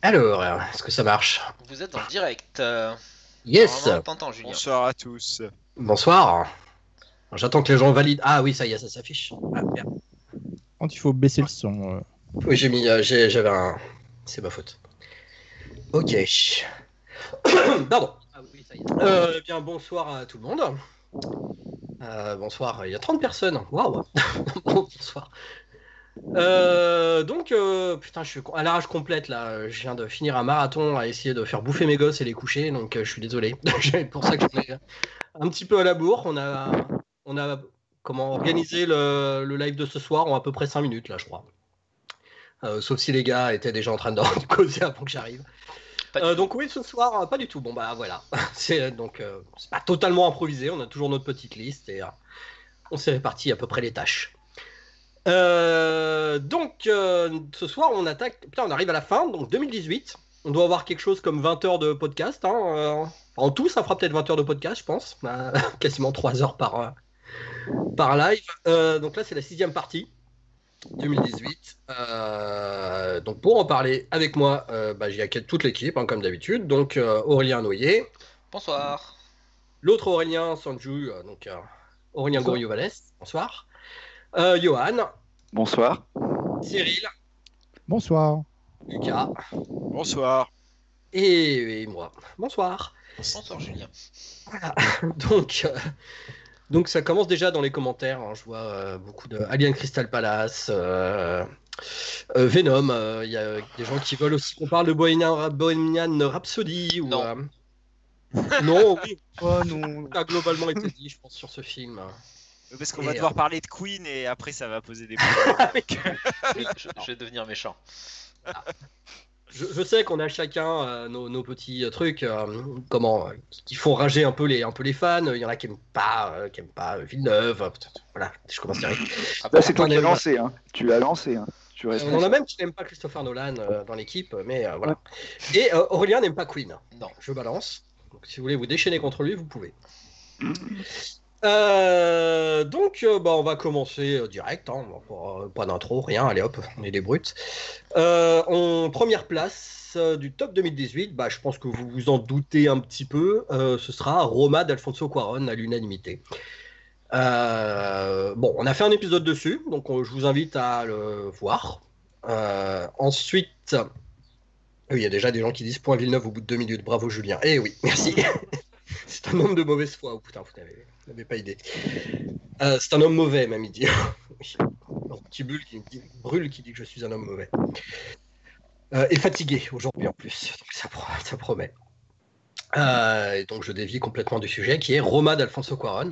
Alors, est-ce que ça marche? Vous êtes dans le direct. Yes! Normalement, on t'entend, Julien. Bonsoir à tous. Bonsoir. J'attends que les gens valident. Ah oui, ça y est, ça s'affiche. Ah, merde. Quand il faut baisser le son. Oui, j'avais un. C'est ma faute. Ok. Pardon. Ah oui, ça y est. Bien, bonsoir à tout le monde. Bonsoir, il y a 30 personnes. Waouh! Bonsoir. Putain, je suis à la rage complète là. Je viens de finir un marathon à essayer de faire bouffer mes gosses et les coucher, donc je suis désolé. C'est pour ça que j'en ai un petit peu à la bourre. On a comment organiser le live de ce soir en à peu près 5 minutes là, je crois. Sauf si les gars étaient déjà en train de causer avant que j'arrive. Donc oui, ce soir, pas du tout. Bon bah voilà. C'est pas totalement improvisé. On a toujours notre petite liste et on s'est réparti à peu près les tâches. Ce soir, on attaque. Putain, on arrive à la fin, donc 2018. On doit avoir quelque chose comme 20 heures de podcast. En tout, ça fera peut-être 20 heures de podcast, je pense. Quasiment 3 heures par live. Donc là, c'est la sixième partie, 2018. Donc pour en parler avec moi, j'y ai toute l'équipe, comme d'habitude. Donc Aurélien Noyer, Bonsoir. l'autre Aurélien Sanju, Aurélien Bonsoir. Gourieux-Vallès, bonsoir. Johan, Bonsoir. Cyril, Bonsoir. Lucas Bonsoir. et moi. Bonsoir. Bonsoir, Julien. Voilà. Donc ça commence déjà dans les commentaires. Je vois beaucoup de Alien Crystal Palace, Venom. Il y a des gens qui veulent aussi qu'on parle de Bohemian Rhapsody. Ou, Non. Non, oui, Oh non. ça a globalement été dit, je pense, sur ce film. Parce qu'on Et, va devoir parler de Queen et après ça va poser des problèmes. Oui, je vais devenir méchant. Je sais qu'on a chacun nos petits trucs qui font rager un peu les fans. Il y en a qui aiment pas Villeneuve. Voilà, je commence direct. Là, c'est toi on qui as aime- lancé. Hein. Tu l'as lancé. Hein. Tu restes On en a même qui n'aiment pas Christopher Nolan dans l'équipe, mais voilà. Et Aurélien n'aime pas Queen. Non. Je balance. Donc si vous voulez vous déchaîner contre lui, vous pouvez. On va commencer direct, pas d'intro, rien, allez hop, on est des brutes. En première place du top 2018, je pense que vous vous en doutez un petit peu, ce sera Roma d'Alfonso Cuarón à l'unanimité. On a fait un épisode dessus, donc je vous invite à le voir. Ensuite, il y a déjà des gens qui disent point Villeneuve au bout de 2 minutes, bravo Julien. Eh oui, merci. C'est un homme de mauvaise foi. Oh putain, vous n'avez pas idée. C'est un homme mauvais, même, il dit. Oui. Non, petit Brûle qui dit que je suis un homme mauvais. Et fatigué aujourd'hui en plus. Donc ça promet. Et donc je dévie complètement du sujet qui est Roma d'Alfonso Cuarón.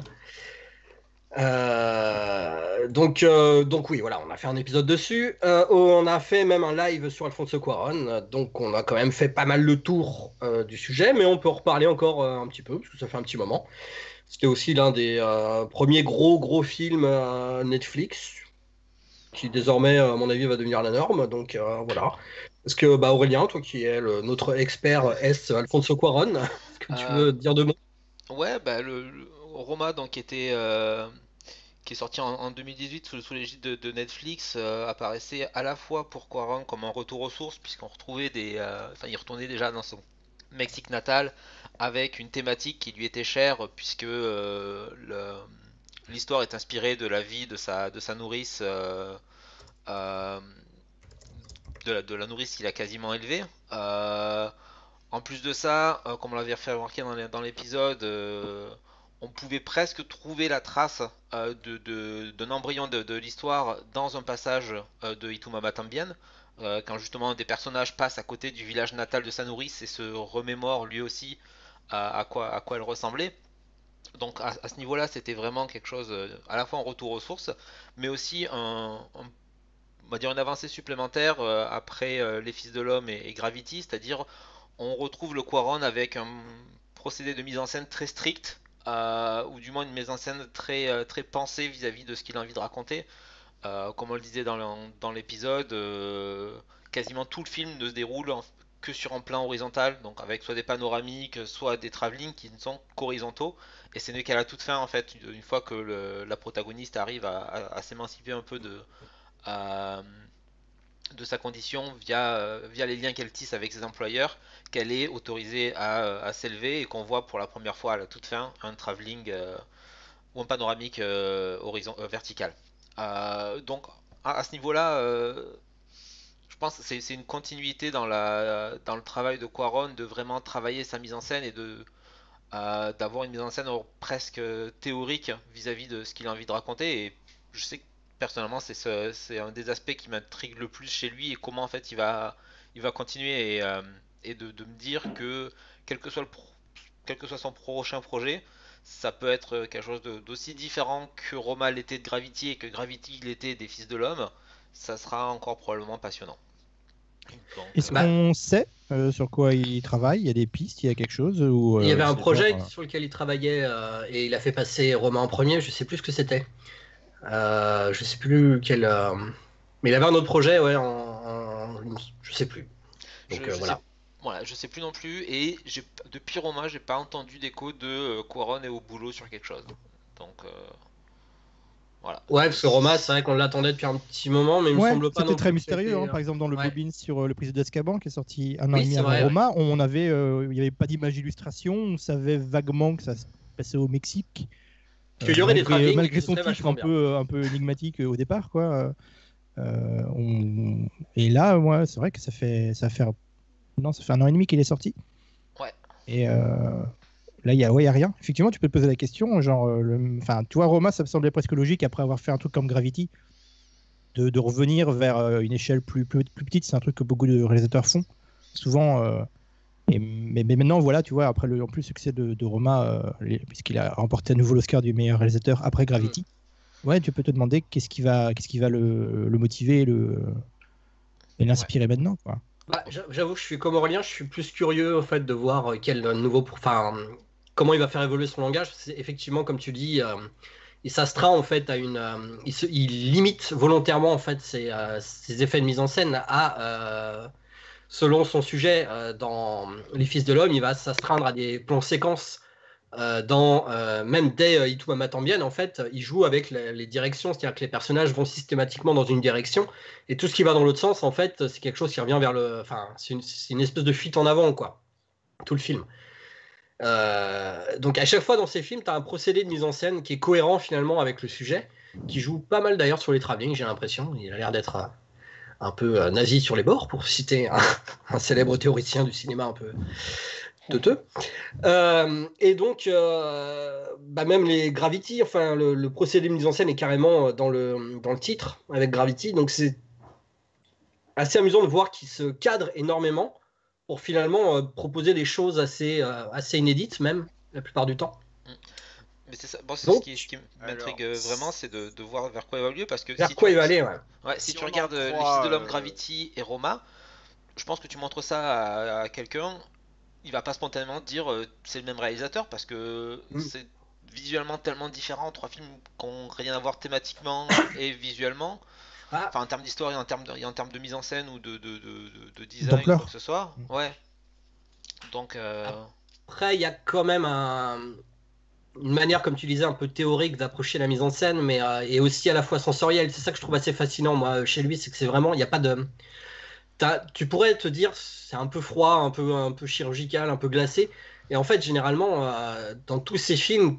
Donc oui, voilà, on a fait un épisode dessus. On a fait même un live sur Alfonso Cuarón. Donc on a quand même fait pas mal le tour du sujet, mais on peut en reparler encore un petit peu, parce que ça fait un petit moment. C'était aussi l'un des premiers gros films Netflix, qui désormais, à mon avis, va devenir la norme. Donc voilà. Est-ce que Aurélien, toi qui es notre expert est Alfonso Cuarón, est-ce que tu veux dire deux mots? Ouais, le Roma, donc, qui est sorti en 2018 sous l'égide de Netflix, apparaissait à la fois pour Cuarón comme un retour aux sources, puisqu'on retrouvait il retournait déjà dans son Mexique natal avec une thématique qui lui était chère, puisque l'histoire est inspirée de la vie de sa nourrice, euh, de la nourrice qu'il a quasiment élevée. En plus de ça, comme on l'avait fait remarquer dans l'épisode, on pouvait presque trouver la trace d'un embryon de l'histoire dans un passage de Itumama Tambien, quand justement des personnages passent à côté du village natal de sa nourrice et se remémorent lui aussi à quoi elle ressemblait. Donc à ce niveau-là, c'était vraiment quelque chose, à la fois un retour aux sources, mais aussi on va dire une avancée supplémentaire après Les Fils de l'Homme et Gravity, c'est-à-dire on retrouve le Quaron avec un procédé de mise en scène très strict, ou du moins une mise en scène très pensée vis-à-vis de ce qu'il a envie de raconter. Comme on le disait dans l'épisode, quasiment tout le film ne se déroule que sur un plan horizontal, donc avec soit des panoramiques, soit des travelling qui ne sont qu'horizontaux. Et ce n'est qu'à la toute fin, en fait, une fois que la protagoniste arrive à s'émanciper un peu de sa condition via les liens qu'elle tisse avec ses employeurs, qu'elle est autorisée à s'élever et qu'on voit pour la première fois à la toute fin un travelling ou un panoramique vertical. Donc à ce niveau-là, je pense que c'est une continuité dans le travail de Cuarón de vraiment travailler sa mise en scène et d'avoir une mise en scène presque théorique vis-à-vis de ce qu'il a envie de raconter. Et je sais que personnellement c'est un des aspects qui m'intrigue le plus chez lui et comment en fait il va continuer et de me dire que quel que soit quel que soit son prochain projet, ça peut être quelque chose d'aussi différent que Roma l'était de Gravity et que Gravity l'était des Fils de l'Homme, ça sera encore probablement passionnant. Donc, Est-ce qu'on sait sur quoi il travaille? Il y a des pistes, il y a quelque chose ou, Il y avait un c'est projet genre, sur lequel il travaillait et il a fait passer Romain en premier, je sais plus ce que c'était. Je sais plus quel. Mais il avait un autre projet, ouais, je sais plus. Donc voilà. Voilà, je sais plus non plus, et depuis Roma, j'ai pas entendu d'écho de Cuarón est au boulot sur quelque chose. Donc voilà. Ouais, parce que Roma, c'est vrai qu'on l'attendait depuis un petit moment, mais il me Ouais, semble pas non c'était très plus que mystérieux. c'était, Hein. Par exemple, dans le ouais. Bobine sur le prisonnier d'Azkaban, qui est sorti un an Oui, et demi c'est avant vrai, Roma, il n'y avait pas d'image d'illustration. On savait vaguement que ça se passait au Mexique. Qu'il y aurait des travelling, malgré et que son ce serait titre vachement bien. un peu énigmatique au départ, quoi. Et là, ouais, c'est vrai que ça fait un an et demi qu'il est sorti. Ouais. Et là, il y a rien. Effectivement, tu peux te poser la question, genre, tu vois, Roma, ça me semblait presque logique après avoir fait un truc comme Gravity, de revenir vers une échelle plus petite. C'est un truc que beaucoup de réalisateurs font souvent. Mais maintenant, voilà, tu vois, après en plus le succès de Roma, puisqu'il a remporté à nouveau l'Oscar du meilleur réalisateur après Gravity, ouais, tu peux te demander qu'est-ce qui va le motiver et l'inspirer maintenant, quoi. Bah, j'avoue que je suis comme Aurélien, je suis plus curieux au fait de voir comment il va faire évoluer son langage. C'est effectivement, comme tu dis, il s'astreint en fait à il limite volontairement en fait ses effets de mise en scène selon son sujet. Dans Les Fils de l'Homme, il va s'astreindre à des plans séquences. Même dès Itu Tambien, en fait, il joue avec les directions, c'est-à-dire que les personnages vont systématiquement dans une direction, et tout ce qui va dans l'autre sens, en fait, c'est quelque chose qui revient vers enfin, c'est une espèce de fuite en avant, quoi, tout le film. Donc à chaque fois dans ces films, tu as un procédé de mise en scène qui est cohérent finalement avec le sujet, qui joue pas mal d'ailleurs sur les travelling, j'ai l'impression. Il a l'air d'être un peu nazi sur les bords, pour citer un célèbre théoricien du cinéma un peu teuteux. Et donc, même les Gravity, enfin, le procédé de mise en scène est carrément dans le titre avec Gravity. Donc, c'est assez amusant de voir qu'il se cadre énormément pour finalement proposer des choses assez inédites, même, la plupart du temps. Mais c'est ça. Bon, c'est Donc, ce qui m'intrigue vraiment, c'est de voir vers quoi il va évoluer, parce que vers si quoi tu, il va aller, ouais. ouais, si Si tu on regardes en Les croit, Fils de l'Homme, Gravity et Roma, je pense que tu montres ça à quelqu'un, il va pas spontanément te dire c'est le même réalisateur, parce que c'est visuellement tellement différent, trois films qui n'ont rien à voir thématiquement et visuellement, Ah, enfin en termes d'histoire et en termes de mise en scène ou de design ou D'ampleur. quoi que ce soit. Ouais. Donc après, il y a quand même une manière, comme tu disais, un peu théorique d'approcher la mise en scène, mais et aussi à la fois sensorielle. C'est ça que je trouve assez fascinant, moi, chez lui, c'est que c'est vraiment, il n'y a pas de. Tu pourrais te dire, c'est un peu froid, un peu chirurgical, un peu glacé. Et en fait, généralement, dans tous ces films,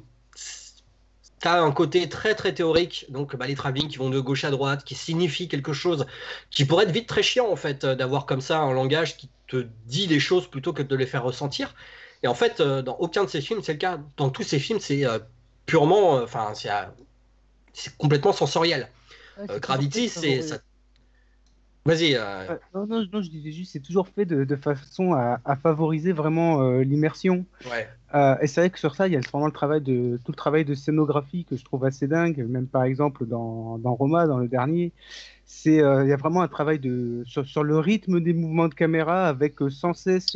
tu as un côté très très théorique. Donc, les travelling qui vont de gauche à droite, qui signifient quelque chose, qui pourrait être vite très chiant, en fait, d'avoir comme ça un langage qui te dit les choses plutôt que de les faire ressentir. Et en fait, dans aucun de ces films, c'est le cas. Dans tous ces films, c'est purement. Enfin, c'est complètement sensoriel. Ouais, c'est toujours Gravity, fait de c'est. Vas-y. Non, non, non, je disais juste, c'est toujours fait de façon à favoriser vraiment l'immersion. Ouais. Et c'est vrai que sur ça, il y a vraiment tout le travail de scénographie que je trouve assez dingue. Même par exemple dans Roma, dans le dernier, il y a vraiment un travail sur le rythme des mouvements de caméra avec sans cesse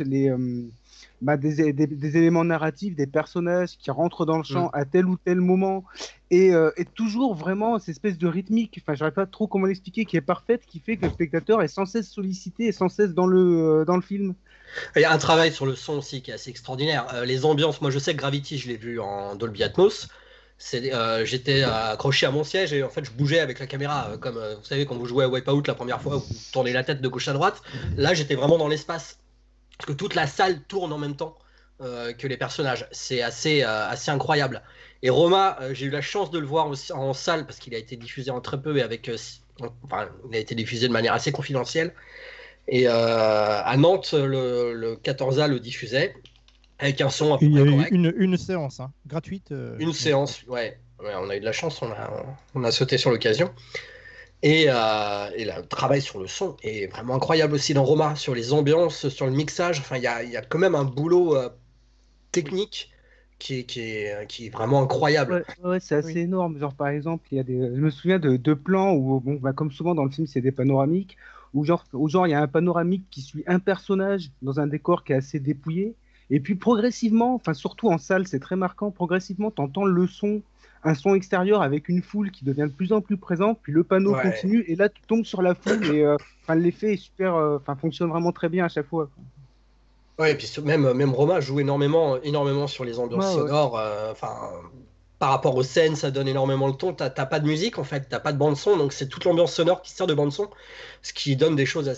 des éléments narratifs, des personnages qui rentrent dans le champ à tel ou tel moment. Et toujours vraiment cette espèce de rythmique, enfin, je ne saurais pas trop comment l'expliquer, qui est parfaite, qui fait que le spectateur est sans cesse sollicité et sans cesse dans le film. Il y a un travail sur le son aussi qui est assez extraordinaire. Les ambiances, moi je sais que Gravity, je l'ai vu en Dolby Atmos. J'étais accroché à mon siège et en fait je bougeais avec la caméra, comme vous savez quand vous jouez à Wipeout la première fois, vous tournez la tête de gauche à droite. Là j'étais vraiment dans l'espace, parce que toute la salle tourne en même temps que les personnages. C'est assez incroyable. Et Roma, j'ai eu la chance de le voir aussi en salle parce qu'il a été diffusé en très peu et enfin, il a été diffusé de manière assez confidentielle. Et à Nantes, le 14A le diffusait avec un son à peu Il y a près eu correct. une séance gratuite. Une séance, ouais. Ouais, on a eu de la chance, on a sauté sur l'occasion. Et le travail sur le son est vraiment incroyable aussi dans Roma, sur les ambiances, sur le mixage. Enfin, il y a quand même un boulot technique qui est vraiment incroyable. Ouais, c'est assez énorme. Genre, par exemple, je me souviens de plans où, bon, bah, comme souvent dans le film, c'est des panoramiques, où genre, il y a un panoramique qui suit un personnage dans un décor qui est assez dépouillé. Et puis, progressivement, enfin, surtout en salle, c'est très marquant, progressivement, tu entends un son extérieur avec une foule qui devient de plus en plus présente, puis le panneau Ouais. continue, et là, tu tombes sur la foule, et enfin, l'effet est super, enfin, fonctionne vraiment très bien à chaque fois, quoi. Ouais, et puis même Roma joue énormément sur les ambiances Ouais, ouais. sonores. Enfin, par rapport aux scènes, ça donne énormément le ton. T'as pas de musique en fait, t'as pas de bande son, donc c'est toute l'ambiance sonore qui sert de bande son, ce qui donne des choses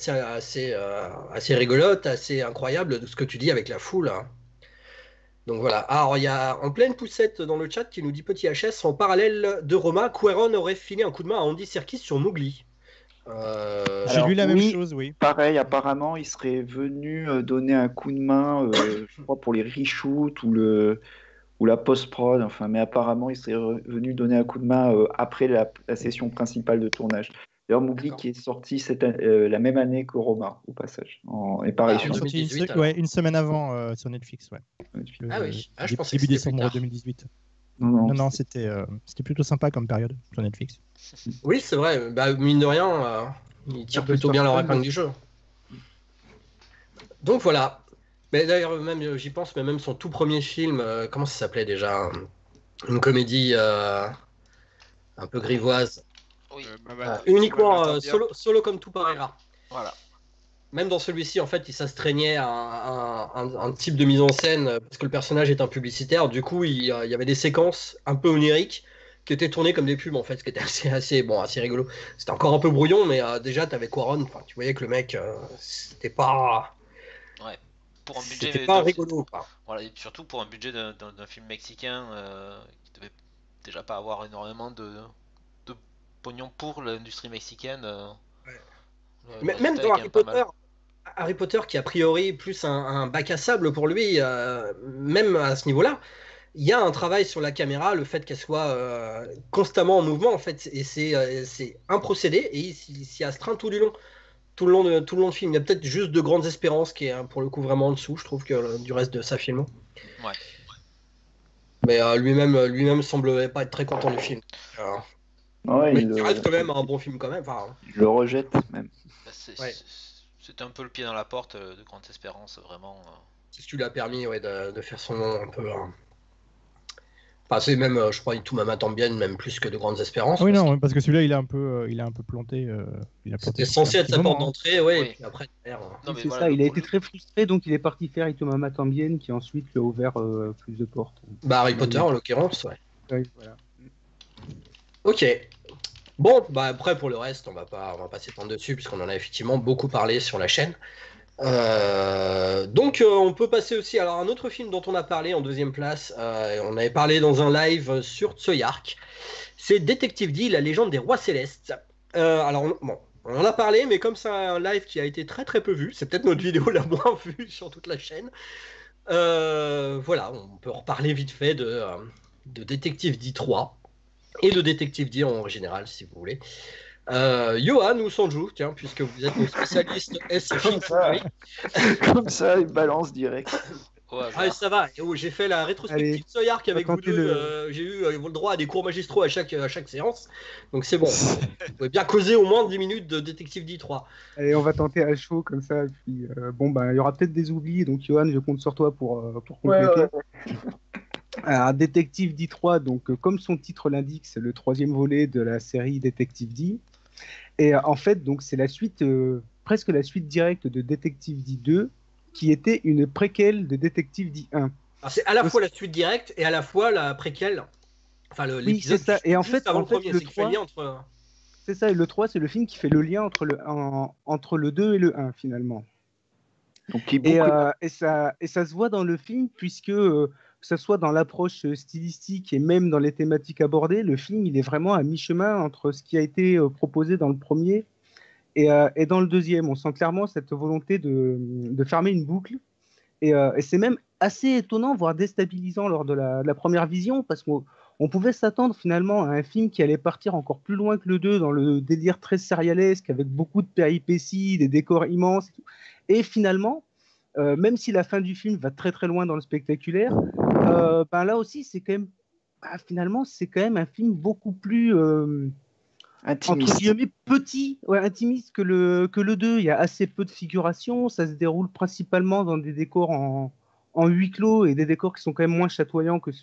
assez rigolotes, assez incroyables de ce que tu dis avec la foule, hein. Donc voilà. Alors il y a en pleine poussette dans le chat qui nous dit petit HS en parallèle de Roma, Cuaron aurait filé un coup de main à Andy Serkis sur Mowgli. J'ai Alors, lu la même oui, chose, oui. pareil, apparemment, il serait venu donner un coup de main, je crois, pour les reshoots ou la post-prod, enfin, mais apparemment, il serait venu donner un coup de main après la session principale de tournage. D'ailleurs, Mowgli D'accord. qui est sorti la même année que Roma, au passage. Et pareil, Ah, sur en Sorti 2018, alors. une semaine avant sur Netflix, ouais. Netflix. Ah oui, je pensais que Début c'était plus décembre tard. 2018. Non, Non, c'était plutôt sympa comme période sur Netflix. Oui, c'est vrai. Bah, mine de rien, ils tirent plutôt bien leur épingle du jeu. Donc voilà. Mais d'ailleurs, même j'y pense, mais même son tout premier film, comment ça s'appelait déjà? Une comédie un peu grivoise. Oui, Uniquement Maman, solo comme tout Pereira. voilà. Même dans celui-ci, en fait, il s'astreignait à un type de mise en scène parce que le personnage est un publicitaire. Du coup, il y avait des séquences un peu oniriques qui étaient tournées comme des pubs, en fait, ce qui était assez rigolo. C'était encore un peu brouillon, mais déjà, t'avais Quaron. Enfin, tu voyais que le mec, c'était pas Pour un budget c'était pas d'un- rigolo, quoi. Voilà, et surtout pour un budget d'un film mexicain qui devait déjà pas avoir énormément de pognon pour l'industrie mexicaine. Le Mais même résultat est dans quand même pas mal. Harry Potter, qui a priori plus un bac à sable pour lui, même à ce niveau-là, il y a un travail sur la caméra, le fait qu'elle soit constamment en mouvement, en fait, et c'est un procédé, et il s'y astreint tout du long. Tout le long du film. Il y a peut-être juste De Grandes Espérances qui est pour le coup vraiment en dessous, je trouve, que du reste de sa film. Ouais. Mais lui-même semblait pas être très content du film. Ouais, Mais il reste quand même un bon film quand même. Enfin, il le rejette même. Bah, Ouais. C'était un peu le pied dans la porte de Grande Espérance, vraiment. c'est ce qui lui a permis de faire son nom un peu. Enfin, c'est même, je crois, tout Maman También, même plus que De Grandes Espérances. Ah oui, parce non, parce que celui-là, il a un peu planté. Il a que planté C'était censé depuis un être petit sa moment, porte hein. d'entrée, ouais, Oui. et puis après, derrière, Non, mais C'est voilà, ça, il a le été très frustré, donc il est parti faire Ito Mama Tambien, qui ensuite lui a ouvert plus de portes. bah, Harry Potter en l'occurrence, ouais. Ouais, voilà. Ok. Bon, bah après pour le reste, on va pas s'étendre dessus puisqu'on en a effectivement beaucoup parlé sur la chaîne. Donc on peut passer aussi alors à un autre film dont on a parlé en deuxième place. On avait parlé dans un live sur Tsoyark. C'est Détective D, la légende des rois célestes. Alors bon, on en a parlé, mais comme c'est un live qui a été très très peu vu, c'est peut-être notre vidéo la moins vue sur toute la chaîne. Voilà, on peut reparler vite fait de Détective D 3 et de Détective D en général si vous voulez. Johan ou Sanju, tiens, puisque vous êtes nos spécialistes Comme ça. Comme ça, il balance direct. Au hasard. Ah, ça va. Oh, j'ai fait la rétrospective Allez, Soyark avec on va vous tenter deux. J'ai eu le droit à des cours magistraux à chaque séance. Donc c'est bon. Vous pouvez bien causer au moins 10 minutes de Détective D3. Allez, on va tenter à chaud comme ça. Puis, bon, bah, il y aura peut-être des oublis, donc Johan, je compte sur toi pour compléter. Alors, Détective D3, donc comme son titre l'indique, c'est le troisième volet de la série Détective D. Et en fait, donc c'est la suite, presque la suite directe de Détective D2, qui était une préquelle de Détective D1. Alors, c'est à la fois la suite directe et à la fois la préquelle. Enfin, Oui, l'épisode c'est ça. Et en juste fait, avant en le fait, premier, le c'est qu'il fait le 3, lien entre. c'est ça. Et le 3, c'est le film qui fait le lien entre le 2 et le 1, finalement. Donc, qui Et, boucle. et ça se voit dans le film, puisque que ce soit dans l'approche stylistique et même dans les thématiques abordées, le film il est vraiment à mi-chemin entre ce qui a été proposé dans le premier et dans le deuxième. On sent clairement cette volonté de fermer une boucle. Et c'est même assez étonnant, voire déstabilisant lors de la première vision, parce qu'on pouvait s'attendre finalement à un film qui allait partir encore plus loin que le 2, dans le délire très serialesque, avec beaucoup de péripéties, des décors immenses. Et tout. Et finalement, même si la fin du film va très très loin dans le spectaculaire, ben là aussi, c'est quand même, finalement, c'est quand même un film beaucoup plus entre Intimiste. guillemets petit, ouais, intimiste que le 2. Il y a assez peu de figuration, ça se déroule principalement dans des décors en huis clos et des décors qui sont quand même moins chatoyants que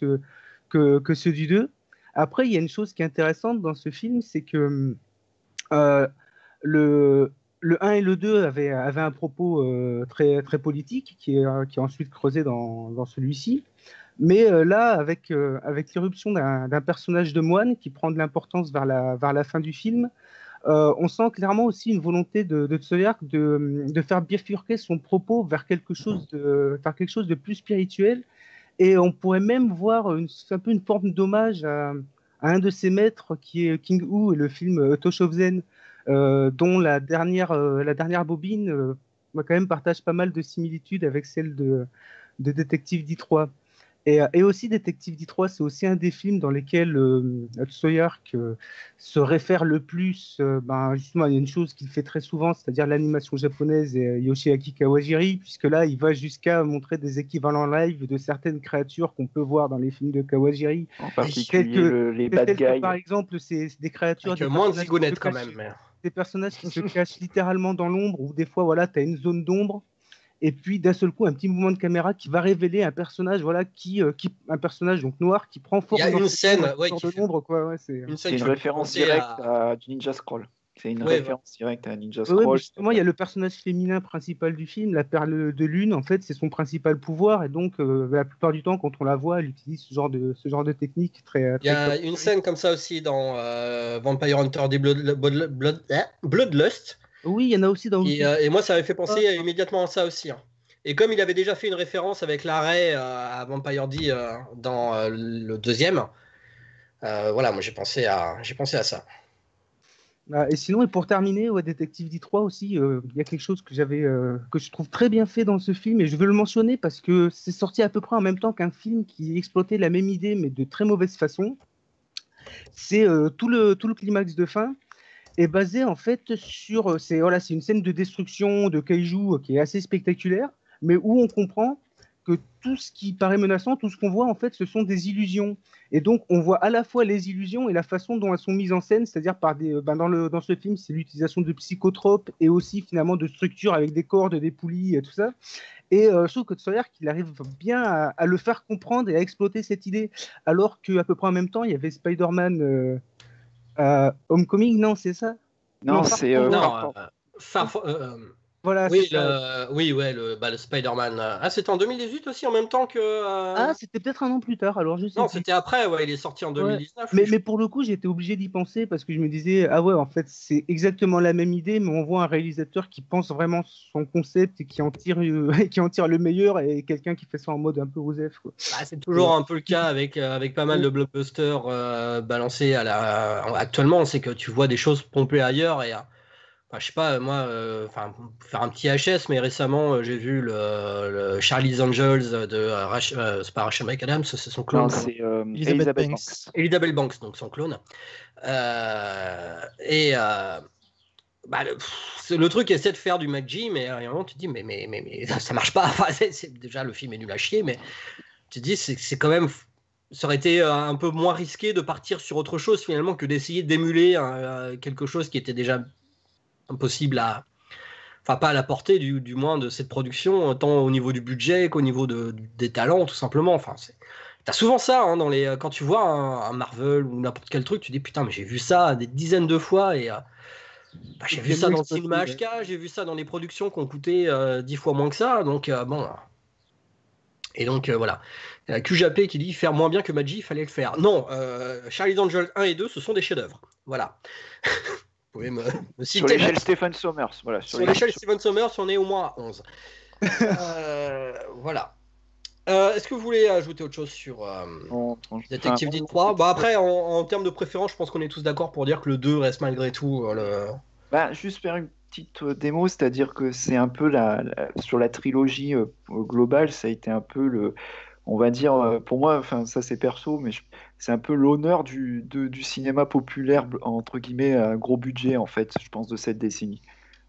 ceux du 2. Après, il y a une chose qui est intéressante dans ce film, c'est que euh, le, le 1 et le 2 avaient un propos très, très politique qui est ensuite creusé dans celui-ci. Mais là, avec l'irruption d'un personnage de moine qui prend de l'importance vers la fin du film, on sent clairement aussi une volonté de Tsoyark de faire bifurquer son propos vers quelque chose de plus spirituel. Et on pourrait même voir un peu une forme d'hommage à un de ses maîtres qui est King Hu et le film Touch of Zen, dont la dernière bobine quand même partage pas mal de similitudes avec celle de Détective D3. Et aussi, Détective D3, c'est aussi un des films dans lesquels Tsoyark se réfère le plus. Justement, il y a une chose qu'il fait très souvent, c'est-à-dire l'animation japonaise et Yoshiaki Kawajiri, puisque là, il va jusqu'à montrer des équivalents live de certaines créatures qu'on peut voir dans les films de Kawajiri. En particulier les bad Telles que, guys. par exemple, c'est des créatures, Avec des moins de personnages qui se zigounettes quand cachent- même. Mais... des personnages qui se cachent littéralement dans l'ombre, ou des fois, voilà, tu as une zone d'ombre. Et puis d'un seul coup, un petit mouvement de caméra qui va révéler un personnage, voilà, un personnage donc noir qui prend forme. Il y a une dans scène, l'ombre, ouais, sort qui de fait- l'ombre, quoi. Ouais, c'est. Une C'est scène une qui fait référence penser directe à... du Ninja Scroll. C'est une Ouais, référence directe à Ninja Ouais, mais Scroll. justement, il y a le personnage féminin principal du film, la perle de lune. En fait, c'est son principal pouvoir, et donc la plupart du temps, quand on la voit, elle utilise ce genre de technique très. Il y a une scène comme ça aussi dans Vampire Hunter des Bloodlust. Oui, il y en a aussi dans. Et moi, ça m'avait fait penser immédiatement à ça aussi. Hein. Et comme il avait déjà fait une référence avec l'arrêt à Vampire D dans le deuxième, voilà, moi j'ai pensé à ça. Et sinon, et pour terminer, ouais, Détective D3 aussi, il y a quelque chose que je trouve très bien fait dans ce film, et je veux le mentionner parce que c'est sorti à peu près en même temps qu'un film qui exploitait la même idée, mais de très mauvaise façon. C'est tout le climax de fin est basé en fait sur c'est une scène de destruction de kaiju qui est assez spectaculaire, mais où on comprend que tout ce qui paraît menaçant, tout ce qu'on voit en fait, ce sont des illusions. Et donc on voit à la fois les illusions et la façon dont elles sont mises en scène, c'est-à-dire par dans ce film, c'est l'utilisation de psychotropes et aussi finalement de structures avec des cordes, des poulies et tout ça. Et je trouve que Tsoyark, il arrive bien à le faire comprendre et à exploiter cette idée, alors qu'à peu près en même temps, il y avait Spider-Man Homecoming, non, c'est ça? Non, Far c'est From Home. Non, Voilà, oui, c'est ça. le Spider-Man. Ah, c'était en 2018 aussi, en même temps que. Ah, c'était peut-être un an plus tard, alors je sais Non, plus. c'était après, ouais, il est sorti en 2019. Mais pour le coup, j'étais obligé d'y penser parce que je me disais, ah ouais, en fait, c'est exactement la même idée, mais on voit un réalisateur qui pense vraiment son concept et qui en tire le meilleur, et quelqu'un qui fait ça en mode un peu Osef, quoi. Bah, c'est toujours un peu le cas avec pas mal de blockbusters balancés actuellement, c'est que tu vois des choses pompées ailleurs et je sais pas, moi, faire un petit HS, mais récemment, j'ai vu le Charlie's Angels de c'est pas Rachel McAdams, c'est son clone. Non, c'est Elizabeth Banks. Elizabeth Banks, donc son clone. Le truc essaie de faire du McG, mais à un moment tu te dis mais ça marche pas. Enfin, déjà le film est nul à chier, mais tu te dis c'est quand même, ça aurait été un peu moins risqué de partir sur autre chose finalement que d'essayer d'émuler quelque chose qui était déjà impossible enfin pas à la portée du moins de cette production, tant au niveau du budget qu'au niveau des talents tout simplement. Enfin t'as souvent ça hein, quand tu vois un Marvel ou n'importe quel truc, tu dis putain mais j'ai vu ça des dizaines de fois et j'ai vu ça dans le cinéma HK, j'ai vu ça dans les productions qui ont coûté 10 fois moins que ça, donc bon. Et donc voilà. QJP qui dit faire moins bien que Maggi, il fallait le faire. Non, Charlie's Angels 1 et 2, ce sont des chefs-d'œuvre. Voilà. Vous pouvez me citer. Sur l'échelle Stephen Sommers. Voilà, Sur l'échelle Stephen Sommers, on est au moins à 11. Voilà. Est-ce que vous voulez ajouter autre chose sur Detective D3 ? Bah après, en termes de préférence, je pense qu'on est tous d'accord pour dire que le 2 reste malgré tout juste faire une petite démo, c'est-à-dire que c'est un peu sur la trilogie globale, ça a été un peu on va dire, pour moi, enfin ça c'est perso, mais c'est un peu l'honneur du cinéma populaire, entre guillemets, à gros budget en fait, je pense, de cette décennie.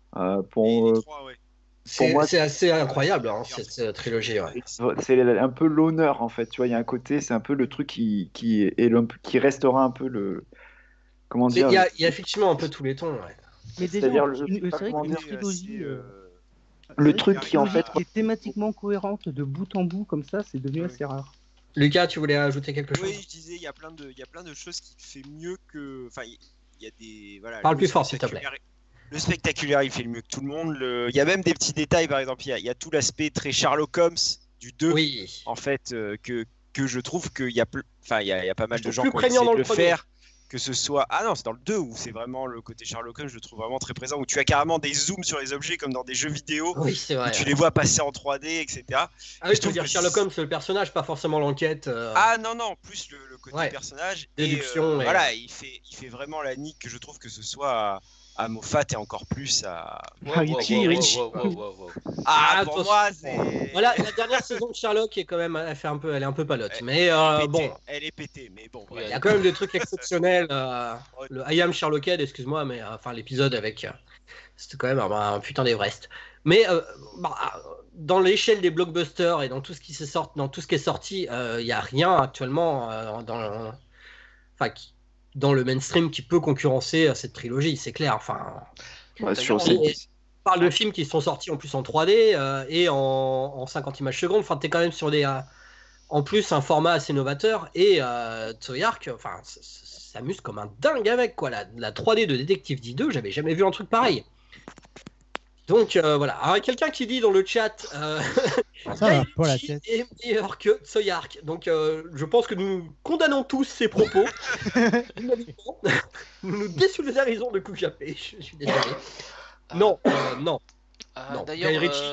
C'est assez incroyable cette trilogie. Ouais. C'est un peu l'honneur en fait, tu vois, il y a un côté, c'est un peu le truc qui restera un peu le. Comment dire, il y a effectivement un peu tous les tons. Ouais. Mais déjà, c'est vrai qu'une trilogie. Le truc qui en fait est thématiquement cohérente de bout en bout comme ça, c'est devenu assez rare. Lucas, tu voulais ajouter quelque chose ? Oui, je disais, il y a plein de choses qui fait mieux que. Enfin, il y a des. Voilà, parle plus fort, s'il te plaît. Le spectaculaire, il fait le mieux que tout le monde. Il y a même des petits détails, par exemple, il y a tout l'aspect très Sherlock Holmes du 2, oui. En fait, que je trouve qu'il y a pas mal de gens qui ont essayé de le faire. Que ce soit. Ah non, c'est dans le 2 où c'est vraiment le côté Sherlock Holmes, je le trouve vraiment très présent, où tu as carrément des zooms sur les objets comme dans des jeux vidéo, oui, c'est vrai, où tu les vois passer en 3D, etc. Ah oui, je veux dire Sherlock Holmes, c'est le personnage, pas forcément l'enquête. Ah non, plus le côté personnage. Déduction. Voilà, il fait vraiment la nique, que je trouve, que ce soit à Moffat et encore plus à Richie. Ah, pour moi, c'est. Voilà, la dernière saison de Sherlock est quand même, elle est un peu palote, mais bon. Elle est pétée, mais bon. Il y a quand même des trucs exceptionnels. Le I Am Sherlockhead, excuse-moi, mais enfin l'épisode avec, c'était quand même un putain d'Everest. Mais dans l'échelle des blockbusters et dans tout ce qui est sorti, il y a rien actuellement dans le mainstream qui peut concurrencer cette trilogie, c'est clair. Enfin, on parle de films qui sont sortis en plus en 3D et en 50 images secondes. Enfin, t'es quand même sur en plus un format assez novateur, et Tsuyark, enfin, s'amuse comme un dingue avec quoi. La 3D de Detective D2, j'avais jamais vu un truc pareil. Donc voilà. Alors, quelqu'un qui dit dans le chat Guy est meilleur que Tsuyark. Donc je pense que nous condamnons tous ces propos. Nous nous désolidarisons de QJP. Je suis désolé. Non. D'ailleurs,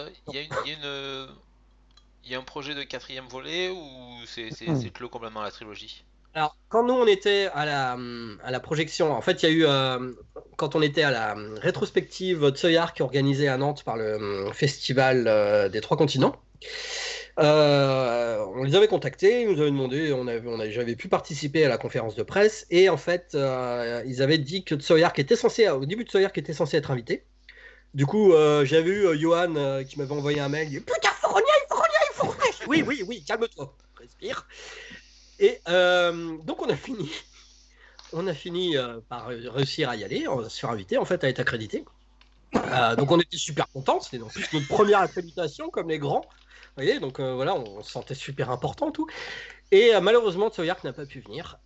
il y a un projet de 4e volet ou c'est clos complètement la trilogie? Alors, quand nous on était à la projection, en fait, il y a eu quand on était à la rétrospective Tsuyark organisée à Nantes par le festival des 3 continents. On les avait contactés, ils nous avaient demandé, j'avais pu participer à la conférence de presse, et en fait, ils avaient dit que Tsuyark au début de Tsuyark était censé être invité. Du coup, j'avais eu Johan qui m'avait envoyé un mail, il dit putain, il faut revenir. Oui, calme-toi, respire. Et donc on a fini par réussir à y aller, se faire inviter, en fait, à être accrédité. Donc on était super contents, c'était en plus notre première accréditation comme les grands. Vous voyez, donc voilà, on se sentait super important tout. Et malheureusement, Tsuyark n'a pas pu venir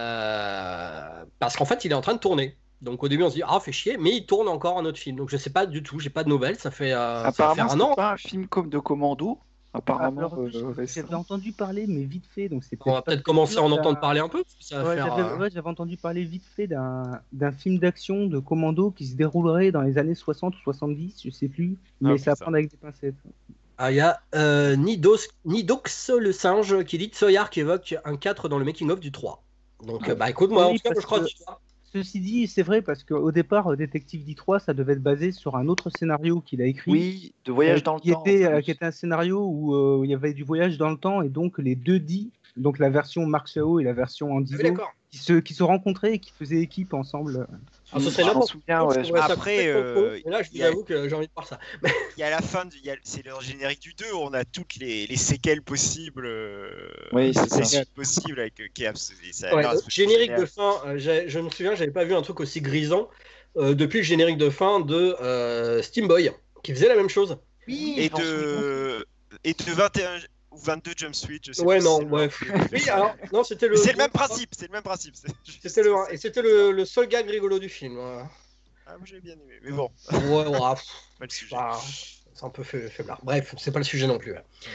parce qu'en fait, il est en train de tourner. Donc au début, on se dit fait chier, mais il tourne encore un autre film. Donc je sais pas du tout, j'ai pas de nouvelles. Ça fait apparemment un an. C'est pas un film comme de Commando. Apparemment, j'avais entendu parler, mais vite fait. Donc on va peut-être commencer à en entendre parler un peu. J'avais entendu parler vite fait d'un film d'action de Commando qui se déroulerait dans les années 60 ou 70, je sais plus, mais ça prend avec des pincettes. Il y a Nidox le singe qui dit Tsuyark évoque un 4 dans le making-of du 3. Donc écoute, moi en tout cas, je crois que... Ceci dit, c'est vrai, parce qu'au départ, Detective D3, ça devait être basé sur un autre scénario qu'il a écrit. Oui, de voyage dans le temps. Qui était un scénario où il y avait du voyage dans le temps, et donc les deux D, donc la version Mark Chao et la version Andy Lau, qui se rencontraient et qui faisaient équipe ensemble. Ce serait n'importe quoi. Après, et là, je vous avoue que j'ai envie de voir ça. Il y a la fin, c'est le générique du 2, on a toutes les séquelles possibles. Oui, c'est ça. Possible avec générique de fin, je me souviens, j'avais pas vu un truc aussi grisant depuis le générique de fin de Steam Boy, qui faisait la même chose. Oui, et de 21 ou 22 Jump Street, je sais pas. Oui, alors, non, c'était le. C'est le même principe, C'était le 1, et c'était le seul gag rigolo du film. Ah, moi j'ai bien aimé, mais bon. Ouais, pas le sujet. C'est un peu faiblard. Bref, c'est pas le sujet non plus.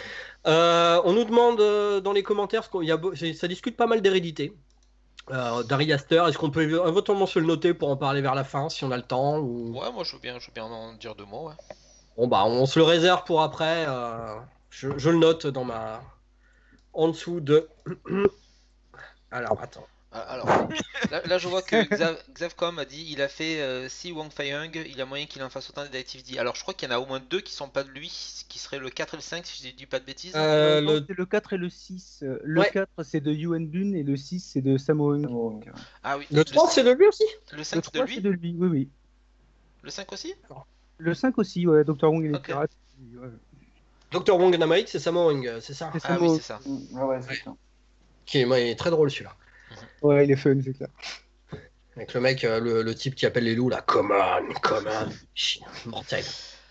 On nous demande dans les commentaires, ça discute pas mal d'hérédité. D'Ari Aster, est-ce qu'on peut éventuellement se le noter pour en parler vers la fin, si on a le temps ou... Ouais, moi je veux bien en dire 2 mots, ouais. Bon bah on se le réserve pour après. Je le note dans ma... En dessous de... Alors, attends. Alors, là, je vois que Xavcom a dit il a fait Si Wang Fei-hung, il y a moyen qu'il en fasse autant des Detective D. Alors, je crois qu'il y en a au moins 2 qui sont pas de lui, qui seraient le 4 et le 5, si je dis pas de bêtises. Non, Le... c'est le 4 et le 6. Le Ouais. 4, c'est de Yuan Bun et le 6, c'est de Sammo Hung. Ah oui, le 3, c'est de lui aussi? le 5 Le c'est de 3, lui. c'est de lui, oui, oui. Le 5 aussi. Le 5 aussi, ouais, Dr. Wong et les Ok. pirates. Ouais. Dr. Wong Namaik, c'est Sammo Hung, c'est ça? C'est Ah oui, Sammo c'est ça. Ouais, c'est ça. Moi, il est très drôle celui-là. Ouais, il est fun, c'est clair. Avec le mec, le type qui appelle les loups là, come on, chien mortel.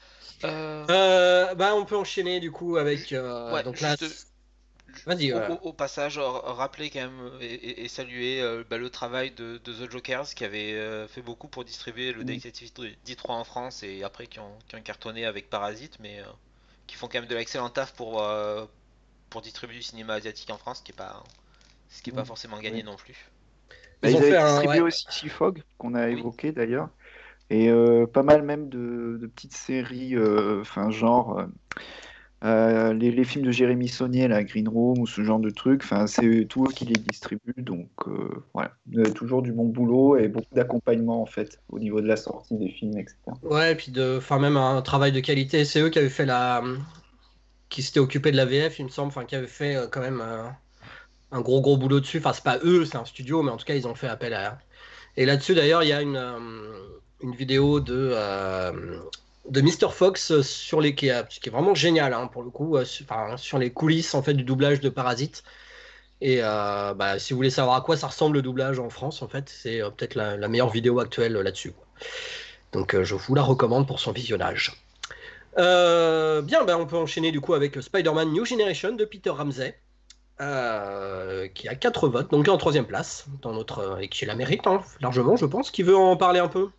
Bah, on peut enchaîner du coup avec. Ouais, Donc là, juste vas-y. au passage, rappeler quand même et saluer le travail de The Jokers qui avait fait beaucoup pour distribuer le Detective D3 en France et après qui ont cartonné avec Parasite, mais qui font quand même de l'excellent taf pour distribuer du cinéma asiatique en France, ce qui est pas forcément gagné Oui. non plus. Bah, Ils ils ont avaient fait un. distribué Ouais. aussi Seafog, qu'on a Oui. évoqué d'ailleurs, et pas mal même de petites séries, enfin genre les films de Jérémy Saunier, la Green Room ou ce genre de trucs, enfin c'est tout eux qui les distribuent, donc voilà, toujours du bon boulot et beaucoup d'accompagnement en fait au niveau de la sortie des films, etc. Ouais, et puis enfin même un travail de qualité. C'est eux qui avaient fait qui s'étaient occupés de la VF, il me semble, enfin qui avaient fait quand même un gros boulot dessus. Enfin, c'est pas eux, c'est un studio, mais en tout cas, ils ont fait appel à. Et là-dessus, d'ailleurs, il y a une vidéo de Mr. Fox sur les qui est vraiment génial pour le coup, sur les coulisses en fait du doublage de Parasite. Et bah, si vous voulez savoir à quoi ça ressemble le doublage en France, en fait, c'est peut-être la meilleure vidéo actuelle là-dessus, quoi. Donc, je vous la recommande pour son visionnage. Bien, bah, on peut enchaîner du coup avec Spider-Man New Generation de Peter Ramsey. Qui a 4 votes, donc en troisième place, et qui la mérite largement, je pense. Qui veut en parler un peu?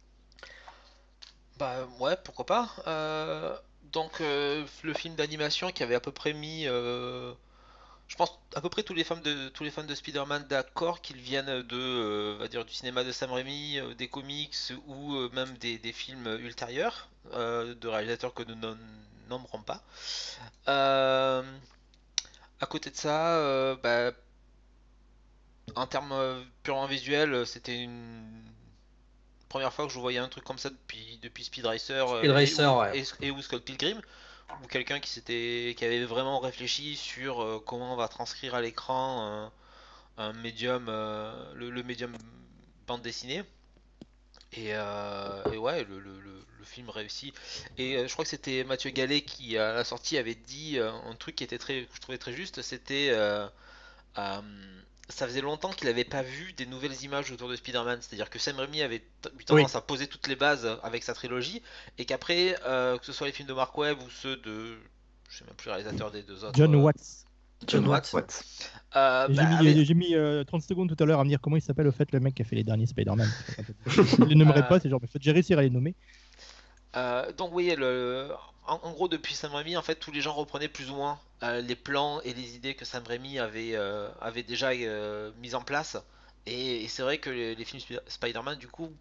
Bah ouais, pourquoi pas. Donc le film d'animation qui avait à peu près mis, je pense à peu près tous les fans de Spider-Man d'accord qu'ils viennent on va dire du cinéma de Sam Raimi, des comics ou même des films ultérieurs de réalisateurs que nous nommerons pas. Euh, à côté de ça, en termes purement visuels, c'était une première fois que je voyais un truc comme ça depuis Speed Racer Speed Racer, ouais. ou Scott Pilgrim, ou quelqu'un qui avait vraiment réfléchi sur comment on va transcrire à l'écran un médium, le médium bande dessinée. Et ouais, le film réussit. Et je crois que c'était Mathieu Gallet qui, à la sortie, avait dit un truc que je trouvais très juste, c'était euh, ça faisait longtemps qu'il n'avait pas vu des nouvelles images autour de Spider-Man. C'est-à-dire que Sam Raimi avait eu Oui. tendance à poser toutes les bases avec sa trilogie, et qu'après, que ce soit les films de Mark Webb ou ceux de, je sais même plus le réalisateur des deux autres. John Watts. John Watts. J'ai mis 30 secondes tout à l'heure à me dire comment il s'appelle au fait le mec qui a fait les derniers Spider-Man. Je les nommerai pas, c'est genre, mais j'ai réussi à les nommer. Donc oui, en gros depuis Sam Raimi, en fait tous les gens reprenaient plus ou moins les plans et les idées que Sam Raimi avait déjà mis en place. Et c'est vrai que les films Spider-Man du coup,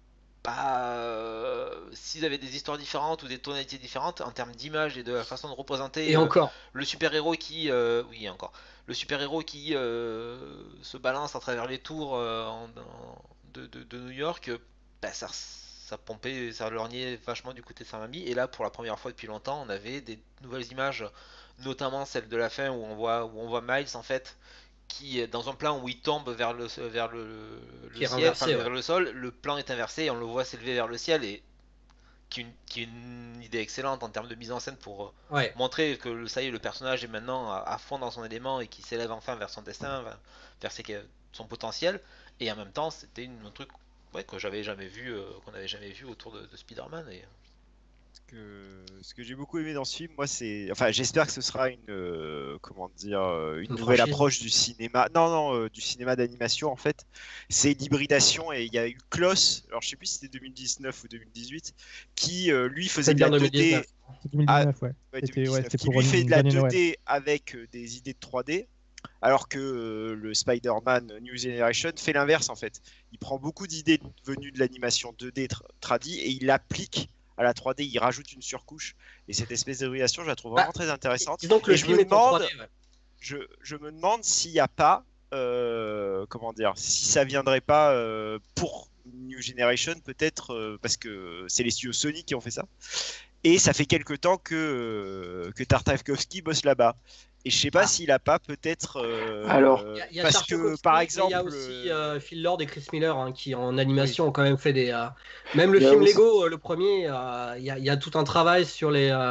s'ils avaient des histoires différentes ou des tonalités différentes en termes d'image et de la façon de représenter Et encore. le super-héros qui, oui encore, le super-héros qui se balance à travers les tours de New York, ça pompait, ça lorgnait vachement du côté de Sam Raimi. Et là, pour la première fois depuis longtemps, on avait des nouvelles images, notamment celle de la fin où on voit Miles en fait qui dans un plan où il tombe Qui est ciel, renversé, vers le sol, le plan est inversé et on le voit s'élever vers le ciel, et qui est une idée excellente en termes de mise en scène pour Ouais. montrer que ça y est, le personnage est maintenant à fond dans son élément et qui s'élève enfin vers son destin, vers son potentiel. Et en même temps, c'était un truc, ouais, que j'avais jamais vu, qu'on n'avait jamais vu autour de Spider-Man. Ce que j'ai beaucoup aimé dans ce film, moi, c'est, enfin, j'espère que ce sera comment dire, une Une nouvelle franchise. approche du cinéma. Non, non, du cinéma d'animation en fait. C'est l'hybridation et il y a eu Klaus. Alors, je sais plus si c'était 2019 ou 2018, qui lui faisait C'est de bien la 2019. 2D. C'est 2019, ouais. Ouais, C'était 2019, qui pour lui fait de la dernier Noël. 2D avec des idées de 3D. Alors que le Spider-Man New Generation fait l'inverse en fait. Il prend beaucoup d'idées venues de l'animation 2D tradie et il l'applique à la 3D, il rajoute une surcouche. Et cette espèce d'hybridation, je la trouve vraiment très intéressante. Disons que Et le film est en 3D. Ouais. je me demande s'il n'y a pas, comment dire, si ça viendrait pas pour New Generation, peut-être, parce que c'est les studios Sony qui ont fait ça. Et ça fait quelque temps que Tartakovsky bosse là-bas. Et je sais pas s'il a pas peut-être. Alors, Il y a parce que Tartakovsky, par mais exemple. il y a aussi Phil Lord et Chris Miller hein, qui en animation ont quand même fait des. Même le Il y a film aussi- Lego, le premier, il y a tout un travail sur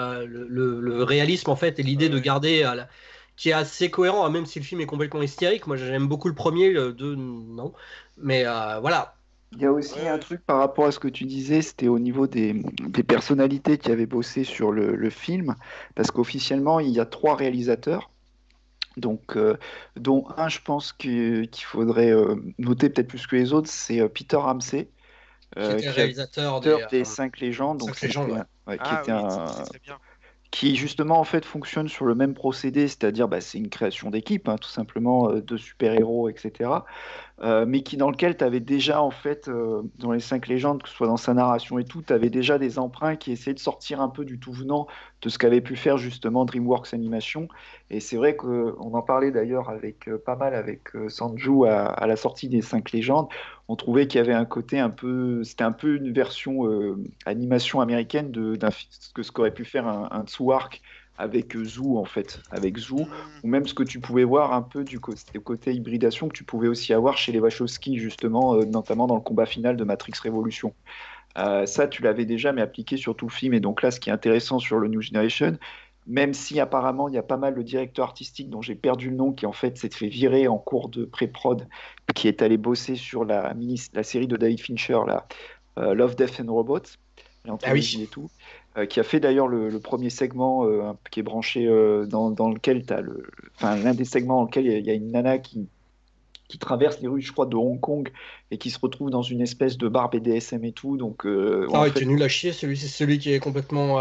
le réalisme en fait et l'idée de Ouais. garder qui est assez cohérent, hein, même si le film est complètement hystérique. Moi j'aime beaucoup le premier, le deux non. Mais voilà. Il y a aussi Ouais, un truc par rapport à ce que tu disais, c'était au niveau des personnalités qui avaient bossé sur le film, parce qu'officiellement, il y a 3 réalisateurs, donc, dont un, je pense qu'il faudrait noter peut-être plus que les autres, c'est Peter Ramsey, Qui était qui est réalisateur auteur des 5 légendes, donc 5 légendes. Ouais. qui Ah était oui, très très bien. qui justement en fait fonctionne sur le même procédé, c'est-à-dire bah, c'est une création d'équipe, hein, tout simplement de super-héros, etc. Mais qui dans lequel tu avais déjà en fait dans les 5 légendes, que ce soit dans sa narration et tout, tu avais déjà des emprunts qui essayaient de sortir un peu du tout venant de ce qu'avait pu faire justement DreamWorks Animation. Et c'est vrai qu'on en parlait d'ailleurs avec pas mal avec Sanju à la sortie des 5 légendes. On trouvait qu'il y avait un côté un peu, c'était un peu une version animation américaine ce qu'aurait pu faire un Tsuark avec Zoo en fait, avec Zoo ou même ce que tu pouvais voir un peu du côté hybridation que tu pouvais aussi avoir chez les Wachowski, justement, notamment dans le combat final de Matrix Révolution. Ça, tu l'avais déjà, mais appliqué sur tout le film. Et donc là, ce qui est intéressant sur le New Generation, même si apparemment il y a pas mal de directeurs artistiques dont j'ai perdu le nom, qui en fait s'est fait virer en cours de pré-prod, qui est allé bosser sur la série de David Fincher, là, Love, Death and Robots, l'anthologie et tout, qui a fait d'ailleurs le premier segment qui est branché dans lequel tu as l'un des segments dans lequel il y a une nana qui traverse les rues, je crois, de Hong Kong et qui se retrouve dans une espèce de bar BDSM et tout. Donc, Ah en ouais, fait, t'es nul à chier, c'est celui qui est complètement.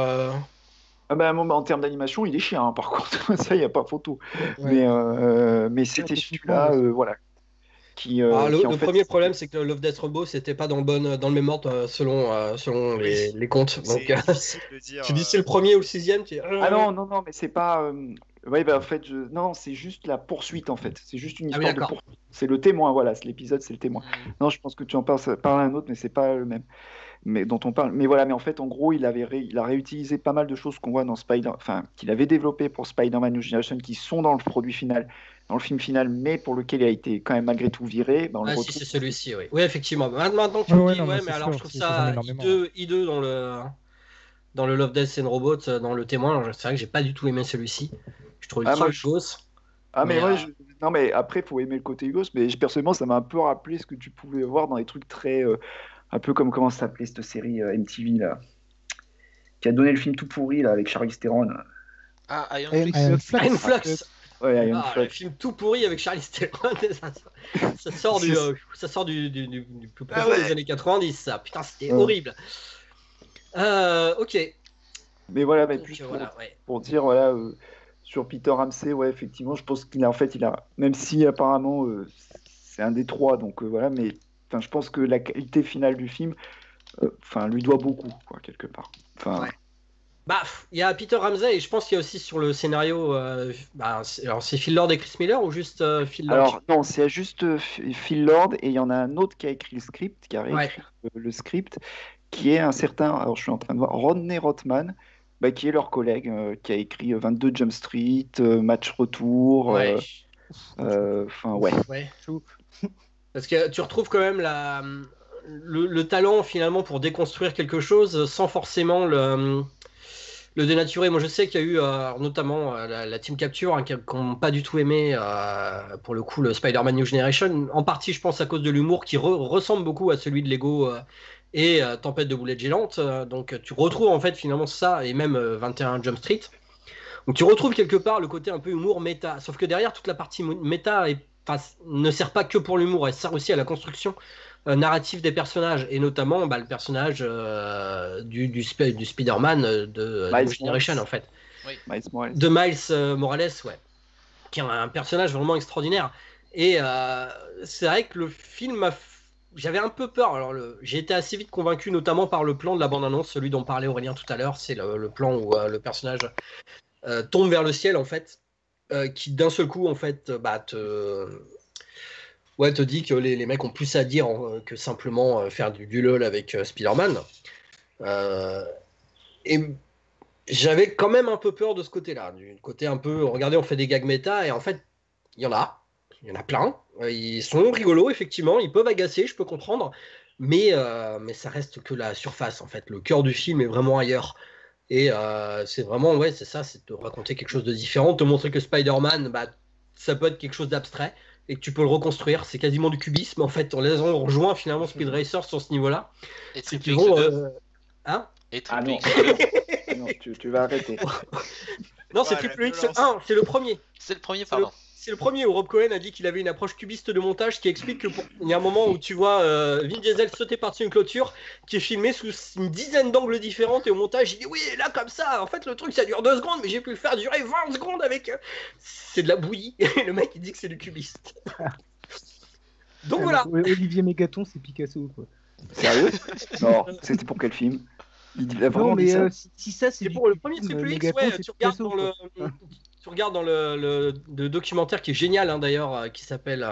en termes d'animation, il est chiant, hein, par contre, ça, il n'y a pas photo. Ouais. Mais c'était techniquement, celui-là, ouais. voilà, qui Le en fait. premier problème, c'est que Love Death Robot, c'était pas dans le même ordre selon Oui. les comptes. Donc, C'est difficile de dire. tu dis c'est le premier ou le sixième, tu dis, Ah non, non, non, mais c'est pas. Ouais, bah, en fait, non, c'est juste la poursuite, en fait. C'est juste une Ah oui, histoire de d'accord. poursuite. C'est le témoin, voilà, l'épisode, c'est le témoin. Mm. Non, je pense que tu en parles à un autre, mais c'est pas le même. Mais dont on parle. Mais voilà, mais en fait, en gros, il a réutilisé pas mal de choses qu'on voit dans qu'il avait développé pour Spider-Man New Generation, qui sont dans le produit final, dans le film final, mais pour lequel il a été quand même malgré tout viré. On le Ah si, retrouve. c'est celui-ci, oui. Oui, effectivement. Maintenant que tu Ouais, me ouais, dis, non, mais ouais, c'est mais alors sûr, je trouve c'est ça change ça énormément. hideux dans le Love, Death and Robots, dans le témoin. C'est vrai que j'ai pas du tout aimé celui-ci. Je trouvais Ah, trop moi, gosse. mais Mais moi, non, mais après, faut aimer le côté Hugo, mais personnellement, ça m'a un peu rappelé ce que tu pouvais voir dans les trucs très. Un peu comme comment ça s'appelait cette série MTV, là, qui a donné le film tout pourri, là, avec Charlize Theron. Ah, Iron Iron Flux. Iron Flux. Flux. Iron Flux. Ouais, Iron Ah, le Flux. film tout pourri avec Charlize Theron, ça sort du plus Ah profond ouais. des années 90, ça. Putain, c'était Ouais. horrible. Ok. Mais voilà, mais Donc, plus voilà, ouais. pour dire, voilà, sur Peter Ramsey, ouais, effectivement, je pense même si apparemment c'est un des 3, donc voilà, mais enfin, je pense que la qualité finale du film, lui doit beaucoup, quoi, quelque part. Enfin, Ouais. Bah, il y a Peter Ramsey et je pense qu'il y a aussi sur le scénario. Alors, c'est Phil Lord et Chris Miller ou juste Phil Lord? alors, non, c'est juste Phil Lord et il y en a un autre qui a écrit le script, qui a Ouais. réécrit le script, qui est un certain, alors je suis en train de voir, Rodney Rothman, bah, qui est leur collègue, qui a écrit 22 Jump Street, Match Retour, Ouais. ouais. Ouais. Chou. Parce que tu retrouves quand même le talent finalement pour déconstruire quelque chose sans forcément le dénaturer. Moi, je sais qu'il y a eu notamment la Team Capture hein, qui n'ont pas du tout aimé pour le coup le Spider-Man New Generation. En partie, je pense à cause de l'humour qui ressemble beaucoup à celui de Lego et Tempête de boulettes géantes. Donc tu retrouves en fait finalement ça et même 21 Jump Street. Donc tu retrouves quelque part le côté un peu humour méta. Sauf que derrière toute la partie méta ne sert pas que pour l'humour, elle sert aussi à la construction narrative des personnages et notamment le personnage du Spider-Man de Miles New Generation Morales. en fait. Miles Morales. De Miles Morales, ouais, qui est un personnage vraiment extraordinaire. Et c'est vrai que le film j'avais un peu peur. Alors, j'ai été assez vite convaincu, notamment par le plan de la bande-annonce, celui dont parlait Aurélien tout à l'heure. C'est le plan où le personnage tombe vers le ciel, en fait, qui d'un seul coup, en fait, te dit que les mecs ont plus à dire que simplement faire du LOL avec Spider-Man. Et j'avais quand même un peu peur de ce côté-là, du côté un peu, regardez, on fait des gags méta, et en fait, il y en a plein. Ils sont rigolos, effectivement, ils peuvent agacer, je peux comprendre, mais ça reste que la surface, en fait. Le cœur du film est vraiment ailleurs. Et c'est vraiment, ouais, c'est ça, c'est de raconter quelque chose de différent, de te montrer que Spider-Man, ça peut être quelque chose d'abstrait, et que tu peux le reconstruire. C'est quasiment du cubisme, en fait. On rejoint finalement Speed Racer sur ce niveau-là. Et C'est Triple qu'ils X vont... 2. Hein Et Ah Triple non. X 2. Ah non, tu vas arrêter. Non, c'est Ouais, Triple la X violence. 1, c'est le premier. C'est le premier, C'est pardon. C'est le premier où Rob Cohen a dit qu'il avait une approche cubiste de montage qui explique que il y a un moment où tu vois Vin Diesel sauter par-dessus une clôture qui est filmé sous une dizaine d'angles différents et au montage il dit oui là comme ça en fait le truc ça dure 2 secondes mais j'ai pu le faire durer 20 secondes avec c'est de la bouillie et le mec il dit que c'est du cubiste. Donc voilà. Olivier Mégaton, c'est Picasso, quoi. Sérieux? Non, c'était pour quel film? Il a vraiment Non, dit mais ça? si ça, c'est C'est du pour le premier cubisme, Triple X, Mégaton, ouais, c'est tu regardes Picasso, dans le, quoi. tu regardes dans le documentaire qui est génial hein, d'ailleurs, qui s'appelle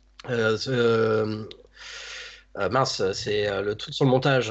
mince, c'est le truc sur le montage.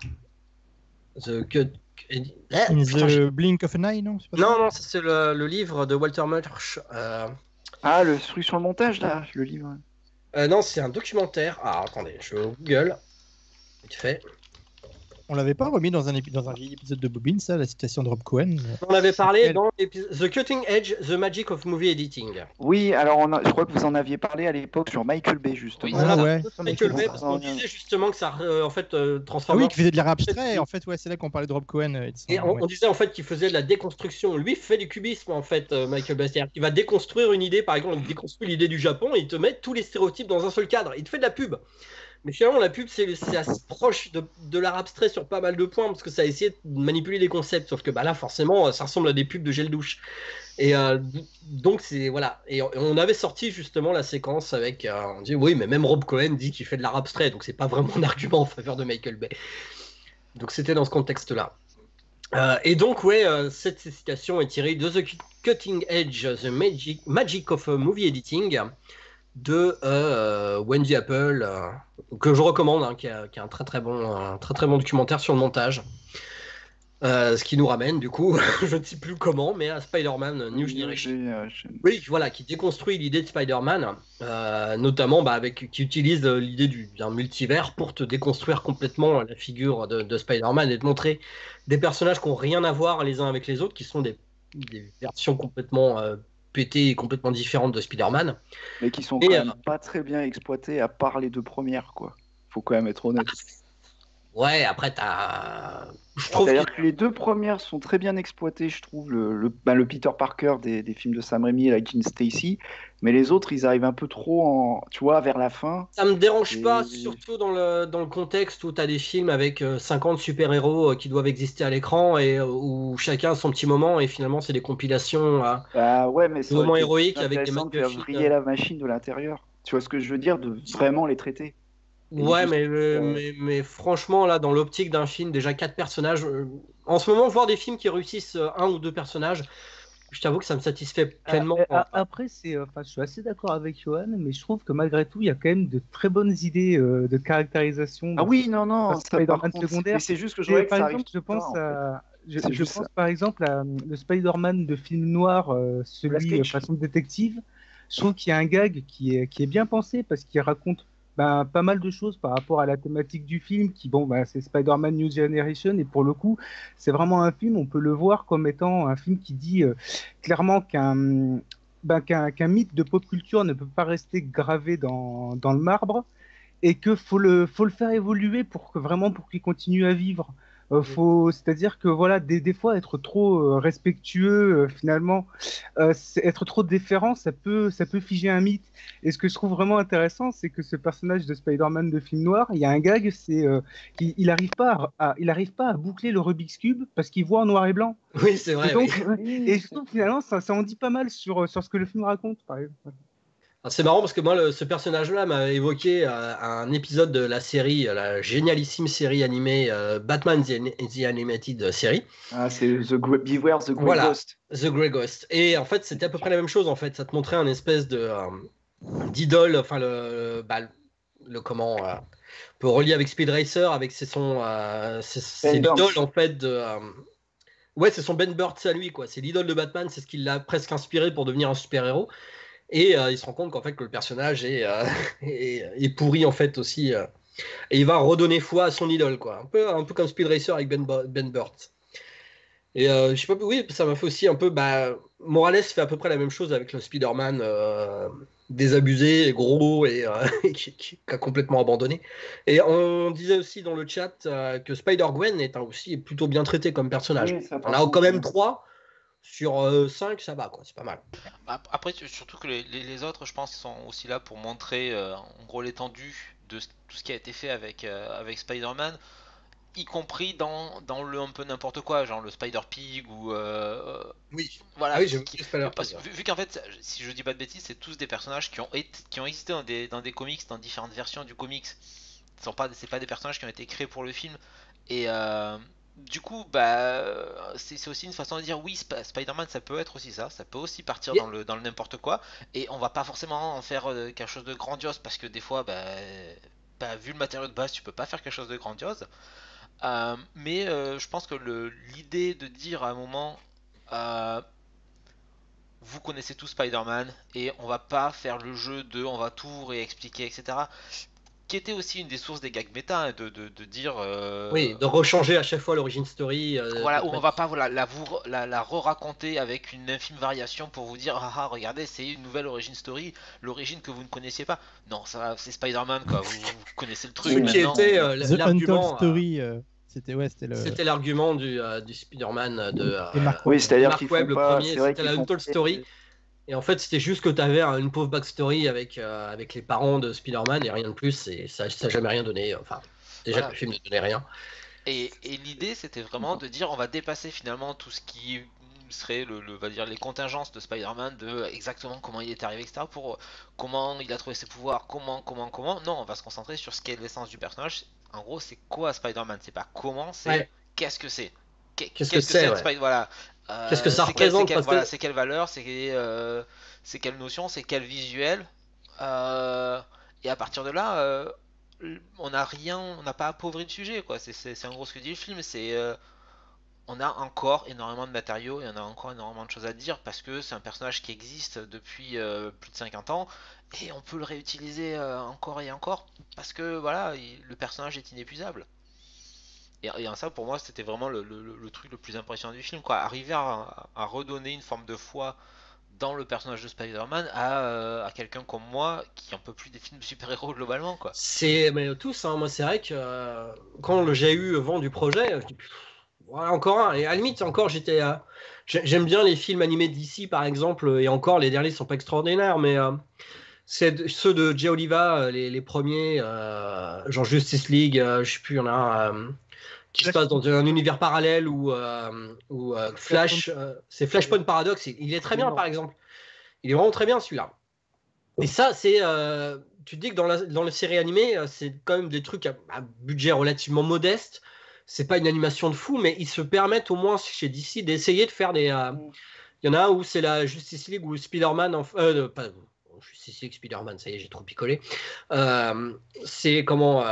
The Cut. In the Blink of an Eye, non? C'est pas ça Non, ça, c'est le livre de Walter Murch. Ah, le truc sur le montage, là, le livre. Non, c'est un documentaire. Ah, attendez, je Google. Vite fait. On l'avait pas remis dans un vieil épisode de Bobine, ça, la citation de Rob Cohen. On avait parlé dans The Cutting Edge, The Magic of Movie Editing. Oui, alors je crois que vous en aviez parlé à l'époque sur Michael Bay, justement. Oui, Ah Voilà. ouais. Michael Bay, parce qu'on disait justement que ça, en fait, Ah transformait. oui, qui faisait de l'art abstrait, en fait, ouais, c'est là qu'on parlait de Rob Cohen. Et on disait en fait qu'il faisait de la déconstruction. Lui fait du cubisme en fait, Michael Bay. C'est-à-dire qu'il va déconstruire une idée, par exemple, il déconstruit l'idée du Japon et il te met tous les stéréotypes dans un seul cadre. Il te fait de la pub. Mais finalement, la pub, c'est assez proche de l'art abstrait sur pas mal de points parce que ça a essayé de manipuler les concepts. Sauf que là, forcément, ça ressemble à des pubs de gel douche. Et donc, c'est voilà. Et on avait sorti justement la séquence avec. On dit oui, mais même Rob Cohen dit qu'il fait de l'art abstrait. Donc, c'est pas vraiment un argument en faveur de Michael Bay. Donc, c'était dans ce contexte-là. Et donc, ouais, cette citation est tirée de The Cutting Edge, The Magic of Movie Editing de Wendy Apple, que je recommande, hein, qui est un très très bon documentaire sur le montage. Ce qui nous ramène, du coup, je ne sais plus comment, mais à Spider-Man New Generation. Oui, voilà, qui déconstruit l'idée de Spider-Man, notamment qui utilise l'idée d'un multivers pour te déconstruire complètement la figure de Spider-Man et te montrer des personnages qui n'ont rien à voir les uns avec les autres, qui sont des versions complètement pétées et complètement différentes de Spider-Man. Mais qui sont quand même pas très bien exploitées à part les deux premières, quoi. Faut quand même être honnête. Ouais, après, je trouve que les deux premières sont très bien exploitées, je trouve, le Peter Parker des films de Sam Raimi et la Gwen Stacy, mais les autres, ils arrivent un peu trop tu vois, vers la fin. Ça me dérange pas, surtout dans le contexte où tu as des films avec 50 super-héros qui doivent exister à l'écran et où chacun a son petit moment et finalement, c'est des compilations ouais, mais de moments héroïques avec des mecs de faire briller la machine de l'intérieur. Tu vois ce que je veux dire, de vraiment les traiter. Ouais, mais franchement, là, dans l'optique d'un film, déjà 4 personnages, en ce moment, voir des films qui réussissent 1 ou 2 personnages, je t'avoue que ça me satisfait pleinement. Après, je suis assez d'accord avec Johan, mais je trouve que malgré tout, il y a quand même de très bonnes idées de caractérisation. Ah oui, non, Spider-Man secondaire. C'est juste que je voudrais que ça arrive. Je pense par exemple à le Spider-Man de film noir, celui façon détective. Je trouve qu'il y a un gag qui est bien pensé parce qu'il raconte pas mal de choses par rapport à la thématique du film c'est Spider-Man New Generation et pour le coup c'est vraiment un film, on peut le voir comme étant un film qui dit clairement qu'un mythe de pop culture ne peut pas rester gravé dans le marbre et que faut le faire évoluer pour qu'il continue à vivre. C'est-à-dire que voilà, des fois être trop respectueux, finalement, être trop déférent, ça peut figer un mythe. Et ce que je trouve vraiment intéressant, c'est que ce personnage de Spider-Man de film noir, il y a un gag, c'est qu'il arrive pas à boucler le Rubik's Cube parce qu'il voit en noir et blanc. Oui, c'est vrai. Et donc, Oui. et je trouve finalement ça en dit pas mal sur ce que le film raconte, par exemple. Alors, c'est marrant parce que moi, ce personnage-là m'a évoqué un épisode de la série, la génialissime série animée Batman The Animated Series. Ah, c'est Beware the Grey Voilà, Ghost. The Grey Ghost. Et en fait, c'était à peu près la même chose. En fait, ça te montrait un espèce de d'idole, enfin comment on peut relier avec Speed Racer, avec c'est Ben Burns. l'idole en fait de ouais, c'est son Ben Burtt à lui quoi. C'est l'idole de Batman, c'est ce qui l'a presque inspiré pour devenir un super-héros. Et il se rend compte qu'en fait que le personnage est pourri en fait aussi. Et il va redonner foi à son idole quoi. Un peu comme Speed Racer avec Ben Burtt. Et je sais pas, oui, ça m'a fait aussi un peu. Morales fait à peu près la même chose avec le Spider-Man désabusé, et gros et qui a complètement abandonné. Et on disait aussi dans le chat que Spider-Gwen est aussi plutôt bien traité comme personnage. Oui, ça, On par a contre, quand même 3 sur 5, ça va quoi, c'est pas mal. Après, surtout que les autres, je pense, sont aussi là pour montrer en gros l'étendue de tout ce qui a été fait avec Spider-Man, y compris dans le un peu n'importe quoi, genre le Spider-Pig ou Oui. voilà. Ah oui, j'ai vu Parce que vu qu'en fait, si je dis pas de bêtises, c'est tous des personnages qui ont existé dans des comics, dans différentes versions du comics. C'est pas des personnages qui ont été créés pour le film. Et du coup, c'est aussi une façon de dire oui, Spider-Man, ça peut être aussi ça peut aussi partir dans le n'importe quoi. Et on va pas forcément en faire quelque chose de grandiose parce que des fois, vu le matériau de base, tu peux pas faire quelque chose de grandiose. Mais je pense que l'idée de dire à un moment, vous connaissez tout Spider-Man et on va pas faire le jeu de on va tout réexpliquer, etc. Qui était aussi une des sources des gags méta, hein, de dire. Oui, de rechanger à chaque fois l'origine story. Voilà, où on va pas la re-raconter avec une infime variation pour vous dire ah regardez, c'est une nouvelle origin story, l'origine que vous ne connaissiez pas. Non, ça c'est Spider-Man quoi, vous connaissez le truc. Ce qui maintenant. était The l'argument. Untold Story, C'était l'argument du Spider-Man de Et Mark Oui, c'est-à-dire Mark qu'il Webb, faut le pas. premier, C'est vrai c'était qu'ils la font. Untold Story. Et en fait, c'était juste que tu avais une pauvre backstory avec les parents de Spider-Man et rien de plus. Et ça n'a jamais rien donné. Enfin, déjà Voilà. que le film ne donnait rien. Et l'idée c'était vraiment de dire on va dépasser finalement tout ce qui serait va dire les contingences de Spider-Man, de exactement comment il est arrivé, etc. Pour comment il a trouvé ses pouvoirs, comment. Non, on va se concentrer sur ce qu'est l'essence du personnage. En gros, c'est quoi Spider-Man? C'est pas comment, c'est Ouais. qu'est-ce que c'est. Qu'est-ce que c'est, ouais. Voilà. Qu'est-ce que ça représente, parce que- Voilà, c'est quelle valeur, c'est quelle notion, c'est quel visuel. Et à partir de là, on n'a pas appauvri le sujet, quoi. C'est en gros ce que dit le film, c'est on a encore énormément de matériaux et on a encore énormément de choses à dire parce que c'est un personnage qui existe depuis plus de 50 ans et on peut le réutiliser encore et encore parce que voilà, le personnage est inépuisable. Et en ça, pour moi, c'était vraiment le truc le plus impressionnant du film, quoi. Arriver à redonner une forme de foi dans le personnage de Spider-Man à quelqu'un comme moi qui en peut plus des films de super-héros globalement, quoi. Mais tous, hein, moi c'est vrai que quand j'ai eu vent du projet, je dis voilà, encore un. Et à la limite, encore j'aime bien les films animés d'ici par exemple, et encore les derniers sont pas extraordinaires, mais ceux de Jay Oliva, les premiers, genre Justice League, je sais plus, il y en a un qui se passe dans un univers parallèle où Flash, c'est Flashpoint Paradox, il est très bien par exemple. Il est vraiment très bien celui-là. Et ça, tu te dis que dans la série animée, c'est quand même des trucs à budget relativement modeste. C'est pas une animation de fou, mais ils se permettent au moins chez DC d'essayer de faire des. Il y en a un où c'est la Justice League ou Spider-Man. Pas Justice League, Spider-Man, ça y est, j'ai trop picolé. C'est comment.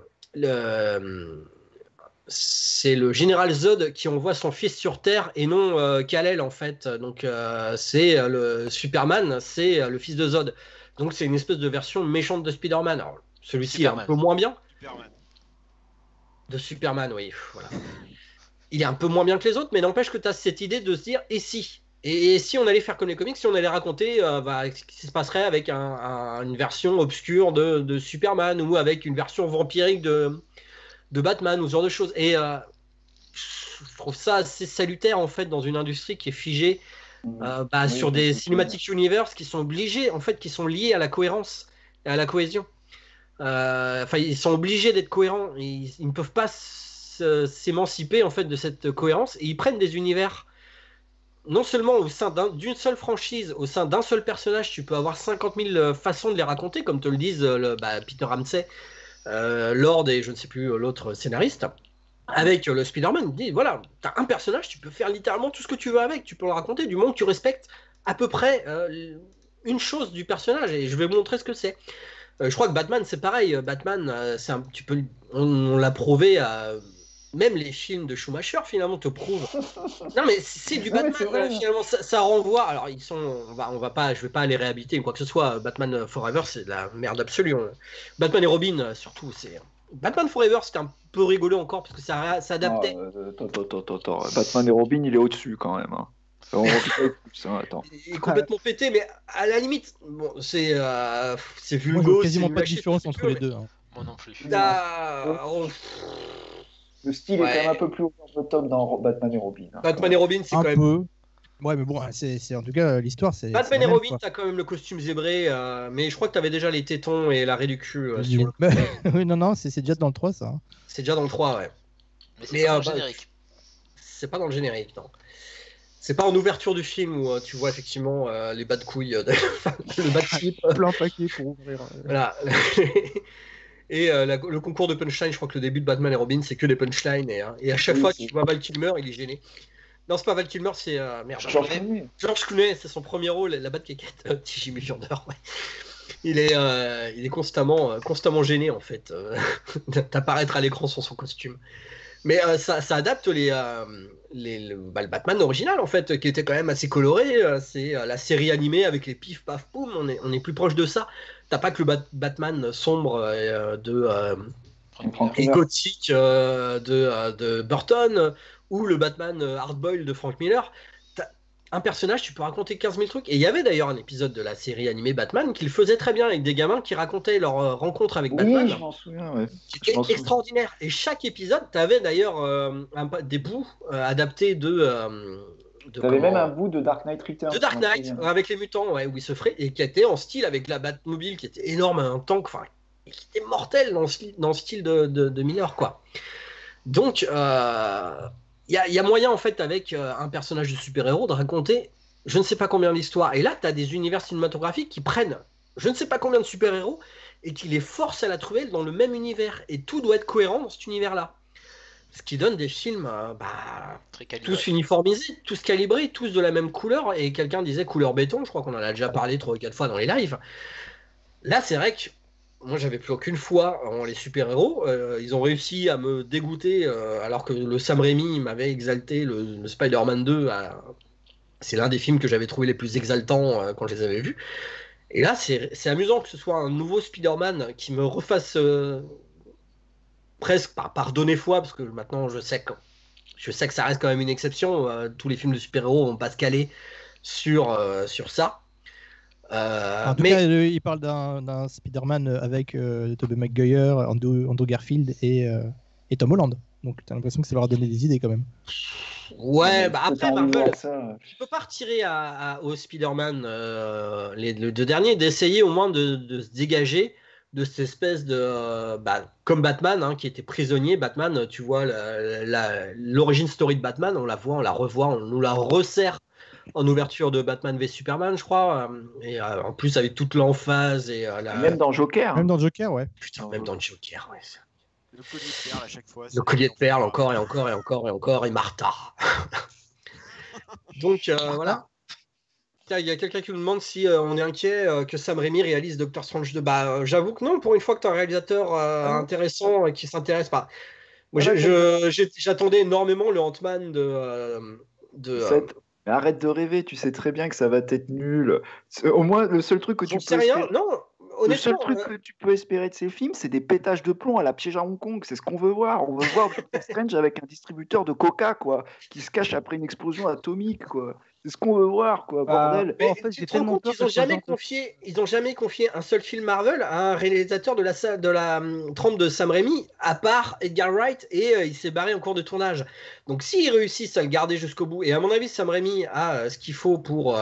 C'est le général Zod qui envoie son fils sur Terre et non Kal-El en fait. Donc c'est le Superman, c'est le fils de Zod. Donc c'est une espèce de version méchante de Spider-Man. Alors celui-ci est un peu moins bien. Superman. De Superman, oui. Voilà. Il est un peu moins bien que les autres, mais n'empêche que tu as cette idée de se dire et Et si on allait faire comme les comics, si on allait raconter ce qui se passerait avec une version obscure de Superman ou avec une version vampirique de Batman ou ce genre de choses. Et je trouve ça assez salutaire en fait dans une industrie qui est figée Oui, sur des cinématiques universe qui sont obligés, en fait, qui sont liés à la cohérence et à la cohésion. Enfin, ils sont obligés d'être cohérents. Ils ne peuvent pas s'émanciper en fait de cette cohérence et ils prennent des univers. Non seulement au sein d'une seule franchise, au sein d'un seul personnage, tu peux avoir 50 000 façons de les raconter, comme te le disent Peter Ramsey, Lord et je ne sais plus l'autre scénariste. Avec le Spider-Man, il dit voilà, t'as un personnage, tu peux faire littéralement tout ce que tu veux avec, tu peux le raconter du moment que tu respectes à peu près une chose du personnage et je vais vous montrer ce que c'est. Je crois que Batman c'est pareil, Batman on l'a prouvé même les films de Schumacher finalement te prouvent. Non mais c'est du Non, mais Batman c'est vrai. finalement ça renvoie. Alors on va pas, je vais pas les réhabiliter ou quoi que ce soit. Batman Forever c'est de la merde absolue. Batman et Robin surtout c'est. Batman Forever c'était un peu rigolo encore parce que ça s'adaptait. Attends. Batman et Robin, il est au-dessus quand même. Hein. On refait plus, hein, attends. Il est complètement pété, mais à la limite, bon, c'est Moi, je vulgo, vois c'est quasiment pas de mâché, différence tout ce que entre tu les veux, deux. Hein. Moi non plus. mais oh, Le style est quand ouais. même un peu plus over the top dans Batman et Robin. Hein, Batman et Robin, c'est Un quand même. peu. Ouais, mais bon, c'est en tout cas l'histoire, c'est Batman la et même, Robin, quoi. t'as quand même le costume zébré, mais je crois que t'avais déjà les tétons et l'arrêt du cul sur le. Oui, non, c'est déjà dans le 3, ça. Hein. C'est déjà dans le 3, ouais. Mais c'est Mais pas dans le générique. c'est pas dans le générique, non. C'est pas en ouverture du film où tu vois effectivement les bas de couilles, le bas de slip. Plein paquet pour ouvrir. Voilà. Et le concours de punchline, je crois que le début de Batman et Robin, c'est que des punchlines. Et à chaque Oui, fois que c'est- tu vois Val Kilmer, il est gêné. Non, c'est pas Val Kilmer, c'est merde. George Clooney. George Clooney, c'est son premier rôle, la batte kékette, petit Jimmy Furner. Ouais. Il est constamment gêné en fait d'apparaître à l'écran sans son costume. Mais ça adapte le Batman original en fait, qui était quand même assez coloré. C'est la série animée avec les pif paf poum. On est plus proche de ça. T'as pas que le Batman sombre Frank et Miller. gothique de Burton ou le Batman hardboiled de Frank Miller. T'as un personnage, tu peux raconter 15 000 trucs. Et il y avait d'ailleurs un épisode de la série animée Batman qui le faisait très bien avec des gamins qui racontaient leur rencontre avec Batman. Oui, je m'en souviens, ouais. Qui Je m'en était souviens. extraordinaire. Et chaque épisode, tu avais d'ailleurs des bouts adaptés T'avais même un bout de Dark Knight Returns. de Dark je m'en Knight souviens. avec les mutants, ouais, où il se ferait, et qui était en style avec la Batmobile qui était énorme, un tank, enfin, et qui était mortel dans le style de Miller, quoi. Donc, il y a moyen, en fait, avec un personnage de super-héros, de raconter je ne sais pas combien d'histoires. Et là, tu as des univers cinématographiques qui prennent je ne sais pas combien de super-héros et qui les forcent à la trouver dans le même univers. Et tout doit être cohérent dans cet univers-là. Ce qui donne des films Très calibré. tous uniformisés, tous calibrés, tous de la même couleur. Et quelqu'un disait couleur béton, je crois qu'on en a déjà parlé 3 ou 4 fois dans les lives. Là, c'est vrai que moi, j'avais plus aucune foi en les super-héros. Ils ont réussi à me dégoûter, alors que le Sam Raimi m'avait exalté le Spider-Man 2. C'est l'un des films que j'avais trouvé les plus exaltants quand je les avais vus. Et là, c'est amusant que ce soit un nouveau Spider-Man qui me refasse presque par donner foi, parce que maintenant je sais que ça reste quand même une exception. Tous les films de super-héros vont pas se caler sur ça. En tout cas, il parle d'un Spider-Man avec Tobey Maguire, Andrew Garfield et Tom Holland. Donc tu as l'impression que ça leur a donné des idées quand même. Ouais, bah après Marvel, ça. tu peux pas retirer au Spider-Man les deux derniers d'essayer au moins de se dégager de cette espèce de comme Batman hein, qui était prisonnier. Batman, tu vois l'origine story de Batman, on la voit, on la revoit, on nous la resserre en ouverture de Batman v Superman, je crois, et en plus avec toute l'emphase et Même dans Joker. Même dans Joker, ouais. putain, même dans le Joker, ouais. Le collier de perles à chaque fois. Le collier de perles, encore et encore et encore et encore, et Martha. Donc voilà. Il y a quelqu'un qui nous demande si on est inquiet que Sam Raimi réalise Doctor Strange 2. J'avoue que non, pour une fois que tu as un réalisateur intéressant qui s'intéresse pas. Moi, j'attendais énormément le Ant-Man Mais arrête de rêver, tu sais très bien que ça va être nul. Au moins, le seul truc que tu J'en peux sais rien, espérer... non. Le seul Honnêtement, truc que tu peux espérer de ces films, c'est des pétages de plomb à la piège à Hong Kong. C'est ce qu'on veut voir. On veut voir Doctor Strange avec un distributeur de coca, quoi, qui se cache après une explosion atomique, quoi. C'est ce qu'on veut voir, quoi, bordel. Mais en fait, tu j'ai te rends tellement compte peur qu'ils ont que ce soit jamais genre de- confié, ils ont jamais confié un seul film Marvel à un réalisateur de la trempe de Sam Raimi, à part Edgar Wright, et il s'est barré en cours de tournage. Donc s'ils réussissent à le garder jusqu'au bout, et à mon avis Sam Raimi a ce qu'il faut pour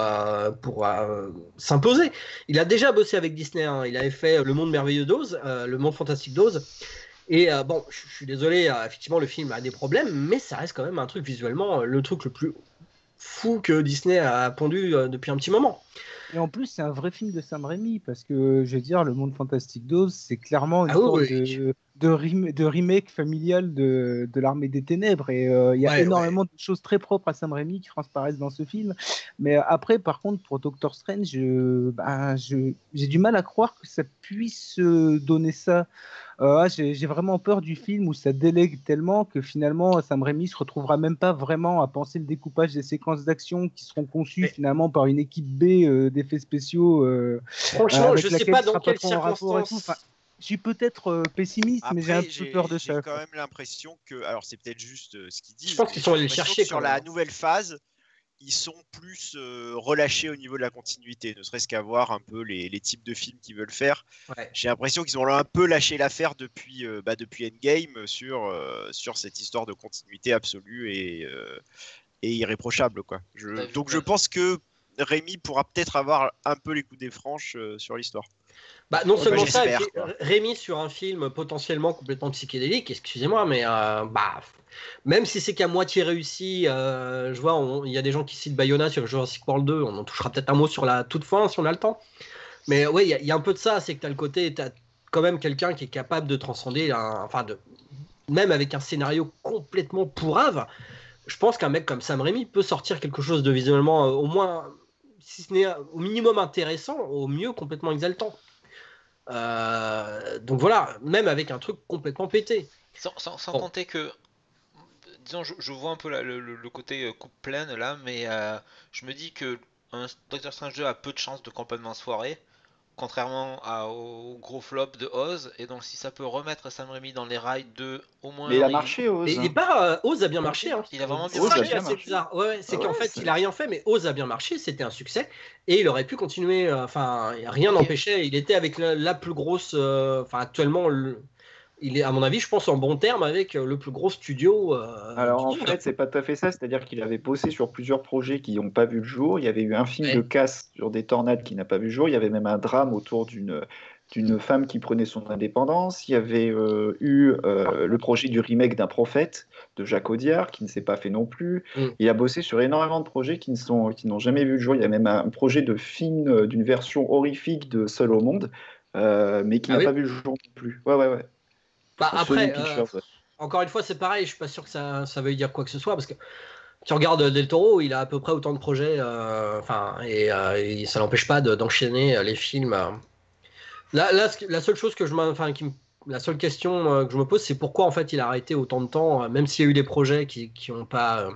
s'imposer. Il a déjà bossé avec Disney, hein. Il avait fait Le Monde merveilleux d'Oz, Le Monde fantastique d'Oz. Et bon, je suis désolé, effectivement le film a des problèmes, mais ça reste quand même un truc visuellement, le truc le plus fou que Disney a pondu depuis un petit moment. Et en plus, c'est un vrai film de Sam Raimi, parce que, je veux dire, Le Monde Fantastique d'Oz, c'est clairement une Ah oui, sorte oui. de remake familial de l'Armée des Ténèbres. Et il y a Ouais, énormément de choses très propres à Sam Raimi qui transparaissent dans ce film. Mais après, par contre, pour Doctor Strange, j'ai du mal à croire que ça puisse donner ça. J'ai vraiment peur du film où ça délègue tellement que finalement Sam Raimi se retrouvera même pas vraiment à penser le découpage des séquences d'action qui seront conçues Mais- finalement par une équipe B d'effets spéciaux Franchement, avec je sais laquelle pas il dans sera pas quelles trop en rapport et tout. circonstances. Enfin, je suis peut-être pessimiste, mais j'ai un Après, peu peur de j'ai ça. quand quoi. même l'impression que, alors c'est peut-être juste ce qu'ils disent, Je pense mais qu'ils j'ai sont allés le l'impression que chercher sur quand la même. nouvelle phase, ils sont plus relâchés au niveau de la continuité, ne serait-ce qu'à voir un peu les types de films qu'ils veulent faire. Ouais. J'ai l'impression qu'ils ont un peu lâché l'affaire depuis Endgame sur cette histoire de continuité absolue et irréprochable, quoi. Donc je pense que Rémi pourra peut-être avoir un peu les coups des franches sur l'histoire. Bah, non Enfin, seulement ça, et j'espère, puis quoi. Rémi sur un film potentiellement complètement psychédélique, excusez-moi, mais bah, même si c'est qu'à moitié réussi, je vois, il y a des gens qui citent Bayona sur Jurassic World 2, on en touchera peut-être un mot sur la toute fin si on a le temps. Mais ouais, il y a un peu de ça, c'est que tu as le côté, tu as quand même quelqu'un qui est capable de transcender, même avec un scénario complètement pourrave, je pense qu'un mec comme Sam Raimi peut sortir quelque chose de visuellement, au moins, si ce n'est au minimum intéressant, au mieux complètement exaltant. Donc voilà, même avec un truc complètement pété. Sans Bon. compter que, disons, je vois un peu le côté coupe pleine là, mais je me dis que un Doctor Strange 2 a peu de chances de complètement se foirer, contrairement au gros flop de Oz, et donc si ça peut remettre Sam Raimi dans les rails de au moins Mais il a marché, Oz. Et pas Oz a bien marché, hein. Il a vraiment bien Oz a Ça, marché. c'est bien assez marché. bizarre. Ouais, c'est Ah qu'en ouais, fait, c'est- il a rien fait, mais Oz a bien marché, c'était un succès, et il aurait pu continuer. Enfin, rien Ok. n'empêchait. Il était avec la plus grosse. Enfin, actuellement, il est, à mon avis, je pense en bon terme avec le plus gros studio Alors du en monde. fait, c'est pas tout à fait ça, c'est-à-dire qu'il avait bossé sur plusieurs projets qui n'ont pas vu le jour. Il y avait eu un film Ouais. de casse sur des tornades qui n'a pas vu le jour. Il y avait même un drame autour d'une femme qui prenait son indépendance. Il y avait eu le projet du remake d'un Prophète de Jacques Audiard qui ne s'est pas fait non plus. Mm. Il a bossé sur énormément de projets qui n'ont jamais vu le jour. Il y a même un projet de film d'une version horrifique de Seul au monde, mais qui Ah n'a oui. pas vu le jour non plus. Ouais. Bah, Pour Sony après, Pictures. Ouais. encore une fois, c'est pareil. Je suis pas sûr que ça veuille dire quoi que ce soit parce que tu regardes Del Toro, il a à peu près autant de projets. Enfin, et ça n'empêche pas d'enchaîner les films. Là, la seule chose que la seule question que je me pose, c'est pourquoi en fait il a arrêté autant de temps, même s'il y a eu des projets qui n'ont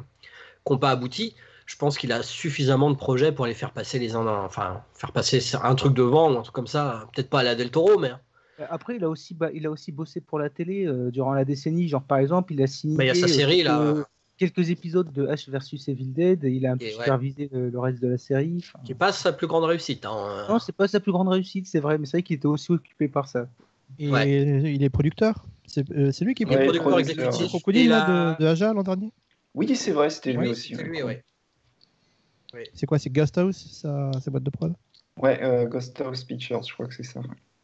pas abouti. Je pense qu'il a suffisamment de projets pour les faire passer enfin, faire passer un truc devant ou un truc comme ça. Peut-être pas à la Del Toro, mais Après, il a aussi bossé pour la télé durant la décennie. Genre, par exemple, il a signé bah, il y a sa série là, quelques épisodes de Ash versus Evil Dead et il a un peu Et ouais. supervisé le reste de la série. Enfin, qui est pas sa plus grande réussite, hein. non, c'est pas sa plus grande réussite, c'est vrai, mais c'est vrai qu'il était aussi occupé par ça. Et Ouais. il est producteur. C'est lui qui est Il est Ouais, producteur producteur. exécutif. Crocodile Et là, de Aja l'an dernier. Oui, c'est vrai, c'était lui Oui, aussi. c'est ouais. lui, ouais. C'est quoi? C'est Ghost House, sa boîte de prod? Ouais, Ghost House Pictures, je crois que c'est ça.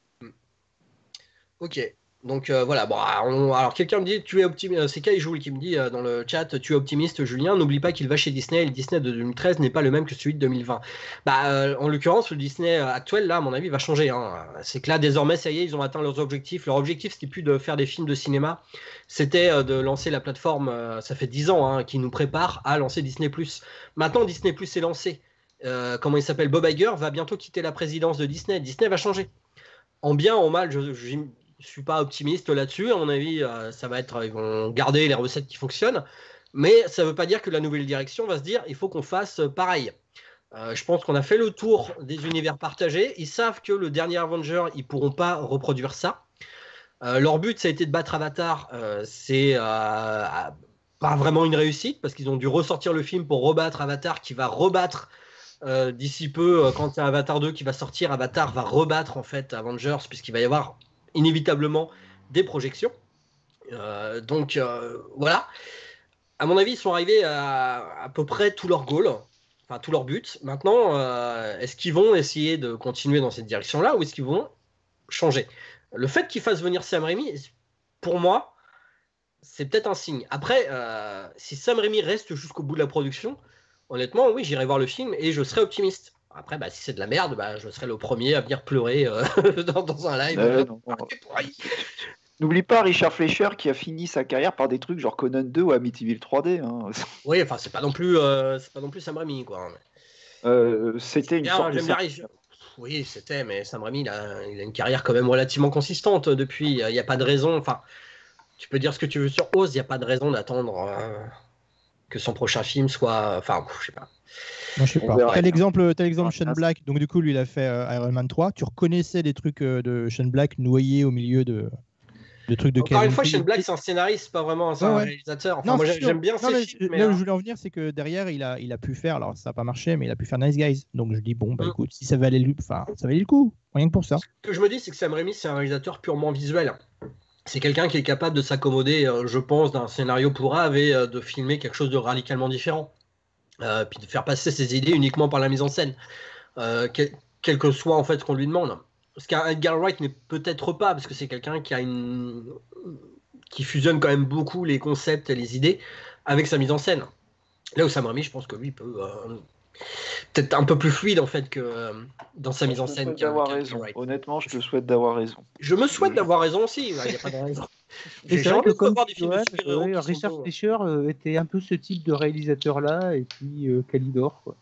Ok. Donc voilà, bon, alors quelqu'un me dit, tu es optimiste, c'est Kaijoul qui me dit dans le chat, tu es optimiste Julien, n'oublie pas qu'il va chez Disney, et le Disney de 2013 n'est pas le même que celui de 2020. Bah, en l'occurrence, le Disney actuel, là, à mon avis, va changer, hein. C'est que là, désormais, ça y est, ils ont atteint leurs objectifs. Leur objectif, c'était plus de faire des films de cinéma, c'était de lancer la plateforme, ça fait 10 ans, hein, qui nous prépare à lancer Disney+. Maintenant, Disney+, est lancé. Comment il s'appelle? Bob Iger va bientôt quitter la présidence de Disney. Disney va changer. En bien, en mal, je suis pas optimiste là-dessus. À mon avis, ça va être, ils vont garder les recettes qui fonctionnent, mais ça veut pas dire que la nouvelle direction va se dire, il faut qu'on fasse pareil. Je pense qu'on a fait le tour des univers partagés. Ils savent que le dernier Avenger, ils pourront pas reproduire ça. Leur but, ça a été de battre Avatar. C'est pas vraiment une réussite parce qu'ils ont dû ressortir le film pour rebattre Avatar qui va rebattre d'ici peu quand il y a Avatar 2 qui va sortir. Avatar va rebattre en fait Avengers puisqu'il va y avoir inévitablement des projections. Donc voilà. À mon avis, ils sont arrivés à peu près tous leurs goals, enfin tous leurs buts. Maintenant, est-ce qu'ils vont essayer de continuer dans cette direction-là ou est-ce qu'ils vont changer? Le fait qu'ils fassent venir Sam Raimi, pour moi, c'est peut-être un signe. Après, si Sam Raimi reste jusqu'au bout de la production, honnêtement, oui, j'irai voir le film et je serai optimiste. Après, si c'est de la merde, je serai le premier à venir pleurer dans un live. N'oublie pas Richard Fleischer qui a fini sa carrière par des trucs genre Conan 2 ou Amityville 3D. Hein. Oui, enfin, c'est pas non plus Sam Raimi, quoi. C'était une sorte de... Oui, c'était, mais Sam Raimi, il a une carrière quand même relativement consistante depuis. Il n'y a pas de raison. Enfin, tu peux dire ce que tu veux sur Oz, il n'y a pas de raison d'attendre que son prochain film soit. Enfin, je sais pas. Non, je sais pas. Tel exemple Shane Black. Donc, du coup, lui, il a fait Iron Man 3. Tu reconnaissais des trucs de Shane Black noyés au milieu de trucs de Encore une fois, Shane Black, c'est un scénariste, pas vraiment un réalisateur. Enfin, moi, j'aime bien ses films. Là où je voulais en venir, c'est que derrière, il a pu faire, alors ça n'a pas marché, mais il a pu faire Nice Guys. Donc, je dis, bon, écoute, si ça valait le coup, rien que pour ça. Ce que je me dis, c'est que Sam Raimi, c'est un réalisateur purement visuel. C'est quelqu'un qui est capable de s'accommoder, je pense, d'un scénario pour rêve et de filmer quelque chose de radicalement différent. Puis de faire passer ses idées uniquement par la mise en scène. Quel que soit en fait ce qu'on lui demande. Ce qu'un Edgar Wright n'est peut-être pas, parce que c'est quelqu'un qui fusionne quand même beaucoup les concepts et les idées avec sa mise en scène. Là où Sam Raimi, je pense que lui peut peut-être un peu plus fluide en fait que dans sa mise en scène. Je te souhaite d'avoir raison. Honnêtement, je te souhaite d'avoir raison. Je me souhaite d'avoir raison aussi. Il n'y a pas de raison. C'est vrai que comme Richard Fleischer était un peu ce type de réalisateur-là, et puis Kalidor, quoi.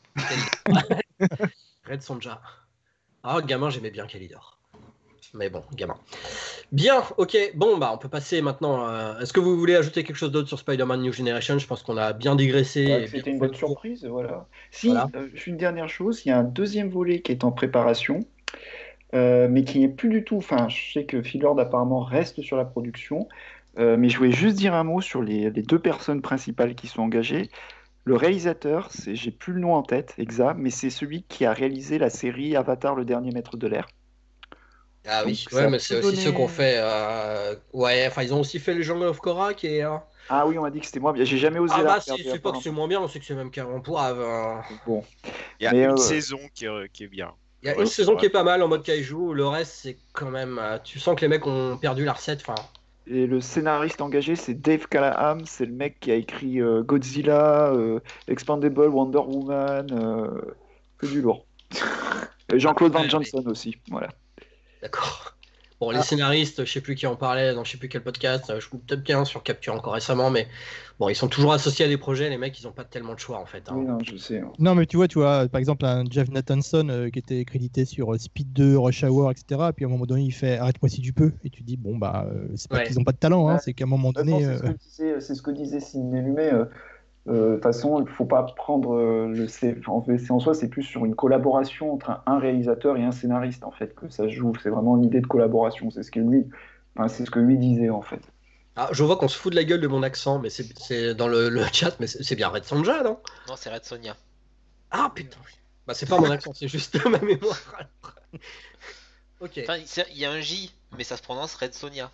Red Sonja. Ah, gamin, j'aimais bien Kalidor. Mais bon, gamin. Bien, ok. Bon, on peut passer maintenant. Est-ce que vous voulez ajouter quelque chose d'autre sur Spider-Man New Generation? Je pense qu'on a bien digressé. C'était une bonne surprise, voilà. Une dernière chose, il y a un deuxième volet qui est en préparation. Mais qui n'est plus du tout. Enfin, je sais que Phil Lord apparemment reste sur la production, mais je voulais juste dire un mot sur les deux personnes principales qui sont engagées. Le réalisateur, j'ai plus le nom en tête exact, mais c'est celui qui a réalisé la série Avatar, le dernier maître de l'air. Ah oui, mais c'est aussi ceux qu'on fait. Ils ont aussi fait le Jungle of Korra qui est. Ah oui, on m'a dit que c'était moins bien. J'ai jamais osé la regarder. C'est pas que c'est moins bien, c'est que c'est même carrément pourrave. Bon. Il y a une saison qui est bien. Il y a une saison qui est pas mal en mode kaiju, le reste c'est quand même. Tu sens que les mecs ont perdu la recette. Et le scénariste engagé, c'est Dave Callaham, c'est le mec qui a écrit Godzilla, Expandable, Wonder Woman, que du lourd. Et Jean-Claude Van Johnson aussi, voilà. D'accord. Bon, les scénaristes, je sais plus qui en parlait dans je sais plus quel podcast, je peut-être bien sur Capture encore récemment, mais bon, ils sont toujours associés à des projets, les mecs, ils ont pas tellement de choix en fait. Oui, non, je sais. Hein. Non, mais tu vois, par exemple, un Jeff Nathanson qui était crédité sur Speed 2, Rush Hour, etc. Et puis à un moment donné, il fait arrête-moi si tu peux. Et tu dis, bon, c'est pas qu'ils ont pas de talent, hein, c'est qu'à un moment donné. C'est ce que disait Sidney Lumet. De toute façon, il ne faut pas prendre en soi, c'est plus sur une collaboration entre un réalisateur et un scénariste en fait que ça se joue. C'est vraiment une idée de collaboration. C'est ce que lui disait en fait. Ah, je vois qu'on se fout de la gueule de mon accent, mais c'est dans le chat, mais c'est bien Red Sonja, non? Non, c'est Red Sonja. Ah putain. C'est pas mon accent, c'est juste ma mémoire. Ok. Enfin, il y a un J, mais ça se prononce Red Sonja.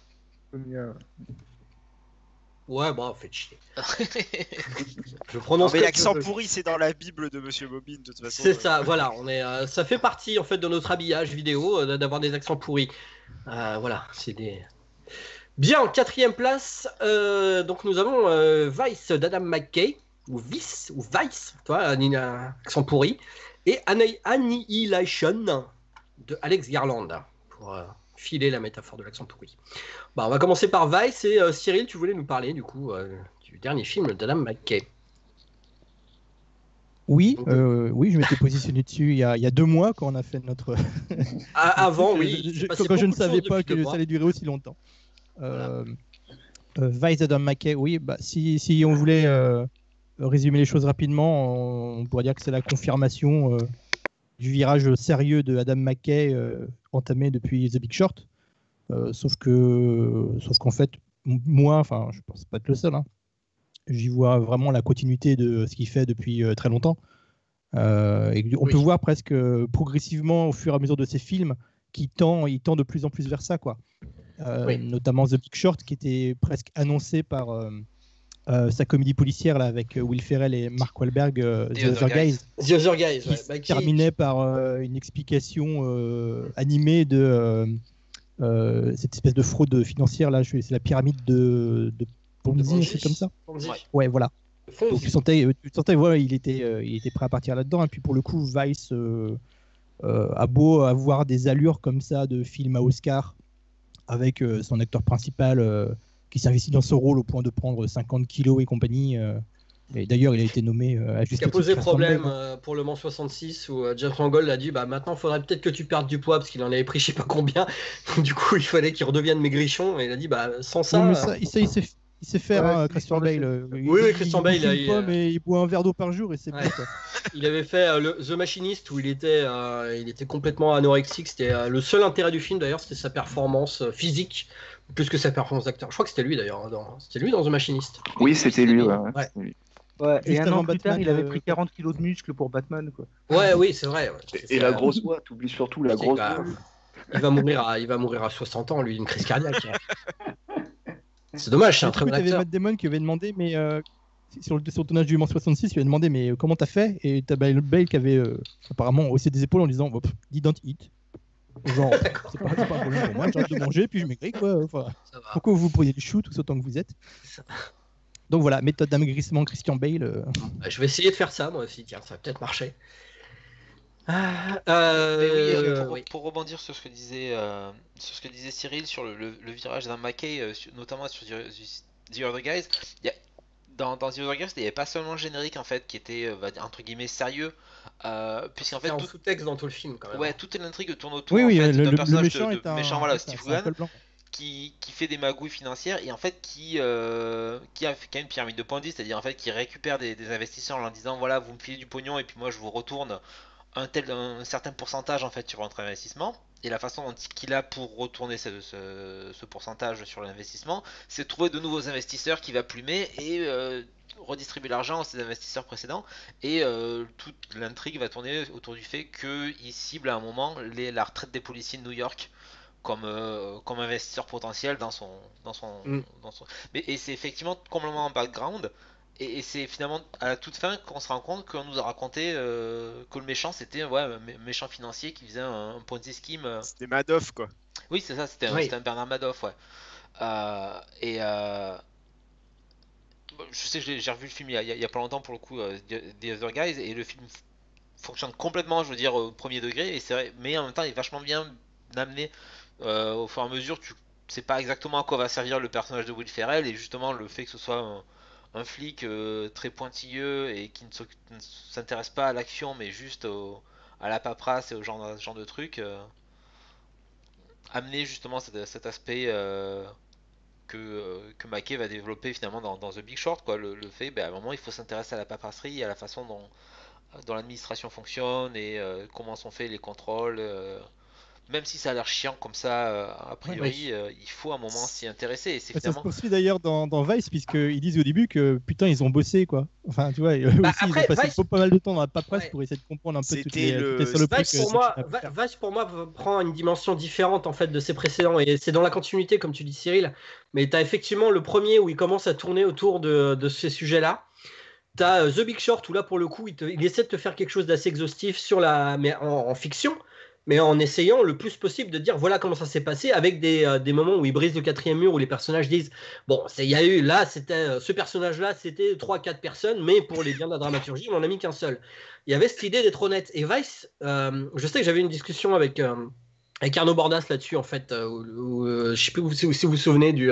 Ouais, faites chier. Je prononce. Mais l'accent pourri, c'est dans la Bible de Monsieur Bobine, de toute façon. C'est ça, voilà. Ça fait partie en fait de notre habillage vidéo d'avoir des accents pourris. Voilà, c'est des. Bien, 4e place. Donc nous avons Vice d'Adam McKay ou Vice, toi, accent pourri, et Annihilation de Alex Garland pour filer la métaphore de l'accent pourri. On va commencer par Vice et Cyril, tu voulais nous parler du coup du dernier film d'Adam McKay. Oui, je m'étais positionné dessus il y a 2 mois quand on a fait notre. Avant, oui. Quand je ne savais pas que ça allait durer aussi longtemps. Voilà. Vice d'Adam McKay, oui, si on voulait résumer les choses rapidement, on pourrait dire que c'est la confirmation du virage sérieux de Adam McKay entamé depuis The Big Short. Sauf qu'en fait, moi, je pense pas être le seul, hein, j'y vois vraiment la continuité de ce qu'il fait depuis très longtemps. On peut voir presque progressivement au fur et à mesure de ses films il tend de plus en plus vers ça, quoi. Notamment The Big Short, qui était presque annoncé par sa comédie policière là, avec Will Ferrell et Mark Wahlberg, The Other Guys. The Other Guys, qui terminait par une explication animée de cette espèce de fraude financière là, c'est la pyramide de Ponzi, c'est comme ça. Ouais, voilà. Donc tu sentais voilà, il était prêt à partir là-dedans. Et puis pour le coup, Vice a beau avoir des allures comme ça de film à Oscar, avec son acteur principal qui s'investit dans ce rôle au point de prendre 50 kilos et compagnie. Et d'ailleurs, il a été nommé à juste titre. Ce qui a posé problème pour Le Mans 66, où James Mangold a dit maintenant, il faudrait peut-être que tu perdes du poids, parce qu'il en avait pris je sais pas combien. Du coup, il fallait qu'il redevienne maigrichon. Et il a dit sans ça. Oui, mais ça il sait faire Christian Bale. Oui, Christian Bale. Mais il boit un verre d'eau par jour et c'est bon. Il avait fait The Machinist, où il était complètement anorexique. C'était le seul intérêt du film, d'ailleurs, c'était sa performance physique, plus que sa performance d'acteur. Je crois que c'était lui, d'ailleurs. C'était lui dans The Machinist. Oui, c'était lui. Ouais, et un an plus tard, il avait pris 40 kilos de muscles pour Batman, quoi. Oui, c'est vrai. Et la grosse voix, t'oublies surtout la grosse voix. Il va mourir à 60 ans, lui, d'une crise cardiaque. C'est dommage, c'est un très bon acteur. Il y avait Matt Damon qui avait demandé, mais sur le tournage du Mans 66, il avait demandé, mais comment t'as fait? Et t'as Bale qui avait apparemment haussé des épaules en disant, don't eat. Genre, c'est pas un problème pour moi, j'arrête de manger, puis je maigris, quoi. Enfin, pourquoi vous pourriez le shoot tout autant que vous êtes? Donc voilà, méthode d'amaigrissement Christian Bale. Je vais essayer de faire ça, moi aussi, tiens, ça va peut-être marcher. Pour rebondir sur ce que disait Cyril sur le virage d'un McKay, notamment sur The Other Guys, dans The Other Guys, il n'y avait pas seulement le générique en fait qui était entre guillemets sérieux, puisqu'en fait en sous-texte dans tout le film quand même. Ouais, toute l'intrigue tourne autour en fait, d'un le personnage méchant de méchant, voilà, Steve Coogan, qui fait des magouilles financières et en fait qui a une pyramide de Ponzi, c'est-à-dire en fait qui récupère des investisseurs en leur disant voilà, vous me filez du pognon et puis moi je vous retourne un certain pourcentage en fait sur votre investissement, et la façon dont il a pour retourner ce pourcentage sur l'investissement, c'est de trouver de nouveaux investisseurs qui va plumer et redistribuer l'argent à ses investisseurs précédents, et toute l'intrigue va tourner autour du fait qu'il cible à un moment la retraite des policiers de New York comme investisseur potentiel dans son et c'est effectivement complètement en background. Et c'est finalement à la toute fin qu'on se rend compte qu'on nous a raconté que le méchant c'était un méchant financier qui faisait un Ponzi scheme. C'était Madoff, quoi. Oui, c'est ça, c'était un Bernard Madoff, ouais. Je sais que j'ai revu le film il y a pas longtemps pour le coup, The Other Guys, et le film fonctionne complètement, je veux dire, au premier degré, et c'est vrai, mais en même temps il est vachement bien amené au fur et à mesure. Tu sais pas exactement à quoi va servir le personnage de Will Ferrell, et justement le fait que ce soit un flic très pointilleux et qui ne s'intéresse pas à l'action mais juste à la paperasse et au genre de truc, amener justement cet aspect que McKay va développer finalement dans The Big Short, quoi. Le fait à un moment il faut s'intéresser à la paperasserie et à la façon dont l'administration fonctionne et comment sont faits les contrôles. Même si ça a l'air chiant comme ça, a priori, il faut un moment s'y intéresser. Et ça se poursuit d'ailleurs dans Vice, puisqu'ils disent au début que putain, ils ont bossé, quoi. Enfin, tu vois, aussi, après, ils ont passé pas mal de temps dans la paperasse pour essayer de comprendre un peu toutes les saloperies. Vice, pour moi, prend une dimension différente en fait de ses précédents, et c'est dans la continuité, comme tu dis, Cyril. Mais tu as effectivement le premier où il commence à tourner autour de ces sujets-là. T'as The Big Short où là, pour le coup, il essaie de te faire quelque chose d'assez exhaustif mais en fiction. Mais en essayant le plus possible de dire voilà comment ça s'est passé, avec des moments où ils brisent le quatrième mur, où les personnages disent bon, il y a eu là, c'était ce personnage-là, c'était 3-4 personnes, mais pour les biens de la dramaturgie, on n'en a mis qu'un seul. Il y avait cette idée d'être honnête. Et Vice, je sais que j'avais une discussion avec Arnaud Bordas là-dessus, en fait, je sais plus si vous vous souvenez du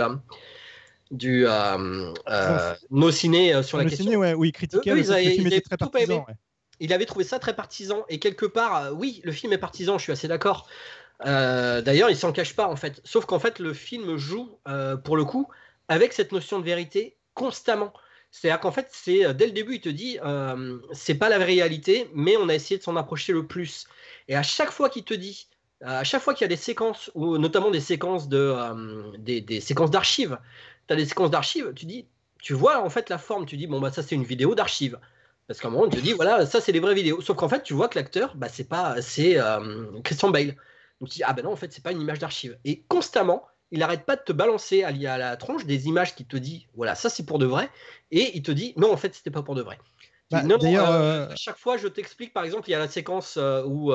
No Ciné sur la question. Ciné, ouais, oui, critiquait le film était très partisan. Il avait trouvé ça très partisan, et quelque part, oui, le film est partisan, je suis assez d'accord. D'ailleurs, il s'en cache pas en fait. Sauf qu'en fait, le film joue, pour le coup, avec cette notion de vérité constamment. C'est-à-dire qu'en fait, dès le début, il te dit, c'est pas la réalité, mais on a essayé de s'en approcher le plus. Et à chaque fois qu'il te dit, à chaque fois qu'il y a des séquences, ou notamment des séquences des séquences d'archives, tu as des séquences d'archives, tu dis, tu vois en fait la forme, tu dis bon bah ça c'est une vidéo d'archive. Parce qu'à un moment on te dit voilà ça c'est les vraies vidéos. Sauf qu'en fait tu vois que l'acteur bah c'est Christian Bale. Donc tu dis ah ben non en fait c'est pas une image d'archive. Et constamment il arrête pas de te balancer à la tronche des images qui te dit voilà ça c'est pour de vrai et il te dit non en fait c'était pas pour de vrai. Bah, Non, d'ailleurs, à chaque fois je t'explique par exemple il y a la séquence où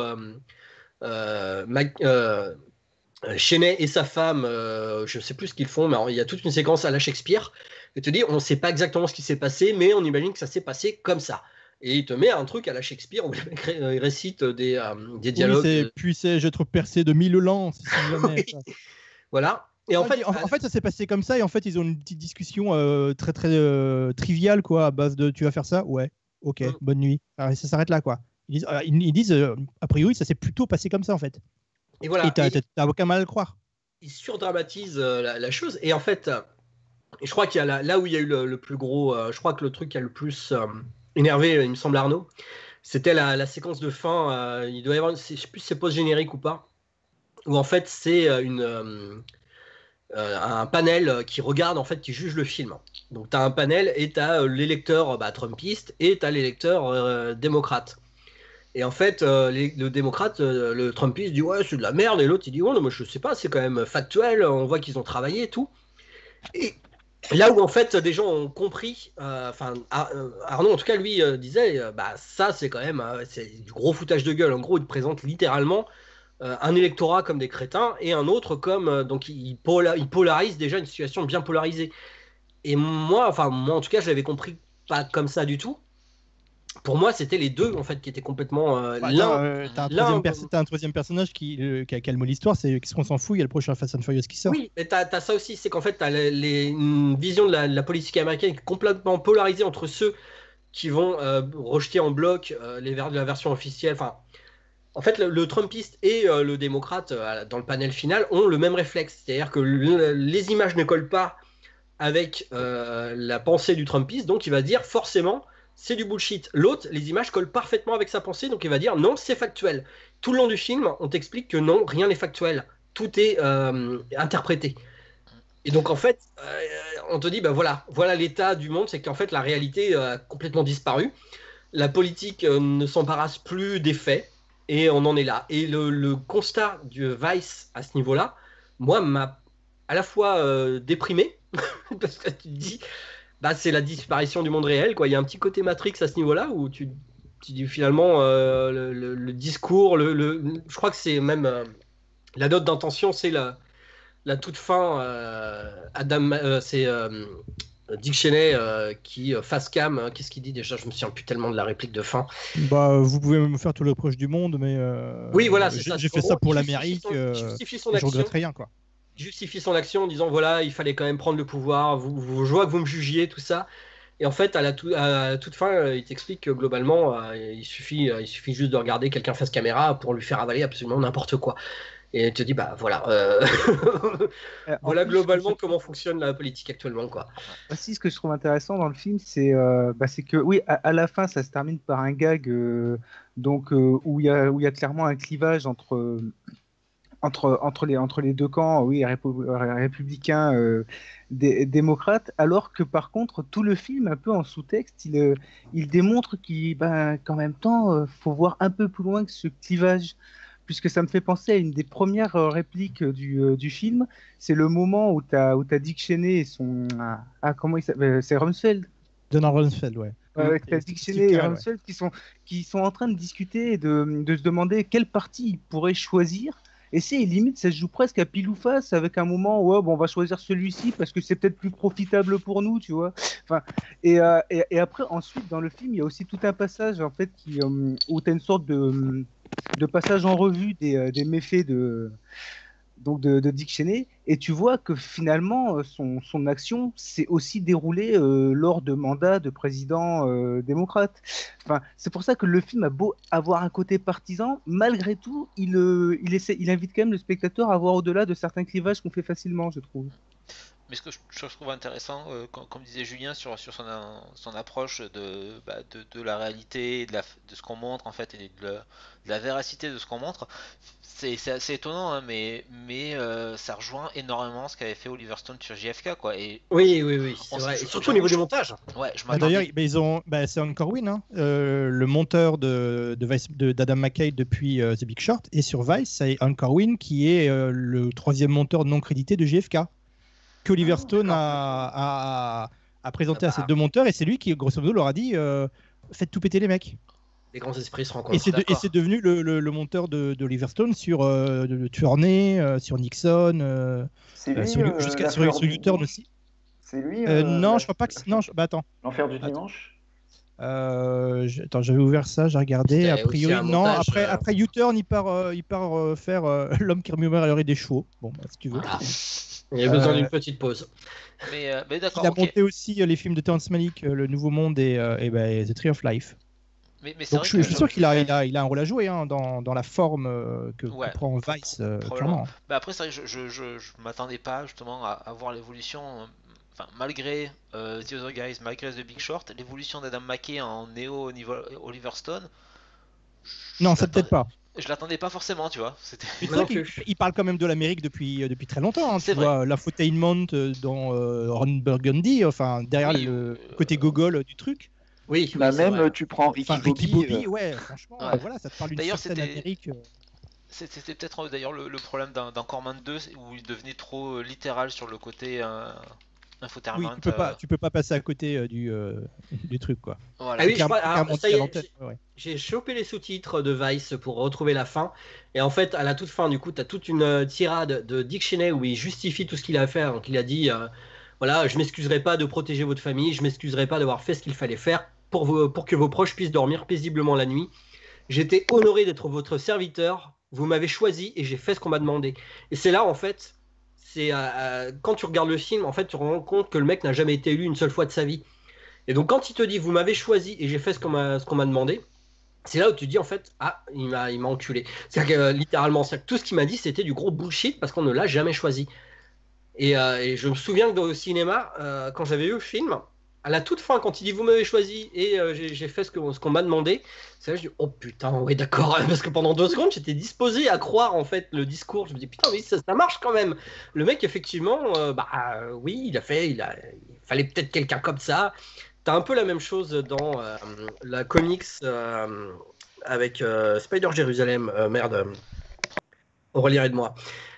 Cheney et sa femme, je ne sais plus ce qu'ils font, mais il y a toute une séquence à la Shakespeare. Et te dit, on ne sait pas exactement ce qui s'est passé, mais on imagine que ça s'est passé comme ça. Et il te met un truc à la Shakespeare où le mec récite des oui, dialogues. puissais-je être percé de 1000 lances, si jamais. Oui. Voilà. Et en fait, ça s'est passé comme ça, et en fait, ils ont une petite discussion très très triviale, quoi, à base de tu vas faire ça, ouais, ok, bonne nuit. Alors, ça s'arrête là, quoi. Ils disent a priori, ça s'est plutôt passé comme ça, en fait. Et voilà. Et t'as aucun mal à le croire. Ils surdramatisent la chose. Et en fait, je crois qu'il y a là où il y a eu le plus gros, je crois que le truc qui a le plus énervé, il me semble, Arnaud, c'était la séquence de fin. Il doit y avoir, je sais plus si c'est post-générique ou pas, où en fait c'est un panel qui regarde, en fait, qui juge le film. Donc tu as un panel et tu as les lecteurs trumpistes et tu as les lecteurs démocrates. Et en fait, le démocrate, le trumpiste dit ouais, c'est de la merde, et l'autre il dit ouais, non, moi je sais pas, c'est quand même factuel, on voit qu'ils ont travaillé et tout. Et là où en fait des gens ont compris, Arnaud en tout cas lui disait bah ça c'est quand même c'est du gros foutage de gueule. En gros, il te présente littéralement un électorat comme des crétins et un autre comme donc il polarise déjà une situation bien polarisée. Et moi en tout cas je l'avais compris pas comme ça du tout. Pour moi, c'était les deux en fait qui étaient complètement t'as un troisième personnage qui a le mot l'histoire, c'est qu'est-ce qu'on s'en fout, il y a le prochain Fast and Furious qui sort. Oui, mais t'as ça aussi, c'est qu'en fait t'as une vision de la politique américaine qui est complètement polarisée entre ceux qui vont rejeter en bloc la version officielle. Enfin, en fait, le Trumpiste et le démocrate dans le panel final ont le même réflexe, c'est-à-dire que les images ne collent pas avec la pensée du Trumpiste, donc il va dire forcément c'est du bullshit. L'autre, les images collent parfaitement avec sa pensée, donc il va dire non, c'est factuel. Tout le long du film, on t'explique que non, rien n'est factuel. Tout est interprété. Et donc en fait, on te dit, ben voilà l'état du monde, c'est qu'en fait la réalité a complètement disparu. La politique ne s'embarrasse plus des faits, et on en est là. Et le constat du Vice à ce niveau-là, moi, m'a à la fois déprimé, parce que tu te dis, bah, c'est la disparition du monde réel, quoi. Il y a un petit côté Matrix à ce niveau-là où tu dis finalement le discours, je crois que c'est même la note d'intention, c'est la toute fin. C'est Dick Cheney qui face cam. Qu'est-ce qu'il dit déjà? Je me souviens plus tellement de la réplique de fin. Bah, vous pouvez me faire tout le reproche du monde, mais oui, voilà, c'est ça. J'ai fait ça pour l'Amérique. Justifie son je action. regrette rien, quoi. Justifie son action en disant voilà, il fallait quand même prendre le pouvoir, je vois que vous me jugiez, tout ça. Et en fait, à la toute fin, il t'explique que globalement, il suffit juste de regarder quelqu'un face caméra pour lui faire avaler absolument n'importe quoi. Et il te dit bah voilà, voilà globalement comment fonctionne la politique actuellement, quoi. Aussi, ce que je trouve intéressant dans le film, c'est que oui, à la fin, ça se termine par un gag où il y a clairement un clivage entre les deux camps, oui, républicains, démocrates, alors que par contre, tout le film, un peu en sous-texte, il démontre qu'en même temps, faut voir un peu plus loin que ce clivage, puisque ça me fait penser à une des premières répliques du film, c'est le moment où tu as Dick Cheney et son... comment il s'appelle? C'est Rumsfeld. Donald Rumsfeld, ouais. T'as Dick Cheney et Rumsfeld qui sont en train de discuter et de se demander quel parti ils pourraient choisir. Et limite, ça se joue presque à pile ou face avec un moment où on va choisir celui-ci parce que c'est peut-être plus profitable pour nous, tu vois. Enfin, et après, ensuite, dans le film, il y a aussi tout un passage en fait où tu as une sorte de passage en revue des méfaits de Dick Cheney, et tu vois que finalement son action s'est aussi déroulée lors de mandats de président démocrate. Enfin, c'est pour ça que le film a beau avoir un côté partisan, malgré tout, il invite quand même le spectateur à voir au-delà de certains clivages qu'on fait facilement, je trouve. Mais ce que je trouve intéressant, comme disait Julien, sur son approche de la réalité, de ce qu'on montre en fait, et de la véracité de ce qu'on montre, c'est assez étonnant, hein, mais ça rejoint énormément ce qu'avait fait Oliver Stone sur JFK, quoi. Et Oui, c'est vrai. Et surtout au niveau du montage. Ouais, je D'ailleurs, m'attendais. ils ont, c'est Ron Corwin, hein, le monteur d'Adam McKay depuis The Big Short, et sur Vice, c'est Ron Corwin qui est le troisième monteur non crédité de JFK, que Oliver Stone d'accord. a présenté Ah à bah. ces deux monteurs, et c'est lui qui, grosso modo, leur a dit faites tout péter les mecs. Les grands esprits se Et rencontrent. D'accord. c'est devenu le monteur d'Oliver Stone sur Tourney, sur Nixon, C'est lui, jusqu'à la sur fleur du U-Turn dimanche. aussi. C'est lui. Non, je crois pas que. Non, attends. L'enfer du Attends. dimanche. Attends, j'avais ouvert ça, j'ai regardé. C'était A aussi priori, un non. montage, Après U-Turn, il part faire l'homme qui remue à l'oreille des chevaux. Bon, bah, si tu veux. Voilà. Il y a besoin d'une petite pause. Mais d'accord, Il a ok. monté aussi les films de Terrence Malick, Le Nouveau Monde et The Tree of Life. Mais c'est Donc vrai je que suis sûr qu'il a un rôle à jouer hein, dans la forme que Ouais, prend Vice, probablement. clairement. Bah après, c'est vrai que je m'attendais pas justement à voir l'évolution. Enfin, malgré The Other Guys, malgré The Big Short, l'évolution d'Adam McKay en Neo au niveau Oliver Stone, Non, je ça peut-être pas. je l'attendais pas forcément, tu vois. C'était. Mais c'est Moi non vrai plus. qu'il parle quand même de l'Amérique depuis très longtemps. Hein. C'est Tu vrai. vois, l'infotainment dans Ron Burgundy, enfin, derrière Oui, le côté gogol du truc. Oui, Bah, c'est même, vrai. tu prends Ricky Enfin, Ricky Bobby. Bobby, ouais, franchement, Ouais. voilà, ça te parle d'une D'ailleurs, certaine c'était- Amérique. C'était peut-être d'ailleurs le problème dans Corman 2 où il devenait trop littéral sur le côté Oui, infotainment. tu peux pas passer à côté du truc, quoi. Voilà. Ah oui, Clairement ça dit y à est, l'antenne. Ouais. j'ai chopé les sous-titres de Vice pour retrouver la fin. Et en fait, à la toute fin, du coup, tu as toute une tirade de Dick Cheney où il justifie tout ce qu'il a fait. Donc, il a dit voilà, je m'excuserai pas de protéger votre famille, je m'excuserai pas d'avoir fait ce qu'il fallait faire pour que vos proches puissent dormir paisiblement la nuit. J'étais honoré d'être votre serviteur. Vous m'avez choisi et j'ai fait ce qu'on m'a demandé. Et c'est là, en fait, quand tu regardes le film, en fait, tu te rends compte que le mec n'a jamais été élu une seule fois de sa vie. Et donc, quand il te dit, vous m'avez choisi et j'ai fait ce qu'on m'a demandé, c'est là où tu te dis, en fait, ah, il m'a enculé. C'est-à-dire que, littéralement, c'est-à-dire que tout ce qu'il m'a dit, c'était du gros bullshit parce qu'on ne l'a jamais choisi. Et je me souviens que au cinéma, quand j'avais vu le film, à la toute fin, quand il dit vous m'avez choisi et j'ai fait ce qu'on m'a demandé, c'est là que je dis oh putain, oui d'accord, parce que pendant 2 secondes j'étais disposé à croire en fait le discours. Je me dis putain, oui, ça marche quand même. Le mec, effectivement, oui, il fallait peut-être quelqu'un comme ça. T'as un peu la même chose dans la comics avec Spider Jérusalem, merde, Aurélie aide-moi.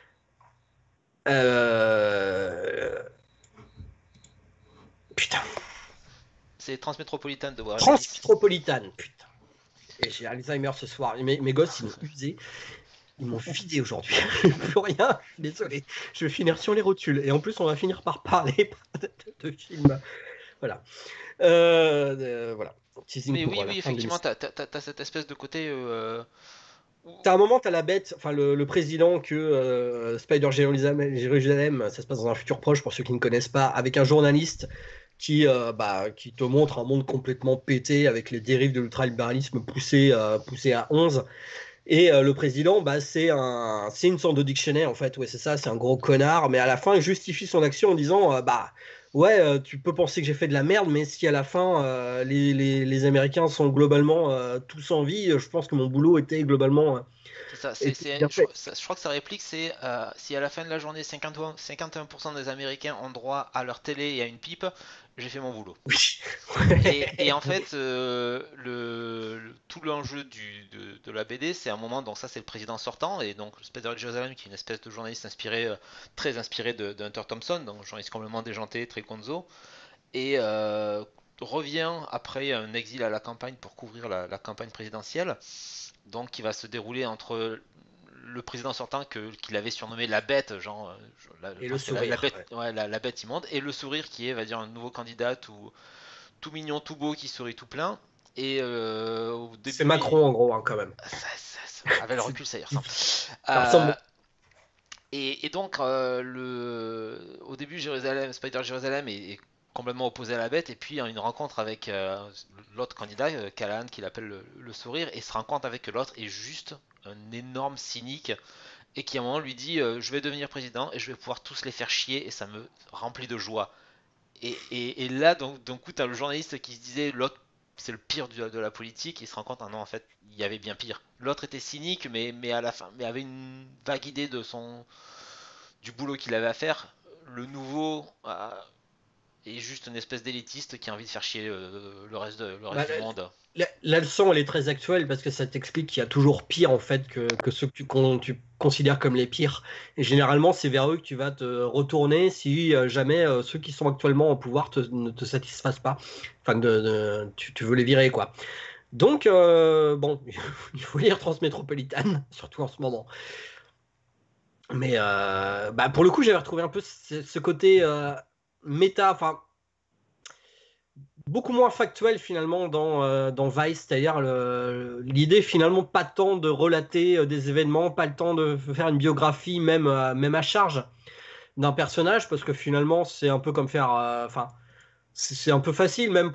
Putain. C'est Transmétropolitane de Warren Ellis. Transmétropolitane, putain. Et j'ai Alzheimer ce soir. Mes gosses, ils m'ont usé. Ils m'ont vidé aujourd'hui. Plus rien. Je suis désolé. Je vais finir sur les rotules. Et en plus, on va finir par parler de films. Voilà. Voilà. Teasing Mais pour oui, la oui, fin de effectivement, l'émission. t'as cette espèce de côté. T'as un moment, t'as la bête, enfin le président que Spider Jérusalem, ça se passe dans un futur proche pour ceux qui ne connaissent pas, avec un journaliste qui te montre un monde complètement pété avec les dérives de l'ultralibéralisme poussé à 11. Et le président, c'est une sorte de dictionnaire en fait, ouais, c'est ça, c'est un gros connard, mais à la fin, il justifie son action en disant ouais, tu peux penser que j'ai fait de la merde, mais si à la fin, les Américains sont globalement tous en vie, je pense que mon boulot était globalement. C'est ça, était bien je, fait. je crois que sa réplique c'est si à la fin de la journée 51% des Américains ont droit à leur télé et à une pipe, j'ai fait mon boulot. Oui. Et en fait, tout l'enjeu de la BD, c'est un moment, donc ça c'est le président sortant, et donc Spider Jerusalem qui est une espèce de journaliste très inspiré de Hunter Thompson, donc journaliste complètement déjanté, très gonzo, et revient après un exil à la campagne pour couvrir la campagne présidentielle, donc qui va se dérouler entre le président sortant qu'il avait surnommé la bête, genre Et le sourire, la bête, ouais, la bête immonde, et le sourire qui est, va dire, un nouveau candidat tout mignon, tout beau, qui sourit tout plein. Et au début, C'est Macron en gros, hein, quand même. avec le recul, ça y ressemble. Ça ressemble. Et donc, au début, Spider Jérusalem est complètement opposé à la bête, et puis une rencontre avec l'autre candidat, Callahan, qu'il appelle le sourire, et se rencontre avec l'autre, est juste un énorme cynique, et qui à un moment lui dit je vais devenir président et je vais pouvoir tous les faire chier et ça me remplit de joie. Et là, donc, d'un coup, t'as le journaliste qui se disait l'autre c'est le pire de la politique, et il se rend compte, ah non, en fait, il y avait bien pire. L'autre était cynique, mais à la fin, mais avait une vague idée du boulot qu'il avait à faire. Le nouveau est juste une espèce d'élitiste qui a envie de faire chier le reste Bah, du monde. la leçon, elle est très actuelle parce que ça t'explique qu'il y a toujours pire en fait que ceux que tu considères comme les pires. Et généralement, c'est vers eux que tu vas te retourner si jamais ceux qui sont actuellement au pouvoir ne te satisfassent pas. Enfin, tu veux les virer, quoi. Donc, bon, il faut lire Transmétropolitane, surtout en ce moment. Mais bah, pour le coup, j'avais retrouvé un peu ce côté méta, enfin beaucoup moins factuel finalement dans Vice, c'est-à-dire l'idée finalement pas tant de relater des événements, pas le temps de faire une biographie même à charge d'un personnage, parce que finalement c'est un peu comme faire, enfin c'est un peu facile même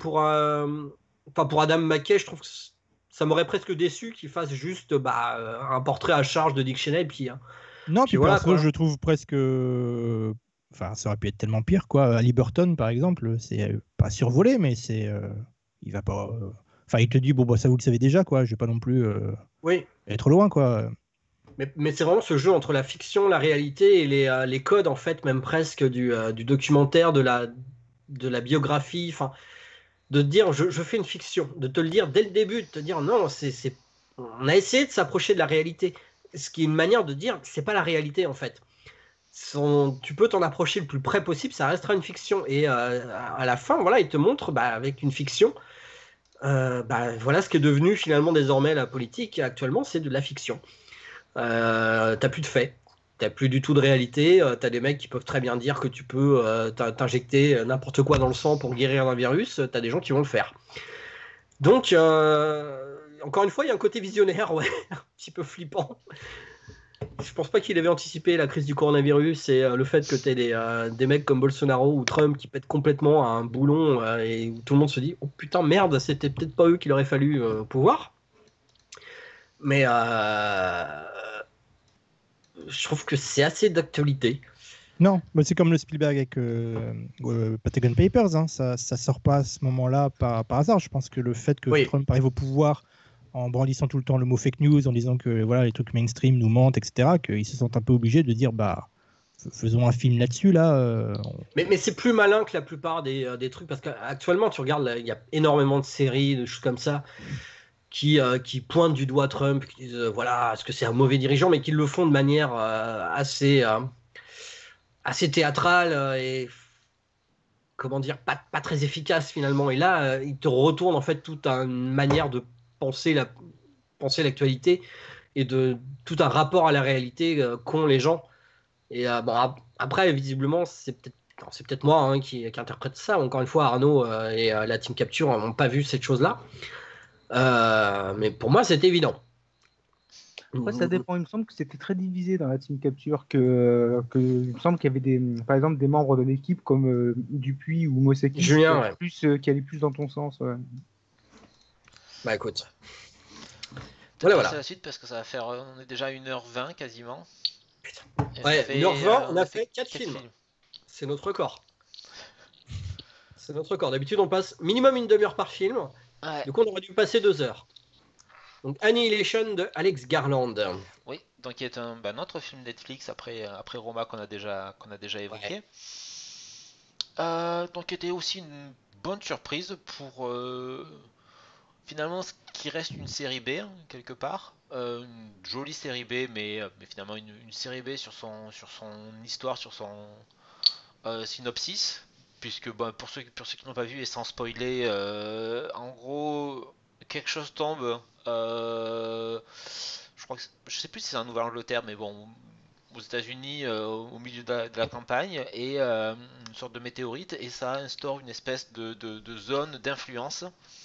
pour Adam McKay, je trouve que ça m'aurait presque déçu qu'il fasse juste un portrait à charge de Dick Cheney, Non, puis voilà, perso, quoi. je trouve presque. Enfin, ça aurait pu être tellement pire, quoi. Ali Burton, par exemple, c'est pas survolé, mais il va pas. Enfin, il te dit, bon, bah, ça vous le savez déjà, quoi. Je vais pas non plus Oui. aller trop loin, quoi. Mais c'est vraiment ce jeu entre la fiction, la réalité et les codes, en fait, même presque du documentaire, de la biographie. Enfin, de te dire, je fais une fiction. De te le dire dès le début, de te dire, non, on a essayé de s'approcher de la réalité. Ce qui est une manière de dire, c'est pas la réalité, en fait. Tu peux t'en approcher le plus près possible, ça restera une fiction. Et à la fin, voilà, il te montre, avec une fiction, voilà ce qui est devenu finalement désormais la politique actuellement, c'est de la fiction. T'as plus de faits, t'as plus du tout de réalité, t'as des mecs qui peuvent très bien dire que tu peux t'injecter n'importe quoi dans le sang pour guérir un virus, t'as des gens qui vont le faire. Donc, encore une fois, il y a un côté visionnaire, ouais, un petit peu flippant. Je pense pas qu'il avait anticipé la crise du coronavirus et le fait que t'aies des mecs comme Bolsonaro ou Trump qui pètent complètement à un boulon et où tout le monde se dit oh putain merde, c'était peut-être pas eux qu'il aurait fallu au pouvoir. Mais je trouve que c'est assez d'actualité. Non, bah, c'est comme le Spielberg avec Pentagon Papers, hein. Ça sort pas à ce moment-là par hasard. Je pense que le fait que Oui. Trump arrive au pouvoir en brandissant tout le temps le mot fake news, en disant que voilà, les trucs mainstream nous mentent, etc., qu'ils se sentent un peu obligés de dire faisons un film là-dessus, là. Mais c'est plus malin que la plupart des trucs, parce qu'actuellement, tu regardes, il y a énormément de séries, de choses comme ça, qui pointent du doigt Trump, qui disent voilà, est-ce que c'est un mauvais dirigeant, mais qui le font de manière assez théâtrale et comment dire, pas très efficace finalement. Et là, il te retourne en fait toute une manière de penser l'actualité et de tout un rapport à la réalité qu'ont les gens. Et après, visiblement, c'est peut-être moi hein, qui interprète ça. Encore une fois, Arnaud et la Team Capture n'ont pas vu cette chose-là. Mais pour moi, c'est évident. Après, ça dépend. Il me semble que c'était très divisé dans la Team Capture. Il me semble qu'il y avait par exemple des membres de l'équipe comme Dupuis ou Moseki Julien, qui allaient plus dans ton sens. Ouais. Bah écoute. Voilà. La suite parce que ça va faire. On est déjà à 1h20 quasiment. Putain. Ouais, 1h20, on a fait 4 films. C'est notre record. C'est notre record. D'habitude, on passe minimum une demi-heure par film. Ouais. Du coup, on aurait dû passer 2 heures. Donc, Annihilation de Alex Garland. Oui, donc qui est un autre film Netflix après Roma qu'on a déjà évoqué. Ouais. Donc, qui était aussi une bonne surprise pour finalement ce qui reste une série B hein, quelque part. Une jolie série B, mais finalement une série B sur son histoire, sur son synopsis. Puisque pour ceux qui n'ont pas vu et sans spoiler, en gros, quelque chose tombe. Je crois que je sais plus si c'est en Nouvelle-Angleterre, mais bon, aux États-Unis, au milieu de la campagne, et une sorte de météorite, et ça instaure une espèce de zone d'influence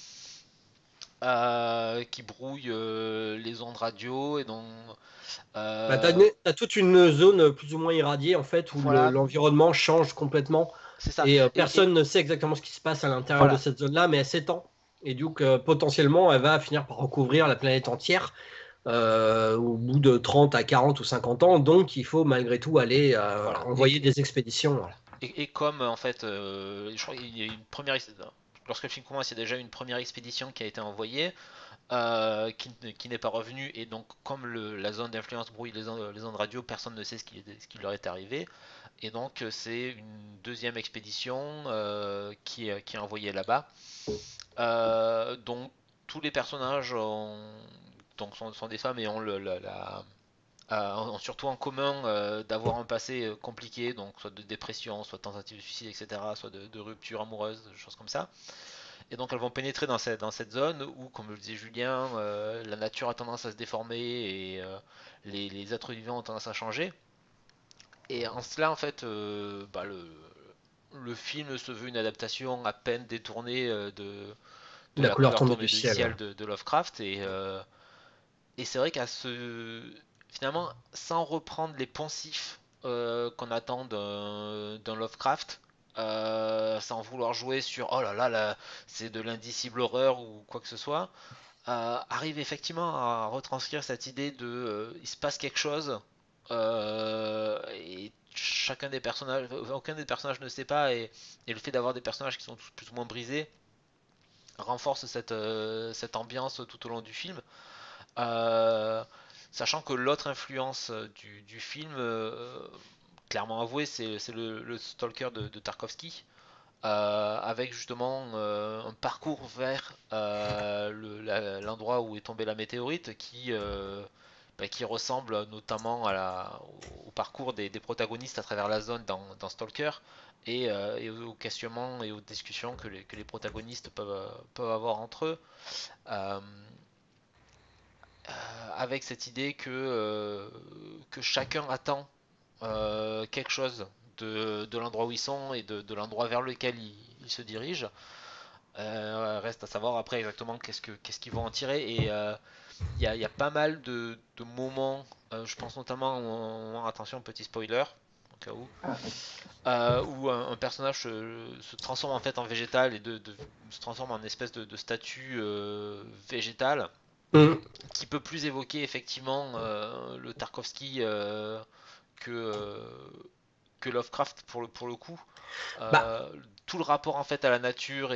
qui brouille les ondes radio, et donc. T'as toute une zone plus ou moins irradiée en fait où voilà. L'environnement change complètement. C'est ça. Et personne ne sait exactement ce qui se passe à l'intérieur de cette zone-là, mais elle s'étend. Et donc potentiellement, elle va finir par recouvrir la planète entière. au bout de 30 à 40 ou 50 ans, donc il faut malgré tout aller Voilà. envoyer des expéditions. Voilà. Et comme en fait, je crois qu'il y a une première. Lorsque le film commence, il y a déjà une première expédition qui a été envoyée, qui n'est pas revenue, et donc comme la zone d'influence brouille les ondes radio, personne ne sait ce qui leur est arrivé. Et donc c'est une deuxième expédition qui est envoyée là-bas. Donc tous les personnages sont des femmes et ont ont surtout en commun d'avoir un passé compliqué, donc soit de dépression, soit de tentative de suicide, etc., soit de rupture amoureuse, des choses comme ça. Et donc elles vont pénétrer dans cette zone où, comme le disait Julien, la nature a tendance à se déformer et les êtres vivants ont tendance à changer. Et en cela, en fait, le film se veut une adaptation à peine détournée de La la couleur couleur tombée tombée du du ciel. ciel de Lovecraft. Et c'est vrai finalement, sans reprendre les poncifs qu'on attend d'un Lovecraft, sans vouloir jouer sur oh là, c'est de l'indicible horreur ou quoi que ce soit, arrive effectivement à retranscrire cette idée il se passe quelque chose et aucun des personnages ne sait pas, et le fait d'avoir des personnages qui sont tous plus ou moins brisés renforce cette ambiance tout au long du film. Sachant que l'autre influence du film, clairement avouée, c'est le Stalker de Tarkovsky, avec justement un parcours vers l'endroit où est tombée la météorite qui ressemble notamment au parcours des protagonistes à travers la zone dans Stalker, et aux questionnements et aux discussions que les protagonistes peuvent avoir entre eux. Euh, avec cette idée que chacun attend quelque chose de l'endroit où ils sont et de l'endroit vers lequel ils se dirigent. Reste à savoir après exactement qu'est-ce qu'ils vont en tirer. Et il y a pas mal de moments, je pense notamment, attention, petit spoiler, au cas où, où un personnage se transforme en fait en végétal et se transforme en espèce de statue végétale, Mmh. qui peut plus évoquer effectivement le Tarkovsky que, euh, que Lovecraft pour le coup. Bah, Tout le rapport en fait à la nature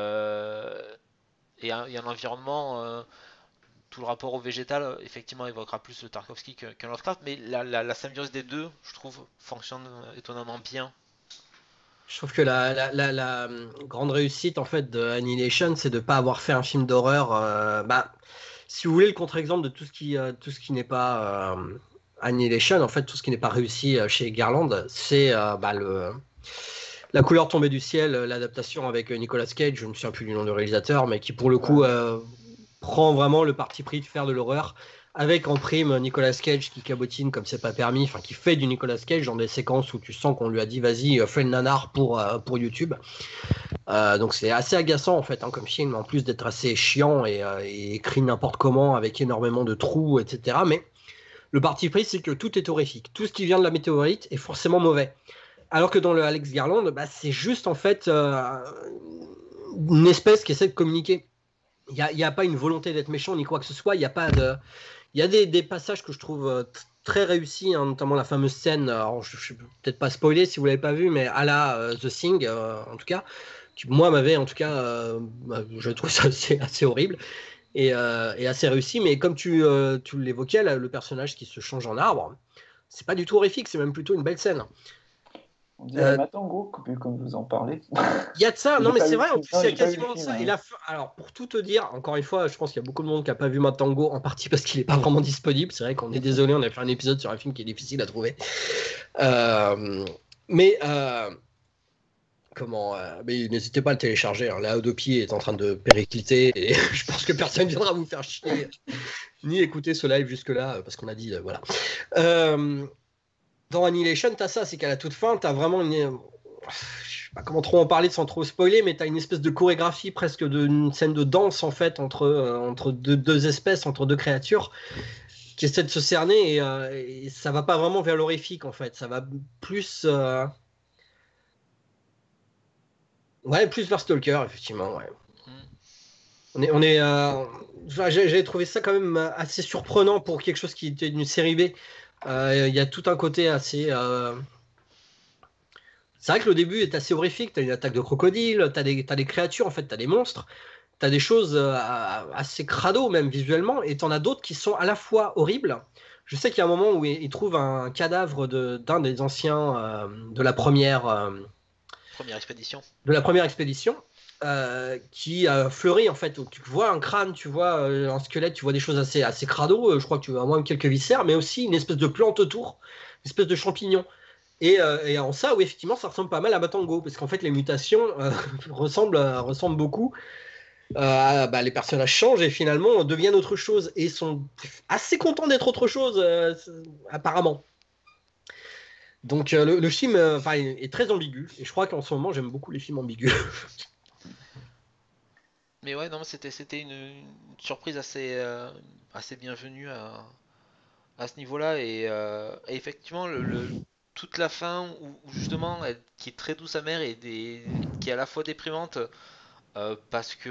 et à l'environnement, tout le rapport au végétal, effectivement évoquera plus le Tarkovsky qu'un Lovecraft, mais la symbiose des deux, je trouve, fonctionne étonnamment bien. je trouve que la grande réussite en fait de Annihilation, c'est de ne pas avoir fait un film d'horreur. Si vous voulez le contre-exemple de tout ce qui n'est pas Annihilation, en fait, tout ce qui n'est pas réussi chez Garland, c'est La couleur tombée du ciel, l'adaptation avec Nicolas Cage, je ne me souviens plus du nom du réalisateur, mais qui pour le coup prend vraiment le parti pris de faire de l'horreur, avec en prime Nicolas Cage qui cabotine comme c'est pas permis, enfin qui fait du Nicolas Cage dans des séquences où tu sens qu'on lui a dit vas-y fais le nanar pour YouTube. Donc c'est assez agaçant en fait comme film, en plus d'être assez chiant et écrit n'importe comment avec énormément de trous, etc. Mais le parti pris c'est que tout est horrifique, tout ce qui vient de la météorite est forcément mauvais. Alors que dans le Alex Garland, c'est juste en fait une espèce qui essaie de communiquer. Il n'y a pas une volonté d'être méchant ni quoi que ce soit. Il y a pas de. Il y a des passages que je trouve très réussis, hein, notamment la fameuse scène. Alors je ne vais peut-être pas spoiler si vous l'avez pas vu, mais à la The Thing, en tout cas, qui moi m'avait en tout cas, je trouve ça assez horrible et assez réussi. Mais comme tu l'évoquais, là, le personnage qui se change en arbre, c'est pas du tout horrifique, c'est même plutôt une belle scène. On dirait Matango, comme vous en parlez. Il y a de ça, non mais c'est vrai, en plus il y a j'ai pas vu quasiment le de film, ça. hein. Alors pour tout te dire, encore une fois, je pense qu'il y a beaucoup de monde qui n'a pas vu Matango, en partie parce qu'il n'est pas vraiment disponible. C'est vrai qu'on est désolé, on a fait un épisode sur un film qui est difficile à trouver. Mais n'hésitez pas à le télécharger, hein. La Adopi est en train de péricliter et je pense que personne ne viendra vous faire chier ni écouter ce live jusque-là parce qu'on a dit voilà. Dans Annihilation, t'as ça, c'est qu'à la toute fin, t'as vraiment je sais pas comment trop en parler sans trop spoiler, mais t'as une espèce de chorégraphie presque d'une scène de danse en fait entre deux espèces, entre deux créatures qui essaient de se cerner et ça va pas vraiment vers l'horrifique en fait, ça va plus plus vers Stalker effectivement, ouais. J'ai trouvé ça quand même assez surprenant pour quelque chose qui était une série B. Il y a tout un côté assez. C'est vrai que le début est assez horrifique. T'as une attaque de crocodile, t'as des créatures, en fait, t'as des monstres, t'as des choses assez crado même visuellement, et t'en as d'autres qui sont à la fois horribles. Je sais qu'il y a un moment où ils trouvent un cadavre d'un des anciens Première expédition. de la première expédition. Qui fleurit en fait, où tu vois un crâne, tu vois un squelette, tu vois des choses assez crado, je crois que tu vois moins quelques viscères, mais aussi une espèce de plante autour, une espèce de champignon. Et en ça, oui, effectivement, ça ressemble pas mal à Matango, parce qu'en fait, les mutations ressemblent beaucoup. Les personnages changent et finalement deviennent autre chose, et sont assez contents d'être autre chose, apparemment. Donc le film est très ambigu, et je crois qu'en ce moment, j'aime beaucoup les films ambigus. Mais ouais, non, c'était une surprise assez bienvenue à ce niveau-là. Et effectivement, toute la fin, où justement, qui est très douce amère qui est à la fois déprimante, parce que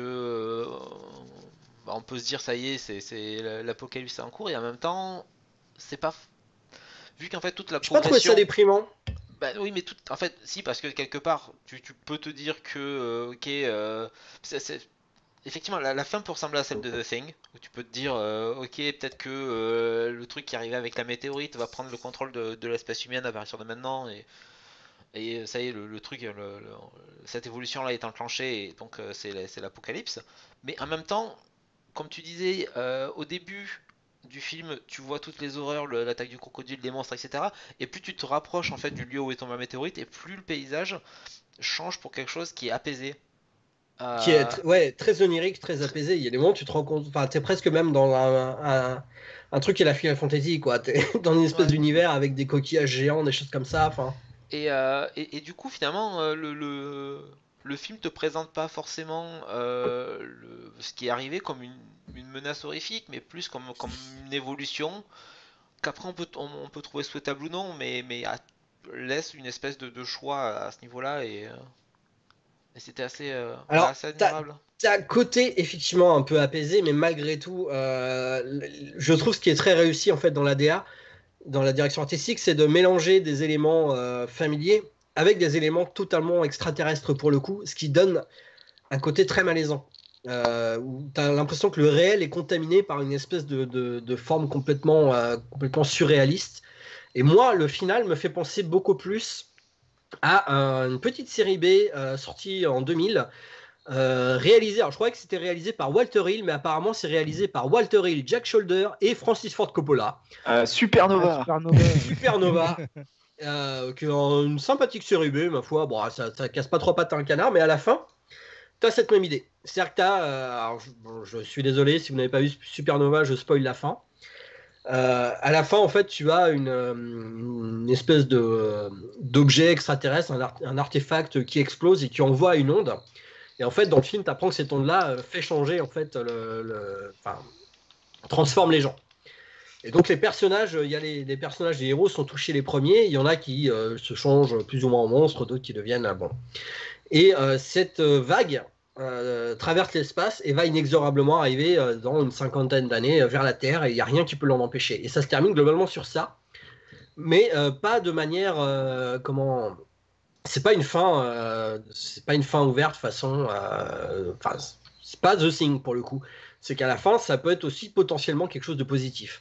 on peut se dire, ça y est, c'est l'apocalypse est en cours, et en même temps, c'est pas. Vu qu'en fait, toute la Je pas trouvé ça progression. déprimant. Bah oui, mais en fait, si, parce que quelque part, tu peux te dire que, ok, effectivement, la fin peut ressembler à celle de The Thing, où tu peux te dire, ok, peut-être que le truc qui arrivait avec la météorite va prendre le contrôle de l'espèce humaine à partir de maintenant, et ça y est, le truc, cette évolution-là est enclenchée, et donc c'est l'apocalypse. Mais en même temps, comme tu disais, au début du film, tu vois toutes les horreurs, l'attaque du crocodile, des monstres, etc. Et plus tu te rapproches en fait du lieu où est tombée la météorite, et plus le paysage change pour quelque chose qui est apaisé. Qui est Euh, très onirique, très apaisé. Il y a des moments où tu te rends compte, enfin, t'es presque même dans un truc qui est la Final Fantasy, quoi. T'es dans une espèce ouais. d'univers avec des coquillages géants, des choses comme ça. Enfin, Et du coup, finalement, le film te présente pas forcément ce qui est arrivé comme une menace horrifique, mais plus comme une évolution qu'après on peut trouver souhaitable ou non, mais laisse une espèce de choix à ce niveau-là, et c'était ouais, alors, assez admirable. t'as un côté effectivement un peu apaisé, mais malgré tout, je trouve ce qui est très réussi en fait dans la DA, dans la direction artistique, c'est de mélanger des éléments familiers avec des éléments totalement extraterrestres pour le coup, ce qui donne un côté très malaisant. Où tu as l'impression que le réel est contaminé par une espèce de forme complètement surréaliste. Et moi, le final me fait penser beaucoup plus à une petite série B sortie en 2000, réalisée. Alors, je croyais que c'était réalisé par Walter Hill, mais apparemment, c'est réalisé par Walter Hill, Jack Shoulder et Francis Ford Coppola. Supernova. Supernova. Une sympathique série B, ma foi. Bon, ça casse pas trois pattes à un canard, mais à la fin, t'as cette même idée. C'est-à-dire que alors, je suis désolé si vous n'avez pas vu Supernova, je spoil la fin. À la fin, en fait, tu as une espèce d'objet extraterrestre, un artefact qui explose et qui envoie une onde. Et en fait, dans le film, tu apprends que cette onde-là fait changer, en fait, enfin, transforme les gens. Et donc les personnages, il y a les personnages des héros sont touchés les premiers. Il y en a qui se changent plus ou moins en monstres, d'autres qui deviennent bon. Et cette vague traverse l'espace et va inexorablement arriver dans une cinquantaine d'années vers la Terre, et il n'y a rien qui peut l'en empêcher. Et ça se termine globalement sur ça, mais pas de manière comment. C'est pas une fin ouverte façon. Enfin, c'est pas The Thing pour le coup. C'est qu'à la fin, ça peut être aussi potentiellement quelque chose de positif.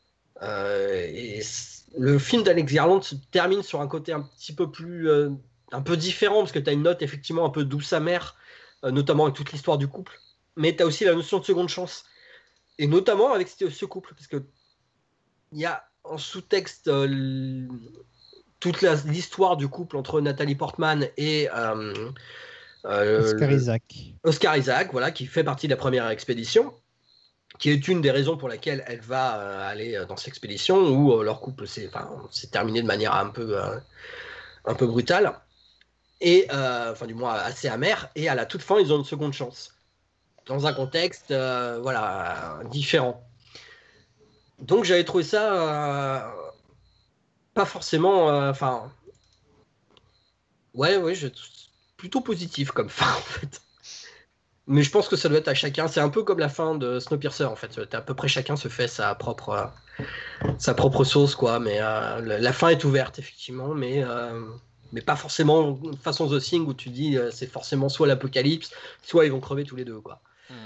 Le film d'Alex Garland se termine sur un côté un petit peu plus, un peu différent, parce que tu as une note effectivement un peu douce amère, notamment avec toute l'histoire du couple, mais tu as aussi la notion de seconde chance, et notamment avec ce couple, parce que il y a en sous-texte toute l'histoire du couple entre Nathalie Portman et Oscar Isaac. Oscar Isaac, voilà, qui fait partie de la première expédition, qui est une des raisons pour laquelle elle va aller dans cette expédition, où leur couple s'est terminé de manière un peu brutale, et enfin du moins assez amère, et à la toute fin, ils ont une seconde chance, dans un contexte voilà, différent. Donc j'avais trouvé ça pas forcément... Enfin... ouais, plutôt positif comme fin, en fait. Mais je pense que ça doit être à chacun. C'est un peu comme la fin de Snowpiercer en fait. À peu près chacun se fait sa propre sauce quoi. Mais la fin est ouverte effectivement, mais pas forcément façon The Thing où tu dis c'est forcément soit l'apocalypse, soit ils vont crever tous les deux quoi.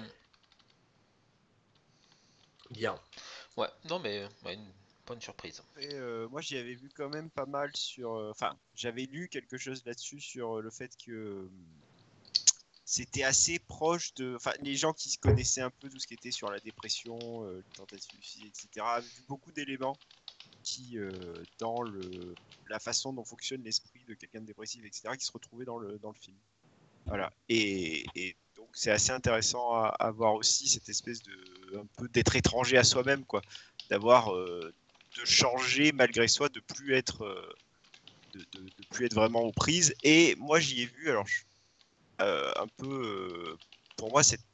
Bien. Ouais, non mais une bonne surprise. Et moi, j'y avais vu quand même pas mal sur. Enfin, j'avais lu quelque chose là-dessus sur le fait que c'était assez proche de. Enfin, les gens qui se connaissaient un peu tout ce qui était sur la dépression, les tentatives de suicide, etc., avaient vu beaucoup d'éléments qui, dans la façon dont fonctionne l'esprit de quelqu'un de dépressif, etc., qui se retrouvaient dans le film. Voilà. Et donc, c'est assez intéressant à voir aussi cette espèce de. Un peu d'être étranger à soi-même, quoi. D'avoir. De changer malgré soi, de plus être vraiment aux prises. Et moi j'y ai vu alors un peu pour moi cette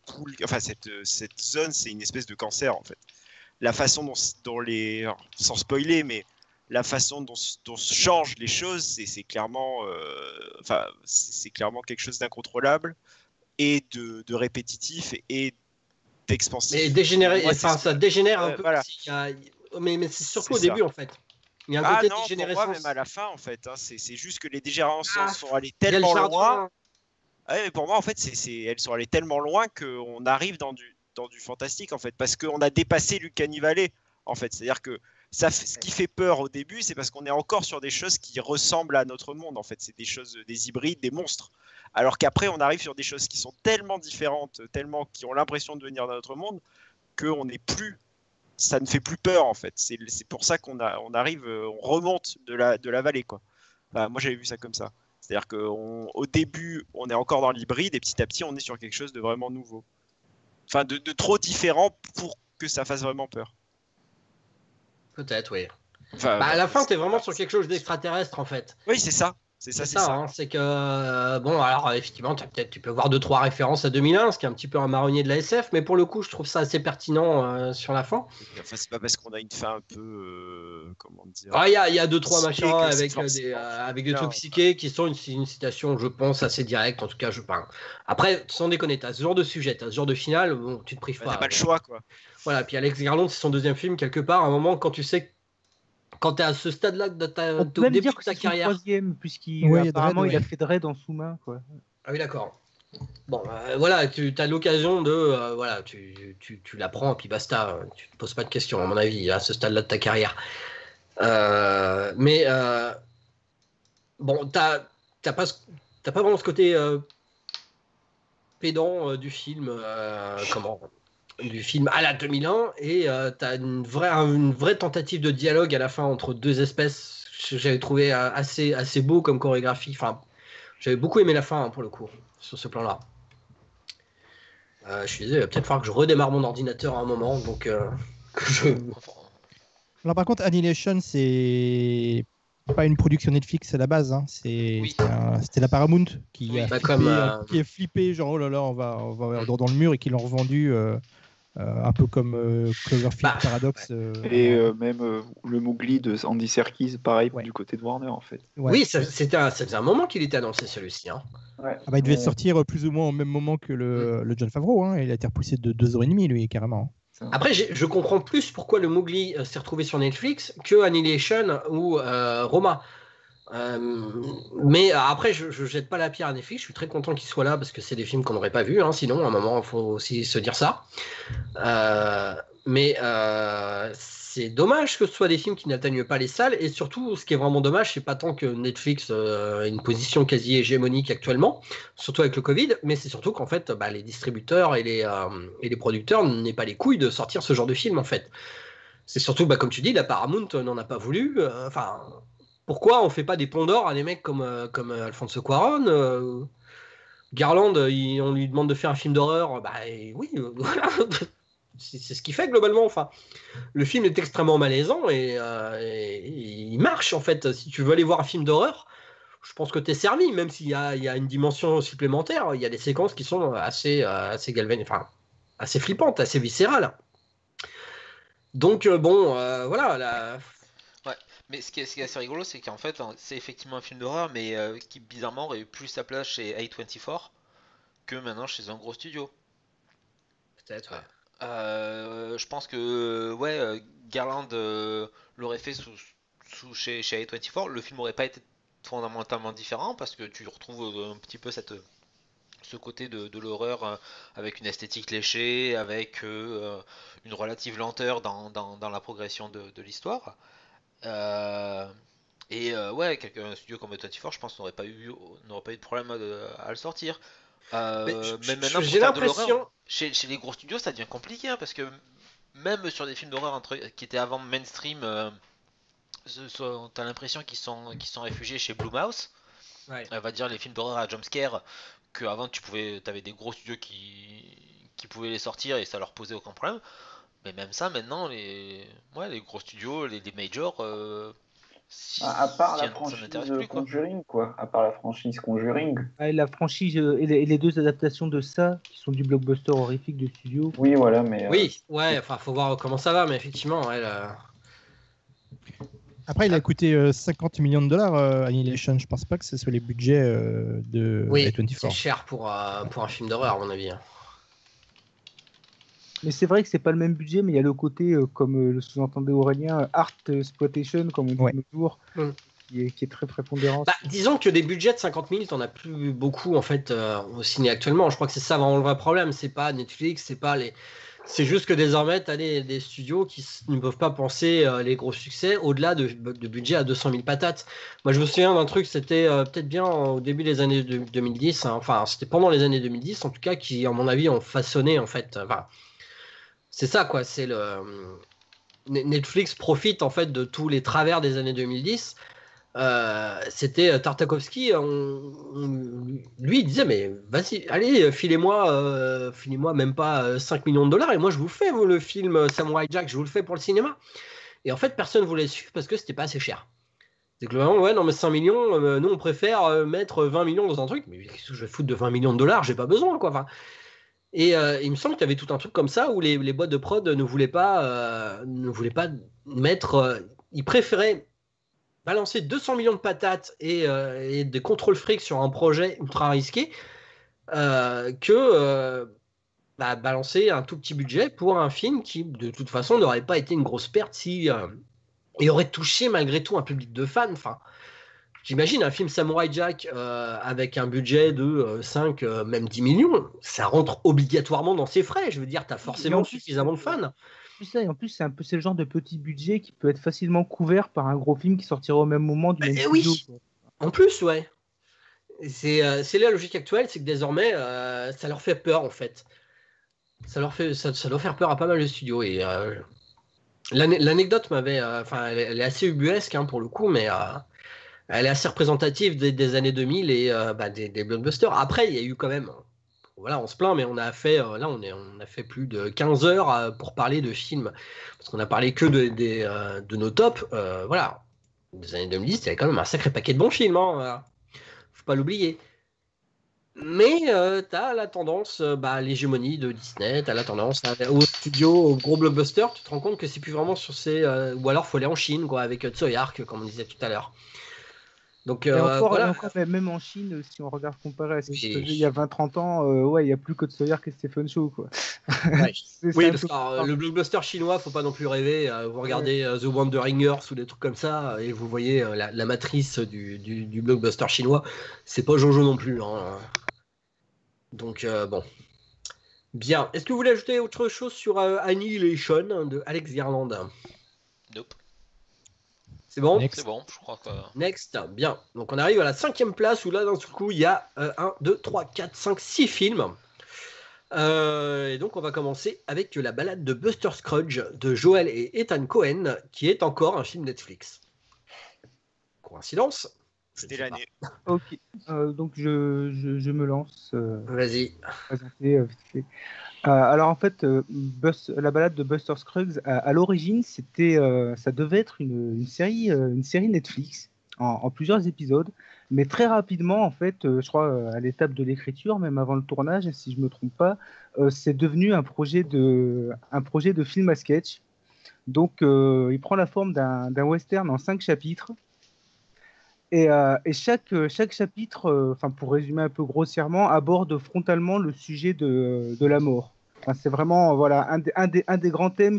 zone c'est une espèce de cancer en fait. La façon dont les alors, sans spoiler mais la façon dont se changent les choses c'est clairement c'est clairement quelque chose d'incontrôlable et de répétitif et d'expansif. Mais dégénéré, Moi, ça dégénère un peu. voilà. Mais c'est surtout C'est au début ça. en fait. Il y a un côté non, pour dégénérescence. moi, même à la fin, en fait, hein, c'est juste que les dégénérescences sont allées il y a le tellement jardin. loin. Ah ouais, mais pour moi, en fait, elles sont allées tellement loin qu'on arrive dans du fantastique, en fait, parce qu'on a dépassé l'Uncanny Valley, en fait. C'est-à-dire que ce qui fait peur au début, c'est parce qu'on est encore sur des choses qui ressemblent à notre monde, en fait. C'est des choses, des hybrides, des monstres. Alors qu'après, on arrive sur des choses qui sont tellement différentes, qui ont l'impression de venir dans notre monde, qu'on n'est plus. Ça ne fait plus peur en fait. C'est pour ça qu'on arrive, on remonte de la vallée quoi. Enfin, moi j'avais vu ça comme ça. C'est-à-dire qu'au début on est encore dans l'hybride et petit à petit on est sur quelque chose de vraiment nouveau. Enfin de trop différent pour que ça fasse vraiment peur. Peut-être oui. Enfin, à la fin t'es vraiment sur quelque chose d'extraterrestre en fait. Oui c'est ça. C'est ça. Hein, c'est que bon alors effectivement tu peux voir 2-3 références à 2001, ce qui est un petit peu un marronnier de la SF, mais pour le coup je trouve ça assez pertinent sur la fin. Enfin c'est pas parce qu'on a une fin un peu comment dire. Il y a 2-3 machins avec des trucs psychés qui sont une citation je pense assez directe en tout cas je pense. Après sans déconner t'as ce genre de sujet, t'as ce genre de finale, bon tu te prives pas. T'as pas le choix quoi. Voilà puis Alex Garland c'est son deuxième film quelque part à un moment quand tu sais. Quand tu es à ce stade-là de on peut même dire que c'est son troisième, puisqu'apparemment il a fait Dredd en sous-main. Quoi. Ah oui, d'accord. Bon, voilà, tu as l'occasion de... voilà, tu l'apprends et puis basta. Tu te poses pas de questions, à mon avis, à ce stade-là de ta carrière. Mais, bon, t'as pas vraiment ce côté pédant du film, du film à la 2001 et tu as une vraie tentative de dialogue à la fin entre deux espèces. J'avais trouvé assez beau comme chorégraphie. Enfin, j'avais beaucoup aimé la fin pour le coup sur ce plan-là. Je suis désolé, il va peut-être falloir que je redémarre mon ordinateur à un moment, donc que je. Alors par contre, Annihilation, c'est pas une production Netflix à la base, hein. C'était la Paramount qui est flippé, genre oh là là, on va dans le mur et qui l'ont revendu. Un peu comme Cloverfield Paradox. Et même le Mowgli de Andy Serkis, pareil du côté de Warner en fait. Ouais. Oui, ça faisait un moment qu'il était annoncé celui-ci. Hein. Ouais. Il devait sortir plus ou moins au même moment que le Jon Favreau. Hein. Il a été repoussé de 2h30 lui carrément. Après, je comprends plus pourquoi le Mowgli s'est retrouvé sur Netflix que Annihilation ou Roma. Mais après, je jette pas la pierre à Netflix. Je suis très content qu'il soit là parce que c'est des films qu'on n'aurait pas vus. Hein, sinon, à un moment, il faut aussi se dire ça. Mais c'est dommage que ce soit des films qui n'atteignent pas les salles. Et surtout, ce qui est vraiment dommage, c'est pas tant que Netflix ait une position quasi hégémonique actuellement, surtout avec le Covid, mais c'est surtout qu'en fait, les distributeurs et les producteurs n'aient pas les couilles de sortir ce genre de film en fait. C'est surtout, comme tu dis, la Paramount n'en a pas voulu. Pourquoi on fait pas des ponts d'or à des mecs comme Alfonso Cuarón Garland, on lui demande de faire un film d'horreur, oui, voilà. C'est ce qu'il fait globalement. Enfin, le film est extrêmement malaisant et il marche en fait. Si tu veux aller voir un film d'horreur, je pense que t'es servi, même s'il y a une dimension supplémentaire. Il y a des séquences qui sont assez galvanisées, enfin assez flippantes, assez viscérales. Donc voilà. Ouais, mais ce qui est assez rigolo, c'est qu'en fait, c'est effectivement un film d'horreur, mais qui bizarrement aurait eu plus sa place chez A24, que maintenant chez un gros studio. Peut-être, ouais. Je pense que Garland l'aurait fait chez A24. Le film aurait pas été fondamentalement différent parce que tu retrouves un petit peu ce côté de l'horreur avec une esthétique léchée, avec une relative lenteur dans la progression de l'histoire. Un studio comme A24, je pense, n'aurait pas eu de problème à le sortir. Mais maintenant, pour J'ai faire de l'horreur, l'impression. chez les gros studios, ça devient compliqué parce que même sur des films d'horreur qui étaient avant mainstream, t'as l'impression qu'ils sont réfugiés chez Blumhouse. Ouais. On va dire les films d'horreur à jumpscare que avant t'avais des gros studios qui pouvaient les sortir et ça leur posait aucun problème. Mais même ça, maintenant, les gros studios, les majors, À part la ça franchise n'intéresse plus, quoi. Conjuring, quoi. À part la franchise Conjuring. Ah, et la franchise et les deux adaptations de ça, qui sont du blockbuster horrifique de studio. Oui, voilà, mais. Oui, ouais, enfin, faut voir comment ça va, mais effectivement, ouais, Après, il a coûté 50 millions de dollars, Annihilation. Je pense pas que ce soit les budgets de oui, A24. c'est cher pour un film d'horreur, à mon avis. Mais c'est vrai que c'est pas le même budget, mais il y a le côté, comme le sous-entendait Aurélien, art exploitation, comme on dit de nos jours, qui est très prépondérant. Bah, disons que des budgets de 50 000, t'en as plus beaucoup en fait au ciné actuellement. Je crois que c'est ça vraiment le vrai problème. C'est pas Netflix, c'est juste que désormais, tu as des studios qui ne peuvent pas penser les gros succès au-delà de budget à 200 000 patates. Moi, je me souviens d'un truc, c'était peut-être bien au début des années 2010, hein. Enfin, c'était pendant les années 2010, en tout cas, qui, à mon avis, ont façonné, en fait. Enfin, c'est ça, quoi. C'est Netflix profite, en fait, de tous les travers des années 2010. C'était Tartakovsky, lui il disait mais vas-y, allez, filez-moi même pas 5 millions de dollars et moi je vous fais le film Samurai Jack, je vous le fais pour le cinéma. Et en fait personne voulait suivre parce que c'était pas assez cher. C'est que vraiment, ouais, non mais 5 millions, nous on préfère mettre 20 millions dans un truc, mais qu'est-ce que je vais foutre de 20 millions de dollars, j'ai pas besoin quoi. Enfin, et il me semble qu'il y avait tout un truc comme ça où les boîtes de prod ne voulaient pas mettre, ils préféraient balancer 200 millions de patates et des contrôles fric sur un projet ultra risqué que balancer un tout petit budget pour un film qui, de toute façon, n'aurait pas été une grosse perte si il aurait touché malgré tout un public de fans. Enfin, j'imagine un film Samurai Jack avec un budget de 5, même 10 millions, ça rentre obligatoirement dans ses frais. Je veux dire, tu as forcément suffisamment de fans. Et en plus, c'est le genre de petit budget qui peut être facilement couvert par un gros film qui sortira au même moment du même studio. Oui. En plus, ouais. C'est la logique actuelle, c'est que désormais, ça leur fait peur en fait. Ça doit faire peur à pas mal de studios. Et l'anecdote elle est assez ubuesque hein, pour le coup, mais elle est assez représentative des années 2000 et des blockbusters. Après, il y a eu quand même, voilà, on se plaint, mais on a fait on a fait plus de 15 heures pour parler de films, parce qu'on a parlé que de nos tops. Voilà, des années 2010, il y avait quand même un sacré paquet de bons films. Hein, faut pas l'oublier. Mais tu as la tendance, l'hégémonie de Disney, tu as la tendance aux studios, aux gros blockbusters, tu te rends compte que c'est plus vraiment sur ces. Ou alors faut aller en Chine, quoi, avec Tsui Hark, comme on disait tout à l'heure. Donc, et encore, voilà. Même en Chine, si on regarde comparé à ce qui se faisait il y a 20-30 ans, il n'y a plus que Tsui Hark et Stephen Chow, quoi. Ouais. Oui, parce que le blockbuster chinois, faut pas non plus rêver. Vous regardez The Wandering Earth ou des trucs comme ça, et vous voyez la matrice du blockbuster chinois. C'est pas Jojo non plus. Hein. Donc, bon. Bien. Est-ce que vous voulez ajouter autre chose sur Annihilation de Alex Garland? Nope. C'est bon? Next. C'est bon, je crois que. Next. Bien. Donc, on arrive à la 5e place où là, d'un seul coup, il y a 1, 2, 3, 4, 5, 6 films. Et donc, on va commencer avec La balade de Buster Scruggs de Joel et Ethan Cohen, qui est encore un film Netflix. Coïncidence? C'était l'année. Ok, donc je me lance. Vas-y. Présenter, vite fait. Alors en fait, la balade de Buster Scruggs, à l'origine, ça devait être une série Netflix en plusieurs épisodes, mais très rapidement, en fait, je crois à l'étape de l'écriture, même avant le tournage, si je me trompe pas, c'est devenu un projet de film à sketch. Donc, il prend la forme d'un western en 5 chapitres. Et chaque chapitre, enfin pour résumer un peu grossièrement, aborde frontalement le sujet de la mort. Enfin, c'est vraiment voilà, un des grands thèmes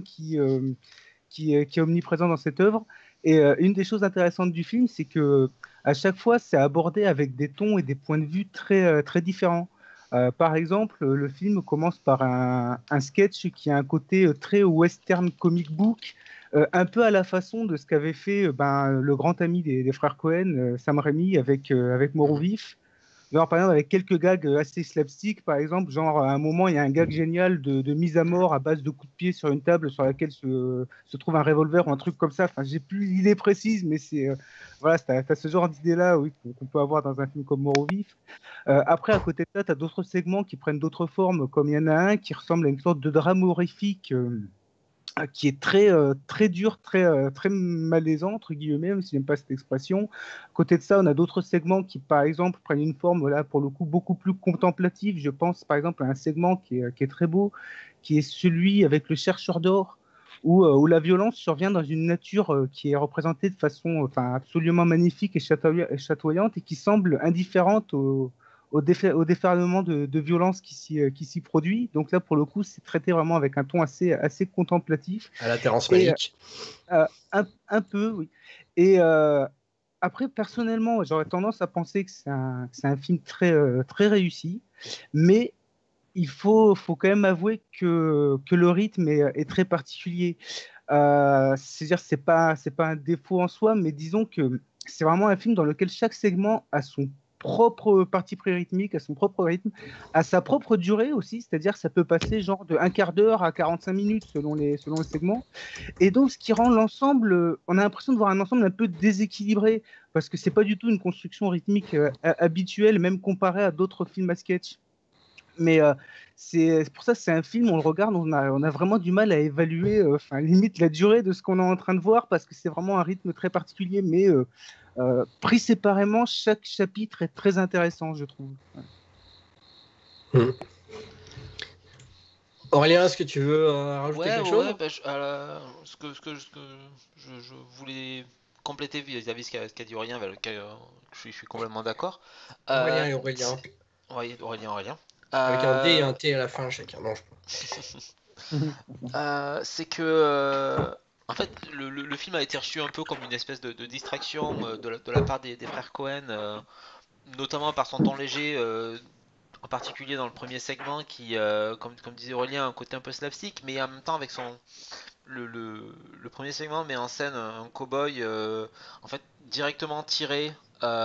qui est omniprésent dans cette œuvre. Et une des choses intéressantes du film, c'est que à chaque fois, c'est abordé avec des tons et des points de vue très différents. Par exemple, le film commence par un sketch qui a un côté très western comic book, un peu à la façon de ce qu'avait fait le grand ami des frères Cohen, Sam Raimi, avec Mort ou Vif. Genre, par exemple, avec quelques gags assez slapstick, par exemple, genre à un moment, il y a un gag génial de mise à mort à base de coups de pied sur une table sur laquelle se trouve un revolver ou un truc comme ça. Enfin, j'ai plus l'idée précise, mais c'est voilà, t'as ce genre d'idée-là, oui, qu'on peut avoir dans un film comme Mort au vif. Après, à côté de ça, t'as d'autres segments qui prennent d'autres formes, comme il y en a un qui ressemble à une sorte de drame horrifique. Qui est très dur, très malaisant, entre guillemets, même si j'aime pas cette expression. À côté de ça, on a d'autres segments qui, par exemple, prennent une forme, là, pour le coup, beaucoup plus contemplative. Je pense, par exemple, à un segment qui est très beau, qui est celui avec le chercheur d'or, où la violence survient dans une nature qui est représentée de façon enfin, absolument magnifique et chatoyante, et qui semble indifférente au déferlement de violence qui s'y produit. Donc là, pour le coup, c'est traité vraiment avec un ton assez contemplatif. À la Terrence Et Malick. un peu, oui. Et après, personnellement, j'aurais tendance à penser que c'est un film très réussi, mais faut quand même avouer que le rythme est très particulier. C'est-à-dire, c'est pas un défaut en soi, mais disons que c'est vraiment un film dans lequel chaque segment a son propre parti pris rythmique, a son propre rythme, a sa propre durée aussi, c'est-à-dire ça peut passer genre de un quart d'heure à 45 minutes selon les segments. Et donc, ce qui rend l'ensemble, on a l'impression de voir un ensemble un peu déséquilibré, parce que c'est pas du tout une construction rythmique habituelle, même comparée à d'autres films à sketch. Mais c'est pour ça que c'est un film, on le regarde, on a vraiment du mal à évaluer, enfin, limite la durée de ce qu'on est en train de voir, parce que c'est vraiment un rythme très particulier, mais pris séparément, chaque chapitre est très intéressant, je trouve. Aurélien, est-ce que tu veux rajouter quelque chose? bah, ce que je voulais compléter vis-à-vis ce qu'a dit Aurélien, avec lequel je suis complètement d'accord. Aurélien et Aurélien. Ouais, Aurélien. Avec un D et un T à la fin chacun. Non, C'est que en fait le film a été reçu un peu comme une espèce de distraction de la part des frères Cohen, notamment par son ton léger, en particulier dans le premier segment qui, comme disait Aurélien, a un côté un peu slapstick, mais en même temps avec le premier segment met en scène un cow-boy en fait directement tiré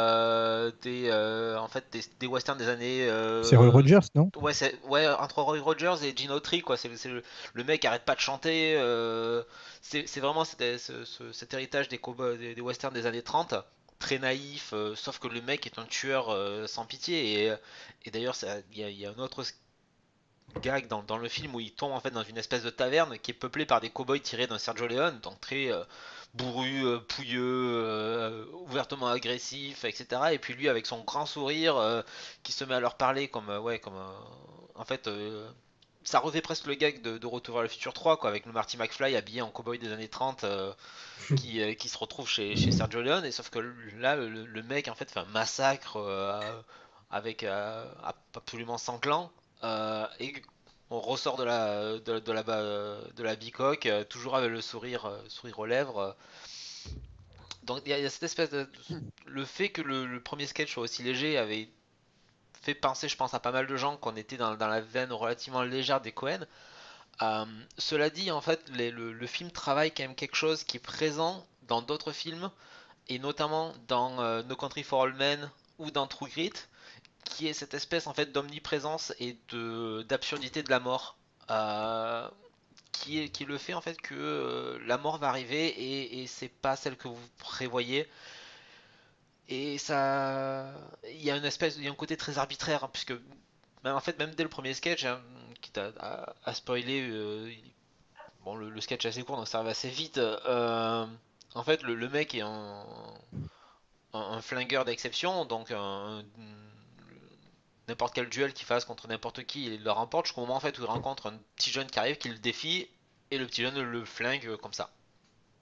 en fait des westerns des années C'est Roy Rogers, non? ouais, entre Roy Rogers et Gene Autry, quoi. C'est le mec qui arrête pas de chanter, c'est vraiment cet héritage des cowboys, des westerns des années 30, très naïf, sauf que le mec est un tueur sans pitié. Et d'ailleurs il y a un autre gag dans le film où il tombe en fait dans une espèce de taverne qui est peuplée par des cowboys tirés d'un Sergio Leone, donc très bourru, pouilleux, ouvertement agressif, etc. Et puis lui avec son grand sourire qui se met à leur parler comme en fait ça refait presque le gag de Retour vers le futur 3, quoi, avec le Marty McFly habillé en cowboy des années 30 qui se retrouve chez Sergio Leone. Et sauf que là le mec en fait fait un massacre avec absolument sanglant. Et on ressort de la bicoque, toujours avec le sourire aux lèvres. Donc il y a cette espèce de... Le fait que le premier sketch soit aussi léger avait fait penser, je pense, à pas mal de gens qu'on était dans la veine relativement légère des Cohen. Cela dit, en fait, le film travaille quand même quelque chose qui est présent dans d'autres films, et notamment dans No Country for Old Men ou dans True Grit, qui est cette espèce en fait d'omniprésence et d'absurdité de la mort, qui est le fait en fait que la mort va arriver et c'est pas celle que vous prévoyez. Et ça, il y a un côté très arbitraire, hein, puisque en fait même dès le premier sketch, hein, quitte à spoiler, bon le sketch est assez court donc ça va assez vite. En fait le mec est un flingueur d'exception, donc n'importe quel duel qu'il fasse contre n'importe qui, il le remporte jusqu'au moment en fait où il rencontre un petit jeune qui arrive, qui le défie, et le petit jeune le flingue comme ça.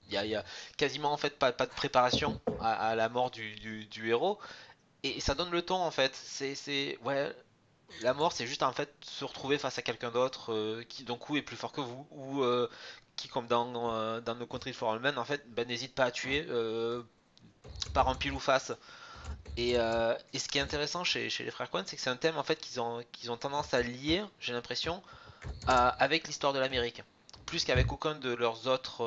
Il y a quasiment en fait pas de préparation à la mort du héros. Et ça donne le ton en fait. Ouais, la mort, c'est juste en fait se retrouver face à quelqu'un d'autre qui d'un coup est plus fort que vous ou qui, comme dans No Country for Old Men, en fait, n'hésite pas à tuer par un pile ou face. Et ce qui est intéressant chez les frères Coen, c'est que c'est un thème en fait qu'ils ont tendance à lier, j'ai l'impression, avec l'histoire de l'Amérique, plus qu'avec aucun de leurs autres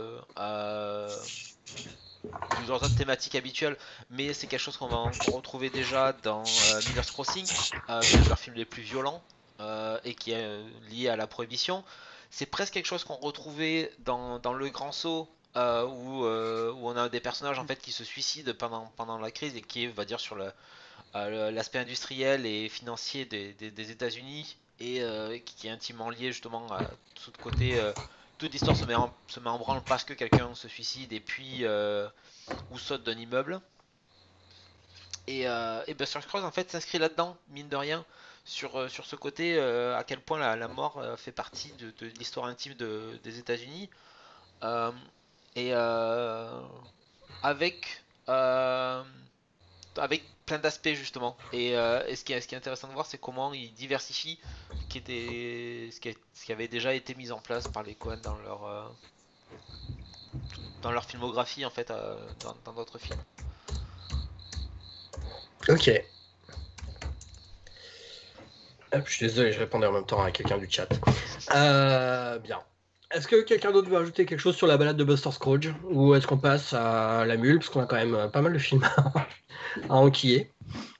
thématiques habituelles, mais c'est quelque chose qu'on va retrouver déjà dans Miller's Crossing, l'un de leurs films les plus violents et qui est lié à la prohibition. C'est presque quelque chose qu'on retrouvait dans Le Grand Saut, où on a des personnages en fait qui se suicident pendant la crise et qui est, on va dire, sur l'aspect industriel et financier des États-Unis et qui est intimement lié justement à tout côté. Toute l'histoire se met en branle parce que quelqu'un se suicide et puis ou saute d'un immeuble. Et Buster Scruggs en fait s'inscrit là-dedans, mine de rien, sur ce côté à quel point la mort fait partie de l'histoire intime des États-Unis. Et avec plein d'aspects justement. Et ce qui est intéressant de voir, c'est comment ils diversifient ce qui avait déjà été mis en place par les Coen dans leur filmographie en fait, dans d'autres films. Ok. Hop, je suis désolé, je répondais en même temps à quelqu'un du chat. Bien. Est-ce que quelqu'un d'autre veut ajouter quelque chose sur la balade de Buster Scruggs, ou est-ce qu'on passe à la mule, parce qu'on a quand même pas mal de films à enquiller.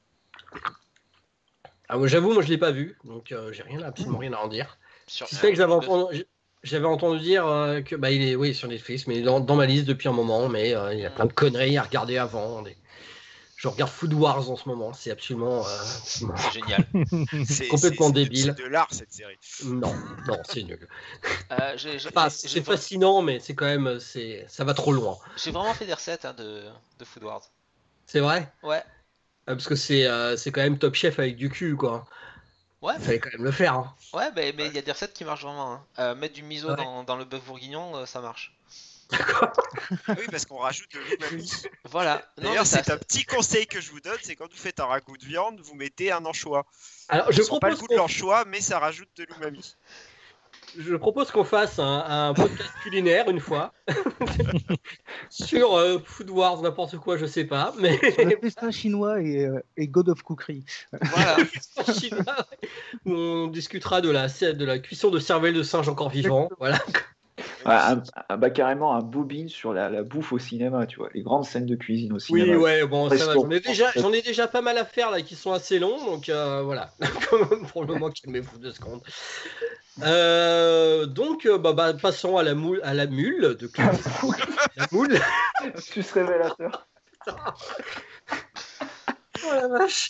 J'avoue, moi je l'ai pas vu, donc j'ai absolument rien à en dire. Si c'est que j'avais entendu dire que il est sur Netflix, mais dans ma liste depuis un moment, mais il y a plein de conneries à regarder avant. Je regarde Food Wars en ce moment, c'est absolument c'est génial. C'est complètement débile. C'est de l'art cette série. Non, c'est nul. C'est fascinant, mais c'est quand même, ça va trop loin. J'ai vraiment fait des recettes de Food Wars. C'est vrai ? Ouais. Parce que c'est quand même Top Chef avec du cul, quoi. Ouais. Il fallait quand même le faire. Hein. Ouais, mais il y a des recettes qui marchent vraiment. Hein. Mettre du miso dans le bœuf bourguignon, ça marche. D'accord. Oui, parce qu'on rajoute de l'umami. Voilà. D'ailleurs, c'est un petit conseil que je vous donne, c'est quand vous faites un ragoût de viande, vous mettez un anchois. Alors, je propose pas le goût de l'anchois, mais ça rajoute de l'umami. Je propose qu'on fasse un podcast culinaire une fois sur Food Wars, n'importe quoi, je sais pas. Mais... Sur le festin chinois et God of Cookery. Voilà. Chinois, où on discutera de la cuisson de cervelle de singe encore vivant. Voilà. Carrément un bobine sur la bouffe au cinéma, tu vois, les grandes scènes de cuisine au cinéma. Oui, ouais, bon, ça va. J'en ai déjà pas mal à faire là, qui sont assez longs, donc voilà. Pour le moment, calmez-vous 2 secondes. Donc, passons à la mule de Clint Eastwood. La moule. Plus révélateur. Oh la vache.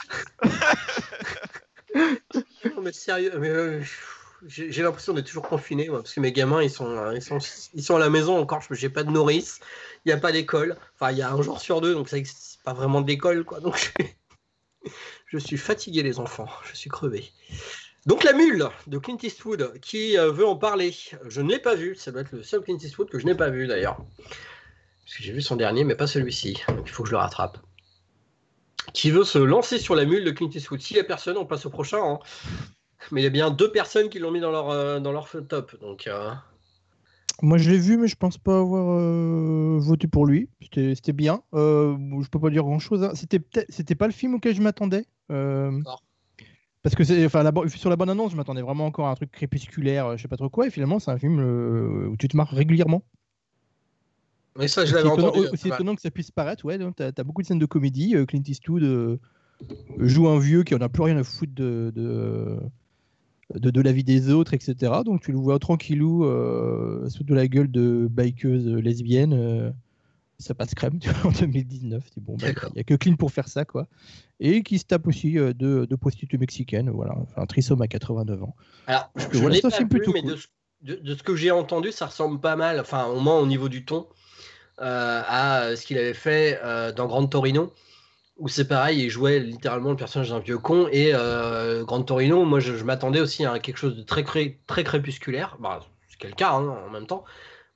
Non mais sérieux, mais j'ai l'impression d'être toujours confiné, moi, parce que mes gamins ils sont à la maison encore. J'ai pas de nourrice, il y a pas d'école. Enfin, il y a un jour sur 2, donc c'est pas vraiment d'école, quoi. Donc je suis fatigué, les enfants. Je suis crevé. Donc la mule de Clint Eastwood, qui veut en parler. Je ne l'ai pas vu, ça doit être le seul Clint Eastwood que je n'ai pas vu d'ailleurs. Parce que j'ai vu son dernier, mais pas celui-ci. Donc il faut que je le rattrape. Qui veut se lancer sur la mule de Clint Eastwood. S'il n'y a personne, on passe au prochain. Hein. Mais il y a bien 2 personnes qui l'ont mis dans leur top. Donc, Moi je l'ai vu, mais je pense pas avoir voté pour lui. C'était bien. Je peux pas dire grand-chose. Hein. C'était pas le film auquel je m'attendais. Parce que sur la bonne annonce, je m'attendais vraiment encore à un truc crépusculaire, je sais pas trop quoi. Et finalement, c'est un film où tu te marres régulièrement. Mais ça, je l'avais entendu. C'est étonnant que ça puisse paraître. Ouais, t'as beaucoup de scènes de comédie. Clint Eastwood joue un vieux qui en a plus rien à foutre de la vie des autres, etc. Donc tu le vois tranquillou sous de la gueule de bikeuse lesbienne. Ça passe crème, tu vois, en 2019. C'est bon, il n'y a que Clint pour faire ça, quoi. Et qui se tape aussi de prostituées mexicaines. Voilà, enfin, un trisomme à 89 ans. Alors, je l'ai pas vu, mais cool. de ce que j'ai entendu, ça ressemble pas mal, enfin, au moins au niveau du ton, à ce qu'il avait fait dans Grand Torino, où c'est pareil, il jouait littéralement le personnage d'un vieux con. Et Grand Torino, moi, je m'attendais aussi à quelque chose de très crépusculaire. Bah, c'est le cas, hein, en même temps.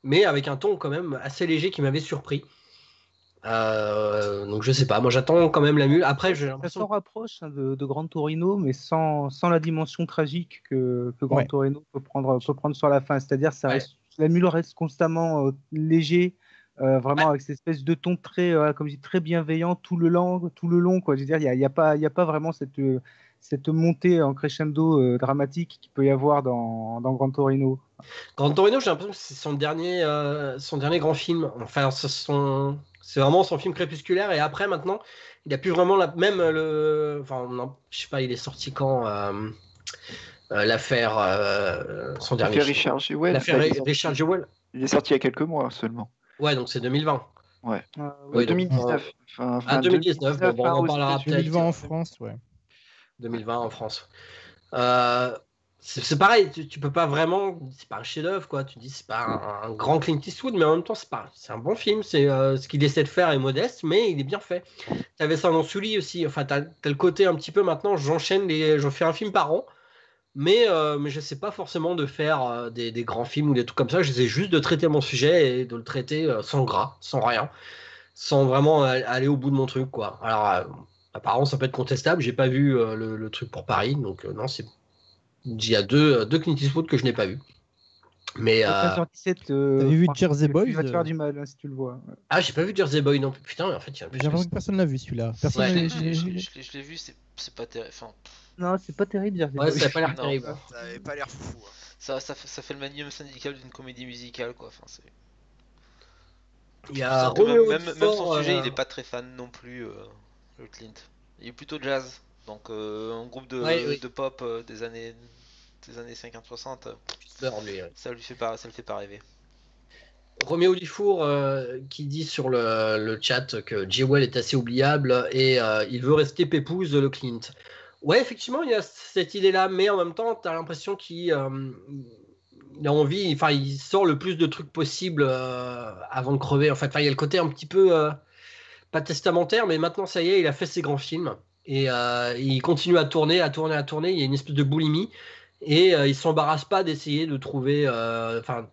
mais avec un ton quand même assez léger qui m'avait surpris. Donc je sais pas, moi j'attends quand même la mule. Après, j'ai Ça l'impression. s'en rapproche de Gran Torino, mais sans la dimension tragique que Gran Ouais. Torino peut prendre sur la fin. C'est-à-dire ça Ouais. reste, la mule reste constamment léger, vraiment avec cette espèce de ton très, comme je dis, très bienveillant tout le long, quoi. Je veux dire, il y a pas vraiment cette montée en crescendo dramatique qu'il peut y avoir dans Gran Torino. Gran Torino, j'ai l'impression que c'est son dernier grand film. Enfin, c'est vraiment son film crépusculaire. Et après, maintenant, il n'a plus vraiment Enfin, non, je sais pas, il est sorti quand l'affaire, son dernier L'affaire film. Richard Jewell. L'affaire Là, il est sorti- Richard Jewell. Il est sorti il y a quelques mois seulement. Ouais, donc c'est 2020. Ouais. Oui, donc, 2019. Enfin, Ah, 2019, bon, on en aux parlera États-Unis. peut-être. 2020 en France, ouais. 2020 en France. C'est pareil, tu peux pas vraiment. C'est pas un chef-d'œuvre, quoi. Tu dis, c'est pas un grand Clint Eastwood, mais en même temps, c'est un bon film. Ce qu'il essaie de faire est modeste, mais il est bien fait. T'avais ça dans Sully aussi. Enfin, t'as le côté un petit peu maintenant, je fais un film par an, mais je sais pas forcément de faire des grands films ou des trucs comme ça. J'essaie juste de traiter mon sujet et de le traiter sans gras, sans rien, sans vraiment aller au bout de mon truc, quoi. Alors, apparemment, ça peut être contestable. J'ai pas vu le truc pour Paris, donc non, il y a deux Clint Eastwood que je n'ai pas vu. Mais 15h17, T'avais vu franchement, Jersey Boys, il va te faire du mal hein, si tu le vois. j'ai pas vu Jersey Boy non plus. Putain, mais en fait, il y a j'ai l'impression que personne l'a vu celui-là. Personne Ouais. l'a- Je l'ai vu, c'est pas terrible. Enfin, Non, c'est pas terrible, Jersey Ouais, Boys. ça a pas l'air Non. terrible. Ça avait pas l'air fou. Hein. ça fait le minimum syndical d'une comédie musicale, quoi. Enfin, c'est... Il y a Sauf que Roméo même son Dufort, sujet, il est pas très fan non plus, le Clint. Il est plutôt jazz. Donc, un groupe Ouais, de pop des années 50-60, lui, ouais. ça le fait pas rêver. Roméo Dufour qui dit sur le chat que Jewel est assez oubliable et il veut rester pépouze de le Clint. Ouais, effectivement, il y a cette idée-là, mais en même temps, tu as l'impression qu'il a envie, enfin, il sort le plus de trucs possible avant de crever. En fait, enfin, il y a le côté un petit peu pas testamentaire, mais maintenant, ça y est, il a fait ses grands films et il continue à tourner. Il y a une espèce de boulimie et il s'embarrasse pas d'essayer de trouver. Enfin,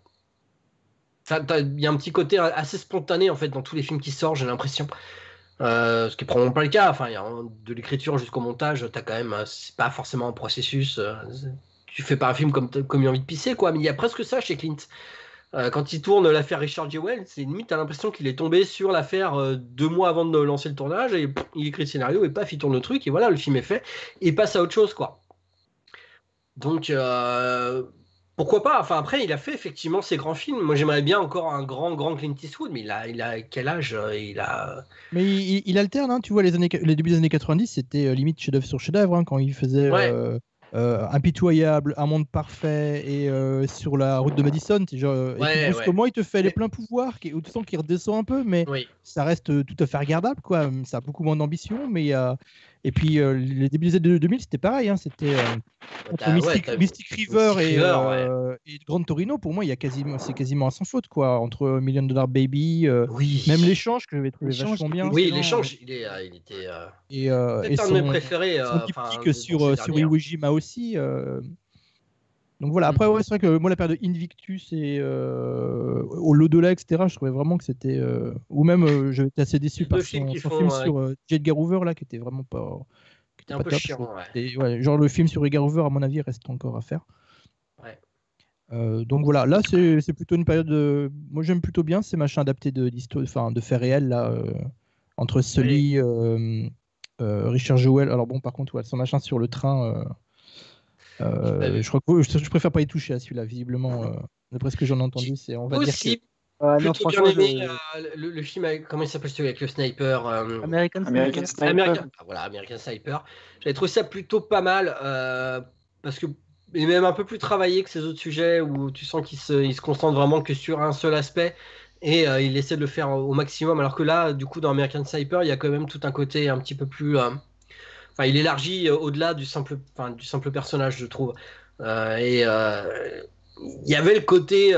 il y a un petit côté assez spontané en fait dans tous les films qui sortent, j'ai l'impression. Ce qui est probablement pas le cas. Enfin, il y a de l'écriture jusqu'au montage, t'as quand même, c'est pas forcément un processus. Tu fais pas un film comme il a envie de pisser, quoi. Mais il y a presque ça chez Clint. Quand il tourne l'affaire Richard Jewell, c'est limite, t'as l'impression qu'il est tombé sur l'affaire 2 mois avant de lancer le tournage et il écrit le scénario et paf, il tourne le truc et voilà, le film est fait et il passe à autre chose, quoi. Donc, pourquoi pas? Enfin, après, il a fait effectivement ses grands films. Moi, j'aimerais bien encore un grand Clint Eastwood, mais il a quel âge? Mais il alterne, hein, tu vois, les débuts des années 90, c'était limite chef-d'œuvre sur chef-d'œuvre, hein, quand il faisait Ouais. Impitoyable, Un monde parfait et Sur la route de Madison. Genre, et puis, brusquement, il te fait les pleins pouvoirs, où tu sens qu'il redescend un peu, mais Oui. ça reste tout à fait regardable, quoi. Ça a beaucoup moins d'ambition, mais et puis les débuts des années 2000, c'était pareil, hein, c'était entre Mystic River et Gran Torino. Pour moi, c'est quasiment à sans faute, quoi. Entre $1 Million Baby, Oui. même l'échange que j'avais trouvé vachement bien. Oui, l'échange, il était. Et peut-être un de mes préférés. son diptyque sur Iwo Jima aussi. Donc voilà, après, ouais, c'est vrai que moi, la paire de Invictus et l'au-delà, etc., je trouvais vraiment que c'était. Ou même, j'avais été assez déçu par son film sur J. Edgar Hoover, là, qui était vraiment pas. C'était un peu chiant, ouais. Ouais, genre, le film sur Edgar Hoover, à mon avis, reste encore à faire. Ouais. Donc voilà, là, c'est plutôt une période. Moi, j'aime plutôt bien ces machins adaptés de faits réels, là, entre Sully, Richard Jewell. Alors bon, par contre, ouais, son machin sur le train. Je crois que je préfère pas y toucher à celui-là, visiblement. D'après ce que j'en ai entendu, c'est on va dire que. Non, franchement, bien aimé le film avec, comment il s'appelle celui avec le sniper American Sniper. Voilà, American Sniper. J'avais trouvé ça plutôt pas mal parce que il est même un peu plus travaillé que ces autres sujets où tu sens qu'il se concentre vraiment que sur un seul aspect et il essaie de le faire au maximum. Alors que là, du coup, dans American Sniper, il y a quand même tout un côté un petit peu plus. Enfin, il élargit au-delà du simple personnage, je trouve. Il y avait le côté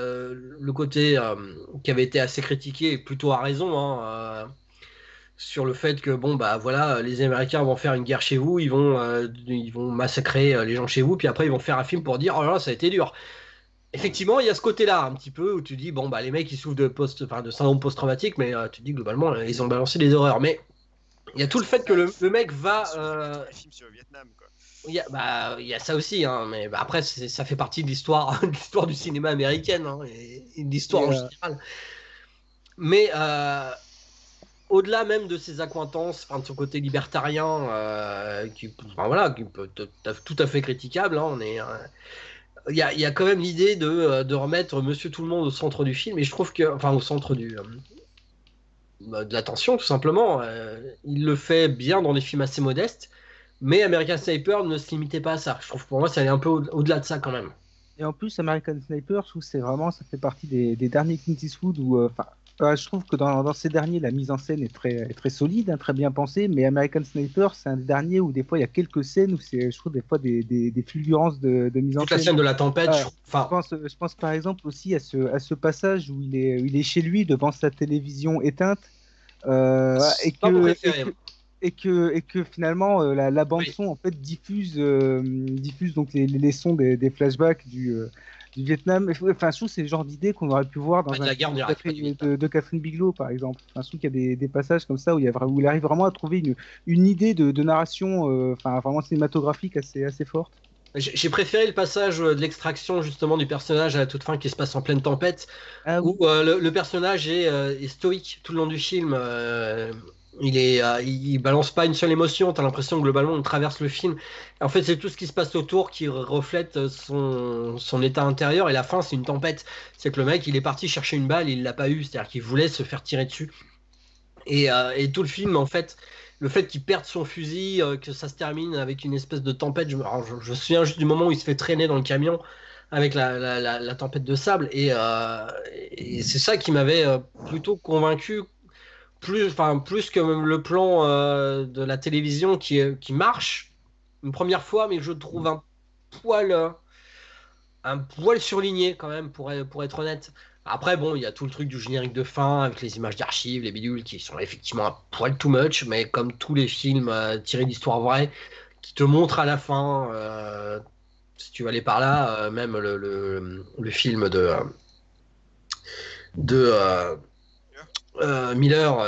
qui avait été assez critiqué, et plutôt à raison, hein, sur le fait que bon bah voilà, les Américains vont faire une guerre chez vous, ils vont massacrer les gens chez vous, puis après ils vont faire un film pour dire oh là là, ça a été dur. effectivement, il y a ce côté-là un petit peu où tu dis bon bah les mecs ils souffrent de syndrome post-traumatique, mais tu dis globalement ils ont balancé des horreurs. Mais il y a tout le fait que le mec va. Les films sur le Vietnam, quoi. Il y a ça aussi, hein, mais bah, après ça fait partie de l'histoire, de l'histoire du cinéma américain, hein, et de l'histoire en général. Mais au-delà même de ses accointances, enfin, de son côté libertarien, qui peut être tout à fait critiquable, hein, il y a quand même l'idée de remettre Monsieur Tout le Monde au centre du film, et je trouve que, enfin, au centre de l'attention, tout simplement. Il le fait bien dans des films assez modestes, mais American Sniper ne se limitait pas à ça. Je trouve que pour moi, ça allait un peu au-delà de ça quand même. Et en plus, American Sniper, je trouve que ça fait partie des derniers Clint Eastwood où, je trouve que dans ces derniers, la mise en scène est très solide, hein, très bien pensée, mais American Sniper, c'est un dernier où des fois il y a quelques scènes où je trouve des fois des fulgurances de mise en Toute la scène. scène de la tempête, Je pense par exemple aussi à ce passage où il est chez lui devant sa télévision éteinte et pas mon que, préféré. et que finalement la bande son en fait diffuse donc les sons des flashbacks du Vietnam. Enfin, je trouve que c'est le genre d'idée qu'on aurait pu voir dans de la guerre de Catherine Bigelow par exemple. Enfin, je trouve qu'il y a des passages comme ça où il arrive vraiment à trouver une idée de narration vraiment cinématographique assez forte. J'ai préféré le passage de l'extraction justement du personnage à la toute fin qui se passe en pleine tempête, où le personnage est stoïque tout le long du film. Il balance pas une seule émotion. T'as l'impression que globalement on traverse le film. En fait, c'est tout ce qui se passe autour qui reflète son état intérieur. Et la fin, c'est une tempête. C'est que le mec, il est parti chercher une balle, il l'a pas eu. C'est-à-dire qu'il voulait se faire tirer dessus. Et tout le film, en fait, le fait qu'il perde son fusil, que ça se termine avec une espèce de tempête. Je me souviens juste du moment où il se fait traîner dans le camion avec la tempête de sable. Et c'est ça qui m'avait plutôt convaincu, plus que même le plan de la télévision qui marche une première fois, mais je trouve poil, euh, un poil surligné quand même, pour être honnête. Après, bon, il y a tout le truc du générique de fin avec les images d'archives, les bidules qui sont effectivement un poil too much, mais comme tous les films tirés d'histoires vraies, qui te montrent à la fin, si tu vas aller par là, même le film de Miller,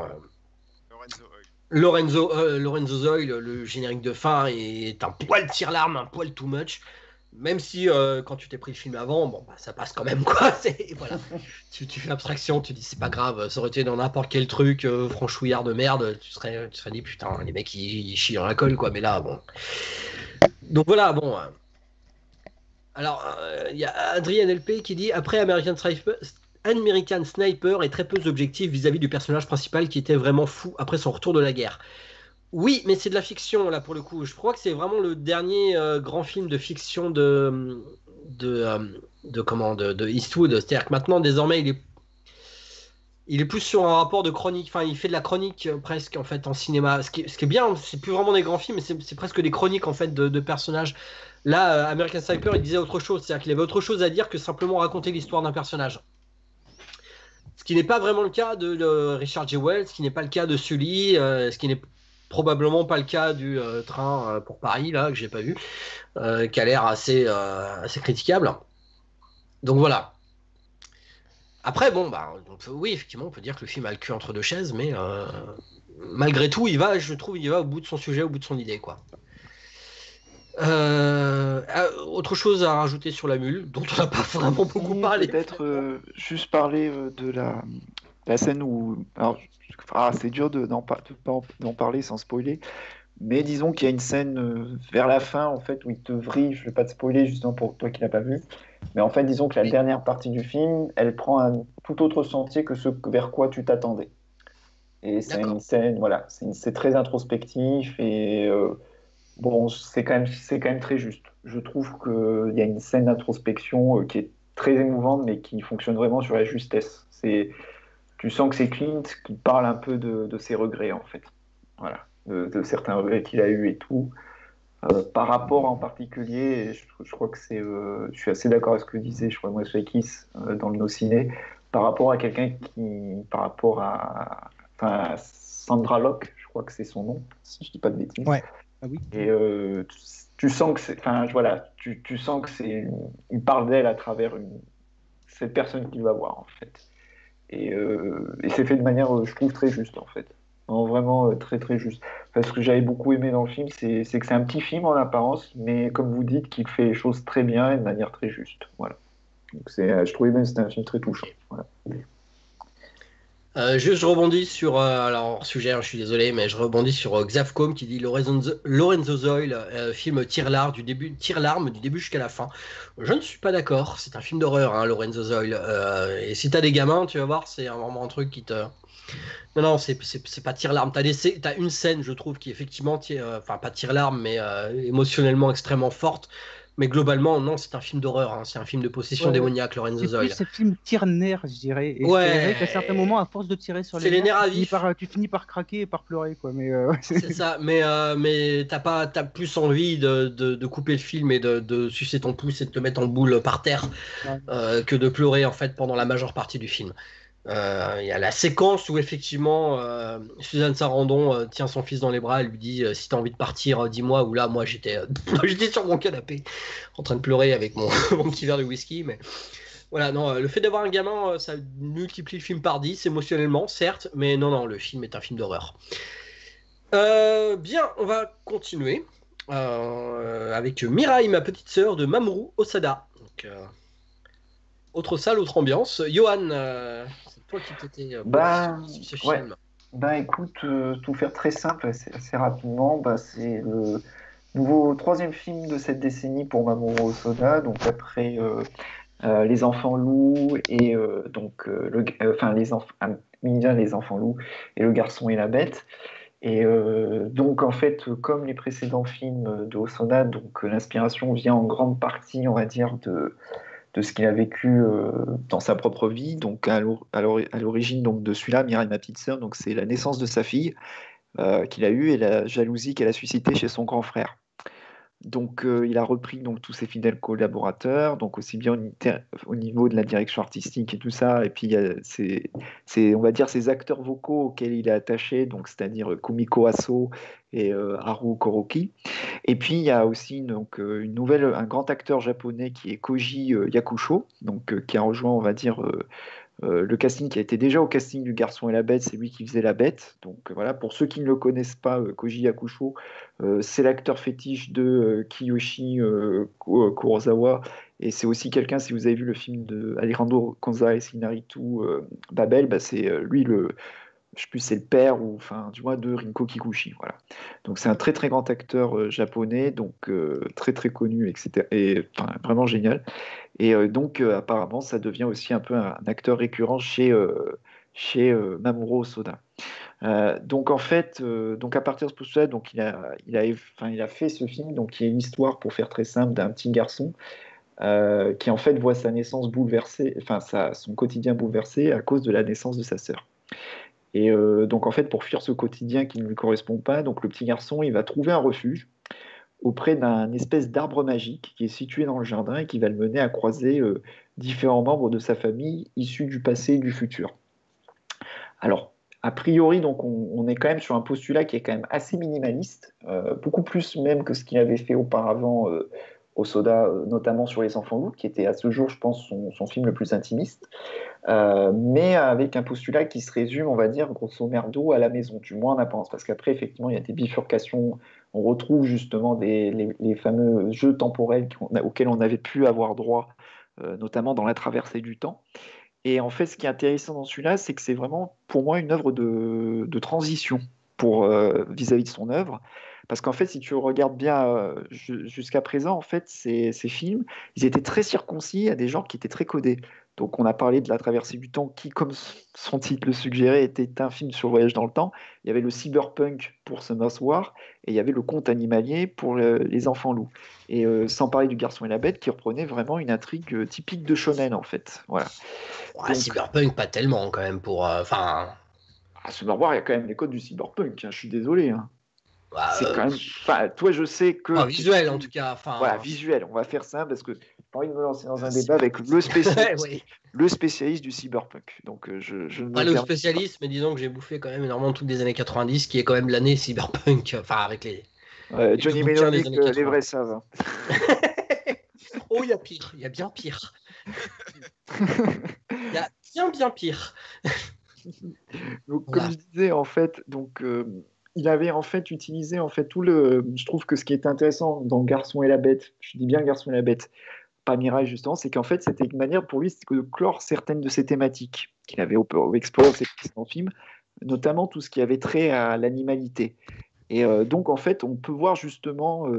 Lorenzo Zoy, le générique de fin est un poil tire-larme, un poil too much. Même si quand tu t'es pris le film avant, bon, bah, ça passe quand même, quoi. Voilà. Tu fais abstraction, tu dis c'est pas grave, ça aurait été dans n'importe quel truc franchouillard de merde, tu serais dit putain, les mecs ils chient dans la colle, quoi. Mais là, bon. Donc voilà, bon. Alors, il y a Adrien LP qui dit après American Sniper est très peu objectif vis-à-vis du personnage principal qui était vraiment fou après son retour de la guerre. Oui, mais c'est de la fiction là pour le coup. Je crois que c'est vraiment le dernier grand film de fiction de Eastwood. C'est-à-dire que maintenant, désormais, il est plus sur un rapport de chronique. Enfin, il fait de la chronique presque en fait en cinéma. Ce qui est bien, c'est plus vraiment des grands films, mais c'est presque des chroniques en fait de personnages. Là, American Sniper, il disait autre chose. C'est-à-dire qu'il avait autre chose à dire que simplement raconter l'histoire d'un personnage. Ce qui n'est pas vraiment le cas de Richard J. Wells, ce qui n'est pas le cas de Sully, ce qui n'est probablement pas le cas du train pour Paris, là, que j'ai pas vu, qui a l'air assez critiquable. Donc voilà. Après, bon, bah, oui, effectivement, on peut dire que le film a le cul entre deux chaises, mais malgré tout, je trouve, il va au bout de son sujet, au bout de son idée, quoi. Autre chose à rajouter sur la mule, dont on n'a pas vraiment beaucoup parlé. Peut-être juste parler de la scène où. Alors, c'est dur d'en parler sans spoiler, mais disons qu'il y a une scène vers la fin en fait où il te vrille. Je ne vais pas te spoiler justement pour toi qui l'as pas vu, mais en fait, disons que la dernière partie du film, elle prend un tout autre sentier que ce vers quoi tu t'attendais. Et c'est une scène, voilà, c'est très introspectif et bon, c'est quand même très juste. Je trouve qu'il y a une scène d'introspection qui est très émouvante, mais qui fonctionne vraiment sur la justesse. Tu sens que c'est Clint qui parle un peu de ses regrets, en fait. Voilà, de certains regrets qu'il a eu et tout. Par rapport en particulier, je crois que je suis assez d'accord avec ce que disait, je crois, moi, Swekis dans le No Ciné, par rapport à enfin, Sandra Locke, je crois que c'est son nom, si je dis pas de bêtises. Ouais. Ah oui. Et tu sens que c'est, enfin voilà, tu sens que il parle d'elle à travers cette personne qu'il va voir en fait. Et c'est fait de manière, je trouve, très juste en fait. Non, vraiment très très juste. Parce que j'avais beaucoup aimé dans le film, c'est que c'est un petit film en apparence, mais comme vous dites, qu'il fait les choses très bien et de manière très juste. Voilà. Donc je trouvais même que c'était un film très touchant. Voilà. Juste, je rebondis sur. Alors, hors sujet, hein, je suis désolé, mais je rebondis sur Xavcom qui dit Lorenzo Zoil, film tire-larme du début jusqu'à la fin. Je ne suis pas d'accord. C'est un film d'horreur, hein, Lorenzo Zoil. Et si t'as des gamins, tu vas voir, c'est vraiment un truc qui te. Non, non, c'est pas tire-larme. T'as une scène, je trouve, qui effectivement, enfin, pas tire-larme, mais émotionnellement extrêmement forte. Mais globalement, non, c'est un film d'horreur, hein. C'est un film de possession Ouais. démoniaque, Lorenzo C'est plus Zoil. ce film tire-nerf, je dirais. Et c'est vrai qu'à certains Ouais. moments, à force de tirer sur C'est les les nerfs, nerfs à vif. tu finis par craquer et par pleurer, quoi. Mais C'est ça, mais t'as plus envie de couper le film et de sucer ton pouce et de te mettre en boule par terre ouais. que de pleurer en fait pendant la majeure partie du film. Il y a la séquence où effectivement Suzanne Sarandon tient son fils dans les bras, elle lui dit si t'as envie de partir, dis-moi. Ou là, moi j'étais sur mon canapé en train de pleurer avec mon, mon petit verre de whisky, mais voilà, non, le fait d'avoir un gamin, ça multiplie le film par 10 émotionnellement, certes, mais non, non, le film est un film d'horreur. Bien, on va continuer avec Mirai, ma petite sœur de Mamoru Osada. Donc, autre salle, autre ambiance. Johan, c'est toi qui t'étais Ben, positionné sur ce ouais. film. Ben écoute, tout faire très simple, assez rapidement, ben, c'est le nouveau troisième film de cette décennie pour Mamoru Hosoda. Donc après Les Enfants Loups et enfin Minya, Les Enfants Loups et Le Garçon et la Bête. Et donc en fait, comme les précédents films de Hosoda, donc l'inspiration vient en grande partie, on va dire, de ce qu'il a vécu dans sa propre vie. Donc à l'origine donc de celui-là, Mirai, ma petite sœur, donc c'est la naissance de sa fille qu'il a eue et la jalousie qu'elle a suscitée chez son grand frère. Donc, il a repris donc tous ses fidèles collaborateurs, donc aussi bien au niveau de la direction artistique et tout ça, et puis il y a on va dire, ses acteurs vocaux auxquels il est attaché, donc c'est-à-dire Kumiko Aso et Haru Koroki. Et puis il y a aussi donc un grand acteur japonais qui est Koji Yakusho, donc qui a rejoint, on va dire, le casting qui a été déjà au casting du Garçon et la Bête, c'est lui qui faisait la Bête. Donc voilà, pour ceux qui ne le connaissent pas, Koji Yakusho, c'est l'acteur fétiche de Kiyoshi Kurosawa. Et c'est aussi quelqu'un, si vous avez vu le film de Alejandro González Iñárritu, Babel, bah, c'est lui je sais plus, c'est le père ou enfin du moins de Rinko Kikuchi, voilà. Donc c'est un très très grand acteur japonais, donc très très connu, etc. Et enfin, vraiment génial. Et donc, apparemment, ça devient aussi un peu un acteur récurrent chez Mamoru Hosoda. Donc, en fait, donc à partir de ce postulat, donc enfin, il a fait ce film, donc qui est une histoire, pour faire très simple, d'un petit garçon qui en fait voit sa naissance bouleversée, enfin son quotidien bouleversé à cause de la naissance de sa sœur. Et donc, en fait, pour fuir ce quotidien qui ne lui correspond pas, donc le petit garçon, il va trouver un refuge auprès d'un espèce d'arbre magique qui est situé dans le jardin et qui va le mener à croiser différents membres de sa famille issus du passé et du futur. Alors, a priori, donc, on est quand même sur un postulat qui est quand même assez minimaliste, beaucoup plus même que ce qu'il avait fait auparavant Hosoda, notamment sur Les Enfants Loups, qui était à ce jour, je pense, son film le plus intimiste, mais avec un postulat qui se résume, on va dire, grosso merdo, à la maison, du moins en apparence, parce qu'après, effectivement, il y a des bifurcations, on retrouve justement les fameux jeux temporels auxquels on avait pu avoir droit, notamment dans La Traversée du Temps. Et en fait, ce qui est intéressant dans celui-là, c'est que c'est vraiment, pour moi, une œuvre de transition vis-à-vis de son œuvre. Parce qu'en fait, si tu regardes bien jusqu'à présent, en fait, ces films, ils étaient très circoncis à des genres qui étaient très codés. Donc, on a parlé de La Traversée du Temps, qui, comme son titre le suggérait, était un film sur le voyage dans le temps. Il y avait le cyberpunk pour Summer's War, et il y avait le conte animalier pour Les Enfants Loups. Et sans parler du Garçon et la Bête, qui reprenait vraiment une intrigue typique de shonen, en fait. Voilà. Ouais, Donc, Cyberpunk, pas tellement quand même pour. Enfin. à Summer War, il y a quand même les codes du cyberpunk, hein, je suis désolé. Hein. Bah, C'est quand même. Enfin, toi, je sais que. pas visuel en tout cas. Enfin. Voilà, visuel. On va faire ça parce que j'ai pas envie de me lancer dans un débat avec le spécialiste, Oui. le spécialiste du cyberpunk. Donc, je ne Pas me le permets spécialiste, mais disons que j'ai bouffé quand même énormément toutes des années 90, qui est quand même l'année cyberpunk. Enfin, avec Ouais, Et Johnny de bouquins des Mnemonic, années les 80. vrais savent. Hein. Oh, il y a pire, il y a bien pire. Il y a bien pire. Donc, Voilà. comme je disais, en fait, il avait en fait utilisé en fait tout le. Je trouve que ce qui est intéressant dans Garçon et la Bête, je dis bien Garçon et la Bête, pas Mirai justement, c'est qu'en fait, c'était une manière pour lui de clore certaines de ses thématiques qu'il avait explorées dans ses précédents films, notamment tout ce qui avait trait à l'animalité. Et donc, en fait, on peut voir justement,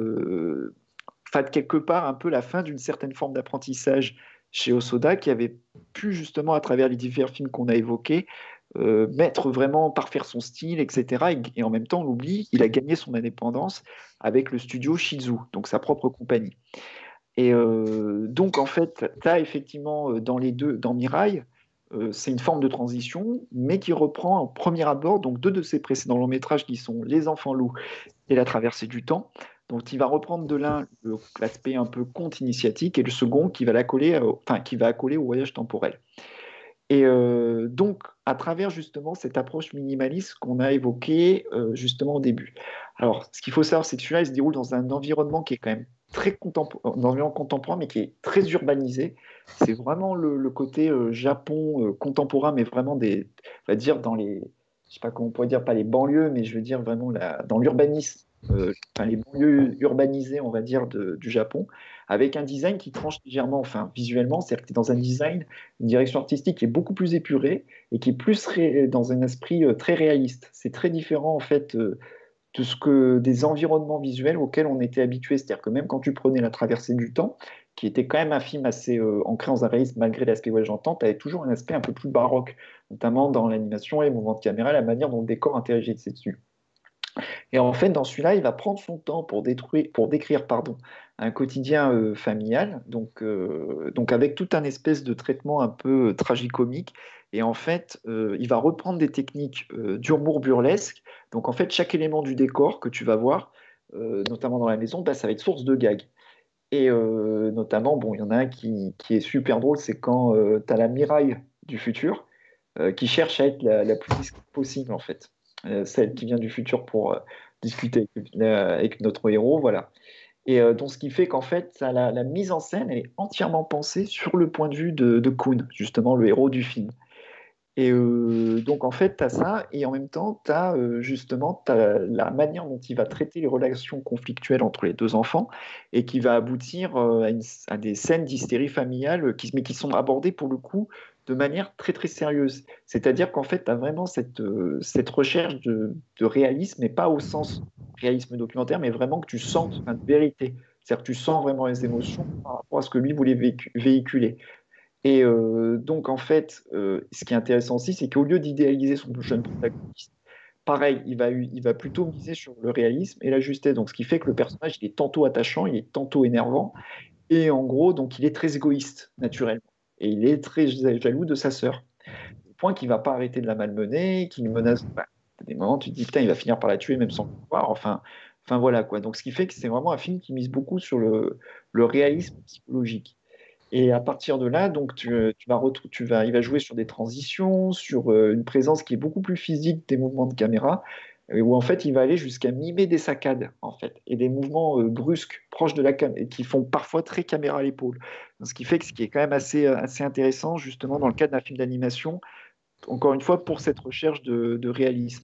quelque part, un peu la fin d'une certaine forme d'apprentissage chez Osoda, qui avait pu, justement, à travers les divers films qu'on a évoqués, mettre vraiment, parfaire son style, etc. Et en même temps, on l'oublie, il a gagné son indépendance avec le studio Shizu, donc sa propre compagnie. Et donc, en fait, tu as effectivement dans les deux, dans Mirai, c'est une forme de transition, mais qui reprend en premier abord donc deux de ses précédents longs métrages qui sont Les Enfants Loups et La Traversée du Temps. Donc, il va reprendre de l'un l'aspect un peu conte initiatique et le second qui va accoler au voyage temporel. Et donc, à travers justement cette approche minimaliste qu'on a évoquée justement au début. Alors, ce qu'il faut savoir, c'est que celui-là, il se déroule dans un environnement qui est quand même très un environnement contemporain, mais qui est très urbanisé. C'est vraiment le côté Japon contemporain, mais vraiment on va dire dans les, je sais pas comment on pourrait dire, pas les banlieues, mais je veux dire vraiment dans l'urbanisme, les banlieues urbanisées, on va dire, du Japon, avec un design qui tranche légèrement, enfin visuellement, c'est-à-dire que tu es dans un design, une direction artistique qui est beaucoup plus épurée et qui est plus dans un esprit très réaliste. C'est très différent en fait de ce que des environnements visuels auxquels on était habitué. C'est-à-dire que même quand tu prenais La Traversée du Temps, qui était quand même un film assez ancré dans un réalisme malgré l'aspect voyage-en-temps, tu avais toujours un aspect un peu plus baroque, notamment dans l'animation et les mouvements de caméra, la manière dont le décor interagissait dessus. Et en fait, dans celui-là, il va prendre son temps pour décrire un quotidien familial, donc avec tout un espèce de traitement un peu tragicomique. Et en fait, il va reprendre des techniques d'humour burlesque. Donc en fait, chaque élément du décor que tu vas voir, notamment dans la maison, bah, ça va être source de gags. Et notamment, bon, il y en a un qui est super drôle, c'est quand tu as la Miraille du futur qui cherche à être la plus discrète possible, en fait. Celle qui vient du futur pour discuter avec notre héros, voilà. Et donc, ce qui fait qu'en fait, la mise en scène, elle est entièrement pensée sur le point de vue de Kun, justement, le héros du film. Et donc, en fait, tu as ça, et en même temps, tu as justement la manière dont il va traiter les relations conflictuelles entre les deux enfants, et qui va aboutir à des scènes d'hystérie familiale, mais qui sont abordées pour le coup de manière très très sérieuse. C'est-à-dire qu'en fait, tu as vraiment cette recherche de réalisme, mais pas au sens réalisme documentaire, mais vraiment que tu sens une vérité. C'est-à-dire que tu sens vraiment les émotions par rapport à ce que lui voulait véhiculer. Et donc, en fait, ce qui est intéressant aussi, c'est qu'au lieu d'idéaliser son jeune protagoniste, pareil, il va plutôt miser sur le réalisme et la justesse. Donc, ce qui fait que le personnage, il est tantôt attachant, il est tantôt énervant. Et en gros, donc, il est très égoïste, naturellement. Et il est très jaloux de sa sœur. Au point qu'il ne va pas arrêter de la malmener, qu'il menace. Bah, à des moments, tu te dis, putain, il va finir par la tuer, même sans le voir. Enfin, voilà, quoi. Donc, ce qui fait que c'est vraiment un film qui mise beaucoup sur le réalisme psychologique. Et à partir de là, donc il va jouer sur des transitions, sur une présence qui est beaucoup plus physique des mouvements de caméra, où en fait il va aller jusqu'à mimer des saccades en fait, et des mouvements brusques, proches de la caméra, et qui font parfois très caméra à l'épaule. Ce qui fait que ce qui est quand même assez intéressant justement dans le cadre d'un film d'animation, encore une fois pour cette recherche de réalisme.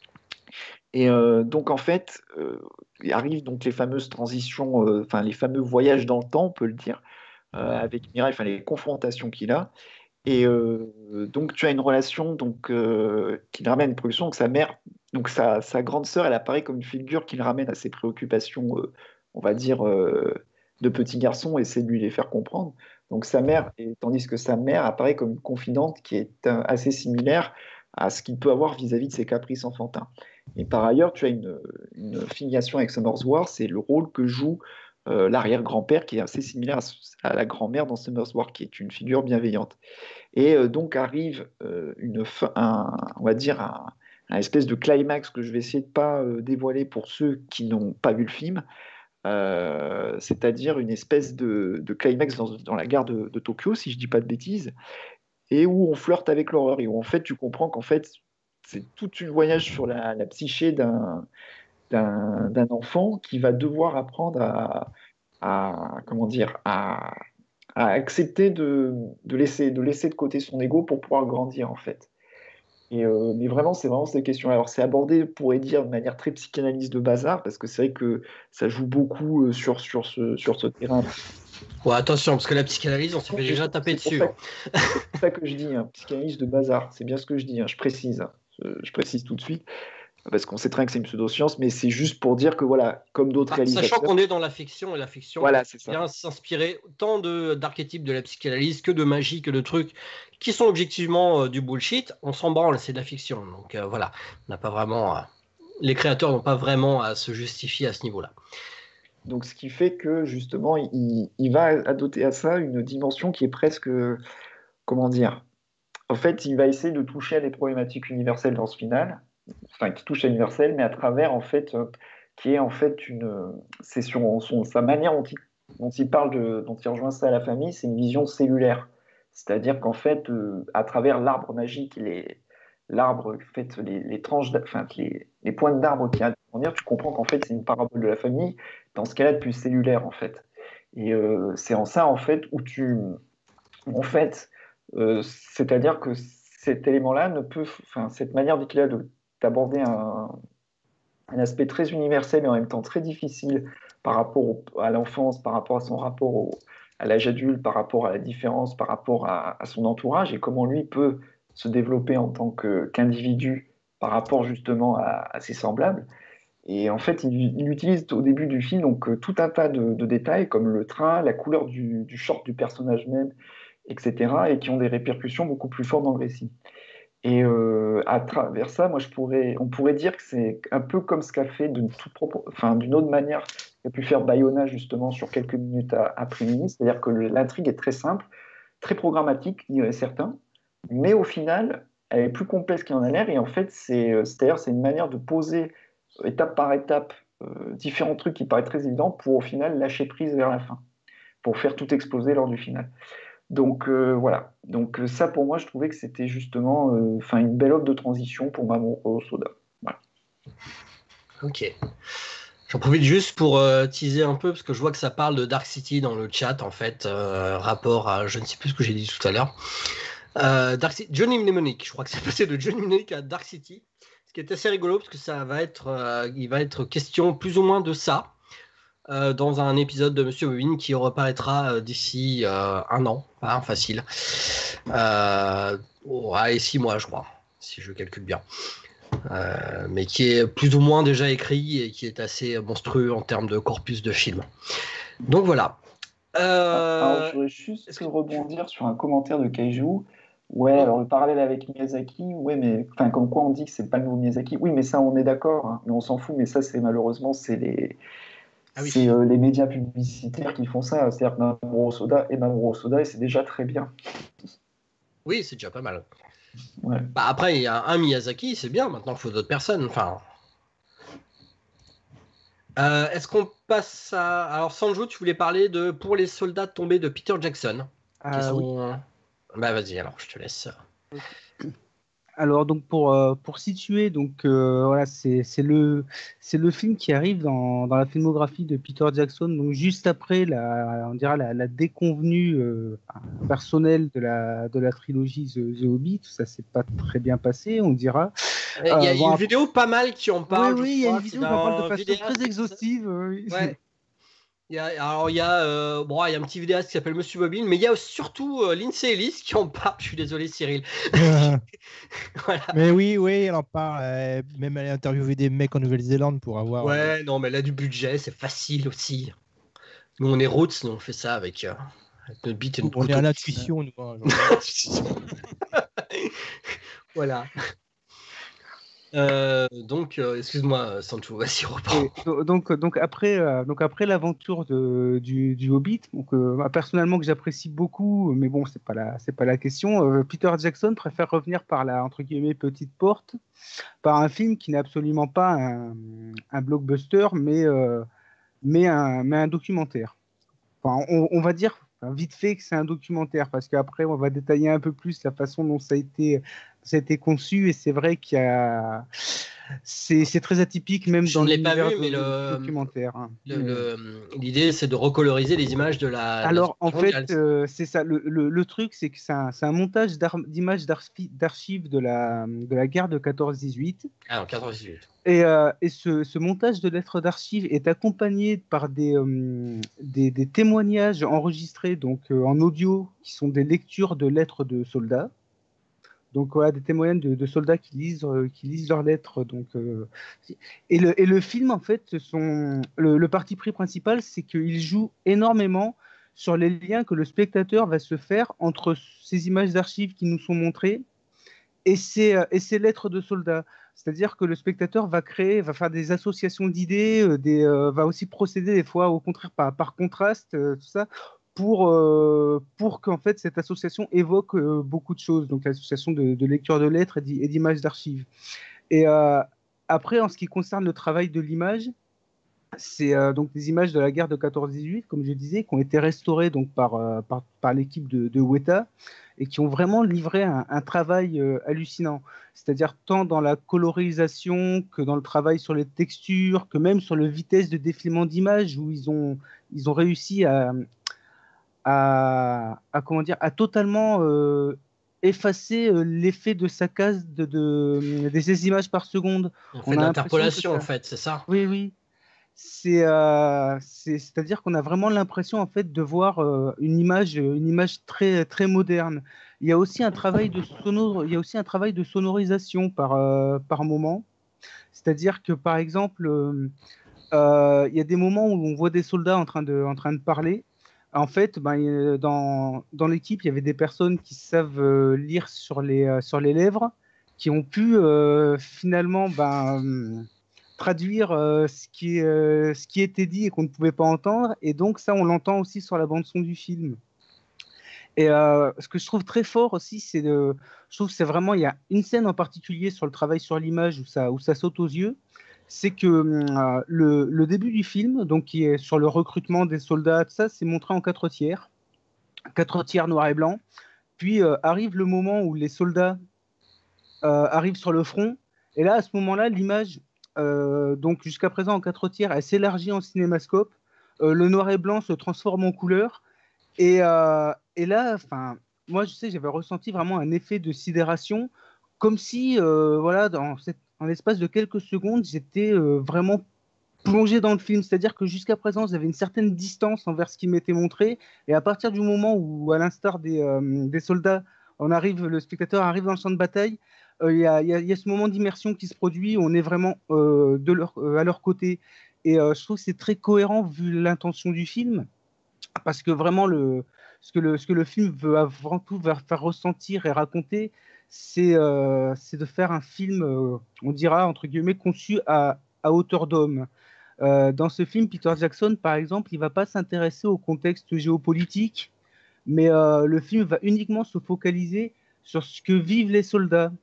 Et donc en fait, il arrive donc les fameuses transitions, enfin les fameux voyages dans le temps, on peut le dire avec Mirai, enfin les confrontations qu'il a. Et donc tu as une relation qui le ramène à une progression. Donc sa mère, donc sa grande sœur, elle apparaît comme une figure qui le ramène à ses préoccupations, on va dire, de petit garçon, et essaie de lui les faire comprendre. Donc sa mère, tandis que sa mère apparaît comme une confidente qui est assez similaire à ce qu'il peut avoir vis-à-vis de ses caprices enfantins. Et par ailleurs, tu as une filiation avec Summer's War, c'est le rôle que joue l'arrière-grand-père qui est assez similaire à la grand-mère dans Summer's War, qui est une figure bienveillante. Et donc arrive on va dire un espèce de climax que je vais essayer de pas dévoiler pour ceux qui n'ont pas vu le film, c'est-à-dire une espèce de climax dans la gare de Tokyo, si je dis pas de bêtises, et où on flirte avec l'horreur, et où en fait tu comprends qu'en fait c'est tout un voyage sur la psyché d'un enfant qui va devoir apprendre comment dire, à accepter de laisser de côté son ego pour pouvoir grandir en fait. Mais vraiment, c'est vraiment cette question. Alors, c'est abordé, on pourrait dire, de manière très psychanalyse de bazar, parce que c'est vrai que ça joue beaucoup sur ce terrain. Ouais, attention, parce que la psychanalyse, on s'est fait déjà taper dessus. C'est pour ça que je dis, psychanalyse de bazar. C'est bien ce que je dis, je précise. Je précise tout de suite, parce qu'on sait très bien que c'est une pseudo-science, mais c'est juste pour dire que, voilà, comme d'autres réalisateurs... Sachant qu'on est dans la fiction, et la fiction voilà, vient s'inspirer tant d'archétypes de la psychanalyse que de magie, que de trucs qui sont objectivement du bullshit. On s'en branle, c'est de la fiction. Donc voilà, on n'a pas vraiment... les créateurs n'ont pas vraiment à se justifier à ce niveau-là. Donc, ce qui fait que, justement, il va adopter à ça une dimension qui est presque... comment dire? En fait, il va essayer de toucher à des problématiques universelles dans ce final, enfin qui touche à l'universel, mais à travers en fait, qui est en fait c'est sa manière dont il parle dont il rejoint ça à la famille, c'est une vision cellulaire, c'est-à-dire qu'en fait, à travers l'arbre magique, l'arbre, en fait, les tranches, enfin les pointes d'arbre qui a à dire, tu comprends qu'en fait c'est une parabole de la famille, dans ce cas-là plus cellulaire en fait, et c'est en ça en fait où en fait c'est-à-dire que cet élément-là ne peut, enfin, cette manière qu'il a d'aborder un aspect très universel et en même temps très difficile par rapport à l'enfance, par rapport à son rapport à l'âge adulte, par rapport à la différence, par rapport à son entourage et comment lui peut se développer en tant qu'individu par rapport justement à ses semblables. Et en fait, il utilise au début du film donc, tout un tas de détails comme le train, la couleur du short du personnage même, etc., et qui ont des répercussions beaucoup plus fortes dans le récit. Et à travers ça, on pourrait dire que c'est un peu comme ce qu'a fait d'une autre manière qu'a pu faire Bayona justement sur quelques minutes après minuit, c'est-à-dire que l'intrigue est très simple, très programmatique, diraient certains, mais au final, elle est plus complexe qu'il en a l'air, et en fait, c'est-à-dire c'est une manière de poser étape par étape différents trucs qui paraissent très évidents pour au final lâcher prise vers la fin, pour faire tout exploser lors du final. Donc voilà. Donc ça pour moi, je trouvais que c'était justement une belle offre de transition pour Mamoru Hosoda. Voilà. Ok. J'en profite juste pour teaser un peu, parce que je vois que ça parle de Dark City dans le chat, en fait, rapport à, je ne sais plus ce que j'ai dit tout à l'heure. Johnny Mnemonic, je crois que c'est passé de Johnny Mnemonic à Dark City, ce qui est assez rigolo, parce que il va être question plus ou moins de ça, dans un épisode de Monsieur Bobine qui reparaîtra d'ici un an, facile. Et 6 mois, je crois, si je calcule bien. Mais qui est plus ou moins déjà écrit et qui est assez monstrueux en termes de corpus de film. Donc voilà. Alors, je voudrais juste rebondir sur un commentaire de Kaiju. Ouais, alors le parallèle avec Miyazaki, ouais, mais comme quoi on dit que c'est pas le nouveau Miyazaki. Oui, mais ça, on est d'accord, hein, mais on s'en fout. Mais ça, c'est malheureusement, c'est les médias publicitaires qui font ça. C'est-à-dire Mamoru Hosoda, et c'est déjà très bien. Oui, c'est déjà pas mal. Ouais. Après, il y a un Miyazaki, c'est bien. Maintenant, il faut d'autres personnes. Est-ce qu'on passe à... Alors, Sanjo, tu voulais parler de Pour les soldats tombés de Peter Jackson. Oui. Bah, vas-y, alors, je te laisse. Alors donc pour situer, donc voilà, c'est le film qui arrive dans la filmographie de Peter Jackson, donc juste après la déconvenue personnelle de la trilogie The Hobbit. Ça s'est pas très bien passé, on dira. Il y a une vidéo pas mal qui en parle. Oui, il y a une vidéo qui en parle de façon très exhaustive. Oui. Ouais. Il y a un petit vidéaste qui s'appelle Monsieur Bobine, mais il y a surtout Lindsay Ellis qui en parle. Je suis désolé, Cyril. Voilà. Mais oui, elle en parle. Même elle a interviewé des mecs en Nouvelle-Zélande pour avoir. Ouais, non, mais elle a du budget, c'est facile aussi. Nous, on est roots, nous, on fait ça avec notre beat et notre couteau. On est à l'intuition, nous. Hein, voilà. Donc, excuse-moi, Sancho, vas-y, reprends. Donc après l'aventure du Hobbit, personnellement que j'apprécie beaucoup, mais bon, c'est pas la question. Peter Jackson préfère revenir par la entre guillemets petite porte, par un film qui n'est absolument pas un blockbuster, mais un documentaire. Enfin, on va dire vite fait que c'est un documentaire, parce qu'après on va détailler un peu plus la façon dont ça a été ça a été conçu, et c'est vrai qu'il y a... C'est très atypique, même Je dans ne l'ai pas l'univers vu, mais documentaire. Hein. l'idée, c'est de recoloriser les images de la Alors, en Seconde fait, Guerre mondiale. c'est ça. Le truc, c'est que c'est un montage d'images d'archives de la guerre de 14-18. Ah, en 98. Et ce montage de lettres d'archives est accompagné par des témoignages enregistrés donc, en audio, qui sont des lectures de lettres de soldats. Donc, voilà, des témoignages de soldats qui lisent leurs lettres. Donc, et le film, en fait, le parti pris principal, c'est qu'il joue énormément sur les liens que le spectateur va se faire entre ces images d'archives qui nous sont montrées et ces lettres de soldats. C'est-à-dire que le spectateur va faire des associations d'idées, va aussi procéder des fois, au contraire, par contraste, tout ça, pour qu'en fait cette association évoque beaucoup de choses. Donc l'association de lecture de lettres et d'images d'archives. Et après, en ce qui concerne le travail de l'image, c'est donc des images de la guerre de 14-18, comme je disais, qui ont été restaurées donc, par l'équipe de Weta et qui ont vraiment livré un travail hallucinant. C'est-à-dire tant dans la colorisation que dans le travail sur les textures, que même sur la vitesse de défilement d'images, où ils ont réussi comment dire, à totalement effacer l'effet de saccade des images par seconde. On On fait de a l'impression que l'interpolation, ça... en fait, c'est ça? Oui, oui. C'est-à-dire qu'on a vraiment l'impression en fait de voir une image très très moderne. Il y a aussi un travail il y a aussi un travail de sonorisation par moment. C'est-à-dire que par exemple, il y a des moments où on voit des soldats en train de parler. En fait, dans l'équipe, il y avait des personnes qui savent lire sur les lèvres, qui ont pu finalement traduire ce qui était dit et qu'on ne pouvait pas entendre. Et donc ça, on l'entend aussi sur la bande-son du film. Et ce que je trouve très fort aussi, je trouve que c'est vraiment, il y a une scène en particulier sur le travail sur l'image où ça saute aux yeux. C'est que le début du film, donc qui est sur le recrutement des soldats, tout ça, c'est montré en 4 tiers. 4 tiers noir et blanc. Puis arrive le moment où les soldats arrivent sur le front. Et là, à ce moment-là, l'image, donc jusqu'à présent en 4 tiers, elle s'élargit en cinémascope. Le noir et blanc se transforme en couleur. Et là, enfin, moi, je sais, j'avais ressenti vraiment un effet de sidération, comme si, voilà, en l'espace de quelques secondes, j'étais vraiment plongé dans le film. C'est-à-dire que jusqu'à présent, j'avais une certaine distance envers ce qui m'était montré. Et à partir du moment où, à l'instar des soldats, le spectateur arrive dans le champ de bataille, il y a ce moment d'immersion qui se produit. On est vraiment à leur côté. Et je trouve que c'est très cohérent vu l'intention du film, parce que vraiment ce que le film veut avant tout faire ressentir et raconter, c'est de faire un film, on dira entre guillemets, conçu à hauteur d'homme. Dans ce film, Peter Jackson, par exemple, il ne va pas s'intéresser au contexte géopolitique, mais le film va uniquement se focaliser sur ce que vivent les soldats.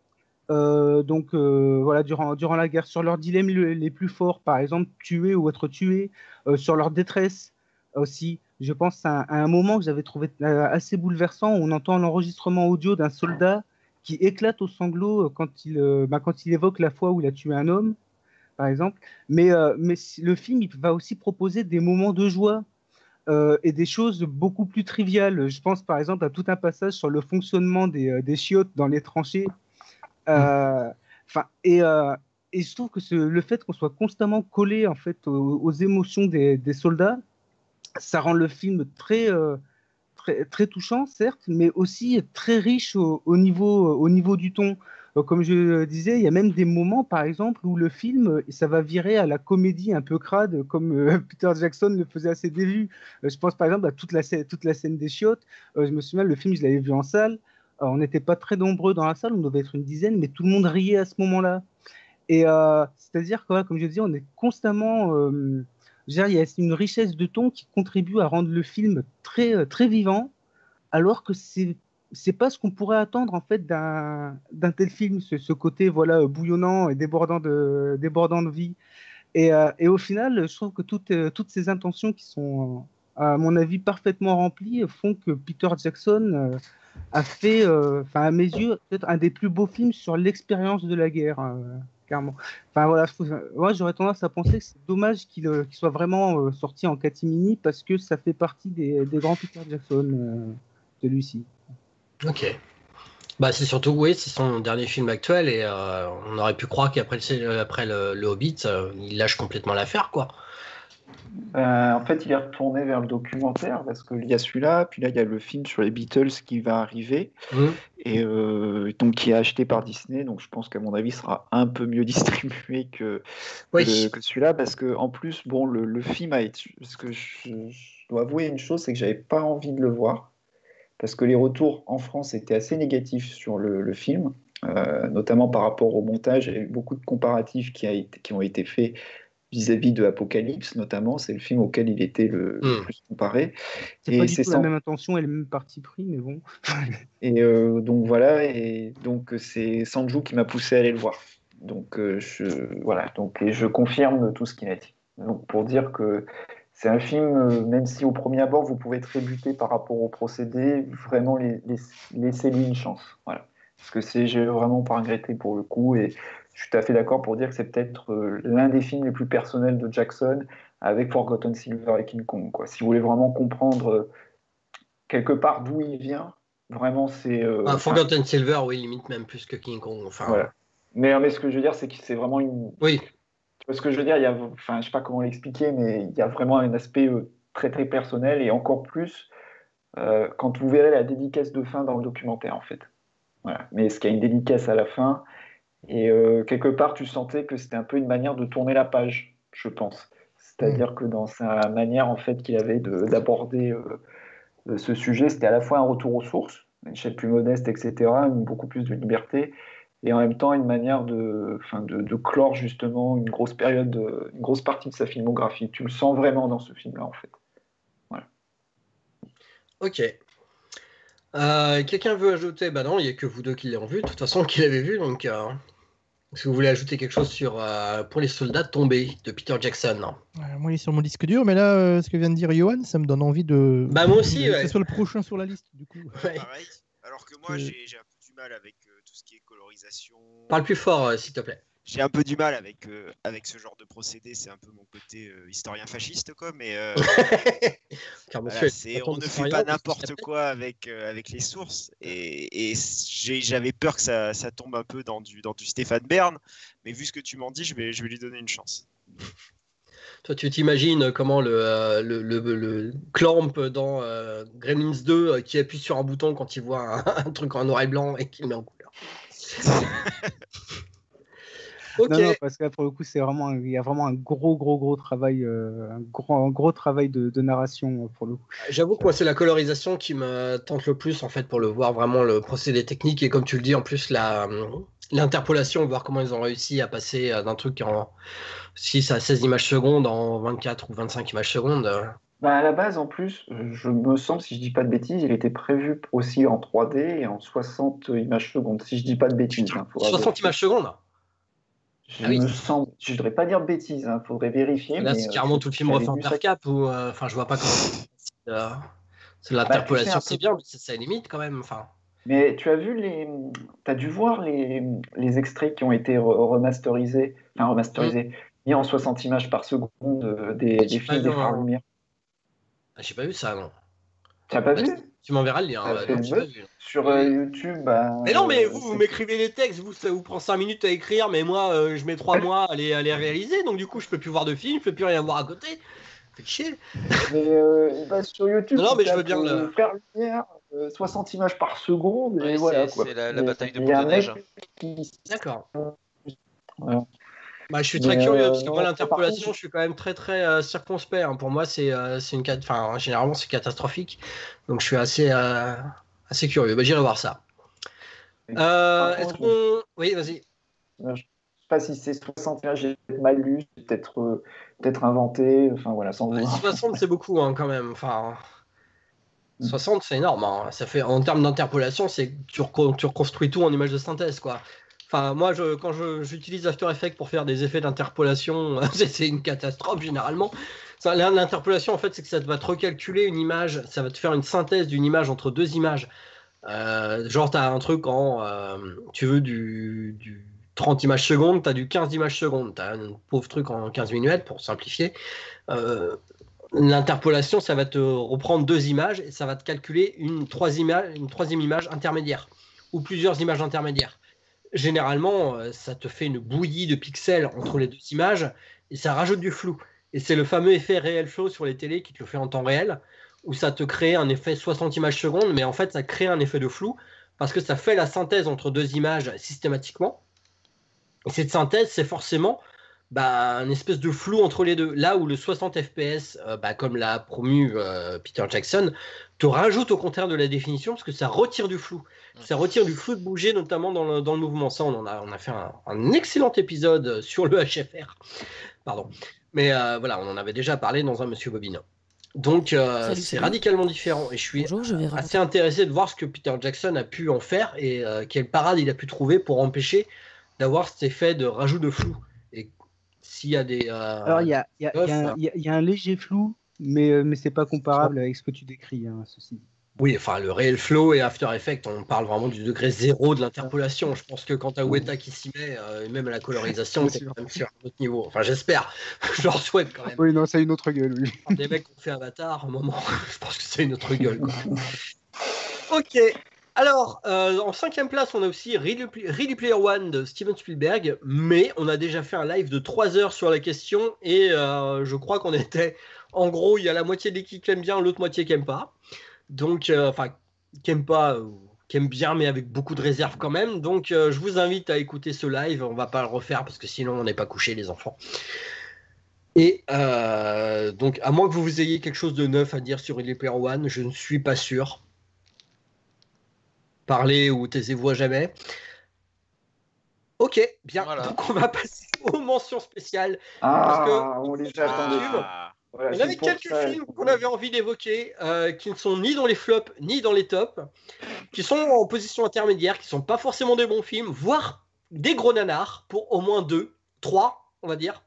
Voilà, durant la guerre, sur leurs dilemmes les plus forts, par exemple tuer ou être tué, sur leur détresse aussi. Je pense à un moment que j'avais trouvé assez bouleversant, où on entend l'enregistrement audio d'un soldat qui éclate aux sanglots quand il évoque la fois où il a tué un homme, par exemple. Mais le film, il va aussi proposer des moments de joie et des choses beaucoup plus triviales. Je pense par exemple à tout un passage sur le fonctionnement des chiottes dans les tranchées. Enfin, et je trouve que le fait qu'on soit constamment collé en fait aux émotions des soldats, ça rend le film très touchant, certes, mais aussi très riche au niveau du ton. Comme je disais, il y a même des moments, par exemple, où le film, ça va virer à la comédie un peu crade, comme Peter Jackson le faisait à ses débuts. Je pense par exemple à toute la scène des chiottes. Je me souviens, le film, je l'avais vu en salle. On n'était pas très nombreux dans la salle, on devait être une dizaine, mais tout le monde riait à ce moment-là. Et c'est-à-dire que, comme je dis, on est constamment. Il y a une richesse de ton qui contribue à rendre le film très, très vivant, alors que c'est pas ce qu'on pourrait attendre en fait d'un tel film, ce côté voilà bouillonnant et débordant de vie. Et au final, je trouve que toutes ces intentions qui sont, à mon avis, parfaitement remplies, font que Peter Jackson a fait, à mes yeux, peut-être un des plus beaux films sur l'expérience de la guerre, clairement. Enfin voilà, moi j'aurais tendance à penser que c'est dommage qu'il soit vraiment sorti en catimini parce que ça fait partie des grands Peter Jackson, celui-ci. Ok. Bah, c'est surtout, oui, c'est son dernier film actuel et on aurait pu croire qu'après le Hobbit, il lâche complètement l'affaire, quoi. En fait, il est retourné vers le documentaire parce qu'il y a celui-là, puis là, il y a le film sur les Beatles qui va arriver, Mhm. et donc qui est acheté par Disney. Donc, je pense qu'à mon avis, sera un peu mieux distribué Oui. que celui-là parce que, en plus, bon, le film a été. Parce que je dois avouer une chose, c'est que j'avais pas envie de le voir parce que les retours en France étaient assez négatifs sur le film, notamment par rapport au montage. Il y a eu beaucoup de comparatifs qui ont été faits vis-à-vis de Apocalypse, notamment. C'est le film auquel il était le Mhm. plus comparé. C'est Et pas du c'est tout la même intention et le même parti pris, mais bon. donc voilà, et donc c'est Sanju qui m'a poussé à aller le voir. Donc voilà, donc et je confirme tout ce qu'il a dit. Donc pour dire que c'est un film, même si au premier abord vous pouvez être rébuté par rapport au procédé, vraiment laissez-lui une chance. Voilà, parce que j'ai vraiment pas regretté pour le coup, et je suis tout à fait d'accord pour dire que c'est peut-être l'un des films les plus personnels de Jackson, avec Forgotten Silver et King Kong, quoi. Si vous voulez vraiment comprendre quelque part d'où il vient, vraiment c'est Forgotten Silver, oui, limite même plus que King Kong. Enfin, voilà. Mais ce que je veux dire, c'est que c'est vraiment une. oui. Tu vois ce que je veux dire, je sais pas comment l'expliquer, mais il y a vraiment un aspect très très personnel, et encore plus quand vous verrez la dédicace de fin dans le documentaire, en fait. Voilà. Mais ce qu'il y a une dédicace à la fin, et quelque part tu sentais que c'était un peu une manière de tourner la page, je pense. C'est-à-dire que dans sa manière en fait qu'il avait d'aborder ce sujet, c'était à la fois un retour aux sources, une échelle plus modeste, etc., beaucoup plus de liberté, et en même temps une manière de clore justement une grosse période, une grosse partie de sa filmographie. Tu le sens vraiment dans ce film-là, en fait. Voilà. Ok. Quelqu'un veut ajouter? Bah non, il n'y a que vous deux qui l'avez vu, de toute façon, qui l'avez vu, donc si vous voulez ajouter quelque chose sur Pour les soldats tombés de Peter Jackson. Moi, il est sur mon disque dur, mais là, ce que vient de dire Johan, ça me donne envie de. Bah moi aussi, que ouais. ce soit le prochain sur la liste, du coup. Ouais. Pareil. Alors que moi, j'ai un peu du mal avec tout ce qui est colorisation. Parle plus fort, s'il te plaît. J'ai un peu du mal avec ce genre de procédé. C'est un peu mon côté historien fasciste, quoi. Mais Car voilà, monsieur, on ne fait pas n'importe quoi avec les sources. Et j'avais peur que ça tombe un peu dans du Stéphane Bern. Mais vu ce que tu m'en dis, je vais lui donner une chance. Toi, tu t'imagines comment le Clamp dans Gremlins 2 qui appuie sur un bouton quand il voit un truc en noir et blanc et qu'il le met en couleur. Ok. Non, parce que là, pour le coup, il y a vraiment un gros travail, un gros travail de narration pour le coup. J'avoue que moi, c'est la colorisation qui me tente le plus en fait pour le voir vraiment le procédé technique et comme tu le dis en plus l'interpolation, voir comment ils ont réussi à passer d'un truc en 6 à 16 images secondes en 24 ou 25 images secondes. Bah, à la base, en plus, je me semble, si je dis pas de bêtises, il était prévu aussi en 3D et en 60 images secondes, si je dis pas de bêtises. Hein, 60 images secondes. Me semble, je voudrais pas dire de bêtises, hein, faudrait vérifier. Là, mais c'est carrément tout le film refait en percap ou enfin, je vois pas comment. C'est l'interpolation, c'est bien, mais ça limite quand même. Enfin. Mais tu as vu t'as dû voir les extraits qui ont été remasterisés, mis en 60 images par seconde des films des Frères Lumière. J'ai pas vu ça, non. Tu n'as pas vu? Tu m'enverras le lien. Non, j'ai pas vu. Sur YouTube, mais non, mais vous m'écrivez les textes, ça vous prend 5 minutes à écrire, mais moi, je mets 3 mois à les réaliser, donc du coup, je peux plus voir de film, je peux plus rien voir à côté. Faites chier. Mais sur YouTube, non, mais je veux bien le faire lumière, 60 images par seconde, et voilà. C'est la bataille de boule de neige. D'accord. Voilà. Bah, je suis très curieux parce que moi l'interpolation, je suis quand même très circonspect. Hein. Pour moi, c'est généralement c'est catastrophique, donc je suis assez curieux. Bah, j'irai voir ça. Est-ce qu'on... Oui, vas-y. Je sais pas si c'est 60 images, j'ai mal lu, peut-être inventé. Enfin voilà, sans vouloir. 60 c'est beaucoup hein, quand même. Enfin, 60 c'est énorme. Hein. Ça fait en termes d'interpolation, c'est tu reconstruis tout en image de synthèse quoi. Enfin, moi, quand j'utilise After Effects pour faire des effets d'interpolation, c'est une catastrophe généralement. L'interpolation, en fait, c'est que ça va te recalculer une image, ça va te faire une synthèse d'une image entre deux images Genre, tu as un truc en, tu veux du 30 images secondes, tu as du 15 images secondes, tu as un pauvre truc en 15 minutes pour simplifier. L'interpolation, ça va te reprendre 2 images et ça va te calculer une troisième image intermédiaire ou plusieurs images intermédiaires. Généralement, ça te fait une bouillie de pixels entre les 2 images et ça rajoute du flou. Et c'est le fameux effet réel flow sur les télés qui te le fait en temps réel, où ça te crée un effet 60 images secondes, mais en fait, ça crée un effet de flou parce que ça fait la synthèse entre 2 images systématiquement. Et cette synthèse, c'est forcément un espèce de flou entre les deux. Là où le 60 fps, comme l'a promu Peter Jackson, te rajoute au contraire de la définition parce que ça retire du flou. Ça retire du flou de bouger, notamment dans le mouvement. Ça, on a fait un excellent épisode sur le HFR. Pardon. Mais voilà, on en avait déjà parlé dans un Monsieur Bobine. Donc, c'est radicalement différent. Et je suis assez intéressé de voir ce que Peter Jackson a pu en faire et quelle parade il a pu trouver pour empêcher d'avoir cet effet de rajout de flou. Et s'il y a des... Alors, il y a un léger flou, mais c'est pas comparable avec ce que tu décris, hein, ceci. Oui, enfin, le Real Flow et After Effects, on parle vraiment du degré zéro de l'interpolation. Je pense que quand tu as Weta qui s'y met, même à la colorisation, c'est quand même sur un autre niveau. Enfin, j'espère. Je leur souhaite quand même. Oui, non, c'est une autre gueule, oui. Des mecs qui ont fait Avatar, à un moment, je pense que c'est une autre gueule, quoi. Ok. Alors, en 5e place, on a aussi Ready Player One de Steven Spielberg, mais on a déjà fait un live de 3 heures sur la question et je crois qu'on était... En gros, il y a la moitié de l'équipe qui aime bien, l'autre moitié qui aime pas. Donc, qui aime pas, qui aime bien, mais avec beaucoup de réserve quand même. Donc, je vous invite à écouter ce live. On va pas le refaire parce que sinon, on n'est pas couché, les enfants. Et donc, à moins que vous ayez quelque chose de neuf à dire sur Ready Player One, je ne suis pas sûr. Parlez ou taisez-vous à jamais. Ok, bien. Voilà. Donc, on va passer aux mentions spéciales. On les attendait. Voilà, on avait quelques films qu'on avait envie d'évoquer qui ne sont ni dans les flops ni dans les tops, qui sont en position intermédiaire, qui ne sont pas forcément des bons films, voire des gros nanars pour au moins 2, 3, on va dire.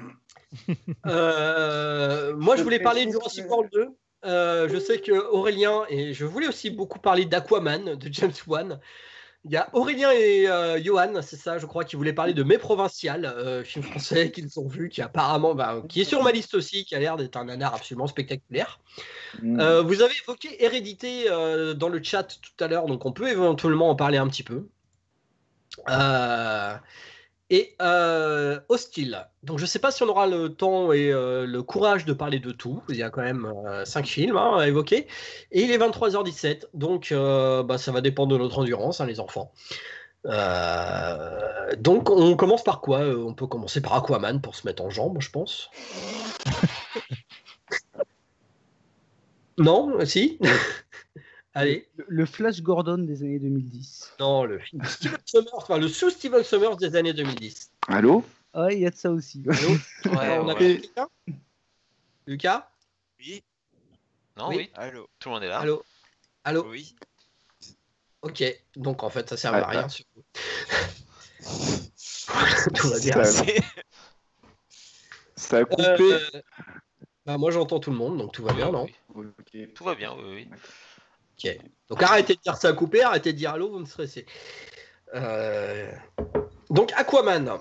Moi, je voulais parler de Jurassic World 2. Je sais que Aurélien, et je voulais aussi beaucoup parler d'Aquaman de James Wan. Il y a Aurélien et Johan, c'est ça, je crois, qui voulaient parler de Mes Provinciales, film français qu'ils ont vu, qui apparemment, qui est sur ma liste aussi, qui a l'air d'être un nanar absolument spectaculaire. Vous avez évoqué Hérédité dans le chat tout à l'heure, donc on peut éventuellement en parler un petit peu. Et Hostile. Donc je ne sais pas si on aura le temps et le courage de parler de tout. Il y a quand même 5 films à évoquer. Et il est 23h17. Donc ça va dépendre de notre endurance, les enfants. Donc on commence par quoi? On peut commencer par Aquaman pour se mettre en jambe, je pense. Non? Si? Allez. Le Flash Gordon des années 2010. Non, le film Steven Sommers, le sous-Steven Sommers des années 2010. Allô? Ouais, il y a de ça aussi. Allô? On a quelqu'un? Lucas? Oui. Non, oui. Oui. Allô. Tout le monde est là. Allô? Allô? Oui. Ok, donc en fait ça sert à rien. Tout va bien. Ça a coupé. Moi j'entends tout le monde, donc tout va bien, non? Oui. Okay. Tout va bien, oui. Ok. Donc arrêtez de dire ça a coupé, arrêtez de dire allô, vous me stressez. Donc Aquaman.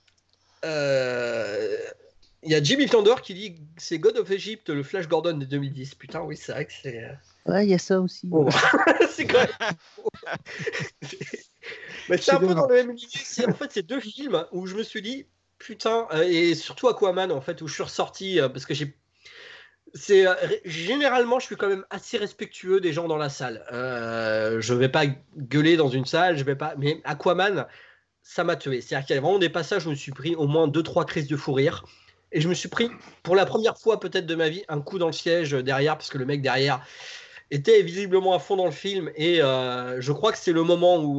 Il y a Jimmy Thunder qui dit que c'est God of Egypt, le Flash Gordon de 2010. Putain, oui, c'est vrai que c'est... Ouais, il y a ça aussi. Oh. C'est quand même... Mais c'est un peu dans le même idée. En fait, c'est 2 films où je me suis dit, putain, et surtout Aquaman, en fait, où je suis ressorti, parce que généralement, je suis quand même assez respectueux des gens dans la salle. Je vais pas gueuler dans une salle, mais Aquaman, ça m'a tué. C'est-à-dire qu'il y a vraiment des passages où je me suis pris au moins 2-3 crises de fou rire. Et je me suis pris, pour la première fois peut-être de ma vie, un coup dans le siège derrière, parce que le mec derrière était visiblement à fond dans le film. Et je crois que c'est le moment où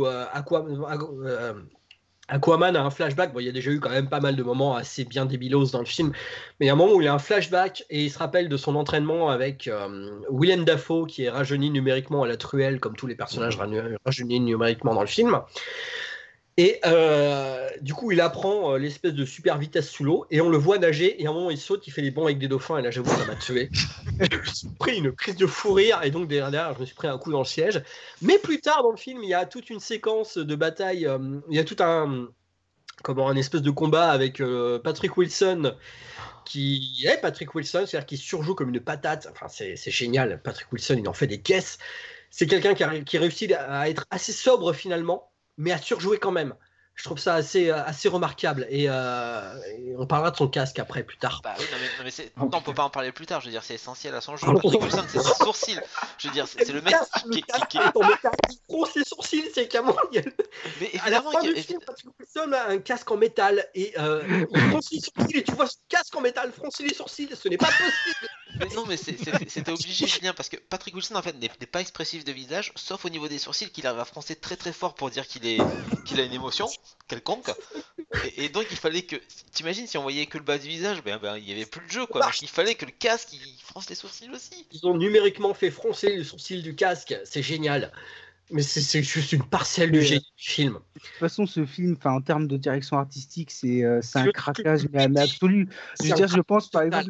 Aquaman a un flashback. Bon, il y a déjà eu quand même pas mal de moments assez bien débilos dans le film, mais il y a un moment où il a un flashback et il se rappelle de son entraînement avec Willem Dafoe, qui est rajeuni numériquement à la truelle, comme tous les personnages rajeunis numériquement dans le film. Et du coup, il apprend l'espèce de super vitesse sous l'eau et on le voit nager. Et à un moment, il saute, il fait les bonds avec des dauphins. Et là, j'avoue, ça m'a tué. Je me suis pris une crise de fou rire et donc derrière, je me suis pris un coup dans le siège. Mais plus tard dans le film, il y a toute une séquence de bataille. Il y a tout un espèce de combat avec Patrick Wilson qui est Patrick Wilson, c'est-à-dire qu'il surjoue comme une patate. Enfin, c'est génial. Patrick Wilson, il en fait des caisses. C'est quelqu'un qui réussit à être assez sobre finalement, mais à surjouer quand même. Je trouve ça assez remarquable. Et on parlera de son casque après, plus tard. Bah oui, non, on peut pas en parler plus tard. Je veux dire, c'est essentiel à son jeu. Patrick Wilson, c'est ses sourcils. Je veux dire, c'est le mec qui il fronce les sourcils, c'est comment Mais à la évidemment, fin du film, Patrick Wilson a un casque en métal et il fronce les sourcils et tu vois ce casque en métal froncer les sourcils, ce n'est pas possible. Mais non, mais c'était obligé, Julien, parce que Patrick Wilson en fait n'est pas expressif de visage, sauf au niveau des sourcils qu'il arrive à froncer très très fort pour dire qu'il a une émotion quelconque. Et donc il fallait que, t'imagines si on voyait que le bas du visage, ben il y avait plus de jeu quoi. Donc il fallait que le casque il fronce les sourcils aussi. Ils ont numériquement fait froncer les sourcils du casque, c'est génial. Mais c'est juste une parcelle du génie du film. De toute façon, ce film, en termes de direction artistique, c'est un craquage mais absolu. Je veux dire, je pense par exemple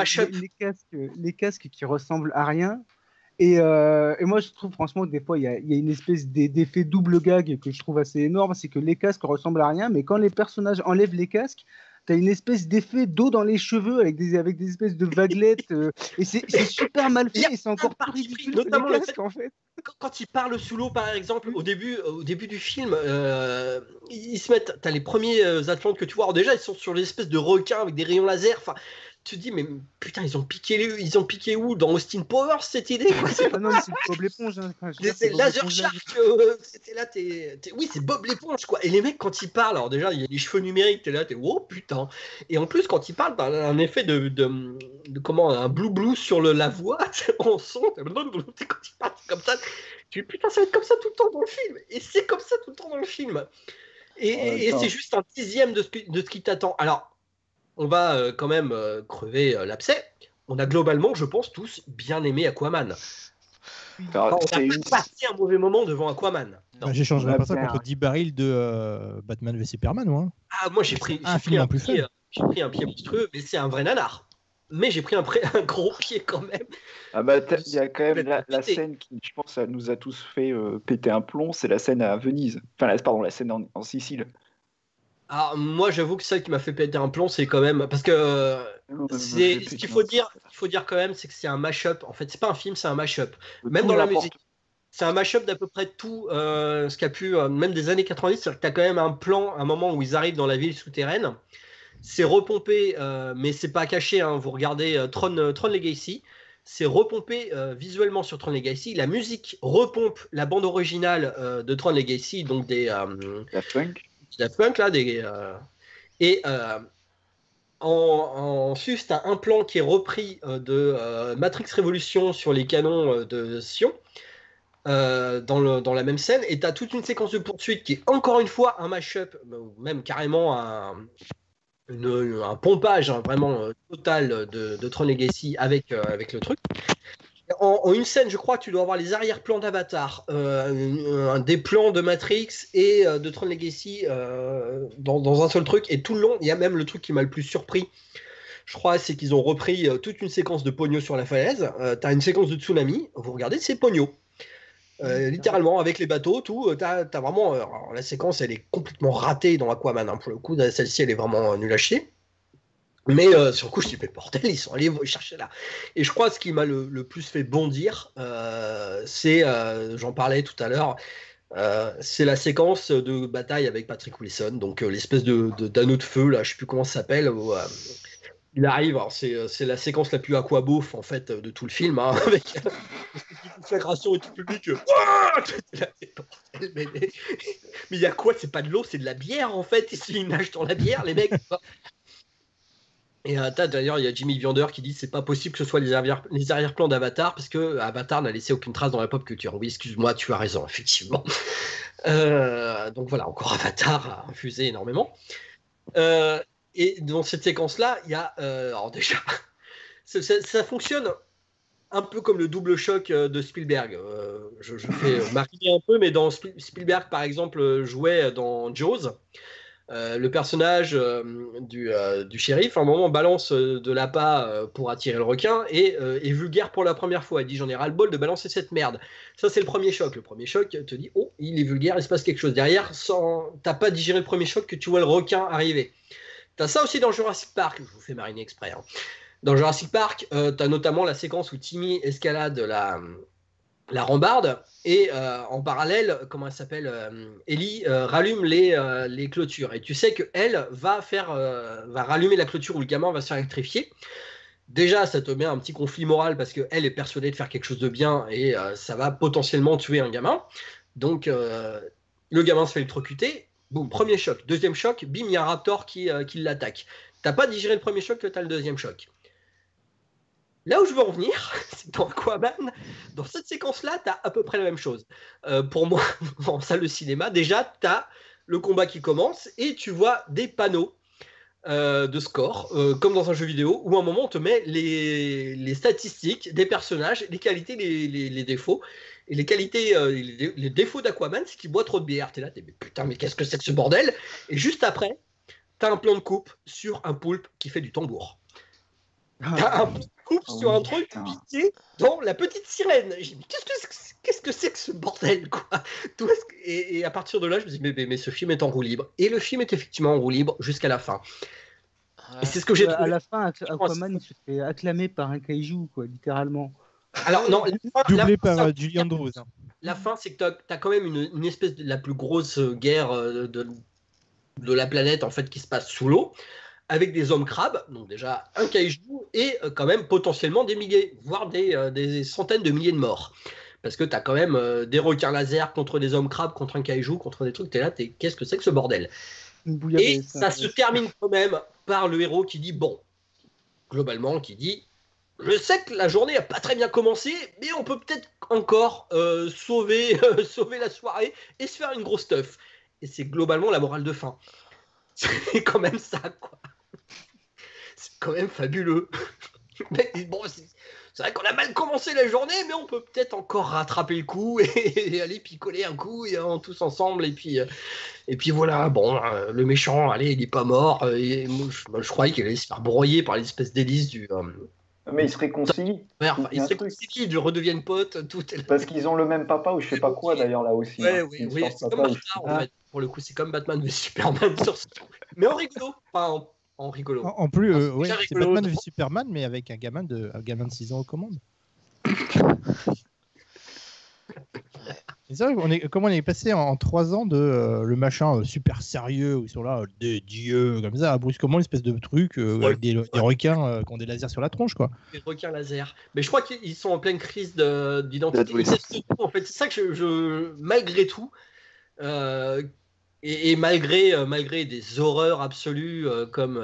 les casques qui ressemblent à rien. Et moi, je trouve franchement que des fois, il y a une espèce d'effet double gag que je trouve assez énorme. C'est que les casques ressemblent à rien, mais quand les personnages enlèvent les casques, t'as une espèce d'effet d'eau dans les cheveux avec des espèces de vaguelettes. Et c'est super mal fait et c'est encore plus ridicule notamment que les casques, en fait. Quand ils parlent sous l'eau, par exemple, au début du film, ils se mettent. T'as les premiers Atlantes que tu vois. Alors déjà, ils sont sur l'espèce de requin avec des rayons laser. Enfin, tu te dis, mais putain, ils ont piqué où dans Austin Powers cette idée quoi. Ah non, mais c'est Bob l'éponge. Hein. C'est Laser Shark. C'était là, oui, c'est Bob l'éponge quoi. Et les mecs, quand ils parlent, alors déjà, il y a les cheveux numériques. T'es là, oh putain. Et en plus, quand ils parlent, t'as un effet de comment, un blue sur la voix en son. Quand ils parlent comme ça, tu dis putain, ça va être comme ça tout le temps dans le film. Et c'est comme ça tout le temps dans le film. Et c'est juste un dixième de ce qui t'attend. Alors, on va quand même crever l'abcès. On a globalement, je pense, tous bien aimé Aquaman. Alors, on n'a pas passé un mauvais moment devant Aquaman. J'échangerais pas ça contre 10 barils de Batman v Superman, moi. Ah, moi j'ai pris un pied monstrueux, mais c'est un vrai nanar. Mais j'ai pris un gros pied quand même. Ah bah, il y a quand même la scène qui, je pense, ça nous a tous fait péter un plomb, c'est la scène à Venise. Enfin, la scène en Sicile. Alors, moi, j'avoue que celle qui m'a fait péter un plomb, c'est quand même. Parce que ce qu'il faut dire quand même, c'est que c'est un mash-up. En fait, c'est pas un film, c'est un mash-up. Même dans la musique. C'est un mash-up d'à peu près tout ce qu'a pu, même des années 90. C'est-à-dire que tu as quand même un plan, un moment où ils arrivent dans la ville souterraine. C'est repompé, mais c'est pas caché. Hein. Vous regardez Tron Legacy. C'est repompé visuellement sur Tron Legacy. La musique repompe la bande originale de Tron Legacy, donc des. Daft Punk là, en sus, t'as un plan qui est repris de Matrix Révolution sur les canons de Sion dans la même scène, et t'as toute une séquence de poursuite qui est encore une fois un mash-up, même carrément un pompage vraiment total de Tron Legacy avec le truc. En une scène, je crois que tu dois avoir les arrière-plans d'Avatar, des plans de Matrix et de Tron Legacy dans un seul truc. Et tout le long, il y a même le truc qui m'a le plus surpris, je crois, c'est qu'ils ont repris toute une séquence de pogno sur la falaise. Tu as une séquence de tsunami, vous regardez, c'est pogno. Littéralement, avec les bateaux, tout. T'as vraiment. Alors, la séquence, elle est complètement ratée dans Aquaman. Hein, pour le coup, celle-ci, elle est vraiment nulle à chier. Mais sur le coup, je dis, mais bordel, ils sont allés chercher là. Et je crois que ce qui m'a le plus fait bondir, c'est, j'en parlais tout à l'heure, c'est la séquence de bataille avec Patrick Wilson, donc l'espèce d'anneau de feu, là, je sais plus comment ça s'appelle, où il arrive, alors c'est la séquence la plus aquabof en fait de tout le film, hein, avec une conflagration et tout le public. Mais il y a quoi? C'est pas de l'eau, c'est de la bière en fait. Ils nagent dans la bière, les mecs. Et d'ailleurs, il y a Jimmy Viander qui dit c'est pas possible que ce soit les arrière-plans d'Avatar parce que Avatar n'a laissé aucune trace dans la pop culture. Oui, excuse-moi, tu as raison, effectivement. Donc voilà, encore Avatar a infusé énormément. Et dans cette séquence-là, il y a. Alors déjà, ça fonctionne un peu comme le double choc de Spielberg. Je fais mariner un peu, mais dans Spielberg, par exemple, jouait dans Jaws. Le personnage du shérif, à un moment, balance de l'appât pour attirer le requin et est vulgaire pour la première fois. Il dit: j'en ai ras-le-bol de balancer cette merde. Ça, c'est le premier choc. Le premier choc te dit: oh, il est vulgaire, il se passe quelque chose. Derrière, t'as pas digéré le premier choc que tu vois le requin arriver. T'as ça aussi dans Jurassic Park. Je vous fais mariner exprès. Hein. Dans Jurassic Park, t'as notamment la séquence où Timmy escalade la rambarde et en parallèle, comment elle s'appelle, Ellie rallume les clôtures et tu sais que elle va rallumer la clôture où le gamin va se faire électrifier. Déjà, ça te met un petit conflit moral parce que elle est persuadée de faire quelque chose de bien et ça va potentiellement tuer un gamin. Donc le gamin se fait électrocuter. Boum, premier choc. Deuxième choc, bim, il y a un raptor qui l'attaque. T'as pas digéré le premier choc, que t'as le deuxième choc. Là où je veux en venir, c'est dans Aquaman, dans cette séquence-là, tu as à peu près la même chose. Pour moi, en salle de cinéma, déjà, tu as le combat qui commence et tu vois des panneaux de score, comme dans un jeu vidéo, où à un moment, on te met les statistiques des personnages, les qualités, les défauts. Et les qualités, les défauts d'Aquaman, c'est qu'il boit trop de bière. T'es là, mais putain, mais qu'est-ce que c'est que ce bordel? Et juste après, tu as un plan de coupe sur un poulpe qui fait du tambour. T'as un coupe sur un truc piqué dans La Petite Sirène. J'ai dit, qu'est-ce que c'est que ce bordel, quoi? Et à partir de là, je me dis, mais ce film est en roue libre. Et le film est effectivement en roue libre jusqu'à la fin. Et c'est ce que j'ai trouvé. À la fin, Aquaman se fait acclamer par un kaiju, quoi, littéralement. Alors, non, doublé par Julie Andrews. La fin, c'est que t'as quand même une espèce de la plus grosse guerre de la planète, en fait, qui se passe sous l'eau, avec des hommes crabes, donc déjà un kaiju, et quand même potentiellement des milliers, voire des centaines de milliers de morts. Parce que tu as quand même des requins laser contre des hommes crabes, contre un kaiju, contre des trucs, t'es là, qu'est-ce que c'est que ce bordel? Et ça se termine quand même par le héros qui dit, bon, globalement, qui dit, je sais que la journée n'a pas très bien commencé, mais on peut peut-être encore sauver la soirée et se faire une grosse teuf. Et c'est globalement la morale de fin. C'est quand même ça, quoi. C'est quand même fabuleux. Mais bon, c'est vrai qu'on a mal commencé la journée, mais on peut peut-être encore rattraper le coup et aller picoler un coup et, tous ensemble. Et puis voilà, bon, le méchant, allez, il n'est pas mort. Et moi, je croyais qu'il allait se faire broyer par l'espèce d'hélice du... Mais ils se réconcilient. Ils se réconcilient, ils redeviennent potes. Parce qu'ils ont le même papa ou je sais pas quoi d'ailleurs là aussi. Ouais, oui, c'est comme Batman, en fait. Pour le coup, c'est comme Batman v Superman sur ce coup. Mais en rigolo, pas en rigolo. En plus, c'est Batman v Superman, mais avec un gamin de 6 ans aux commandes. C'est vrai, comment on est passé en 3 ans de le machin super sérieux où ils sont là, des dieux, comme ça, à brusquement l'espèce de truc avec des requins qui ont des lasers sur la tronche, quoi. Des requins laser. Mais je crois qu'ils sont en pleine crise d'identité. En fait, c'est ça que malgré tout, et malgré des horreurs absolues comme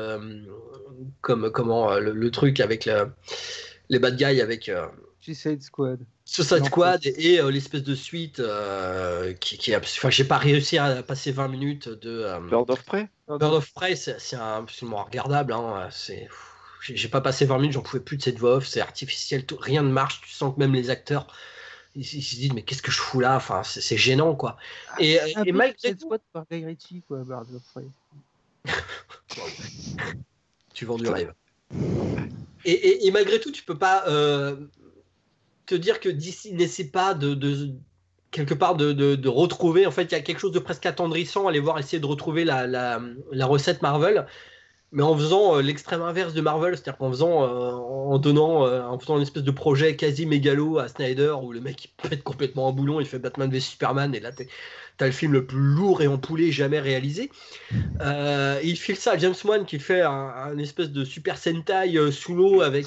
le truc avec les bad guys avec Suicide Squad. Suicide Squad et l'espèce de suite qui enfin, j'ai pas réussi à passer 20 minutes de Bird of Prey. Bird of Prey, c'est absolument regardable. Hein, j'ai pas passé 20 minutes, j'en pouvais plus de cette voix off, c'est artificiel, rien ne marche. Tu sens que même les acteurs ils se disent mais qu'est-ce que je fous là, enfin c'est gênant quoi. Et malgré tout, Squad par Guy Ritchie quoi, Bird of Prey. Tu vends du rêve. Et malgré tout, tu peux pas te dire que DC n'essaie pas quelque part de retrouver, en fait il y a quelque chose de presque attendrissant à aller voir essayer de retrouver la recette Marvel, mais en faisant l'extrême inverse de Marvel, c'est-à-dire qu'en faisant en faisant une espèce de projet quasi mégalo à Snyder où le mec il pète complètement un boulon, il fait Batman v Superman et là t'as le film le plus lourd et empoulé jamais réalisé. Il file ça à James Wan qui fait un espèce de Super Sentai sous l'eau avec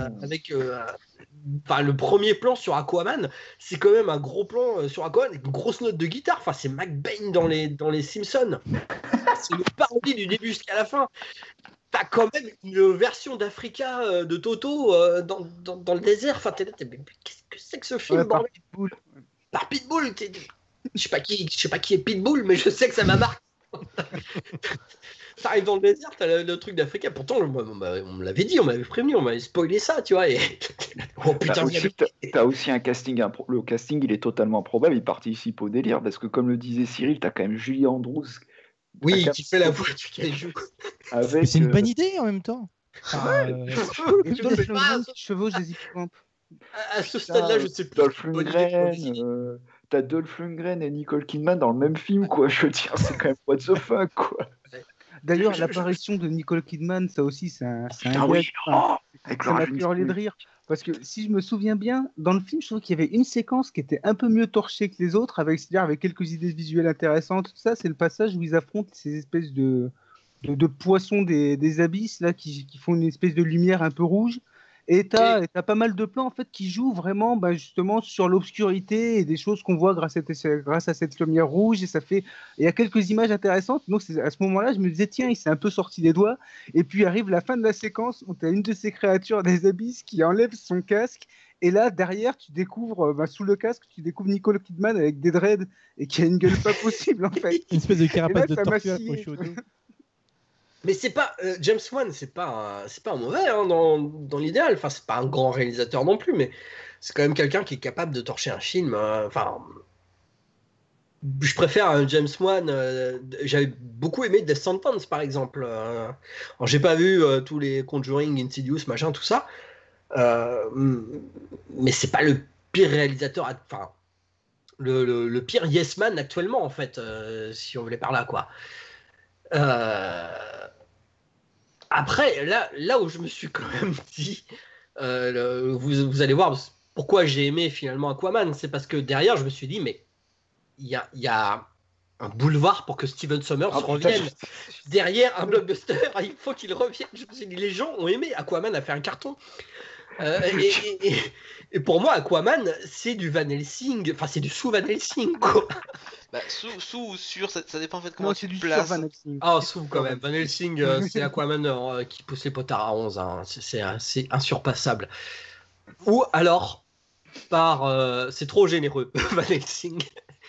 le premier plan sur Aquaman, c'est quand même un gros plan sur Aquaman avec une grosse note de guitare. Enfin, c'est McBain dans les Simpsons. C'est une parodie du début jusqu'à la fin. T'as quand même une version d'Africa de Toto dans le désert. Enfin, mais qu'est-ce que c'est que ce film, par Pitbull. Par Pitbull. Je sais pas qui est Pitbull, mais je sais que ça m'a marqué. T'arrives dans le désert, t'as le truc d'Africa. Pourtant, on me l'avait dit, on m'avait prévenu, on m'avait spoilé ça, tu vois. Et... oh putain, t'as aussi un casting. Le casting, il est totalement improbable. Il participe au délire parce que, comme le disait Cyril, t'as quand même Julie Andrews. Oui, qui fait la voix du kaiju. Mais c'est une bonne idée en même temps. Et Dolph Lundgren qui chevauche des hippocampes. À ce stade-là, je sais plus. Dolph Lundgren, t'as Dolph Lundgren et Nicole Kidman dans le même film, quoi. Je veux dire, c'est quand même what the fuck, quoi. D'ailleurs, l'apparition de Nicole Kidman, ça aussi, c'est un oui, ça m'a fait hurler de rire. Parce que si je me souviens bien, dans le film, je trouve qu'il y avait une séquence qui était un peu mieux torchée que les autres, c'est-à-dire avec quelques idées visuelles intéressantes. Tout ça, c'est le passage où ils affrontent ces espèces de poissons des abysses là, qui font une espèce de lumière un peu rouge. Et t'as pas mal de plans en fait qui jouent vraiment justement sur l'obscurité et des choses qu'on voit grâce à cette lumière rouge, et il y a quelques images intéressantes. Donc à ce moment-là, je me disais tiens, il s'est un peu sorti des doigts. Et puis arrive la fin de la séquence où t'as une de ces créatures des abysses qui enlève son casque, et là derrière tu découvres sous le casque tu découvres Nicole Kidman avec des dreads et qui a une gueule pas possible en fait. Une espèce de carapace de ça m'a tortue scié. accrochée au dos. Mais c'est pas James Wan, c'est pas un mauvais hein, dans l'idéal. Enfin, c'est pas un grand réalisateur non plus, mais c'est quand même quelqu'un qui est capable de torcher un film. Enfin, je préfère un James Wan. J'avais beaucoup aimé Death Sentence par exemple. Alors, j'ai pas vu tous les Conjuring, Insidious, machin, tout ça. Mais c'est pas le pire réalisateur. Enfin, le pire Yes Man actuellement en fait, si on voulait par là quoi. Après, là où je me suis quand même dit, vous allez voir pourquoi j'ai aimé finalement Aquaman, c'est parce que derrière, je me suis dit, mais il y a un boulevard pour que Steven Sommers revienne. Derrière un blockbuster, il faut qu'il revienne. Je me suis dit, les gens ont aimé. Aquaman a fait un carton. Et pour moi, Aquaman, c'est du Van Helsing, enfin, c'est du sous Van Helsing, quoi. Bah, sous ou sur, ça dépend en fait comment Non, tu c'est te du places. sur Van Helsing. Ah, sous quand même. Van Helsing, c'est Aquaman qui pousse les potards à 11. Hein. C'est insurpassable. Ou alors, c'est trop généreux, Van Helsing.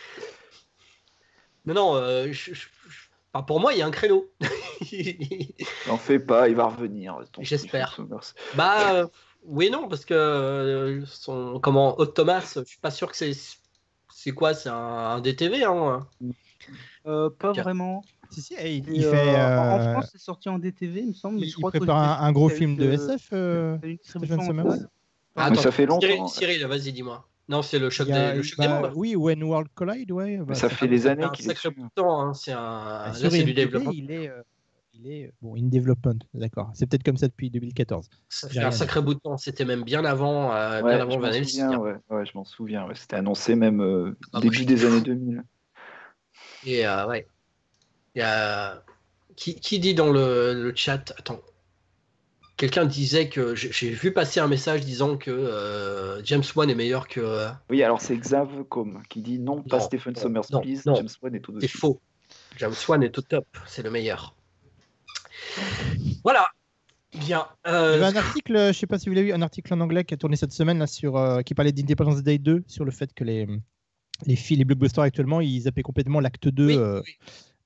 Non, enfin, pour moi, il y a un créneau. N'en fais pas, il va revenir. J'espère. Oui et non, parce que Hot Thomas, je suis pas sûr que c'est quoi, c'est un DTV hein. Pas vraiment. Si, il fait. En France, c'est sorti en DTV, il me semble. Mais je crois prépare un gros film de SF. Une distribution en salle. Attends, ça fait longtemps. Cyril, vas-y, dis-moi. Non, c'est le choc des mondes. Oui, When World Collide, ouais. Ça fait des années qu'il est sacré bout de temps. Hein. C'est du développement. Il est in development, d'accord. C'est peut-être comme ça depuis 2014. Ça fait un sacré bout de temps. C'était même bien avant Van Helsing. Ouais, je m'en souviens. Ouais. C'était annoncé même début des années 2000. Et ouais. Il y a... Qui dit dans le chat... Attends. Quelqu'un disait que... J'ai vu passer un message disant que James Wan est meilleur que... Oui, alors c'est Xavcom qui dit non, pas Stephen Sommers, please. Non, James Wan est au-dessus. C'est faux. James Wan est au top. C'est le meilleur. Voilà. Bien. Il y avait un article, je ne sais pas si vous l'avez vu, un article en anglais qui a tourné cette semaine là, qui parlait d'Independence Day 2 sur le fait que les blockbusters actuellement, ils zappaient complètement l'acte 2. Oui.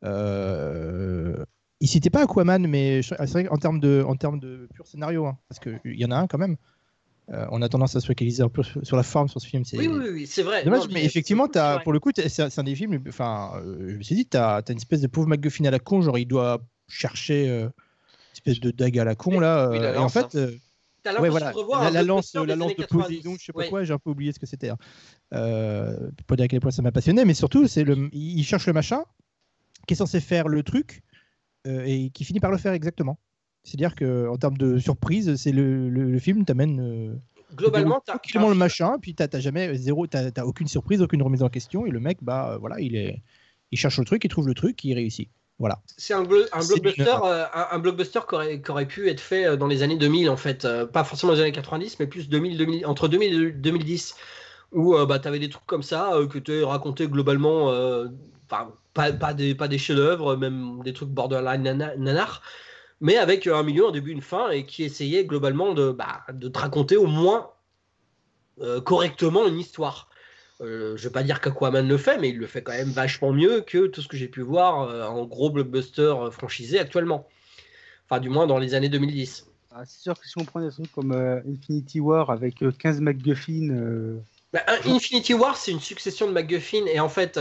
Il ne citait pas Aquaman, mais c'est vrai qu'en termes de pur scénario, hein, parce qu'il y en a un quand même. On a tendance à se focaliser un peu sur la forme sur ce film. Oui, c'est vrai. Dommage, mais effectivement, pour le coup, c'est un des films. Enfin, je me suis dit, t'as une espèce de pauvre MacGuffin à la con, genre il doit chercher une espèce de dague à la con là. Oui, et en fait, ouais, voilà, la lance de Poséidon, je sais pas quoi, j'ai un peu oublié ce que c'était. Pour dire à quel point ça m'a passionné, mais surtout, il cherche le machin qui est censé faire le truc et qui finit par le faire exactement. C'est-à-dire qu'en termes de surprise, c'est le film t'amène globalement tranquillement le machin, puis t'as aucune surprise, aucune remise en question, et le mec, voilà, il cherche le truc, il trouve le truc, il réussit. Voilà. C'est un blockbuster qui aurait pu être fait dans les années 2000 en fait, pas forcément les années 90, mais plus entre 2000 et 2010, où t'avais des trucs comme ça que tu racontais globalement, pas des chefs-d'œuvre, même des trucs borderline nanar, mais avec un milieu, un début, une fin, et qui essayait globalement de te raconter au moins correctement une histoire. Je vais pas dire qu'Aquaman le fait, mais il le fait quand même vachement mieux que tout ce que j'ai pu voir en gros blockbuster franchisé actuellement. Enfin, du moins dans les années 2010. Ah, c'est sûr que si on prend des trucs comme Infinity War avec 15 MacGuffin, Infinity War, c'est une succession de MacGuffin, et en fait,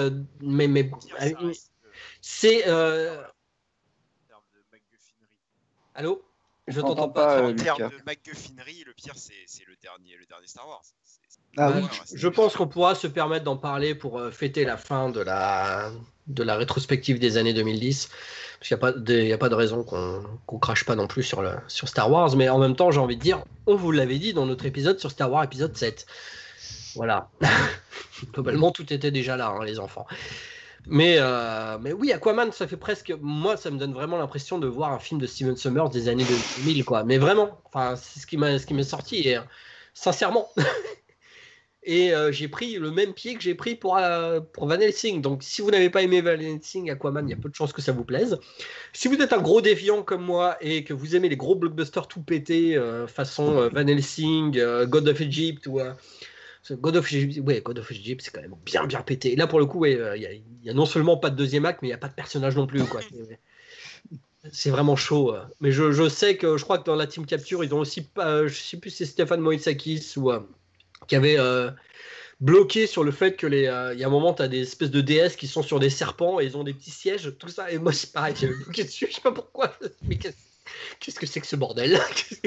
c'est... En termes de MacGuffinerie. Allô? Je On t'entends t'entend pas. pas, En Lucas. termes de MacGuffinerie, le pire, c'est le dernier Star Wars. Ah Bah, oui. je pense qu'on pourra se permettre d'en parler pour fêter la fin de la rétrospective des années 2010. Parce qu'il n'y a pas de raison qu'on crache pas non plus sur Star Wars. Mais en même temps, j'ai envie de dire, on vous l'avait dit dans notre épisode sur Star Wars épisode 7. Voilà. Globalement, tout était déjà là, hein, les enfants. Mais oui, Aquaman, ça fait presque... Moi, ça me donne vraiment l'impression de voir un film de Steven Sommers des années 2000, quoi. Mais vraiment, enfin, c'est ce qui m'est sorti. Et, sincèrement... Et j'ai pris le même pied que j'ai pris pour Van Helsing. Donc si vous n'avez pas aimé Van Helsing, Aquaman, il y a peu de chances que ça vous plaise. Si vous êtes un gros déviant comme moi et que vous aimez les gros blockbusters tout pétés, façon Van Helsing, God of Egypt ou God of Egypt, c'est quand même bien pété. Et là pour le coup, il y a non seulement pas de deuxième acte, mais il n'y a pas de personnage non plus, quoi. C'est vraiment chaud. Mais je sais que je crois que dans la Team Capture, ils ont aussi je sais plus si c'est Stéphane Moïsakis ou qui avait bloqué sur le fait que il y a un moment, tu as des espèces de déesses qui sont sur des serpents et ils ont des petits sièges, tout ça. Et moi, c'est pareil, j'avais bloqué dessus, je sais pas pourquoi. Mais qu'est-ce que c'est que ce bordel?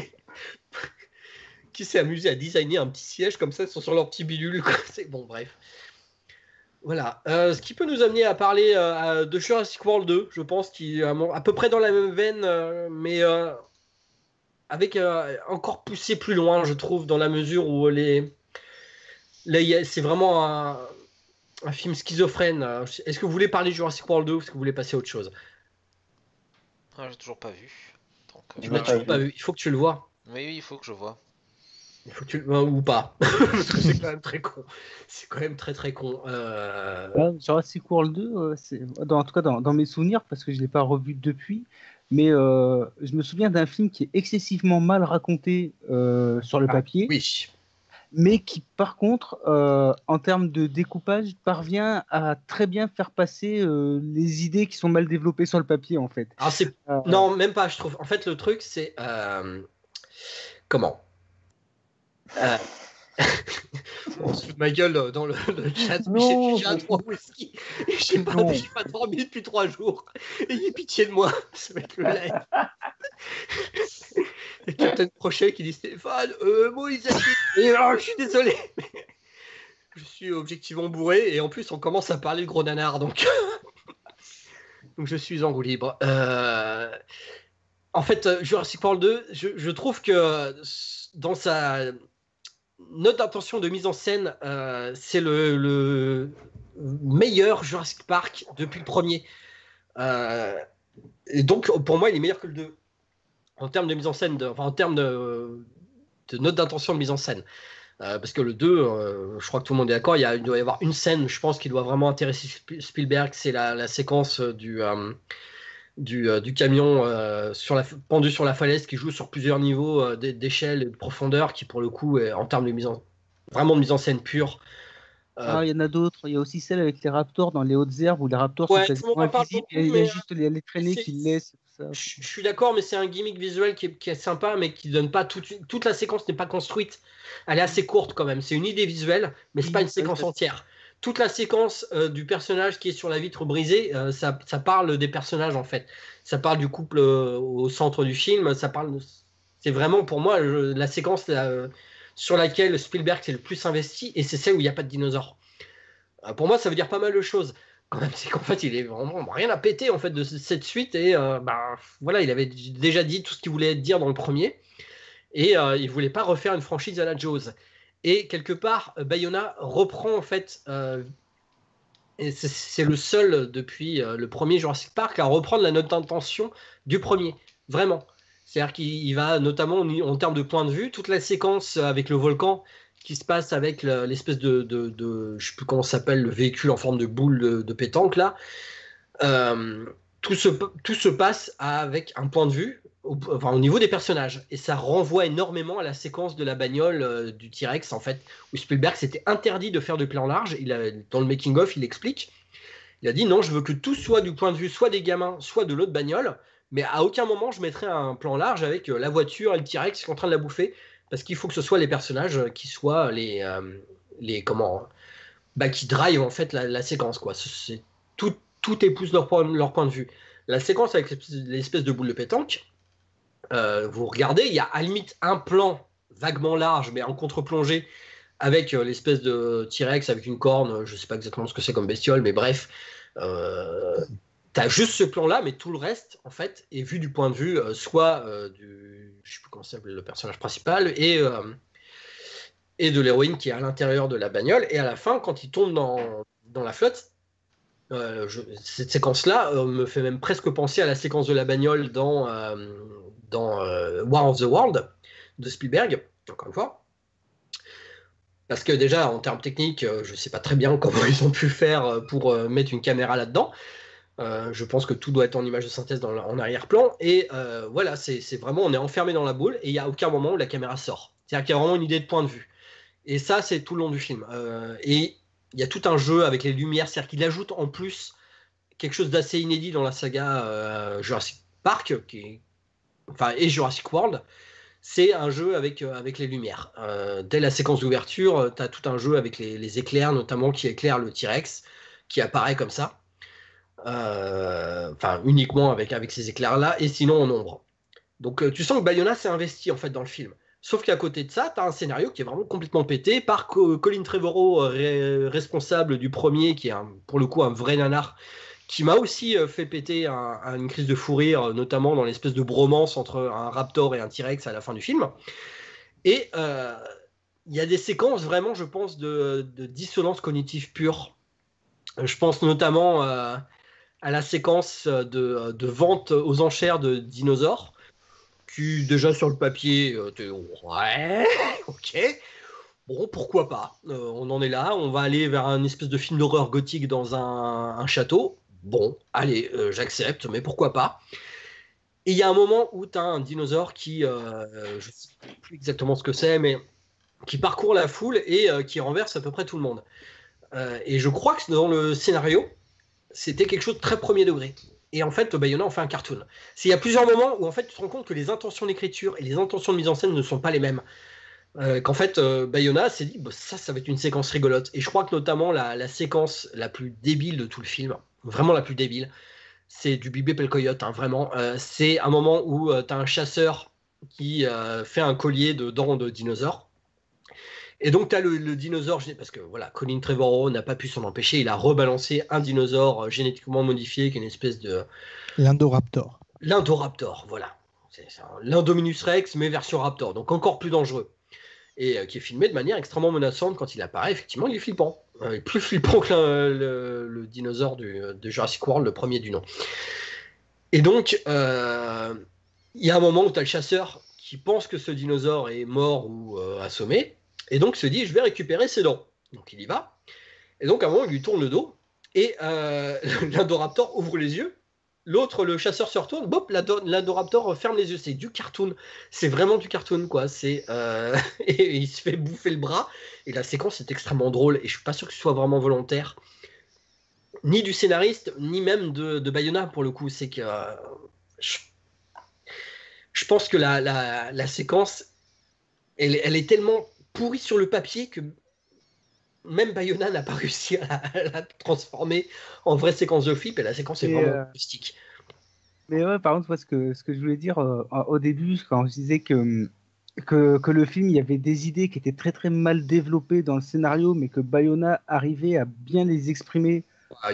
Qui s'est amusé à designer un petit siège comme ça, ils sont sur leur petit bidule, quoi. C'est bon, bref. Voilà. Ce qui peut nous amener à parler de Jurassic World 2, je pense, qui est à peu près dans la même veine, mais avec encore poussé plus loin, je trouve, dans la mesure où là, c'est vraiment un film schizophrène. Est-ce que vous voulez parler de Jurassic World 2 ou est-ce que vous voulez passer à autre chose? Ah, j'ai toujours pas vu. Donc, Je Tu l'as l'ai toujours pas pas vu. Il faut que tu le vois. oui, il faut que je vois. Il faut que tu le ou pas. Parce que c'est quand même très con. C'est quand même très con. Jurassic World 2, en tout cas dans mes souvenirs, parce que je ne l'ai pas revu depuis, mais je me souviens d'un film qui est excessivement mal raconté sur le papier, Oui. mais qui, par contre, en termes de découpage, parvient à très bien faire passer les idées qui sont mal développées sur le papier, en fait. Alors non, même pas, je trouve. En fait, le truc, c'est... Comment on se fout de ma gueule dans le chat. Non, J'ai un 3 whisky et j'ai pas dormi depuis 3 jours. Ayez pitié de moi, ça va être le live. Et Captain Crochet qui dit Stéphane, moi Isaki. Et alors, je suis désolé. Mais je suis objectivement bourré et en plus on commence à parler de gros nanar, donc je suis en roue libre. En fait, Jurassic World 2, je trouve que dans sa note d'intention de mise en scène, c'est le meilleur Jurassic Park depuis le premier. Et donc, pour moi, il est meilleur que le 2. En termes de mise en scène, en termes de note d'intention de mise en scène. Parce que le 2, je crois que tout le monde est d'accord, il doit y avoir une scène, je pense, qui doit vraiment intéresser Spielberg, c'est la séquence du camion pendu sur la falaise qui joue sur plusieurs niveaux d'échelle et de profondeur, qui pour le coup est en termes de vraiment de mise en scène pure. Il y en a d'autres. Il y a aussi celle avec les raptors dans les hautes herbes où les raptors Ouais, sont tout le monde quasiment en parle invisibles. beaucoup, Il y a mais, juste les traînées qui le laissent. Tout ça. Je suis d'accord, mais c'est un gimmick visuel qui est sympa, mais qui donne pas toute la séquence n'est pas construite. Elle est assez courte quand même. C'est une idée visuelle, mais c'est pas une séquence entière. Toute la séquence du personnage qui est sur la vitre brisée, ça parle des personnages en fait. Ça parle du couple au centre du film. C'est vraiment pour moi la séquence sur laquelle Spielberg s'est le plus investi, et c'est celle où il n'y a pas de dinosaures. Pour moi, ça veut dire pas mal de choses. Quand même, c'est qu'en fait, il est vraiment rien à péter en fait de cette suite, et voilà, il avait déjà dit tout ce qu'il voulait dire dans le premier, et il voulait pas refaire une franchise à la Jaws. Et quelque part, Bayona reprend en fait, et c'est le seul depuis le premier Jurassic Park à reprendre la note d'intention du premier, vraiment. C'est-à-dire qu'il va notamment en termes de point de vue, toute la séquence avec le volcan qui se passe avec l'espèce de je sais plus comment ça s'appelle, le véhicule en forme de boule de pétanque là. tout se passe avec un point de vue au niveau des personnages. Et ça renvoie énormément à la séquence de la bagnole du T-Rex, en fait, où Spielberg s'était interdit de faire de plan large. Dans le making-of, il explique. Il a dit non, je veux que tout soit du point de vue soit des gamins, soit de l'autre bagnole, mais à aucun moment je mettrai un plan large avec la voiture et le T-Rex qui est en train de la bouffer, parce qu'il faut que ce soit les personnages qui soient les qui drive en fait la séquence, quoi. Tout épouse leur point de vue. La séquence avec l'espèce de boule de pétanque, vous regardez, il y a à la limite un plan vaguement large, mais en contre-plongée, avec l'espèce de T-Rex avec une corne, je sais pas exactement ce que c'est comme bestiole, mais bref, t'as juste ce plan-là, mais tout le reste, en fait, est vu du point de vue soit je sais plus comment s'appelle le personnage principal, et de l'héroïne qui est à l'intérieur de la bagnole, et à la fin, quand il tombe dans la flotte, cette séquence-là me fait même presque penser à la séquence de la bagnole dans War of the World de Spielberg, encore une fois. Parce que déjà, en termes techniques, je ne sais pas très bien comment ils ont pu faire pour mettre une caméra là-dedans. Je pense que tout doit être en image de synthèse en arrière-plan. Et voilà, c'est vraiment, on est enfermé dans la boule et il n'y a aucun moment où la caméra sort. C'est-à-dire qu'il y a vraiment une idée de point de vue. Et ça, c'est tout le long du film. Et il y a tout un jeu avec les lumières. C'est-à-dire qu'il ajoute en plus quelque chose d'assez inédit dans la saga Jurassic Park, et Jurassic World. C'est un jeu avec les lumières. Dès la séquence d'ouverture, tu as tout un jeu avec les éclairs, notamment qui éclairent le T-Rex, qui apparaît comme ça. Uniquement avec ces éclairs-là, et sinon en ombre. Donc tu sens que Bayona s'est investi en fait dans le film. Sauf qu'à côté de ça, tu as un scénario qui est vraiment complètement pété par Colin Trevorrow, responsable du premier, qui est pour le coup un vrai nanar, qui m'a aussi fait péter une crise de fou rire, notamment dans l'espèce de bromance entre un raptor et un T-Rex à la fin du film. Et il y a des séquences vraiment, je pense, de dissonance cognitive pure. Je pense notamment à la séquence de vente aux enchères de dinosaures, qui déjà sur le papier, ouais, ok, bon, pourquoi pas, on en est là, on va aller vers un espèce de film d'horreur gothique dans un château, bon, allez, j'accepte, mais pourquoi pas. Et il y a un moment où tu as un dinosaure qui, je ne sais plus exactement ce que c'est, mais qui parcourt la foule et qui renverse à peu près tout le monde. Et je crois que dans le scénario, c'était quelque chose de très premier degré. Et en fait, Bayona en fait un cartoon. Il y a plusieurs moments où en fait, tu te rends compte que les intentions d'écriture et les intentions de mise en scène ne sont pas les mêmes. Qu'en fait, Bayona s'est dit, ça va être une séquence rigolote. Et je crois que notamment la séquence la plus débile de tout le film, vraiment la plus débile, c'est du Bibé Pel Coyote, hein, vraiment. C'est un moment où tu as un chasseur qui fait un collier de dents de dinosaures. Et donc, tu as le dinosaure, parce que voilà, Colin Trevorrow n'a pas pu s'en empêcher, il a rebalancé un dinosaure génétiquement modifié, qui est une espèce de... L'Indoraptor. L'Indoraptor, voilà. C'est l'Indominus Rex, mais version Raptor, donc encore plus dangereux. Et qui est filmé de manière extrêmement menaçante quand il apparaît, effectivement, il est flippant. Il est plus flippant que le dinosaure de Jurassic World, le premier du nom. Et donc, il y a un moment où tu as le chasseur qui pense que ce dinosaure est mort ou assommé, et donc se dit, je vais récupérer ses dents. Donc il y va. Et donc à un moment, il lui tourne le dos. Et l'Indoraptor ouvre les yeux. L'autre, le chasseur se retourne. Bop, l'Indoraptor ferme les yeux. C'est du cartoon. C'est vraiment du cartoon, quoi. Et il se fait bouffer le bras. Et la séquence est extrêmement drôle. Et je suis pas sûr que ce soit vraiment volontaire. Ni du scénariste, ni même de Bayona, pour le coup. C'est que... je pense que la séquence, elle est tellement pourri sur le papier que même Bayona n'a pas réussi à la transformer en vraie séquence de flip, et la séquence est vraiment rustique. Mais ouais, par contre, moi, ce que je voulais dire au début, quand je disais que le film, il y avait des idées qui étaient très très mal développées dans le scénario, mais que Bayona arrivait à bien les exprimer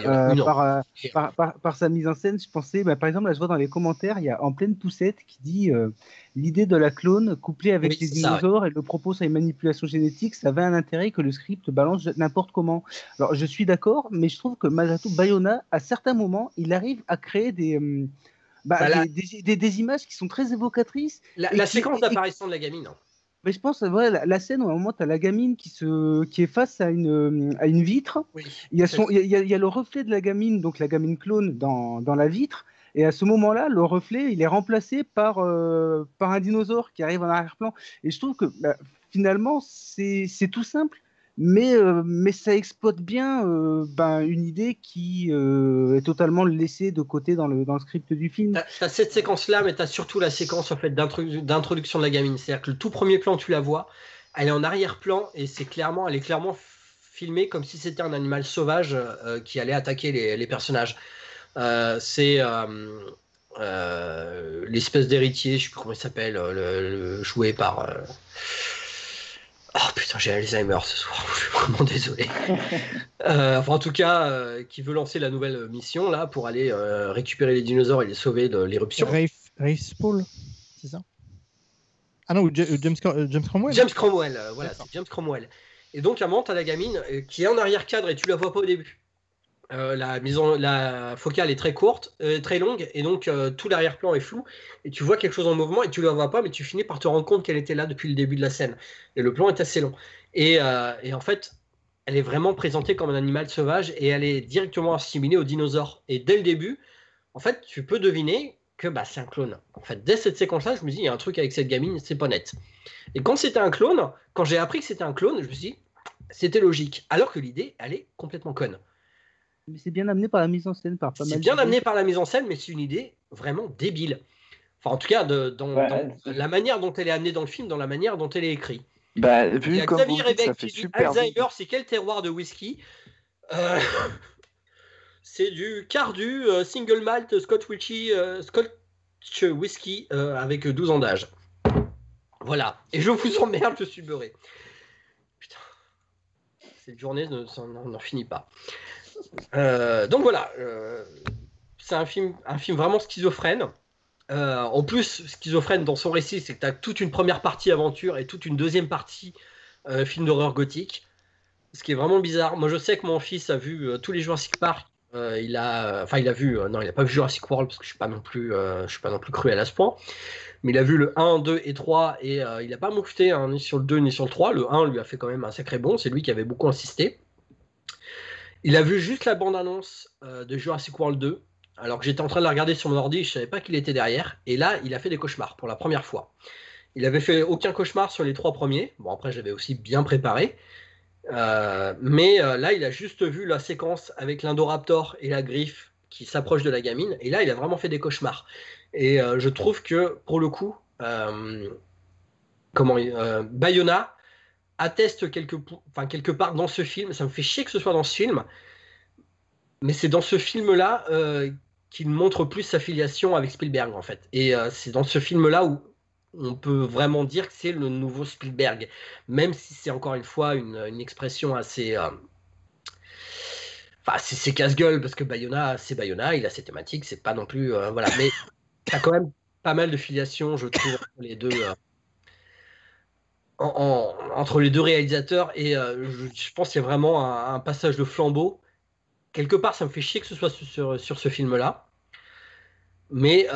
par sa mise en scène. Je pensais, par exemple, là, je vois dans les commentaires, il y a En Pleine Poussette qui dit l'idée de la clone couplée avec les dinosaures et le propos sur les manipulations génétiques, ça avait un intérêt que le script balance n'importe comment. Alors, je suis d'accord, mais je trouve que malgré tout, Bayona, à certains moments, il arrive à créer des images qui sont très évocatrices. La séquence d'apparition de la gamine. Mais je pense, la scène où à un moment, tu as la gamine qui est face à une vitre. Oui, il y a le reflet de la gamine, donc la gamine clone dans la vitre. Et à ce moment-là, le reflet, il est remplacé par un dinosaure qui arrive en arrière-plan. Et je trouve que finalement, c'est tout simple, mais ça exploite bien une idée qui est totalement laissée de côté dans le script du film. T'as cette séquence-là, mais t'as surtout la séquence en fait d'introduction de la gamine. C'est-à-dire que le tout premier plan, tu la vois, elle est en arrière-plan et elle est clairement filmée comme si c'était un animal sauvage qui allait attaquer les personnages. C'est l'espèce d'héritier, je sais plus comment il s'appelle, le joué par. Oh putain, j'ai Alzheimer ce soir, je suis vraiment désolé. En tout cas, qui veut lancer la nouvelle mission là pour aller récupérer les dinosaures et les sauver de l'éruption. Rafe Spall, c'est ça? Ah non, James Cromwell. James Cromwell, voilà, c'est James Cromwell. Et donc à un moment, t'as la gamine qui est en arrière-cadre et tu la vois pas au début. La focale est très courte, très longue, et donc tout l'arrière-plan est flou, et tu vois quelque chose en mouvement, et tu la vois pas, mais tu finis par te rendre compte qu'elle était là depuis le début de la scène. Et le plan est assez long. Et en fait, elle est vraiment présentée comme un animal sauvage, et elle est directement assimilée aux dinosaures. Et dès le début, en fait, tu peux deviner que c'est un clone. En fait, dès cette séquence-là, je me dis, il y a un truc avec cette gamine, c'est pas net. Et quand c'était un clone, quand j'ai appris que c'était un clone, je me suis dit, c'était logique. Alors que l'idée, elle est complètement conne. Mais c'est bien amené par la mise en scène, par pas mal. C'est bien amené par la mise en scène, mais c'est une idée vraiment débile. Enfin, en tout cas, dans la manière dont elle est amenée dans le film, dans la manière dont elle est écrite. Vu il y a comme Xavier vous dites, ça Rebec fait qui dit super Alzheimer, vite. c'est quel terroir de whisky C'est du Cardu Single Malt Scotch Whisky avec 12 ans d'âge. Voilà. Et je vous emmerde, je suis beurré. Putain. Cette journée n'en finit pas. Donc voilà. C'est un film vraiment schizophrène. En plus, schizophrène dans son récit, c'est que tu as toute une première partie aventure et toute une deuxième partie film d'horreur gothique. Ce qui est vraiment bizarre. Moi, je sais que mon fils a vu tous les Jurassic Park. Il a pas vu Jurassic World parce que je suis pas non plus cruel à ce point. Mais il a vu le 1, 2 et 3 et il n'a pas moufté ni sur le 2 ni sur le 3. Le 1 lui a fait quand même un sacré bond. C'est lui qui avait beaucoup insisté. Il a vu juste la bande-annonce de Jurassic World 2. Alors que j'étais en train de la regarder sur mon ordi, je savais pas qu'il était derrière. Et là, il a fait des cauchemars pour la première fois. Il avait fait aucun cauchemar sur les 3 premiers. Bon, après, j'avais aussi bien préparé. Mais là, il a juste vu la séquence avec l'Indoraptor et la griffe qui s'approche de la gamine. Et là, il a vraiment fait des cauchemars. Et je trouve que, pour le coup, Bayona atteste quelque part dans ce film. Ça me fait chier que ce soit dans ce film. Mais c'est dans ce film-là qu'il montre plus sa filiation avec Spielberg, en fait. Et c'est dans ce film-là où on peut vraiment dire que c'est le nouveau Spielberg, même si c'est encore une fois une expression assez... c'est casse-gueule, parce que Bayona, c'est Bayona, il a ses thématiques, c'est pas non plus... voilà, mais t'as quand même pas mal de filiation, je trouve, entre les deux... entre les deux réalisateurs, et je pense qu'il y a vraiment un passage de flambeau. Quelque part, ça me fait chier que ce soit sur ce film-là. Mais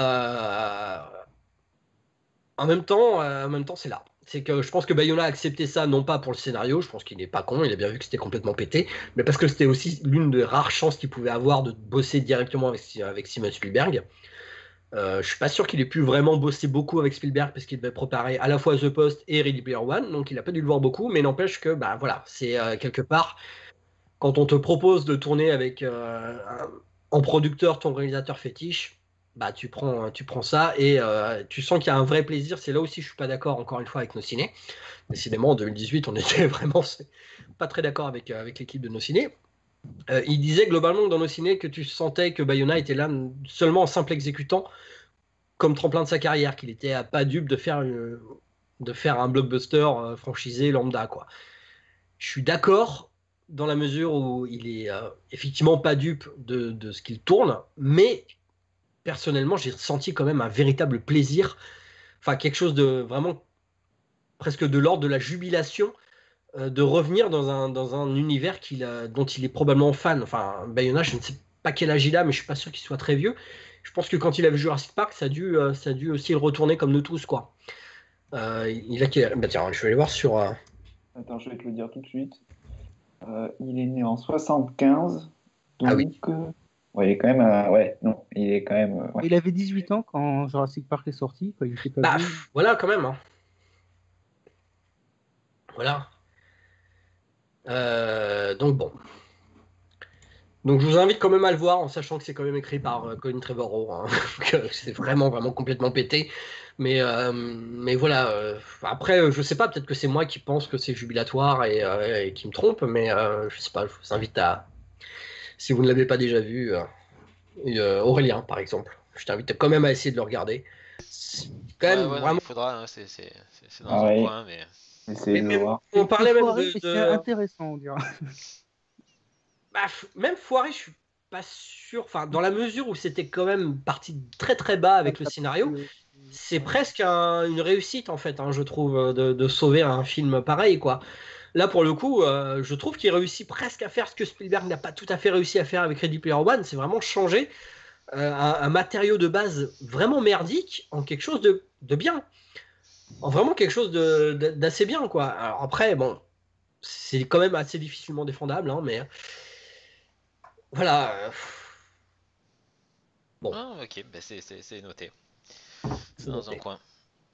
en même temps, c'est là. C'est que je pense que Bayona a accepté ça, non pas pour le scénario, je pense qu'il n'est pas con, il a bien vu que c'était complètement pété, mais parce que c'était aussi l'une des rares chances qu'il pouvait avoir de bosser directement avec Steven Spielberg. Je suis pas sûr qu'il ait pu vraiment bosser beaucoup avec Spielberg parce qu'il devait préparer à la fois The Post et Ready Player One, donc il a pas dû le voir beaucoup, mais n'empêche que voilà, c'est quelque part quand on te propose de tourner avec en producteur ton réalisateur fétiche, tu prends ça et tu sens qu'il y a un vrai plaisir. C'est là aussi je suis pas d'accord encore une fois avec Nos Ciné. Décidément en 2018 on était vraiment pas très d'accord avec l'équipe de Nos Ciné. Il disait globalement dans Nos Ciné que tu sentais que Bayona était là seulement en simple exécutant comme tremplin de sa carrière, qu'il était pas dupe de faire un blockbuster franchisé lambda quoi. Je suis d'accord dans la mesure où il est effectivement pas dupe de ce qu'il tourne, mais personnellement, j'ai ressenti quand même un véritable plaisir, enfin quelque chose de vraiment presque de l'ordre de la jubilation de revenir dans un univers dont il est probablement fan. Enfin, Bayona, je ne sais pas quel âge il a, mais je suis pas sûr qu'il soit très vieux. Je pense que quand il a vu Jurassic Park, ça a dû aussi le retourner comme nous tous, quoi. Il a tiens, je vais aller voir sur... Attends, je vais te le dire tout de suite. Il est né en 75, donc Ah oui. Ouais, il est quand même. Ouais, non, il est quand même. Ouais. Il avait 18 ans quand Jurassic Park est sorti, quoi. Il était pas Bah, vieux. voilà, quand même. Hein. Voilà. Donc bon. Donc je vous invite quand même à le voir en sachant que c'est quand même écrit par Colin Trevorrow, hein, que c'est vraiment complètement pété. Mais voilà. Après, je sais pas, peut-être que c'est moi qui pense que c'est jubilatoire et qui me trompe, mais je sais pas. Je vous invite à, si vous ne l'avez pas déjà vu, Aurélien par exemple. Je t'invite quand même à essayer de le regarder. C'est quand Ouais, même ouais, non, il vraiment. faudra, hein, c'est dans Ah un ouais, coin, mais. essayez Mais de le même, voir. on C'est parlait même foiré, mais c'est intéressant, on dirait. Bah, même foiré, je suis pas sûr. Enfin, dans la mesure où c'était quand même parti très très bas avec le scénario, c'est presque une réussite en fait, hein, je trouve, de sauver un film pareil, quoi. Là, pour le coup, je trouve qu'il réussit presque à faire ce que Spielberg n'a pas tout à fait réussi à faire avec Ready Player One, c'est vraiment changer un matériau de base vraiment merdique en quelque chose de bien, en vraiment quelque chose d'assez bien, quoi. Alors après, bon, c'est quand même assez difficilement défendable, hein, mais voilà. Bon, Ah, ok, bah c'est noté. C'est c'est dans un noté. coin.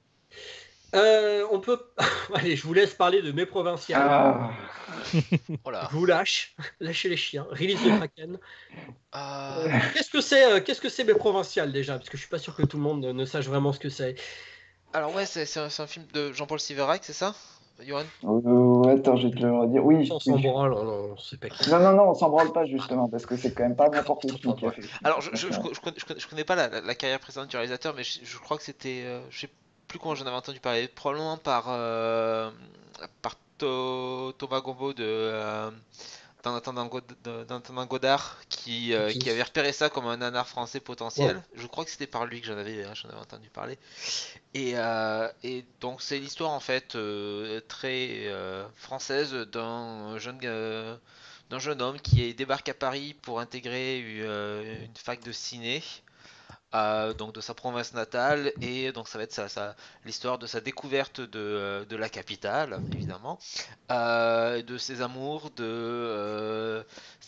On peut. Allez, je vous laisse parler de mes provinciales. Ah, Oh là. Je vous lâche. Lâchez les chiens. Release the Kraken. Euh, Qu'est-ce que c'est mes provinciales déjà? Parce que je suis pas sûr que tout le monde ne sache vraiment ce que c'est. Alors, ouais, c'est un film de Jean-Paul Siverac, c'est ça, Johan? attends, je vais te le redire. On Oui, s'en oui. branle, on sait pas qui. Non, non, non, on s'en branle pas Ah, justement, parce que c'est quand même pas d'accord, n'importe autant qui pour qui a moi. fait le film. Alors, Attention. je connais pas la carrière précédente du réalisateur, mais je crois que c'était. Je sais plus comment j'en avais entendu parler. Probablement par Thomas Gombaud d'Antonin Godard qui avait repéré ça comme un nanar français Wow. potentiel. Je crois que c'était par lui que j'en avais entendu parler. Et donc c'est l'histoire en fait très française d'un jeune homme qui débarque à Paris pour intégrer une fac de ciné, donc de sa province natale, et donc ça va être l'histoire de sa découverte de la capitale, évidemment, de ses amours, de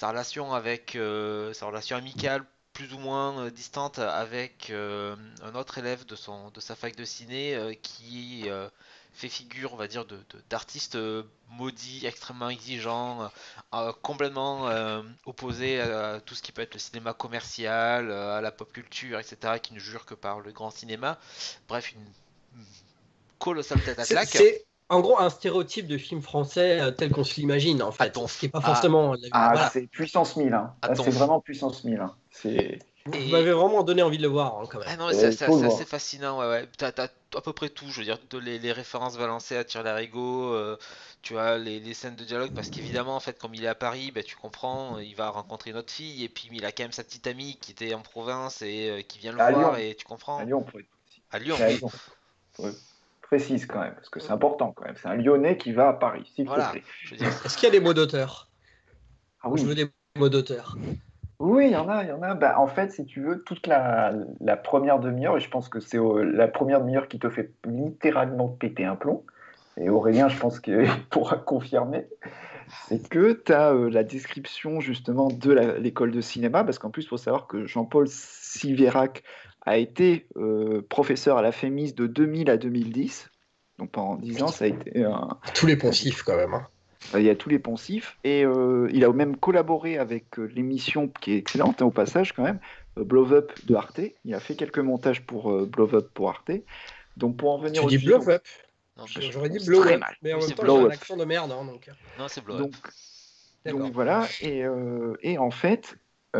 sa relation amicale plus ou moins distante avec un autre élève de sa fac de ciné qui fait figure, on va dire, d'artiste maudit, extrêmement exigeant, complètement opposé à tout ce qui peut être le cinéma commercial, à la pop culture, etc., qui ne jure que par le grand cinéma. Bref, une colossale tête à claque. C'est en gros un stéréotype de film français tel qu'on se l'imagine en À fait. Ce qui Tonf. est pas forcément. Ah, Voilà. c'est puissance 1000, hein. À Là, c'est Tonf. vraiment puissance 1000, hein. Vous Et m'avez vraiment donné envie de le voir, hein, quand même. ah non, mais Il faut le c'est assez voir. fascinant, ouais, ouais. T'as à peu près tout, je veux dire, les références balancées à Tire-Larigot, tu vois, les scènes de dialogue, parce qu'évidemment, en fait, comme il est à Paris, bah, tu comprends, il va rencontrer une autre fille, et puis il a quand même sa petite amie qui était en province et qui vient le À voir, Lyon. et tu À comprends. Lyon, pour être précis. À Lyon, C'est à oui, Lyon. Ouais. Précise quand même, parce que c'est important quand même. C'est un Lyonnais qui va à Paris, s'il te voilà, plaît. je veux dire. Est-ce qu'il y a des mots d'auteur? Ah Moi, je veux oui. des mots d'auteur. Oui, il y en a, il y en a. Bah, en fait, si tu veux, toute la première demi-heure, et je pense que c'est la première demi-heure qui te fait littéralement péter un plomb, et Aurélien, je pense qu'il pourra confirmer, c'est que tu as la description justement de l'école de cinéma, parce qu'en plus, il faut savoir que Jean-Paul Siverac a été professeur à la FEMIS de 2000 à 2010. Donc pendant 10 ans, ça a été Tous les poncifs, quand même. Hein. il y a tous les poncifs. Et il a même collaboré avec l'émission qui est excellente, hein, au passage quand même, Blow Up de Arte. Il a fait quelques montages pour Blow Up pour Arte. Donc pour en venir Tu au dis sujet, bluff up. Non, J'aurais dit c'est blow très up. mal. Mais en oui, même c'est temps, blow j'ai Blow un Up. accent de merde. Hein, donc. non, c'est blow up. Donc, D'accord. donc voilà, et en fait,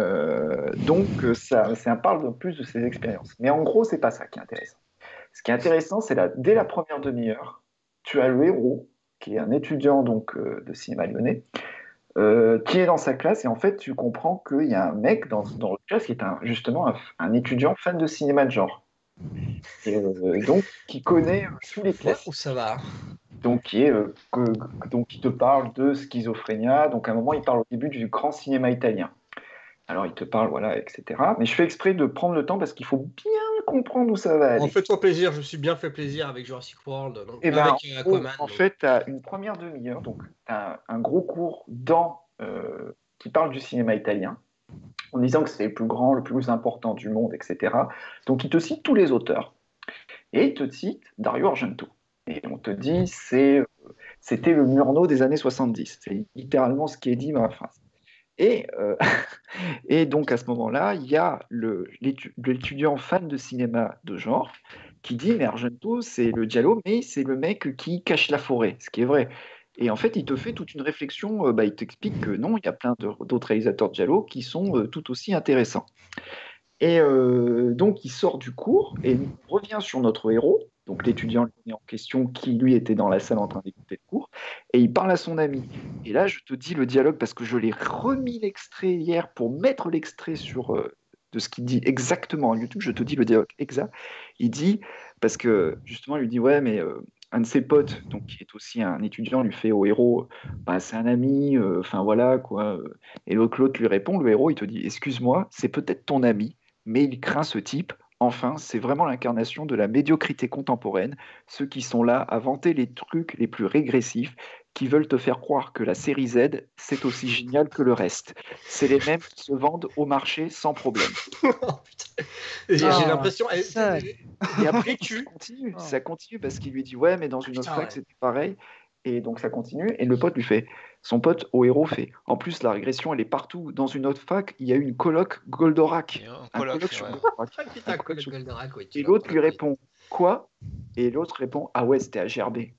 ça parle en plus de ses expériences. Mais en gros, c'est pas ça qui est intéressant. Ce qui est intéressant, c'est dès la première demi-heure, tu as le héros, qui est un étudiant donc, de cinéma lyonnais, qui est dans sa classe, et en fait, tu comprends qu'il y a un mec dans la classe qui est justement un étudiant fan de cinéma de genre. Et donc, qui connaît tous les Je vois où classiques. ça va. Donc donc il te parle de Schizophrénia. Donc à un moment, il parle au début du grand cinéma italien. Alors il te parle, voilà, etc. Mais je fais exprès de prendre le temps parce qu'il faut bien comprendre où ça va En aller. fait-toi plaisir, je me suis bien fait plaisir avec Jurassic World, donc, Et ben, avec en gros, Aquaman. en Donc. fait, tu as une première demi-heure, donc tu as un gros cours qui parle du cinéma italien. en disant que c'est le plus grand, le plus important du monde, etc. Donc il te cite tous les auteurs. Et il te cite Dario Argento. Et on te dit, c'était le Murnau des années 70. C'est littéralement ce qui est dit dans la phrase. Et, et donc à ce moment-là, il y a l'étudiant fan de cinéma de genre qui dit, mais Argento, c'est le Giallo, mais c'est le mec qui cache la forêt, ce qui est vrai. Et en fait, il te fait toute une réflexion, il t'explique que non, il y a plein d'autres réalisateurs de Giallo qui sont tout aussi intéressants. Et donc, il sort du cours et il revient sur notre héros, donc l'étudiant en question qui, lui, était dans la salle en train d'écouter le cours, et il parle à son ami. Et là, je te dis le dialogue parce que je l'ai remis l'extrait hier pour mettre l'extrait de ce qu'il dit exactement en YouTube. Je te dis le dialogue exact. Il dit, parce que justement, il lui dit, ouais, mais un de ses potes, donc qui est aussi un étudiant, lui fait au héros, bah, c'est un ami, enfin voilà, quoi. Et l'autre lui répond, le héros, il te dit, excuse-moi, c'est peut-être ton ami mais il craint ce type. Enfin, c'est vraiment l'incarnation de la médiocrité contemporaine, ceux qui sont là à vanter les trucs les plus régressifs, qui veulent te faire croire que la série Z, c'est aussi génial que le reste. C'est les mêmes qui se vendent au marché sans problème. Oh, putain. J'ai l'impression. ça. Et après, ça continue parce qu'il lui dit ouais, mais dans une autre Putain, fac, c'était pareil. Et donc ça continue. Et le pote lui fait, son pote au héros fait. En plus, la régression, elle est partout. Dans une autre fac, il y a eu une coloc Goldorak. Il y a un Un colloque, colloque sur ouais. Goldorak. Ah, putain, quoi, le Goldorak, oui, tu Et l'as l'autre lui compris. répond quoi? Et l'autre répond ah ouais, c'était à Gerbet.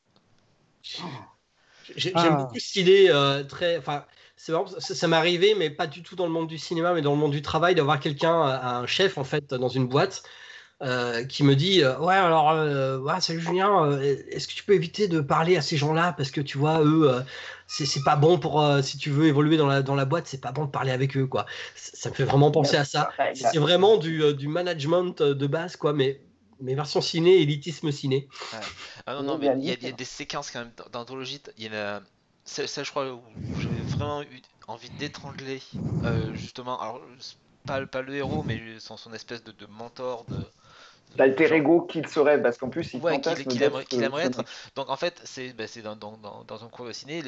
J'aime beaucoup cette idée très. Enfin, c'est marrant, ça m'est arrivé, mais pas du tout dans le monde du cinéma, mais dans le monde du travail, d'avoir quelqu'un, un chef en fait, dans une boîte, qui me dit ouais, alors, ouais, salut Julien, est-ce que tu peux éviter de parler à ces gens-là parce que tu vois, eux, c'est pas bon pour si tu veux évoluer dans la boîte, c'est pas bon de parler avec eux, quoi. Ça me fait vraiment penser à ça. C'est vraiment du management de base, quoi, mais version ciné, élitisme ciné. Ouais. Ah non, non, mais il y a des séquences quand même d'anthologie. Il y en a. Ça, je crois, où j'avais vraiment eu envie d'étrangler, justement. Alors, pas le héros, mais son espèce de mentor, L'alter genre. ego qu'il serait, parce qu'en plus, il Ouais, fantasme qu'il d'être aimerait ce être. mec. Donc en fait, c'est dans un cours de ciné,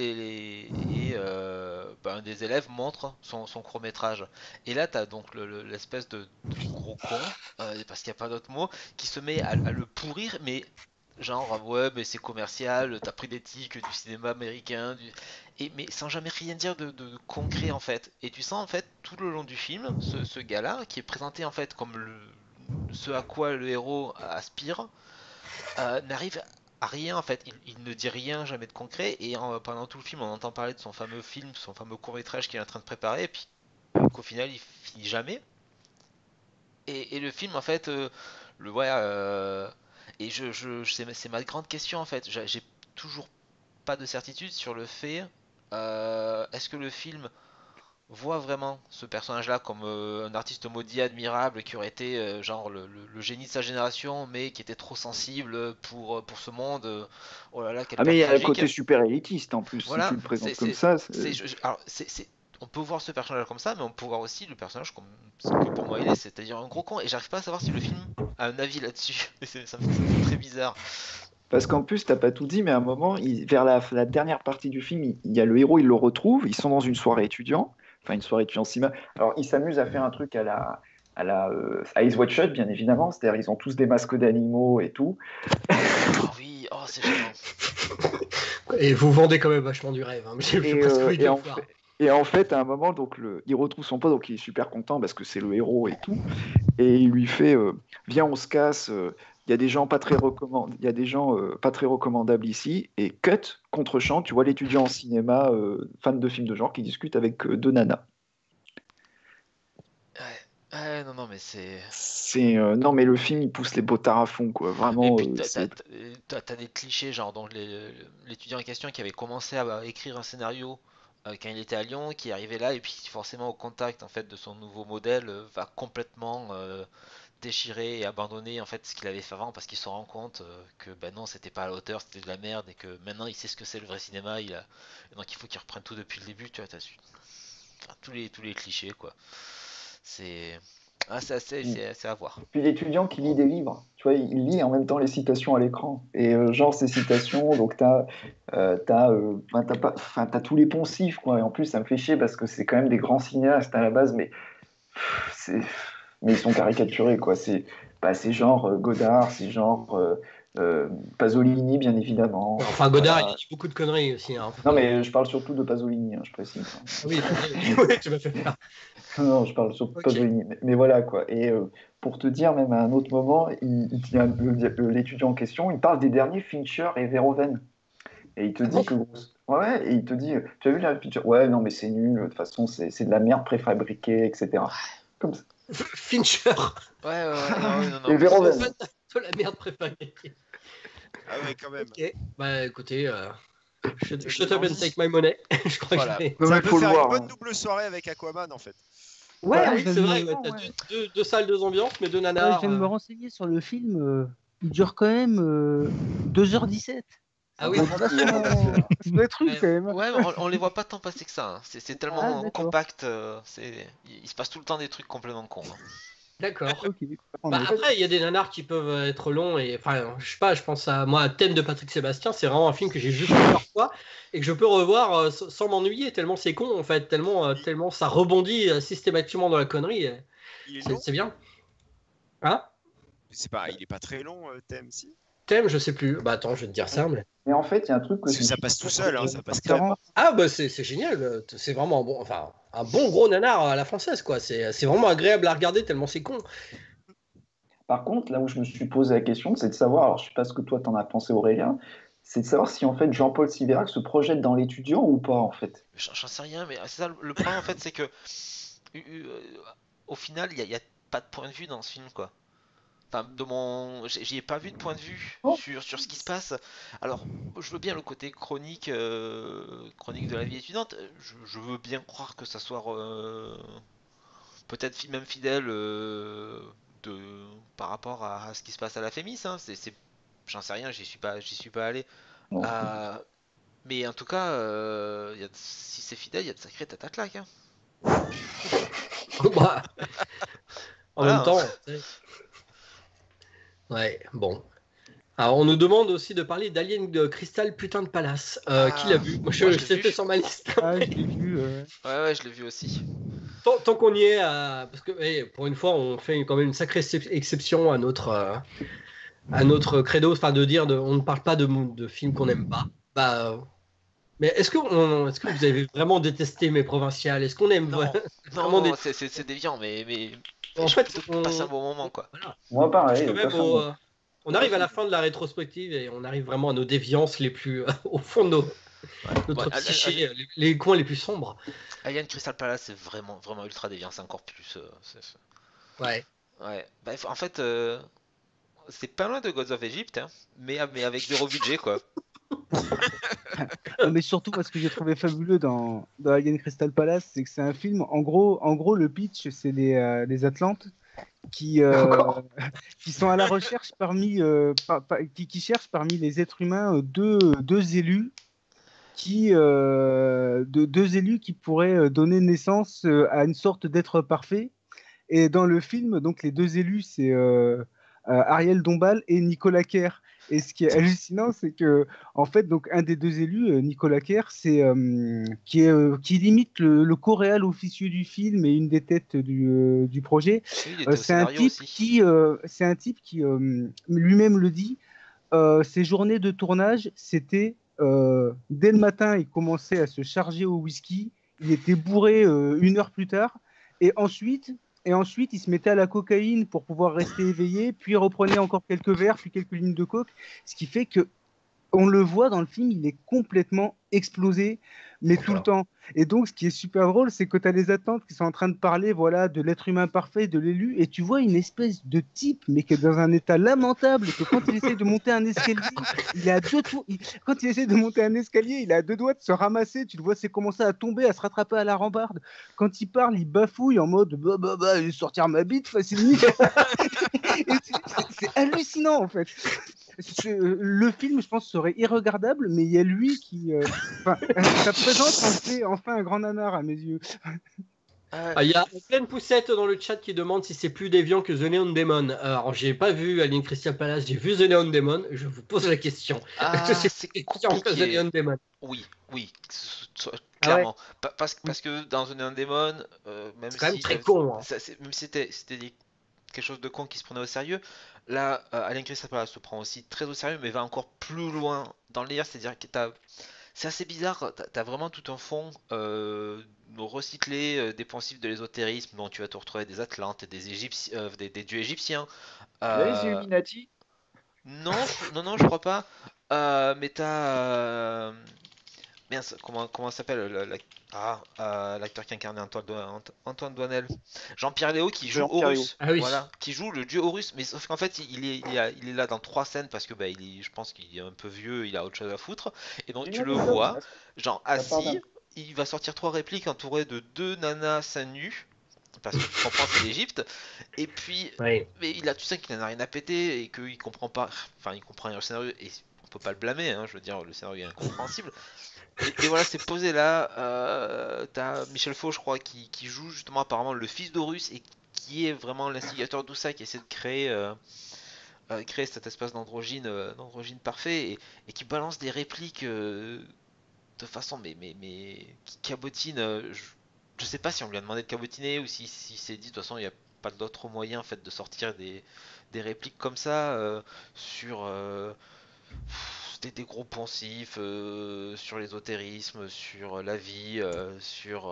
un des élèves montre son court-métrage. Et là, t'as donc l'espèce de gros con, parce qu'il n'y a pas d'autre mot, qui se met à le pourrir, mais genre, ouais, mais c'est commercial, t'as pris des tics du cinéma américain, mais sans jamais rien dire de concret en fait. Et tu sens en fait tout le long du film, ce gars-là, qui est présenté en fait comme ce à quoi le héros aspire, n'arrive à rien en fait. Il ne dit rien, jamais de concret, et pendant tout le film, on entend parler de son fameux film, son fameux court-métrage qu'il est en train de préparer, et puis qu'au final, il finit jamais. Et le film, en fait, le ouais, et c'est ma grande question en fait. J'ai toujours pas de certitude sur le fait. Est-ce que le film voit vraiment ce personnage-là comme un artiste maudit, admirable, qui aurait été genre le génie de sa génération, mais qui était trop sensible pour ce monde. Oh là là, quelle Ah, mais perte il y a le tragique. côté super élitiste en plus, si Voilà, tu le présentes comme ça. alors, on peut voir ce personnage comme ça, mais on peut voir aussi le personnage comme ce que pour moi il est, c'est-à-dire un gros con. Et j'arrive pas à savoir si le film a un avis là-dessus. Ça me fait très bizarre. Parce qu'en plus, t'as pas tout dit, mais à un moment, vers la dernière partie du film, il y a le héros, il le retrouve, ils sont dans une soirée étudiant, enfin une soirée étudiant cinéma. Alors, ils s'amusent à faire un truc à Eyes Wide Shut, bien évidemment, c'est-à-dire ils ont tous des masques d'animaux et tout. Oh oui, oh c'est gênant. Et vous vendez quand même vachement du rêve. Hein. J'ai presque envie de le voir. Et en fait, à un moment, donc, il retrouve son pote, donc il est super content parce que c'est le héros et tout. Et il lui fait viens, on se casse. Il y a des gens pas très il y a des gens pas très recommandables ici. Et cut, contre-champ, tu vois l'étudiant en cinéma, fan de films de genre, qui discute avec deux nanas. Ouais, non, non, mais c'est. Non, mais le film, il pousse les botards à fond, quoi. Et Vraiment. puis t'as des clichés, genre donc l'étudiant en question qui avait commencé à écrire un scénario quand il était à Lyon, qui est arrivé là et puis forcément au contact en fait de son nouveau modèle va complètement déchirer et abandonner en fait ce qu'il avait fait avant parce qu'il se rend compte que ben non c'était pas à la hauteur, c'était de la merde et que maintenant il sait ce que c'est le vrai cinéma, donc il faut qu'il reprenne tout depuis le début, tu vois, enfin, tous les clichés quoi. C'est c'est à voir. Puis l'étudiant qui lit des livres, tu vois, il lit en même temps les citations à l'écran. Et genre, ces citations, donc t'as tous les poncifs, quoi. Et en plus, ça me fait chier parce que c'est quand même des grands cinéastes à la base, mais Mais ils sont caricaturés, quoi. C'est genre Godard, c'est genre Pasolini, bien évidemment. Enfin, Godard, Voilà. il dit beaucoup de conneries aussi. Hein. Non, mais je parle surtout de Pasolini, je précise. Oui, ouais, tu m'as fait peur. Non, je parle surtout de Ok. Pasolini. Mais voilà, quoi. Et pour te dire, même à un autre moment, l'étudiant en question, il parle des derniers Fincher et Verhoeven. Et il te dit que... Ouais, et il te dit, tu as vu la Fincher? Ouais, non, mais c'est nul, de toute façon, c'est de la merde préfabriquée, etc. Comme ça. Fincher. Ouais, non, Et mais Verhoeven. De la merde préparée. Ah ouais, quand même. Ok. Bah écoutez, shut up and take my money. Je crois Voilà. que je vais- Non, Ça mais peut faut le faire voir, une bonne hein. double soirée avec Aquaman en fait. Ouais, Ah oui, je c'est viens vrai, de ouais, me- t'as ouais. deux salles, deux ambiances, mais deux Ouais, nanars. je viens de me renseigner sur le film. Il dure quand même 2h17. Ah oui, C'est vachement- Ça doit être rude Ouais. quand même. Ouais, mais on les voit pas tant passer que ça. Hein. C'est tellement Ah, d'accord. compact. Il se passe tout le temps des trucs complètement cons. Hein. d'accord. Ok. Bah, après, il y a des nanars qui peuvent être longs et enfin, je sais pas, je pense à moi, Thème de Patrick Sébastien, c'est vraiment un film que j'ai vu plusieurs fois et que je peux revoir sans m'ennuyer, tellement c'est con en fait, tellement ça rebondit systématiquement dans la connerie. Il est long. C'est bien. Hein? Il est pas très long, Thème, si. Thème, je sais plus. Bah attends, je vais te dire ça. Mais en fait, il y a un truc que Parce que je ça me passe suis tout seul, hein, posé- ça passe crème. Différent. Ah bah c'est génial, c'est vraiment un bon gros nanar à la française quoi. C'est vraiment agréable à regarder tellement c'est con. Par contre, là où je me suis posé la question, c'est de savoir, alors je sais pas ce que toi t'en as pensé Aurélien, c'est de savoir si en fait Jean-Paul Siverac se projette dans l'étudiant ou pas en fait. J'en sais rien, mais c'est ça le point en fait, c'est que au final, il y a pas de point de vue dans ce film quoi. Enfin, j'y ai pas vu de point de vue Oh. sur ce qui se passe. Alors, je veux bien le côté chronique de la vie étudiante. Je veux bien croire que ça soit peut-être même fidèle par rapport à ce qui se passe à la Fémis. Hein. J'en sais rien, j'y suis pas allé. Non. Mais en tout cas, si c'est fidèle, il y a de sacrés tête à claque. Hein. Bah, en Voilà, même temps, tu sais. Ouais, bon. Alors, on nous demande aussi de parler d'Alien de Crystal Putain de Palace. Qui l'a vu? Moi, je l'ai c'était vu. sur ma liste. Ah, je l'ai vu. Ouais, je l'ai vu aussi. Tant qu'on y est, parce que pour une fois, on fait quand même une sacrée exception à notre credo, enfin de dire, on ne parle pas de films qu'on n'aime pas. Bah, mais est-ce que vous avez vraiment détesté Mes Provinciales? Est-ce qu'on aime Non, vraiment non, c'est déviant, mais En j'ai fait, plutôt passé un bon moment quoi. Voilà. Moi pareil. Quand de même, toute façon, on arrive à la fin de la rétrospective et on arrive vraiment à nos déviances les plus au fond de notre Ouais, psyché, les coins les plus sombres. Alien Crystal Palace, c'est vraiment ultra déviant, c'est encore plus. Ouais. Ouais. Bref, en fait, c'est pas loin de Gods of Egypt, hein, mais avec zéro budget quoi. Non, mais surtout, parce que j'ai trouvé fabuleux dans Alien Crystal Palace, c'est que c'est un film. En gros, le pitch, c'est les Atlantes qui sont à la recherche qui cherchent parmi les êtres humains deux élus deux élus qui pourraient donner naissance à une sorte d'être parfait. Et dans le film, donc les deux élus, c'est Ariel Dombal et Nicolas Kerr. Et ce qui est hallucinant, c'est que en fait, donc un des deux élus, Nicolas Kerr, c'est qui limite le co-réal officieux du film et une des têtes du projet. Oui, il était au C'est un scénario type qui lui-même le dit. Ses journées de tournage, c'était dès le matin, il commençait à se charger au whisky. Il était bourré 1 heure plus tard, et ensuite, il se mettait à la cocaïne pour pouvoir rester éveillé, puis il reprenait encore quelques verres, puis quelques lignes de coke, ce qui fait que on le voit dans le film, il est complètement explosé, mais tout le temps. Et donc, ce qui est super drôle, c'est que tu as les attentes qui sont en train de parler, voilà, de l'être humain parfait, de l'élu, et tu vois une espèce de type, mais qui est dans un état lamentable, que quand il essaie de monter un escalier, il est à quand il essaie de monter un escalier, il est à 2 doigts de se ramasser. Tu le vois, c'est commencer à tomber, à se rattraper à la rambarde. Quand il parle, il bafouille en mode, je vais sortir ma bite facilement. C'est hallucinant en fait. Le film, je pense, serait irregardable, mais il y a lui qui. Ça présente enfin un grand nanar à mes yeux. Il y a pleine poussette dans le chat qui demande si c'est plus déviant que The Neon Demon. Alors, j'ai pas vu Alien Crystal Palace, j'ai vu The Neon Demon. Je vous pose la question. Ah, Est-ce que c'est plus déviant que The compliqué. Neon Demon? Oui. clairement. Parce que dans un Démon, même C'est quand même si très con. Hein. même si c'était quelque chose de con qui se prenait au sérieux, là, Alain Cristapala se prend aussi très au sérieux, mais va encore plus loin dans le délire, c'est-à-dire que c'est assez bizarre, t'as vraiment tout un fond recyclé des poncifs de l'ésotérisme, dont tu vas te retrouver des Atlantes, des Égyptiens, des dieux égyptiens. Tu l'as les Euh, Illuminati? non, je crois pas. Mais t'as. Mince, comment s'appelle l'acteur qui incarnait Antoine Doinel. Jean-Pierre Léo qui joue Jean-Pierre Léo. Horus. Ah oui. Voilà, qui joue le dieu Horus. Mais sauf qu'en fait, il est là dans 3 scènes parce que je pense qu'il est un peu vieux, il a autre chose à foutre. Et donc tu le vois, genre assis, il va sortir 3 répliques entouré de 2 nanas seins nus. Parce que tu comprends, c'est l'Égypte. Et puis, Oui. mais tu sais qu'il en a rien à péter et qu'il comprend pas. Enfin, il comprend rien au scénario et on peut pas le blâmer. Hein, je veux dire, le scénario est incompréhensible. Et voilà, c'est posé là. T'as Michel Faux, je crois, qui joue justement apparemment le fils d'Horus et qui est vraiment l'instigateur de tout ça, qui essaie de créer cette espèce d'androgyne parfait et qui balance des répliques de façon qui cabotine. Je sais pas si on lui a demandé de cabotiner ou si s'est dit de toute façon il n'y a pas d'autre moyen en fait de sortir des répliques comme ça sur des gros poncifs sur l'ésotérisme, sur la vie, sur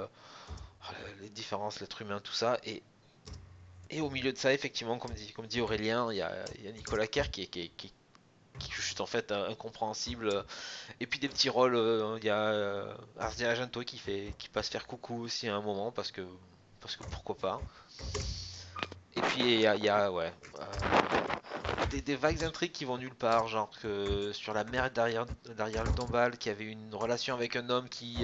les différences, l'être humain, tout ça. Et au milieu de ça, effectivement, comme dit Aurélien, il y a Nicolas Kerr qui est juste en fait incompréhensible. Et puis des petits rôles, il y a Arzia Argento qui passe faire coucou aussi à un moment parce que pourquoi pas. Et puis il y a ouais, des vagues intrigues qui vont nulle part, genre que sur la mère derrière le Dombal qui avait une relation avec un homme qui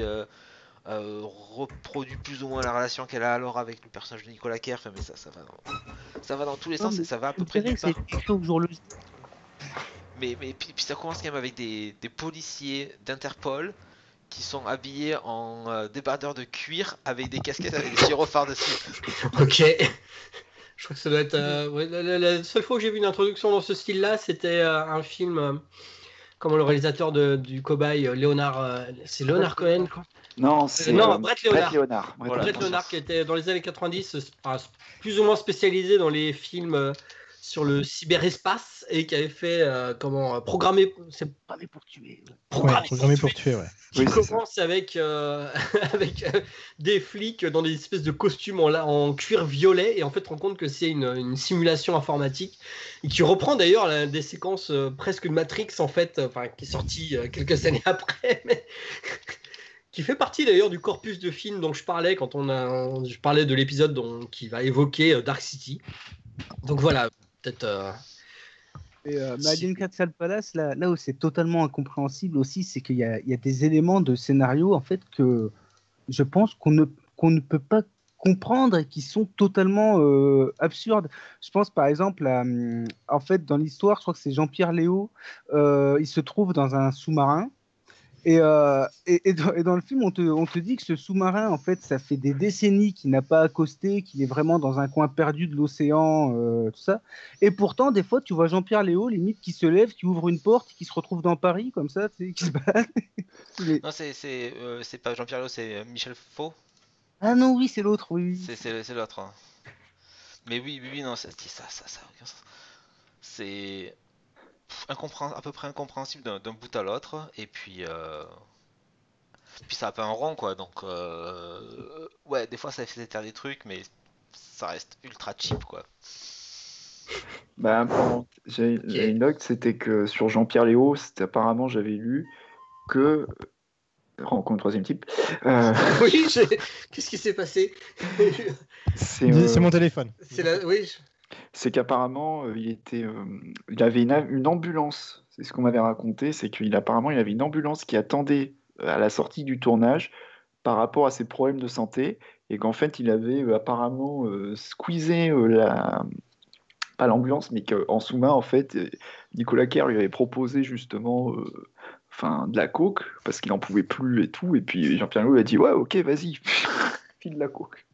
reproduit plus ou moins la relation qu'elle a alors avec le personnage de Nicolas Kerr. Enfin, mais ça va dans tous les sens et ça va à peu près nulle part. C'est écrit au jour le jour. Mais puis ça commence quand même avec des policiers d'Interpol qui sont habillés en débardeurs de cuir avec des casquettes avec des gyrophares dessus. Ok. Je crois que ça doit être. Ouais, la seule fois que j'ai vu une introduction dans ce style-là, c'était un film. Comment le réalisateur du cobaye, Léonard. C'est Léonard Cohen, quoi. Non, c'est Non, Brett Leonard. Brett Leonard. Voilà. Brett Leonard qui était dans les années 90, plus ou moins spécialisé dans les films sur le cyberespace et qui avait fait programmer. C'est Parler pour tuer. Programmé pour tuer, ouais. qui Oui, c'est commence avec, avec des flics dans des espèces de costumes en cuir violet et en fait te rend compte que c'est une simulation informatique et qui reprend d'ailleurs des séquences presque de Matrix en fait, qui est sorti quelques années après, mais qui fait partie d'ailleurs du corpus de films dont je parlais quand je parlais de l'épisode qui va évoquer Dark City. Donc voilà, peut-être... Mais Alien Crystal Palace, là où c'est totalement incompréhensible aussi, c'est qu'il y a des éléments de scénario en fait que je pense qu'on ne peut pas comprendre et qui sont totalement absurdes. Je pense par exemple en fait dans l'histoire, je crois que c'est Jean-Pierre Léo, il se trouve dans un sous-marin. Et dans le film, on te dit que ce sous-marin, en fait, ça fait des décennies qu'il n'a pas accosté, qu'il est vraiment dans un coin perdu de l'océan, tout ça. Et pourtant, des fois, tu vois Jean-Pierre Léo, limite, qui se lève, qui ouvre une porte, qui se retrouve dans Paris, comme ça, tu sais, qui se balade. Non, c'est pas Jean-Pierre Léo, c'est Michel Faux. Ah non, oui, c'est l'autre, oui. C'est l'autre. Hein. Mais oui, non, ça a aucun sens. C'est à peu près incompréhensible d'un bout à l'autre, et puis ça a pas un rond quoi, donc ouais, des fois ça fait taire des trucs, mais ça reste ultra cheap quoi. Bah, j'ai une note, c'était que sur Jean-Pierre Léo, apparemment j'avais lu que rencontre troisième type. Oui, qu'est-ce qui s'est passé? C'est mon téléphone. Oui. C'est qu'apparemment il avait une ambulance. C'est ce qu'on m'avait raconté, c'est qu'apparemment il avait une ambulance qui attendait à la sortie du tournage par rapport à ses problèmes de santé et qu'en fait il avait apparemment squeezé pas l'ambulance mais qu'en sous-main en fait Nicolas Kerr lui avait proposé justement de la coke parce qu'il en pouvait plus et tout, et puis Jean-Pierre Léo a dit ouais ok vas-y file de la coke.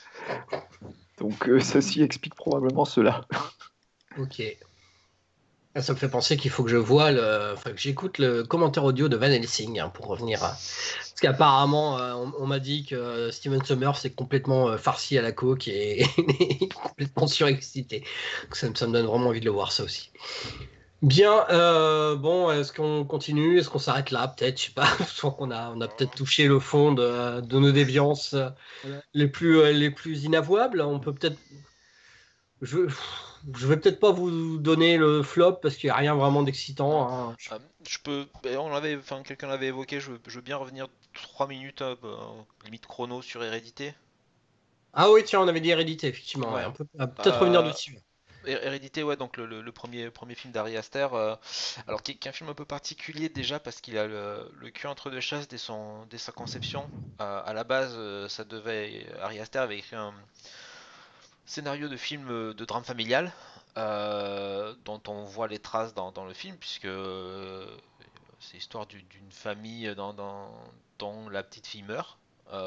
Donc ceci explique probablement cela. Ok. Ça me fait penser qu'il faut que je voie enfin, que j'écoute le commentaire audio de Van Helsing pour revenir à. Parce qu'apparemment, on m'a dit que Steven Sommers est complètement farci à la coke et complètement surexcité. Donc ça me donne vraiment envie de le voir, ça aussi. Bien, bon, est-ce qu'on continue? Est-ce qu'on s'arrête là? Peut-être, je sais pas. Je crois qu'on a peut-être touché le fond de nos déviances les plus inavouables. On peut peut-être. Je, je vais peut-être pas vous donner le flop parce qu'il n'y a rien vraiment d'excitant. Hein. Je peux, enfin quelqu'un l'avait évoqué, je veux bien revenir 3 minutes, limite chrono sur Hérédité. Ah oui, tiens, on avait dit Hérédité, effectivement. Ouais. Ouais, on peut peut-être revenir dessus. Hérédité, ouais, donc le premier film d'Ari Aster, alors qui est un film un peu particulier déjà parce qu'il a le cul entre deux chaises dès sa conception. À la base, Ari Aster avait écrit un scénario de film de drame familial dont on voit les traces dans le film puisque c'est l'histoire d'une famille dont la petite fille meurt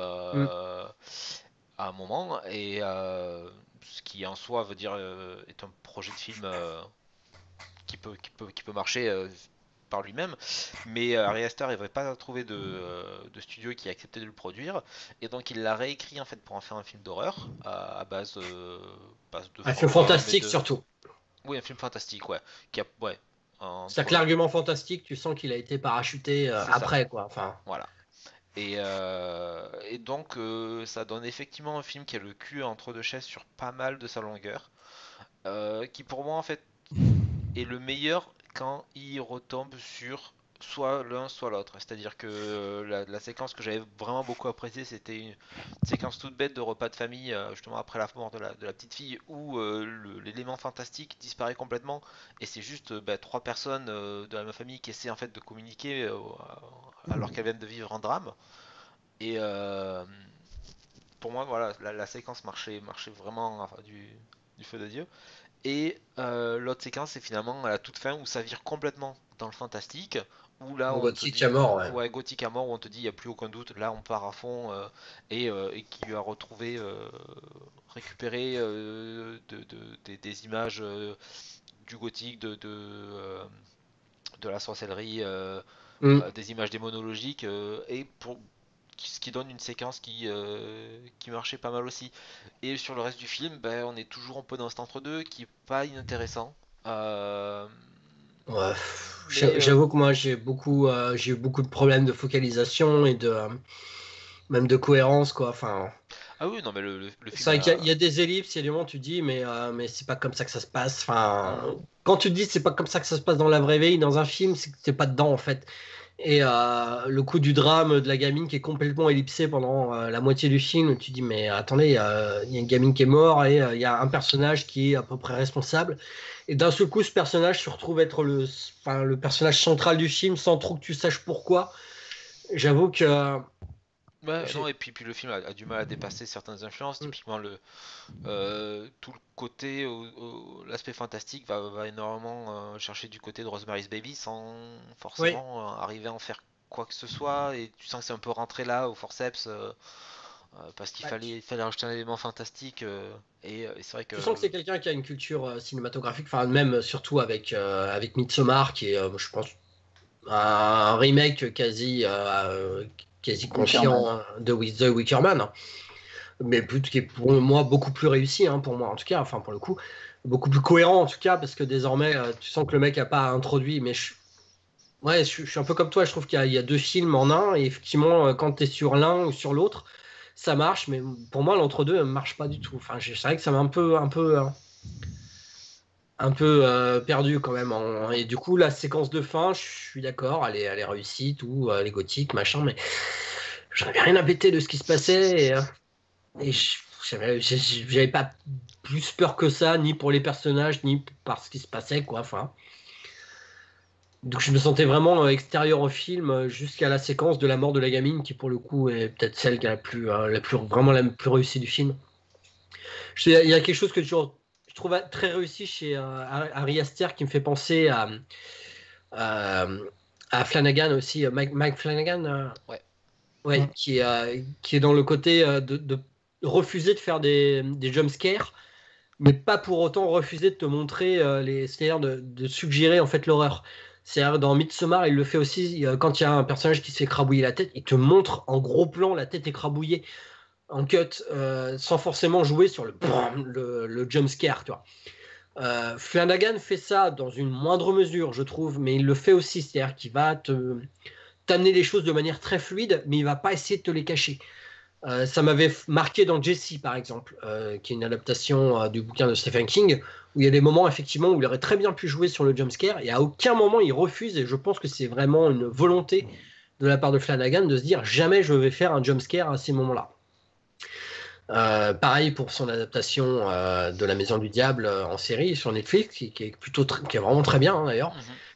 à un moment et ce qui en soi veut dire est un projet de film qui peut marcher par lui-même, mais Ari Aster n'avait pas trouvé de studio qui acceptait de le produire, et donc il l'a réécrit en fait pour en faire un film d'horreur à base de Un film fantastique surtout. Oui, un film fantastique, ouais. C'est-à-dire que l'argument fantastique, tu sens qu'il a été parachuté après, quoi. Enfin. Voilà. Et donc ça donne effectivement un film qui a le cul entre deux chaises sur pas mal de sa longueur, qui pour moi en fait est le meilleur quand il retombe sur soit l'un soit l'autre. C'est-à-dire que la séquence que j'avais vraiment beaucoup appréciée, c'était une séquence toute bête de repas de famille, justement après la mort de la petite fille, où l'élément fantastique disparaît complètement, et c'est juste 3 personnes de la même famille qui essaient en fait de communiquer alors qu'elles viennent de vivre un drame. Et pour moi, voilà, la séquence marchait vraiment du feu de Dieu. Et l'autre séquence, c'est finalement à la toute fin où ça vire complètement dans le fantastique. Où là, on te dit, à mort, ouais. Ouais, gothique à mort, où on te dit, il n'y a plus aucun doute. Là, on part à fond et qui lui a retrouvé, récupéré des images du gothique, de la sorcellerie, des images démonologiques, et ce qui donne une séquence qui marchait pas mal aussi. Et sur le reste du film, on est toujours un peu dans cet entre-deux qui est pas inintéressant. Ouais. J'avoue que moi j'ai eu beaucoup de problèmes de focalisation et même de cohérence, quoi. Enfin. Ah oui, non mais le film. C'est vrai qu'il y a des ellipses, il y a des moments où tu dis mais c'est pas comme ça que ça se passe. Enfin, quand tu te dis c'est pas comme ça que ça se passe dans la vraie vie, dans un film, c'est que t'es pas dedans en fait. Et le coup du drame de la gamine qui est complètement ellipsé pendant la moitié du film, tu dis mais attendez, il y a une gamine qui est morte et il y a un personnage qui est à peu près responsable. Et d'un seul coup, ce personnage se retrouve être le personnage central du film sans trop que tu saches pourquoi. J'avoue que non, et puis le film a du mal à dépasser certaines influences. Typiquement, tout le côté, l'aspect fantastique va énormément chercher du côté de Rosemary's Baby sans forcément arriver à en faire quoi que ce soit. Et tu sens que c'est un peu rentré là au forceps parce qu'il fallait rajouter un élément fantastique. Et c'est vrai que. Tu sens que c'est quelqu'un qui a une culture cinématographique, enfin même surtout avec Midsommar, qui est, je pense, un remake quasi conscient de The Wicker Man, mais qui est pour moi beaucoup plus réussi, pour moi en tout cas, enfin pour le coup, beaucoup plus cohérent en tout cas, parce que désormais tu sens que le mec n'a pas introduit, mais je suis un peu comme toi, je trouve qu'il y a 2 films en un, et effectivement quand tu es sur l'un ou sur l'autre, ça marche, mais pour moi l'entre-deux ne marche pas du tout. Enfin, c'est vrai que ça m'a un peu perdu quand même. Et du coup, la séquence de fin, je suis d'accord, elle est réussie, tout, elle est gothique, machin, mais j'avais rien à péter de ce qui se passait. Et j'avais pas plus peur que ça, ni pour les personnages, ni par ce qui se passait, quoi. Enfin. Donc je me sentais vraiment extérieur au film jusqu'à la séquence de la mort de la gamine, qui pour le coup est peut-être celle qui est vraiment la plus réussie du film. Il y a quelque chose que je trouve très réussi chez Ari Aster qui me fait penser à Flanagan aussi, Mike Flanagan, qui est dans le côté de refuser de faire des jumpscares, mais pas pour autant refuser de te montrer c'est-à-dire de suggérer en fait l'horreur. C'est-à-dire dans Midsommar, il le fait aussi quand il y a un personnage qui se fait écrabouiller la tête, il te montre en gros plan la tête écrabouillée en cut, sans forcément jouer sur le jump scare, tu vois. Flanagan fait ça dans une moindre mesure, je trouve, mais il le fait aussi, c'est-à-dire qu'il va t'amener les choses de manière très fluide, mais il va pas essayer de te les cacher. Ça m'avait marqué dans Jessie, par exemple, qui est une adaptation du bouquin de Stephen King, où il y a des moments, effectivement, où il aurait très bien pu jouer sur le jumpscare, et à aucun moment il refuse, et je pense que c'est vraiment une volonté de la part de Flanagan de se dire jamais je vais faire un jumpscare à ces moments-là. Pareil pour son adaptation de La Maison du Diable en série sur Netflix, qui est vraiment très bien, hein, d'ailleurs.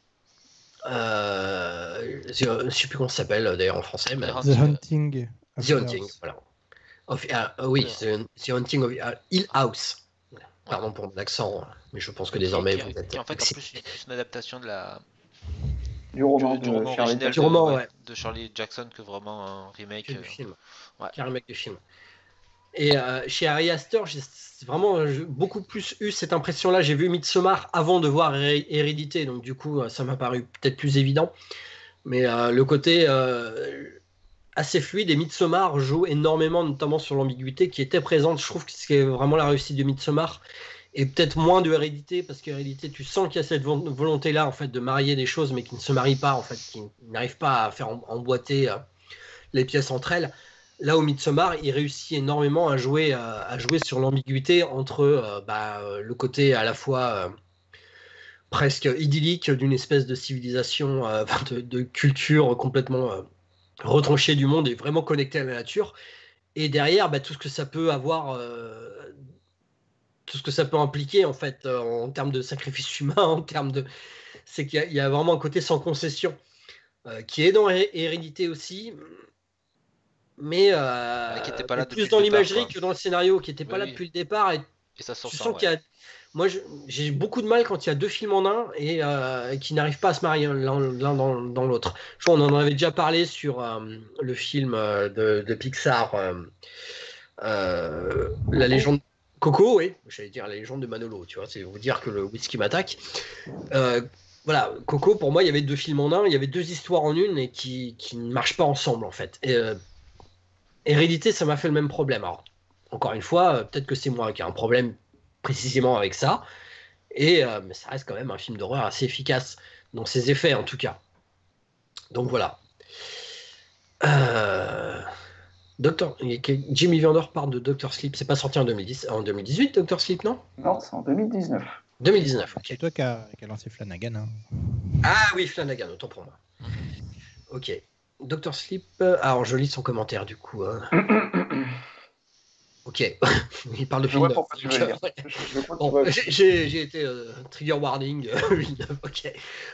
Je sais plus comment ça s'appelle d'ailleurs en français. Mais... The Hunting. The Hunting, voilà. Oui, The Hunting of Hill House. Pardon pour mon accent, mais je pense que désormais vous êtes. Qui en fait en plus une adaptation de du roman du roman original de Shirley Jackson que vraiment un remake du film. Ouais. Un remake du film. Et chez Ari Aster, j'ai vraiment beaucoup plus eu cette impression-là. J'ai vu Midsommar avant de voir Hérédité, donc du coup, ça m'a paru peut-être plus évident. Mais le côté assez fluide, et Midsommar joue énormément, notamment sur l'ambiguïté qui était présente. Je trouve que c'est vraiment la réussite de Midsommar, et peut-être moins de Hérédité, parce qu'Hérédité, tu sens qu'il y a cette volonté-là en fait, de marier des choses, mais qui ne se marient pas, en fait, qui n'arrivent pas à faire emboîter les pièces entre elles. Là, au Midsommar, il réussit énormément à jouer sur l'ambiguïté entre le côté à la fois presque idyllique d'une espèce de civilisation, de culture complètement retranchée du monde et vraiment connectée à la nature, et derrière tout ce que ça peut avoir, tout ce que ça peut impliquer en fait en termes de sacrifice humain, en termes de, c'est qu'il y a vraiment un côté sans concession qui est dans Hérédité aussi. Mais qui était pas là plus dans l'imagerie que dans le scénario, qui n'était pas là depuis le départ. Et ça tu sens qu'il y a... Moi, j'ai beaucoup de mal quand il y a deux films en un et qui n'arrivent pas à se marier l'un dans l'autre. Je crois qu'on en avait déjà parlé sur le film de Pixar, La légende Coco, oui, j'allais dire La légende de Manolo, tu vois, c'est vous dire que le whisky m'attaque. Voilà, Coco, pour moi, il y avait deux films en un, il y avait deux histoires en une et qui ne marchent pas ensemble en fait. Et, Hérédité, ça m'a fait le même problème. Alors, encore une fois, peut-être que c'est moi qui ai un problème précisément avec ça, mais ça reste quand même un film d'horreur assez efficace dans ses effets, en tout cas. Donc voilà. Jimmy Vander parle de Dr. Sleep. C'est pas sorti en 2018, Dr. Sleep, non? Non, c'est en 2019. 2019, ok. C'est toi qui a lancé Flanagan. Hein. Ah oui, Flanagan, autant pour moi. Ok. Dr. Sleep, alors je lis son commentaire du coup. Ok, il parle de film. J'ai été trigger warning. Ok.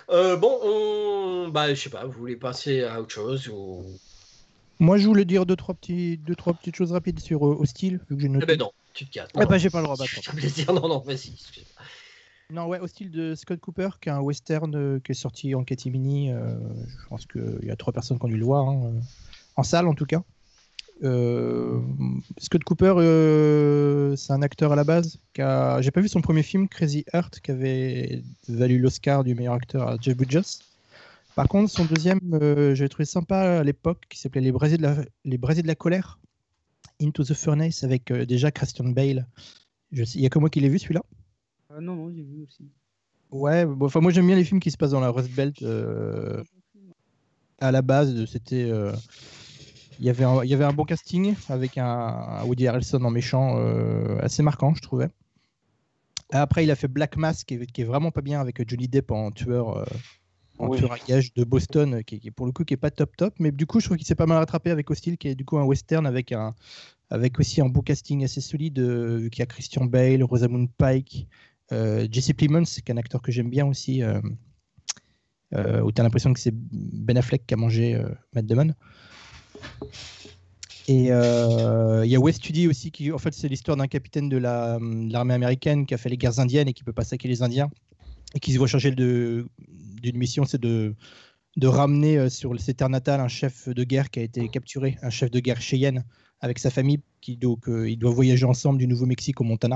Je sais pas, vous voulez passer à autre chose ou... Moi, je voulais dire deux, trois petites choses rapides sur Hostile, vu que j'ai noté. Eh ben non, tu te casses. J'ai pas le droit. Plaisir. Non, vas-y. Non, ouais, Hostile de Scott Cooper, qui est un western qui est sorti en catimini. Je pense qu'il y a 3 personnes qui ont dû le voir, en salle en tout cas. Scott Cooper, c'est un acteur à la base. J'ai pas vu son premier film, Crazy Heart, qui avait valu l'Oscar du meilleur acteur à Jeff Bridges. Par contre, son deuxième, j'avais trouvé sympa à l'époque, qui s'appelait Les Brasiers de la colère, Into the Furnace, avec déjà Christian Bale. Il y a que moi qui l'ai vu celui-là. Non, j'ai vu aussi. Ouais, moi j'aime bien les films qui se passent dans la Rust Belt. À la base, c'était, il y avait un bon casting avec un Woody Harrelson en méchant assez marquant, je trouvais. Après, il a fait Black Mass, qui est vraiment pas bien, avec Johnny Depp en tueur à gages de Boston, qui pour le coup qui est pas top, mais du coup je trouve qu'il s'est pas mal rattrapé avec Hostile, qui est du coup un western avec aussi un beau casting assez solide, vu qu'il y a Christian Bale, Rosamund Pike. Jesse Plemons, qui est un acteur que j'aime bien aussi, où tu as l'impression que c'est Ben Affleck qui a mangé Matt Damon. Et il y a West Studi aussi, qui en fait c'est l'histoire d'un capitaine de l'armée américaine qui a fait les guerres indiennes et qui peut pas saquer les Indiens, et qui se voit charger d'une mission, c'est de ramener sur ses terres natales un chef de guerre qui a été capturé, un chef de guerre Cheyenne, avec sa famille, il doit voyager ensemble du Nouveau-Mexique au Montana.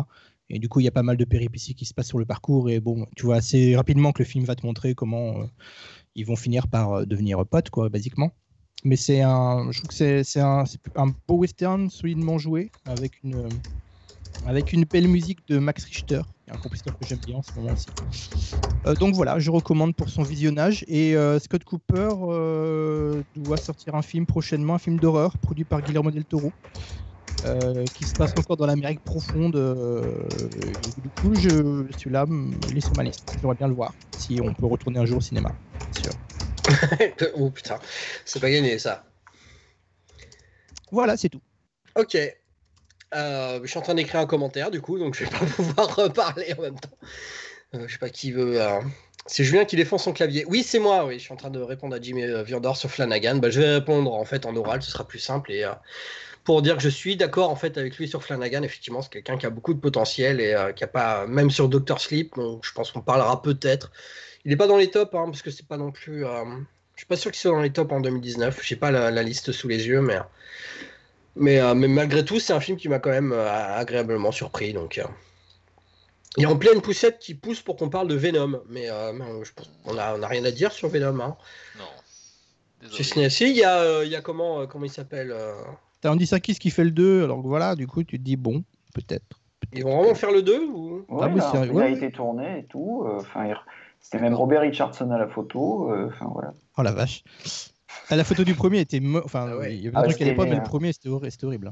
Et du coup, il y a pas mal de péripéties qui se passent sur le parcours. Et bon, tu vois assez rapidement que le film va te montrer comment ils vont finir par devenir potes, quoi, basiquement. Mais je trouve que c'est un beau western solidement joué avec une belle musique de Max Richter, un compositeur que j'aime bien en ce moment aussi. Donc voilà, je recommande pour son visionnage. Et Scott Cooper doit sortir un film prochainement, un film d'horreur produit par Guillermo del Toro, qui se passe encore dans l'Amérique profonde. Et du coup, celui-là, il est sur ma liste. J'aimerais bien le voir, si on peut retourner un jour au cinéma, bien sûr. Oh putain, c'est pas gagné ça. Voilà, c'est tout. Ok. Je suis en train d'écrire un commentaire du coup, donc je vais pas pouvoir reparler en même temps. Je sais pas qui veut. C'est Julien qui défend son clavier. Oui, c'est moi. Oui, je suis en train de répondre à Jimmy Viandor sur Flanagan. Je vais répondre en fait en oral, ce sera plus simple et pour dire que je suis d'accord en fait avec lui sur Flanagan. Effectivement, c'est quelqu'un qui a beaucoup de potentiel et qui a pas, même sur Dr. Sleep. Donc je pense qu'on parlera peut-être. Il n'est pas dans les tops parce que c'est pas non plus. Je suis pas sûr qu'il soit dans les tops en 2019. J'ai pas la liste sous les yeux, mais malgré tout, c'est un film qui m'a quand même agréablement surpris. Donc, il est en pleine poussette qui pousse pour qu'on parle de Venom. Mais je pense qu'on a rien à dire sur Venom. Hein. Non. Si, il y a comment il s'appelle T'as Andy Serkis qui fait le 2, alors voilà, du coup, tu te dis, bon, peut-être. Ils vont vraiment faire le 2 ou... Ouais, mais sérieux, il a ouais. été tourné et tout. C'était même Robert Richardson à la photo. Voilà. Oh la vache. La photo du premier était... Enfin, ouais. il y avait un truc à l'époque, mais le c'était premier, c'était horrible.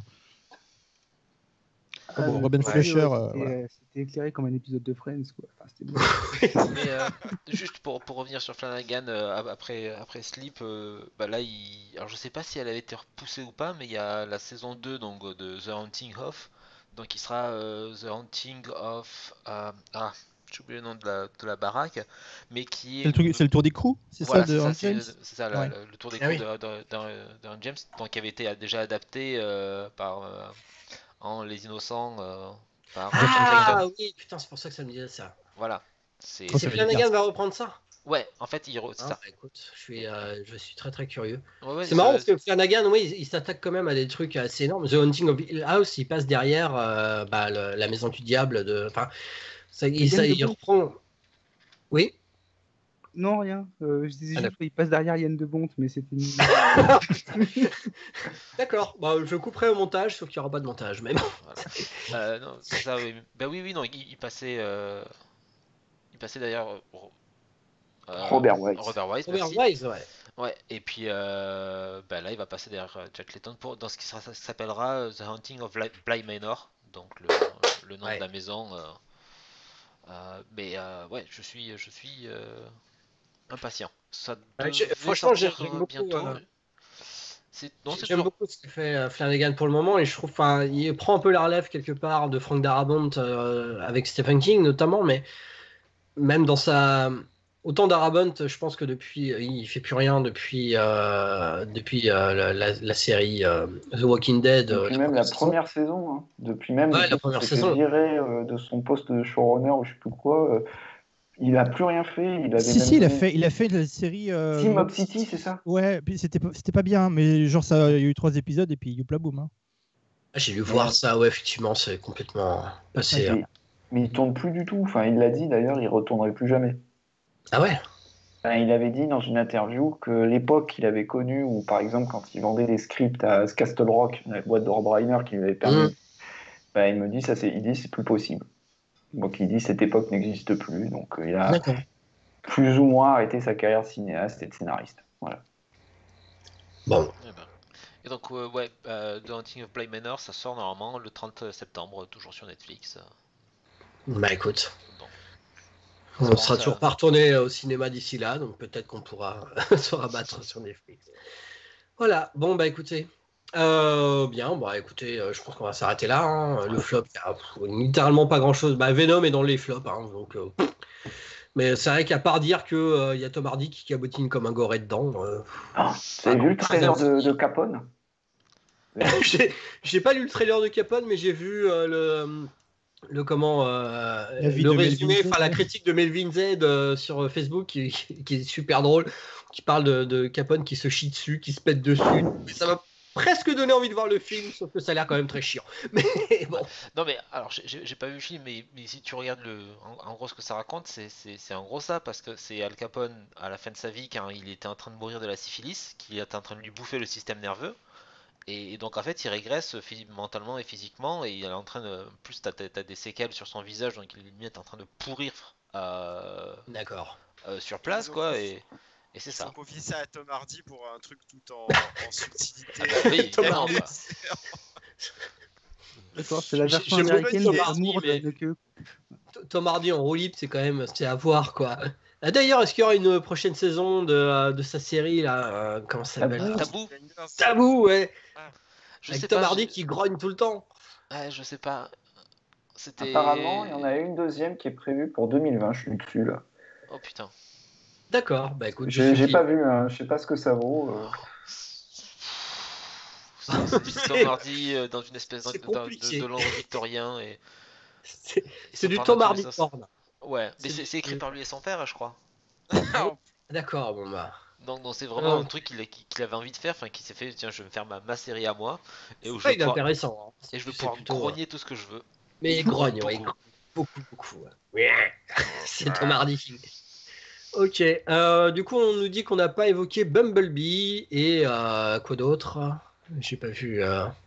Ah, Bon, le Robin premier, Fleischer, c'était voilà. c'était éclairé comme un épisode de Friends, quoi. Enfin, c'était bon. Mais juste pour revenir sur Flanagan, après Sleep, là, alors je sais pas si elle avait été repoussée ou pas, mais il y a la saison 2 donc, de The Haunting of, donc il sera The Haunting of... j'ai oublié le nom de la baraque, mais qui est... C'est le tour d'écrou, c'est Voilà, ça, de Hans c'est James ça, Ouais. le tour Ah d'écrou oui. de Hans James, donc qui avait été déjà adapté par Les Innocents par Jack Clayton. Oui, putain, c'est pour ça que ça me disait ça. Voilà. C'est Oh, C'est ça veut dire Flanagan ça. va reprendre ça. Ouais, en fait, c'est ça. Écoute, je suis très très curieux. Ouais, C'est marrant parce que Flanagan, oui, il s'attaque quand même à des trucs assez énormes. The Haunting of Hill House, il passe derrière la maison du diable. Enfin, il reprend. Oui. Non, rien. Je disais juste d'accord. qu'il passe derrière Yann de Bonte, mais c'était. D'accord. Je couperai au montage, sauf qu'il n'y aura pas de montage. Mais bon. Voilà. Non, c'est ça, oui. Oui, non, il passait d'ailleurs Robert Wise. Robert Wise, Robert merci. Wise, ouais. Ouais, et puis là, il va passer derrière Jack Clayton dans ce qui s'appellera The Haunting of Bly Manor, donc le nom de la maison. Ouais, je suis impatient. Ça franchement, j'aime sortir beaucoup. bientôt. J'aime beaucoup ce que fait Flanagan pour le moment et je trouve il prend un peu la relève quelque part de Frank Darabont avec Stephen King notamment, mais même dans autant Darabont, je pense que depuis il fait plus rien depuis la série The Walking Dead. Depuis même la première saison. Hein. Depuis même la première qu'il s'est saison. viré de son poste de showrunner ou je sais plus quoi. Il a plus rien fait. Il a fait la série. Mob City, c'est ça? Ouais, puis c'était pas bien, mais genre ça, il y a eu 3 épisodes et puis youpla boum. Hein. J'ai dû voir ça, ouais, effectivement, c'est complètement passé. Mais il tourne plus du tout. Enfin, il l'a dit d'ailleurs, il retournerait plus jamais. Ah ouais? Il avait dit dans une interview que l'époque qu'il avait connue, où par exemple quand il vendait des scripts à Castle Rock, la boîte de Rob Reiner qui lui avait permis, il me dit il dit c'est plus possible. Donc il dit cette époque n'existe plus, donc il a plus ou moins arrêté sa carrière de cinéaste et de scénariste. Voilà. Bon. Et donc The Haunting of Bly Manor, ça sort normalement le 30 septembre, toujours sur Netflix. Écoute. On sera toujours pas retourné au cinéma d'ici là, donc peut-être qu'on pourra se rabattre sur Netflix. Voilà, bon écoutez. Bien, écoutez, je pense qu'on va s'arrêter là. Hein. Le flop, il n'y a littéralement pas grand chose. Venom est dans les flops, hein, donc. Mais c'est vrai qu'à part dire que y a Tom Hardy qui cabotine comme un goret dedans. Vous avez vu le trailer de Capone? J'ai pas lu le trailer de Capone, mais j'ai vu le résumé, la critique de Melvin Z sur Facebook qui est super drôle, qui parle de Capone qui se chie dessus, qui se pète dessus. presque donné envie de voir le film, sauf que ça a l'air quand même très chiant. Mais bon. Non mais alors j'ai pas vu le film, mais si tu regardes en gros ce que ça raconte, c'est en gros ça, parce que c'est Al Capone à la fin de sa vie quand il était en train de mourir de la syphilis, qui était en train de lui bouffer le système nerveux, et donc en fait il régresse mentalement et physiquement, et il est en train de... Plus t'as des séquelles sur son visage, donc il est en train de pourrir D'accord. sur place quoi, et c'est Ils ont ça. confié ça à Tom Hardy pour un truc tout en subtilité. Oui, Tom évidemment, Hardy. quoi. D'accord, c'est la version J'aime américaine bien de Tom Hardy, l'amour mais- de queue. Tom Hardy en roue libre, c'est à voir quoi. Ah, d'ailleurs, est-ce qu'il y aura une prochaine saison de sa série là comment ça s'appelle? Tabou. Tabou, ouais. Je Avec sais Tom pas, Hardy qui grogne tout le temps. Ouais, je sais pas. C'était... Apparemment, il y en a une deuxième qui est prévue pour 2020, je suis dessus là. Oh putain. D'accord, bah écoute, J'ai pas vu, hein, je sais pas ce que ça vaut. C'est du Tom Hardy dans une espèce C'est de compliqué. Londres victorien et C'est du par Tom la Hardy connaissance. porn. Ouais, mais C'est- c'est écrit par lui et son père, je crois. D'accord, bon bah. Donc c'est vraiment Ah. un truc qu'il avait envie de faire, enfin qu'il s'est fait, tiens, je vais me faire ma série à moi et où je Ça, vais il est pouvoir, intéressant. Hein. et je vais C'est pouvoir plutôt, grogner tout ce que je veux. Mais il grogne, ouais, Beaucoup. beaucoup. Ouais. C'est Tom Hardy. Ok, du coup, on nous dit qu'on n'a pas évoqué Bumblebee et quoi d'autre? J'ai pas vu.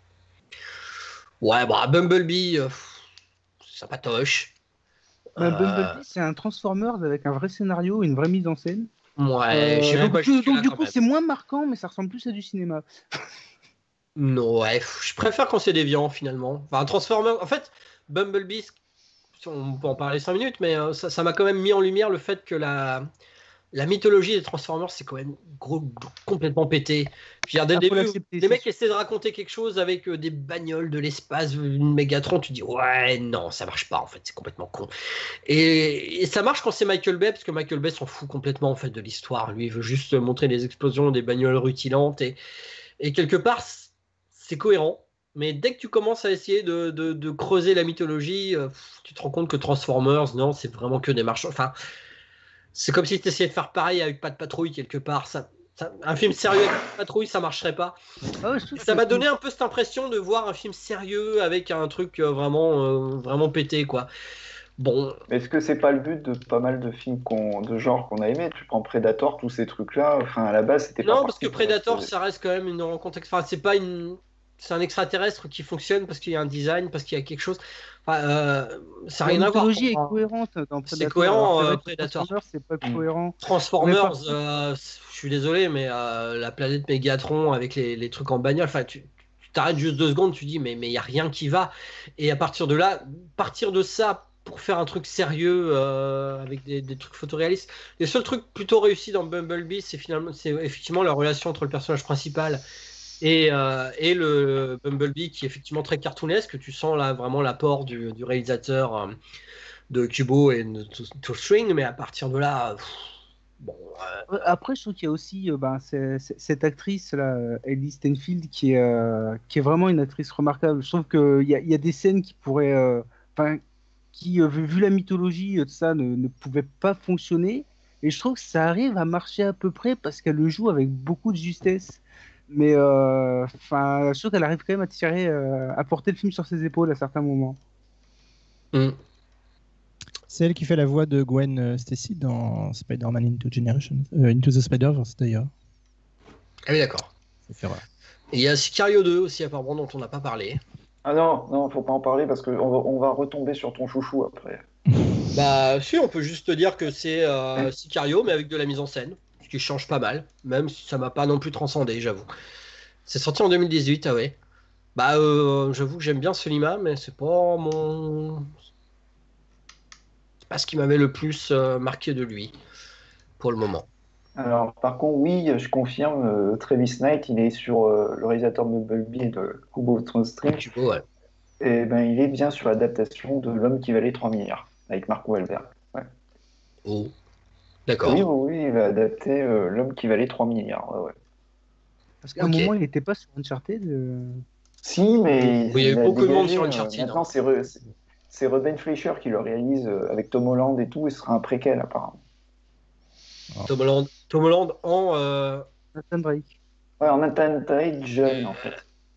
Ouais, bah Bumblebee, ça patoche. Bumblebee, c'est un Transformers avec un vrai scénario, une vraie mise en scène. Ouais, j'ai Donc, pas jusque-là, du quand coup, même. c'est moins marquant, mais ça ressemble plus à du cinéma. Non, ouais, je préfère quand c'est déviant finalement. Enfin, Transformers, en fait, Bumblebee, on peut en parler 5 minutes, mais ça m'a quand même mis en lumière le fait que la mythologie des Transformers, c'est quand même complètement pété. Je veux dire, dès le Ah, faut début, l'accepter, les c'est mecs sûr. essaient de raconter quelque chose avec des bagnoles de l'espace, une Mégatron, tu dis ouais, non, ça marche pas en fait, c'est complètement con. Et ça marche quand c'est Michael Bay, parce que Michael Bay s'en fout complètement en fait de l'histoire. Lui, il veut juste montrer des explosions, des bagnoles rutilantes, et quelque part, c'est cohérent. Mais dès que tu commences à essayer de creuser la mythologie, tu te rends compte que Transformers, non, c'est vraiment que des marchands. Enfin, c'est comme si tu essayais de faire pareil avec Pas de Patrouille quelque part. Un film sérieux avec Pas de Patrouille, ça marcherait pas. Ah ouais, je trouve Et ça que m'a donné un peu cette impression de voir un film sérieux avec un truc vraiment pété, quoi. Bon, Mais est-ce que c'est pas le but de pas mal de films de genre qu'on a aimé? Tu prends Predator, tous ces trucs-là. Enfin, à la base, c'était pas non, parce parti que pour être- Predator, ça reste quand même une rencontre. Enfin, c'est un extraterrestre qui fonctionne parce qu'il y a un design, parce qu'il y a quelque chose. Enfin, ça n'a la rien à voir. mythologie est Enfin, cohérente dans Predator. c'est cohérent, Alors, c'est vrai que Predator. Transformers, c'est pas Mm. cohérent. Transformers, Mais je suis désolé, mais la planète Mégatron avec les trucs en bagnole, enfin, tu t'arrêtes juste 2 secondes, tu dis, mais il n'y a rien qui va. Et à partir de là, partir de ça pour faire un truc sérieux avec des trucs photoréalistes. Les seuls trucs plutôt réussis dans Bumblebee, c'est effectivement la relation entre le personnage principal et le Bumblebee qui est effectivement très cartoonesque. Tu sens là vraiment l'apport du réalisateur de Kubo et de To String, mais à partir de là, bon. Après, je trouve qu'il y a aussi cette actrice là, Ellie Stanfield, qui est vraiment une actrice remarquable. Je trouve qu'il y a des scènes qui pourraient, qui, vu la mythologie de ça, ne pouvaient pas fonctionner. Et je trouve que ça arrive à marcher à peu près parce qu'elle le joue avec beaucoup de justesse. Mais je trouve qu'elle arrive quand même à porter le film sur ses épaules à certains moments. C'est elle qui fait la voix de Gwen Stacy dans Spider-Man Into the Spider-Verse d'ailleurs. Ah oui, d'accord. Ça fait rare. Et il y a Sicario 2 aussi, apparemment, dont on n'a pas parlé. Ah non, faut pas en parler parce qu'on va retomber sur ton chouchou après. Bah, si, on peut juste dire que c'est Sicario, mais avec de la mise en scène, ce qui change pas mal, même si ça m'a pas non plus transcendé, j'avoue. C'est sorti en 2018, ah ouais. Bah, j'avoue que j'aime bien Solima, mais c'est pas c'est pas ce qui m'avait le plus marqué de lui, pour le moment. Alors, par contre, oui, je confirme, Travis Knight, il est sur le réalisateur de Bumblebee et de Kubo String. Kubo, ouais. Et ben, il est bien sur l'adaptation de L'homme qui valait 3 milliards, avec Mark Wahlberg. Ouais. Oh, d'accord. Oui, il va adapter L'homme qui valait 3 milliards. Ouais. Parce qu'à un Ok. moment, il n'était pas sur Uncharted. Si, mais Oui, il y a eu a beaucoup de monde dégagé, sur Uncharted, maintenant, hein. c'est Ruben Fleischer qui le réalise avec Tom Holland et tout, et ce sera un préquel apparemment. Tom Holland en Nathan Drake. Ouais, en Nathan Drake jeune, en fait.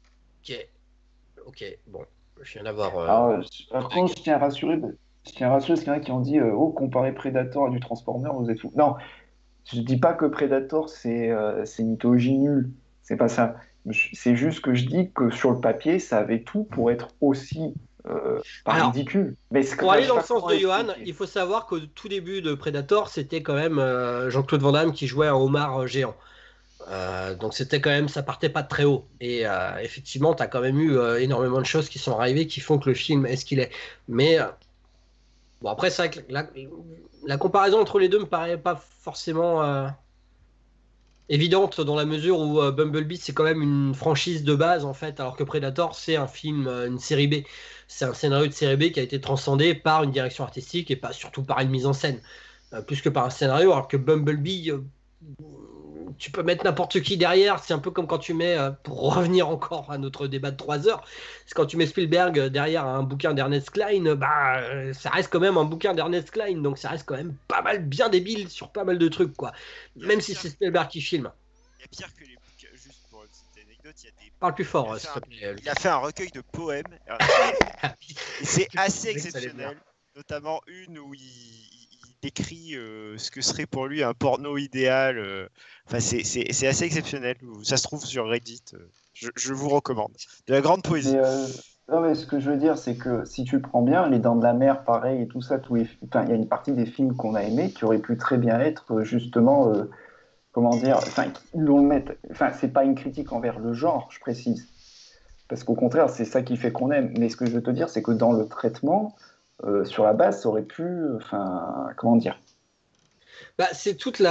Ok, bon, je viens d'avoir. Alors, par contre, je tiens à rassurer, parce qu'il y en a qui ont dit oh, comparer Predator à du Transformer, vous êtes fous. Non, je dis pas que Predator, c'est une mythologie nulle. C'est pas ça. C'est juste que je dis que sur le papier, ça avait tout pour être aussi pas Alors, ridicule. Mais pour aller je sais dans le pas sens comment de Johan, expliquer. il faut savoir qu'au tout début de Predator, c'était quand même Jean-Claude Van Damme qui jouait un homard géant. Donc c'était quand même, ça partait pas de très haut. Et effectivement, tu as quand même eu énormément de choses qui sont arrivées qui font que le film est ce qu'il est. Mais bon, après, c'est vrai que la comparaison entre les deux me paraît pas forcément évidente dans la mesure où Bumblebee, c'est quand même une franchise de base en fait, alors que Predator, c'est un film, une série B. C'est un scénario de série B qui a été transcendé par une direction artistique et pas surtout par une mise en scène, plus que par un scénario, alors que Bumblebee, tu peux mettre n'importe qui derrière. C'est un peu comme quand tu mets, pour revenir encore à notre débat de 3 heures, c'est quand tu mets Spielberg derrière un bouquin d'Ernest Cline, bah, ça reste quand même un bouquin d'Ernest Cline, donc ça reste quand même pas mal bien débile sur pas mal de trucs, quoi. Il y a Même si pire- c'est Spielberg qui filme. Il y a pire que les bouquins. Juste pour une petite anecdote, il y a des. Parle plus Il fort, a, s'il fait te un, plaît. il a fait un recueil de poèmes. Et c'est assez Je savais que ça allait venir. exceptionnel. Notamment une où il décrit ce que serait pour lui un porno idéal. Enfin, c'est assez exceptionnel. Ça se trouve sur Reddit. Je vous recommande. De la grande poésie. Mais, non, mais ce que je veux dire, c'est que si tu le prends bien, Les Dents de la Mer, pareil, et tout ça, enfin, il y a une partie des films qu'on a aimés qui auraient pu très bien être justement, comment dire, enfin, enfin, c'est pas une critique envers le genre, je précise, parce qu'au contraire, c'est ça qui fait qu'on aime. Mais ce que je veux te dire, c'est que dans le traitement, sur la base, ça aurait pu, enfin, comment dire, Bah, c'est toute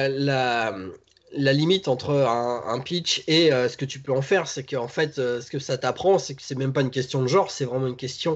la limite entre un pitch et ce que tu peux en faire. C'est qu'en fait, ce que ça t'apprend, c'est que c'est même pas une question de genre, c'est vraiment une question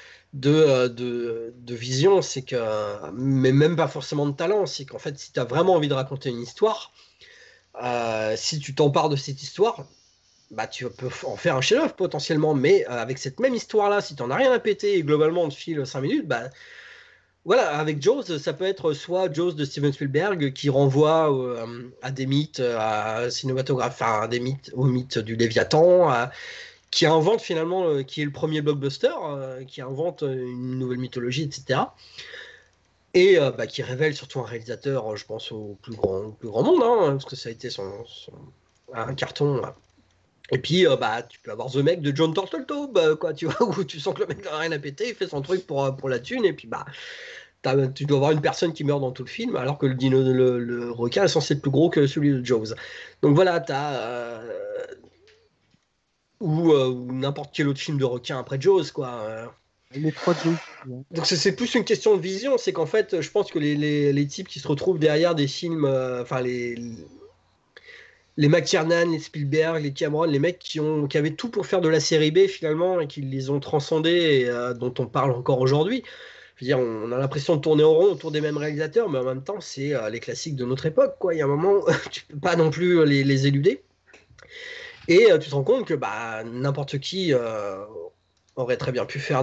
de vision. C'est que, mais même pas forcément de talent. C'est qu'en fait, si tu as vraiment envie de raconter une histoire, si tu t'empares de cette histoire, bah, tu peux en faire un chef-d'œuvre potentiellement. Mais avec cette même histoire-là, si tu n'en as rien à péter et globalement on te file 5 minutes, bah, voilà, avec Jaws, ça peut être soit Jaws de Steven Spielberg qui renvoie à des mythes, à cinématographe, enfin, à des mythes, au mythe du Léviathan, qui invente finalement, qui est le premier blockbuster, qui invente une nouvelle mythologie, etc. Et bah, qui révèle surtout un réalisateur, je pense, au plus grand monde, hein, parce que ça a été un carton. Et puis, bah, tu peux avoir The Meg de John Turteltaub, quoi, tu vois, où tu sens que le mec n'a rien à péter, il fait son truc pour la thune, et puis, bah, tu dois avoir une personne qui meurt dans tout le film, alors que le requin est censé être plus gros que celui de Jaws. Donc voilà, ou n'importe quel autre film de requin après Jaws, quoi. Les trois Joe. Donc c'est plus une question de vision, c'est qu'en fait, je pense que les types qui se retrouvent derrière des films, enfin les McTiernan, les Spielberg, les Cameron, les mecs qui avaient tout pour faire de la série B finalement et qui les ont transcendés et dont on parle encore aujourd'hui. Je veux dire, on a l'impression de tourner en rond autour des mêmes réalisateurs, mais en même temps, c'est les classiques de notre époque, quoi. Il y a un moment, tu peux pas non plus les éluder. Et tu te rends compte que bah, n'importe qui aurait très bien pu faire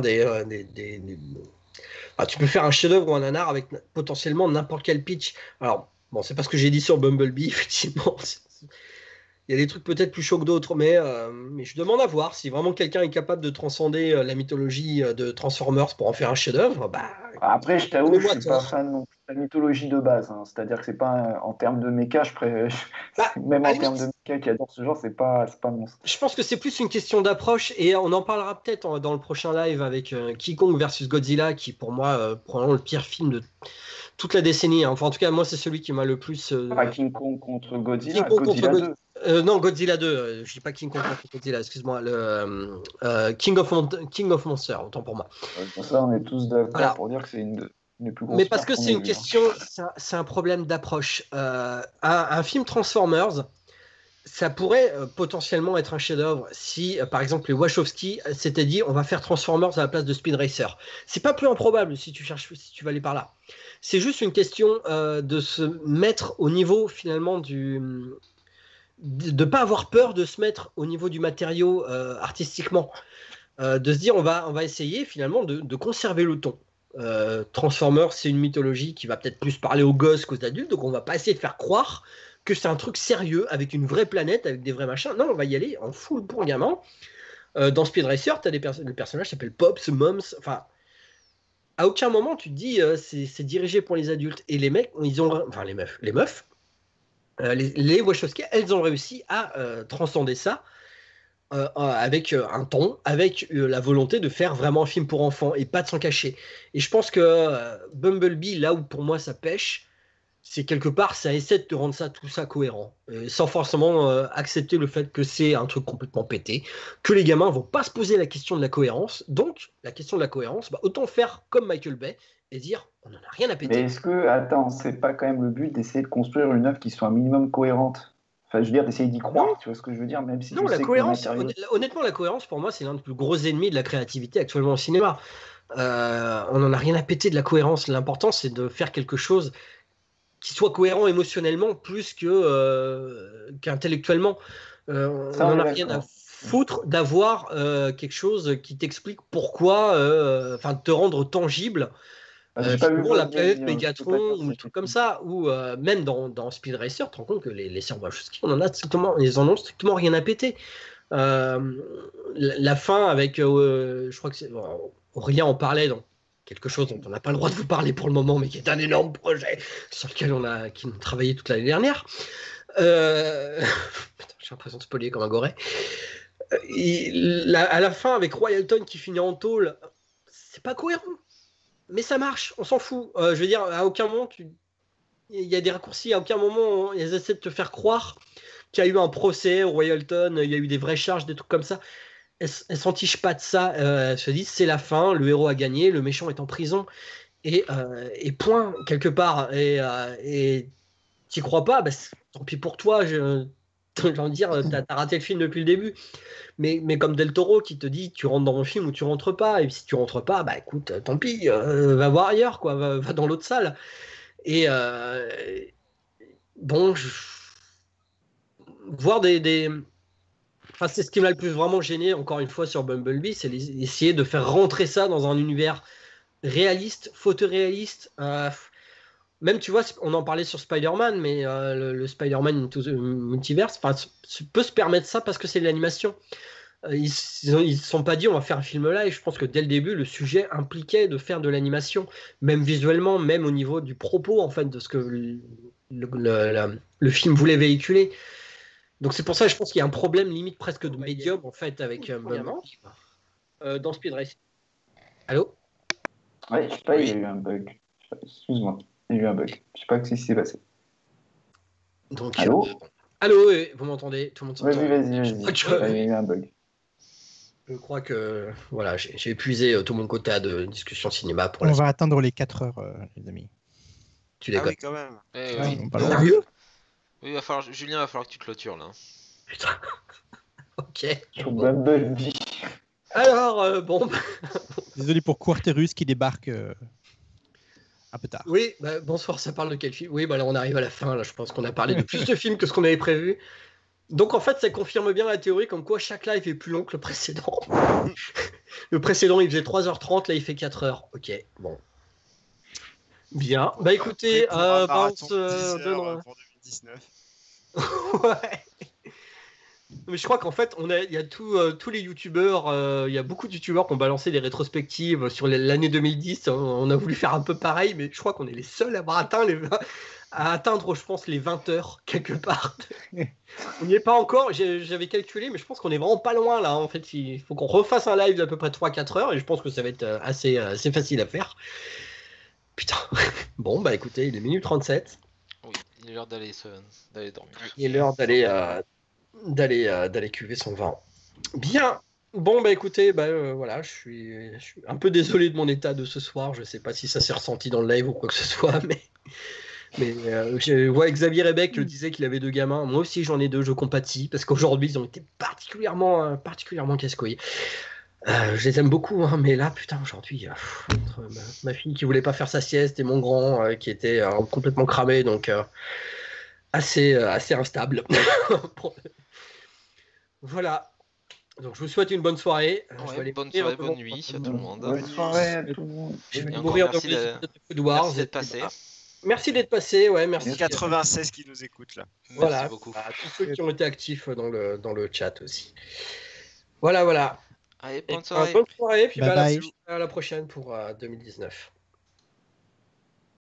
Ah, tu peux faire un chef-d'œuvre ou un nanar avec potentiellement n'importe quel pitch. Alors, bon, c'est pas ce que j'ai dit sur Bumblebee, effectivement. Il y a des trucs peut-être plus chauds que d'autres, mais je demande à voir si vraiment quelqu'un est capable de transcender la mythologie de Transformers pour en faire un chef-d'œuvre. Bah, après, je t'avoue, je moi, suis pas fan non plus de la mythologie de base, hein. C'est-à-dire que c'est pas en termes de méca, bah, même à en la termes de limite, méca qui adorent ce genre, c'est pas mon. je pense que c'est plus une question d'approche et on en parlera peut-être dans le prochain live avec King Kong versus Godzilla, qui pour moi probablement le pire film de toute la décennie, hein. Enfin, en tout cas, moi, c'est celui qui m'a le plus. Pas King Kong contre Godzilla, King Kong Godzilla contre 2. non, Godzilla 2. Je dis pas King Kong contre Godzilla, excuse-moi. King of Monsters, autant pour moi. Pour ça, on est tous d'accord Voilà. pour dire que c'est une des plus grosses. Mais parce que merdes qu'on c'est ait une vues, question, c'est un problème d'approche. Un film Transformers, ça pourrait potentiellement être un chef-d'œuvre si, par exemple, les Wachowski s'étaient dit on va faire Transformers à la place de Speed Racer. C'est pas plus improbable si tu vas aller par là. C'est juste une question de se mettre au niveau finalement de pas avoir peur de se mettre au niveau du matériau artistiquement, de se dire on va essayer finalement de conserver le ton. Transformers, c'est une mythologie qui va peut-être plus parler aux gosses qu'aux adultes, donc on va pas essayer de faire croire que c'est un truc sérieux, avec une vraie planète, avec des vrais machins. Non, on va y aller en full pour gamin. Dans Speed Racer, t'as le personnage s'appelle Pops, Moms, enfin... À aucun moment tu te dis c'est dirigé pour les adultes. Et les mecs, enfin les meufs, les Wachowski, elles ont réussi à transcender ça avec un ton, avec la volonté de faire vraiment un film pour enfants et pas de s'en cacher. Et je pense que Bumblebee, là où pour moi ça pêche, c'est quelque part, ça essaie de te rendre tout ça cohérent, sans forcément accepter le fait que c'est un truc complètement pété, que les gamins vont pas se poser la question de la cohérence. Donc, la question de la cohérence, bah, autant faire comme Michael Bay et dire, on n'en a rien à péter. Mais est-ce que, attends, c'est pas quand même le but d'essayer de construire une œuvre qui soit un minimum cohérente? Enfin, je veux dire, d'essayer d'y croire, tu vois ce que je veux dire, même si Non, tu la sais cohérence, que le matériau... honnêtement, la cohérence, pour moi, c'est l'un des plus gros ennemis de la créativité actuellement au cinéma. On n'en a rien à péter de la cohérence. L'important, c'est de faire quelque chose qui soit cohérent émotionnellement plus qu'intellectuellement. On Ça, n'en on a est rien à d'accord. foutre d'avoir quelque chose qui t'explique pourquoi, enfin, te rendre tangible. J'ai pas vu Justement, la votre planète avis, je peux pas Mégatron dire ou ça, des trucs comme ça, ou même dans Speed Racer, tu te rends compte que les sœurs Wachowski, ils en ont strictement rien à péter. La fin avec, je crois que c'est, Aurélien en parlait dans quelque chose dont on n'a pas le droit de vous parler pour le moment, mais qui est un énorme projet sur lequel on a travaillé toute l'année dernière. Putain, j'ai l'impression de spoiler comme un goret. À la fin, avec Royalton qui finit en tôle, c'est pas cohérent, mais ça marche, on s'en fout. Je veux dire, à aucun moment, il y a des raccourcis, à aucun moment, ils essaient de te faire croire qu'il y a eu un procès au Royalton, il y a eu des vraies charges, des trucs comme ça. Elles s'en tichent pas de ça. Elles se disent, c'est la fin, le héros a gagné, le méchant est en prison. Et point, quelque part. Et t'y crois pas, bah, tant pis pour toi. J'ai envie de dire, t'as raté le film depuis le début. Mais comme Del Toro qui te dit, tu rentres dans mon film ou tu rentres pas. Et si tu rentres pas, bah écoute, tant pis, va voir ailleurs, quoi. Va dans l'autre salle. Et bon, voir Enfin, c'est ce qui m'a le plus vraiment gêné, encore une fois, sur Bumblebee, c'est essayer de faire rentrer ça dans un univers réaliste, photoréaliste. Même, tu vois, on en parlait sur Spider-Man, mais le Spider-Man Into the Multiverse peut se permettre ça parce que c'est de l'animation. Ils ne se sont pas dit on va faire un film là, et je pense que dès le début, le sujet impliquait de faire de l'animation, même visuellement, même au niveau du propos, en fait, de ce que le film voulait véhiculer. Donc c'est pour ça que je pense qu'il y a un problème limite presque de médium en fait avec dans Speed Racer. Allô? Ouais, je sais pas, il y a eu un bug. Excuse-moi, il y a eu un bug. Je sais pas ce qui s'est passé. Donc, allô? Allô, vous m'entendez? Tout le monde s'entend? Vas-y. Il y a eu un bug. Je crois que voilà, j'ai épuisé tout mon quota de discussion cinéma pour On va atteindre les 4 heures, les amis. Tu déconnes? Ah oui, quand même. Oui. Sérieux? Oui, Julien, va falloir que tu clôtures là. Putain. Ok. Sur Bumblebee. Alors, bon. Désolé pour Quarterus qui débarque un peu tard. Oui, bonsoir, ça parle de quel film? Oui, là on arrive à la fin, là je pense qu'on a parlé de plus de films que ce qu'on avait prévu. Donc en fait, ça confirme bien la théorie comme quoi chaque live est plus long que le précédent. Le précédent, il faisait 3h30, là il fait 4h. Ok, bon. Bien. Bah écoutez, on se donne... pour 2019. Ouais. Mais je crois qu'en fait, il y a tous les youtubeurs, il y a beaucoup de youtubeurs qui ont balancé des rétrospectives sur l'année 2010. On a voulu faire un peu pareil, mais je crois qu'on est les seuls à avoir atteindre, je pense, les 20 heures quelque part. On n'y est pas encore, j'avais calculé, mais je pense qu'on est vraiment pas loin là. En fait, il faut qu'on refasse un live d'à peu près 3-4 heures et je pense que ça va être assez facile à faire. Putain. Bon, bah écoutez, il est minuit 37. Oui, il est l'heure d'aller dormir. Il est l'heure d'aller cuver son vin. Bien. Bon, bah écoutez, voilà, je suis un peu désolé de mon état de ce soir. Je sais pas si ça s'est ressenti dans le live ou quoi que ce soit, mais je vois Xavier Rebec disait qu'il avait 2 gamins. Moi aussi, j'en ai 2, je compatis, parce qu'aujourd'hui, ils ont été particulièrement casse-couilles. Je les aime beaucoup, hein, mais là, putain, aujourd'hui, entre ma fille qui voulait pas faire sa sieste et mon grand qui était complètement cramé, donc assez instable. Voilà. Donc je vous souhaite une bonne soirée. Bonne soirée, bonne nuit à tout le monde. Bonne soirée à tout le monde. Je vais mourir de merci Food Wars. d'être passé. Merci d'être passé. Ouais, merci. Les 96 qui nous écoutent là. Voilà, Merci beaucoup. à tous ceux qui ont été actifs dans le chat aussi. Voilà. Allez, Et bonne soirée. bonne soirée, puis Bye bah, bye. à la prochaine pour 2019.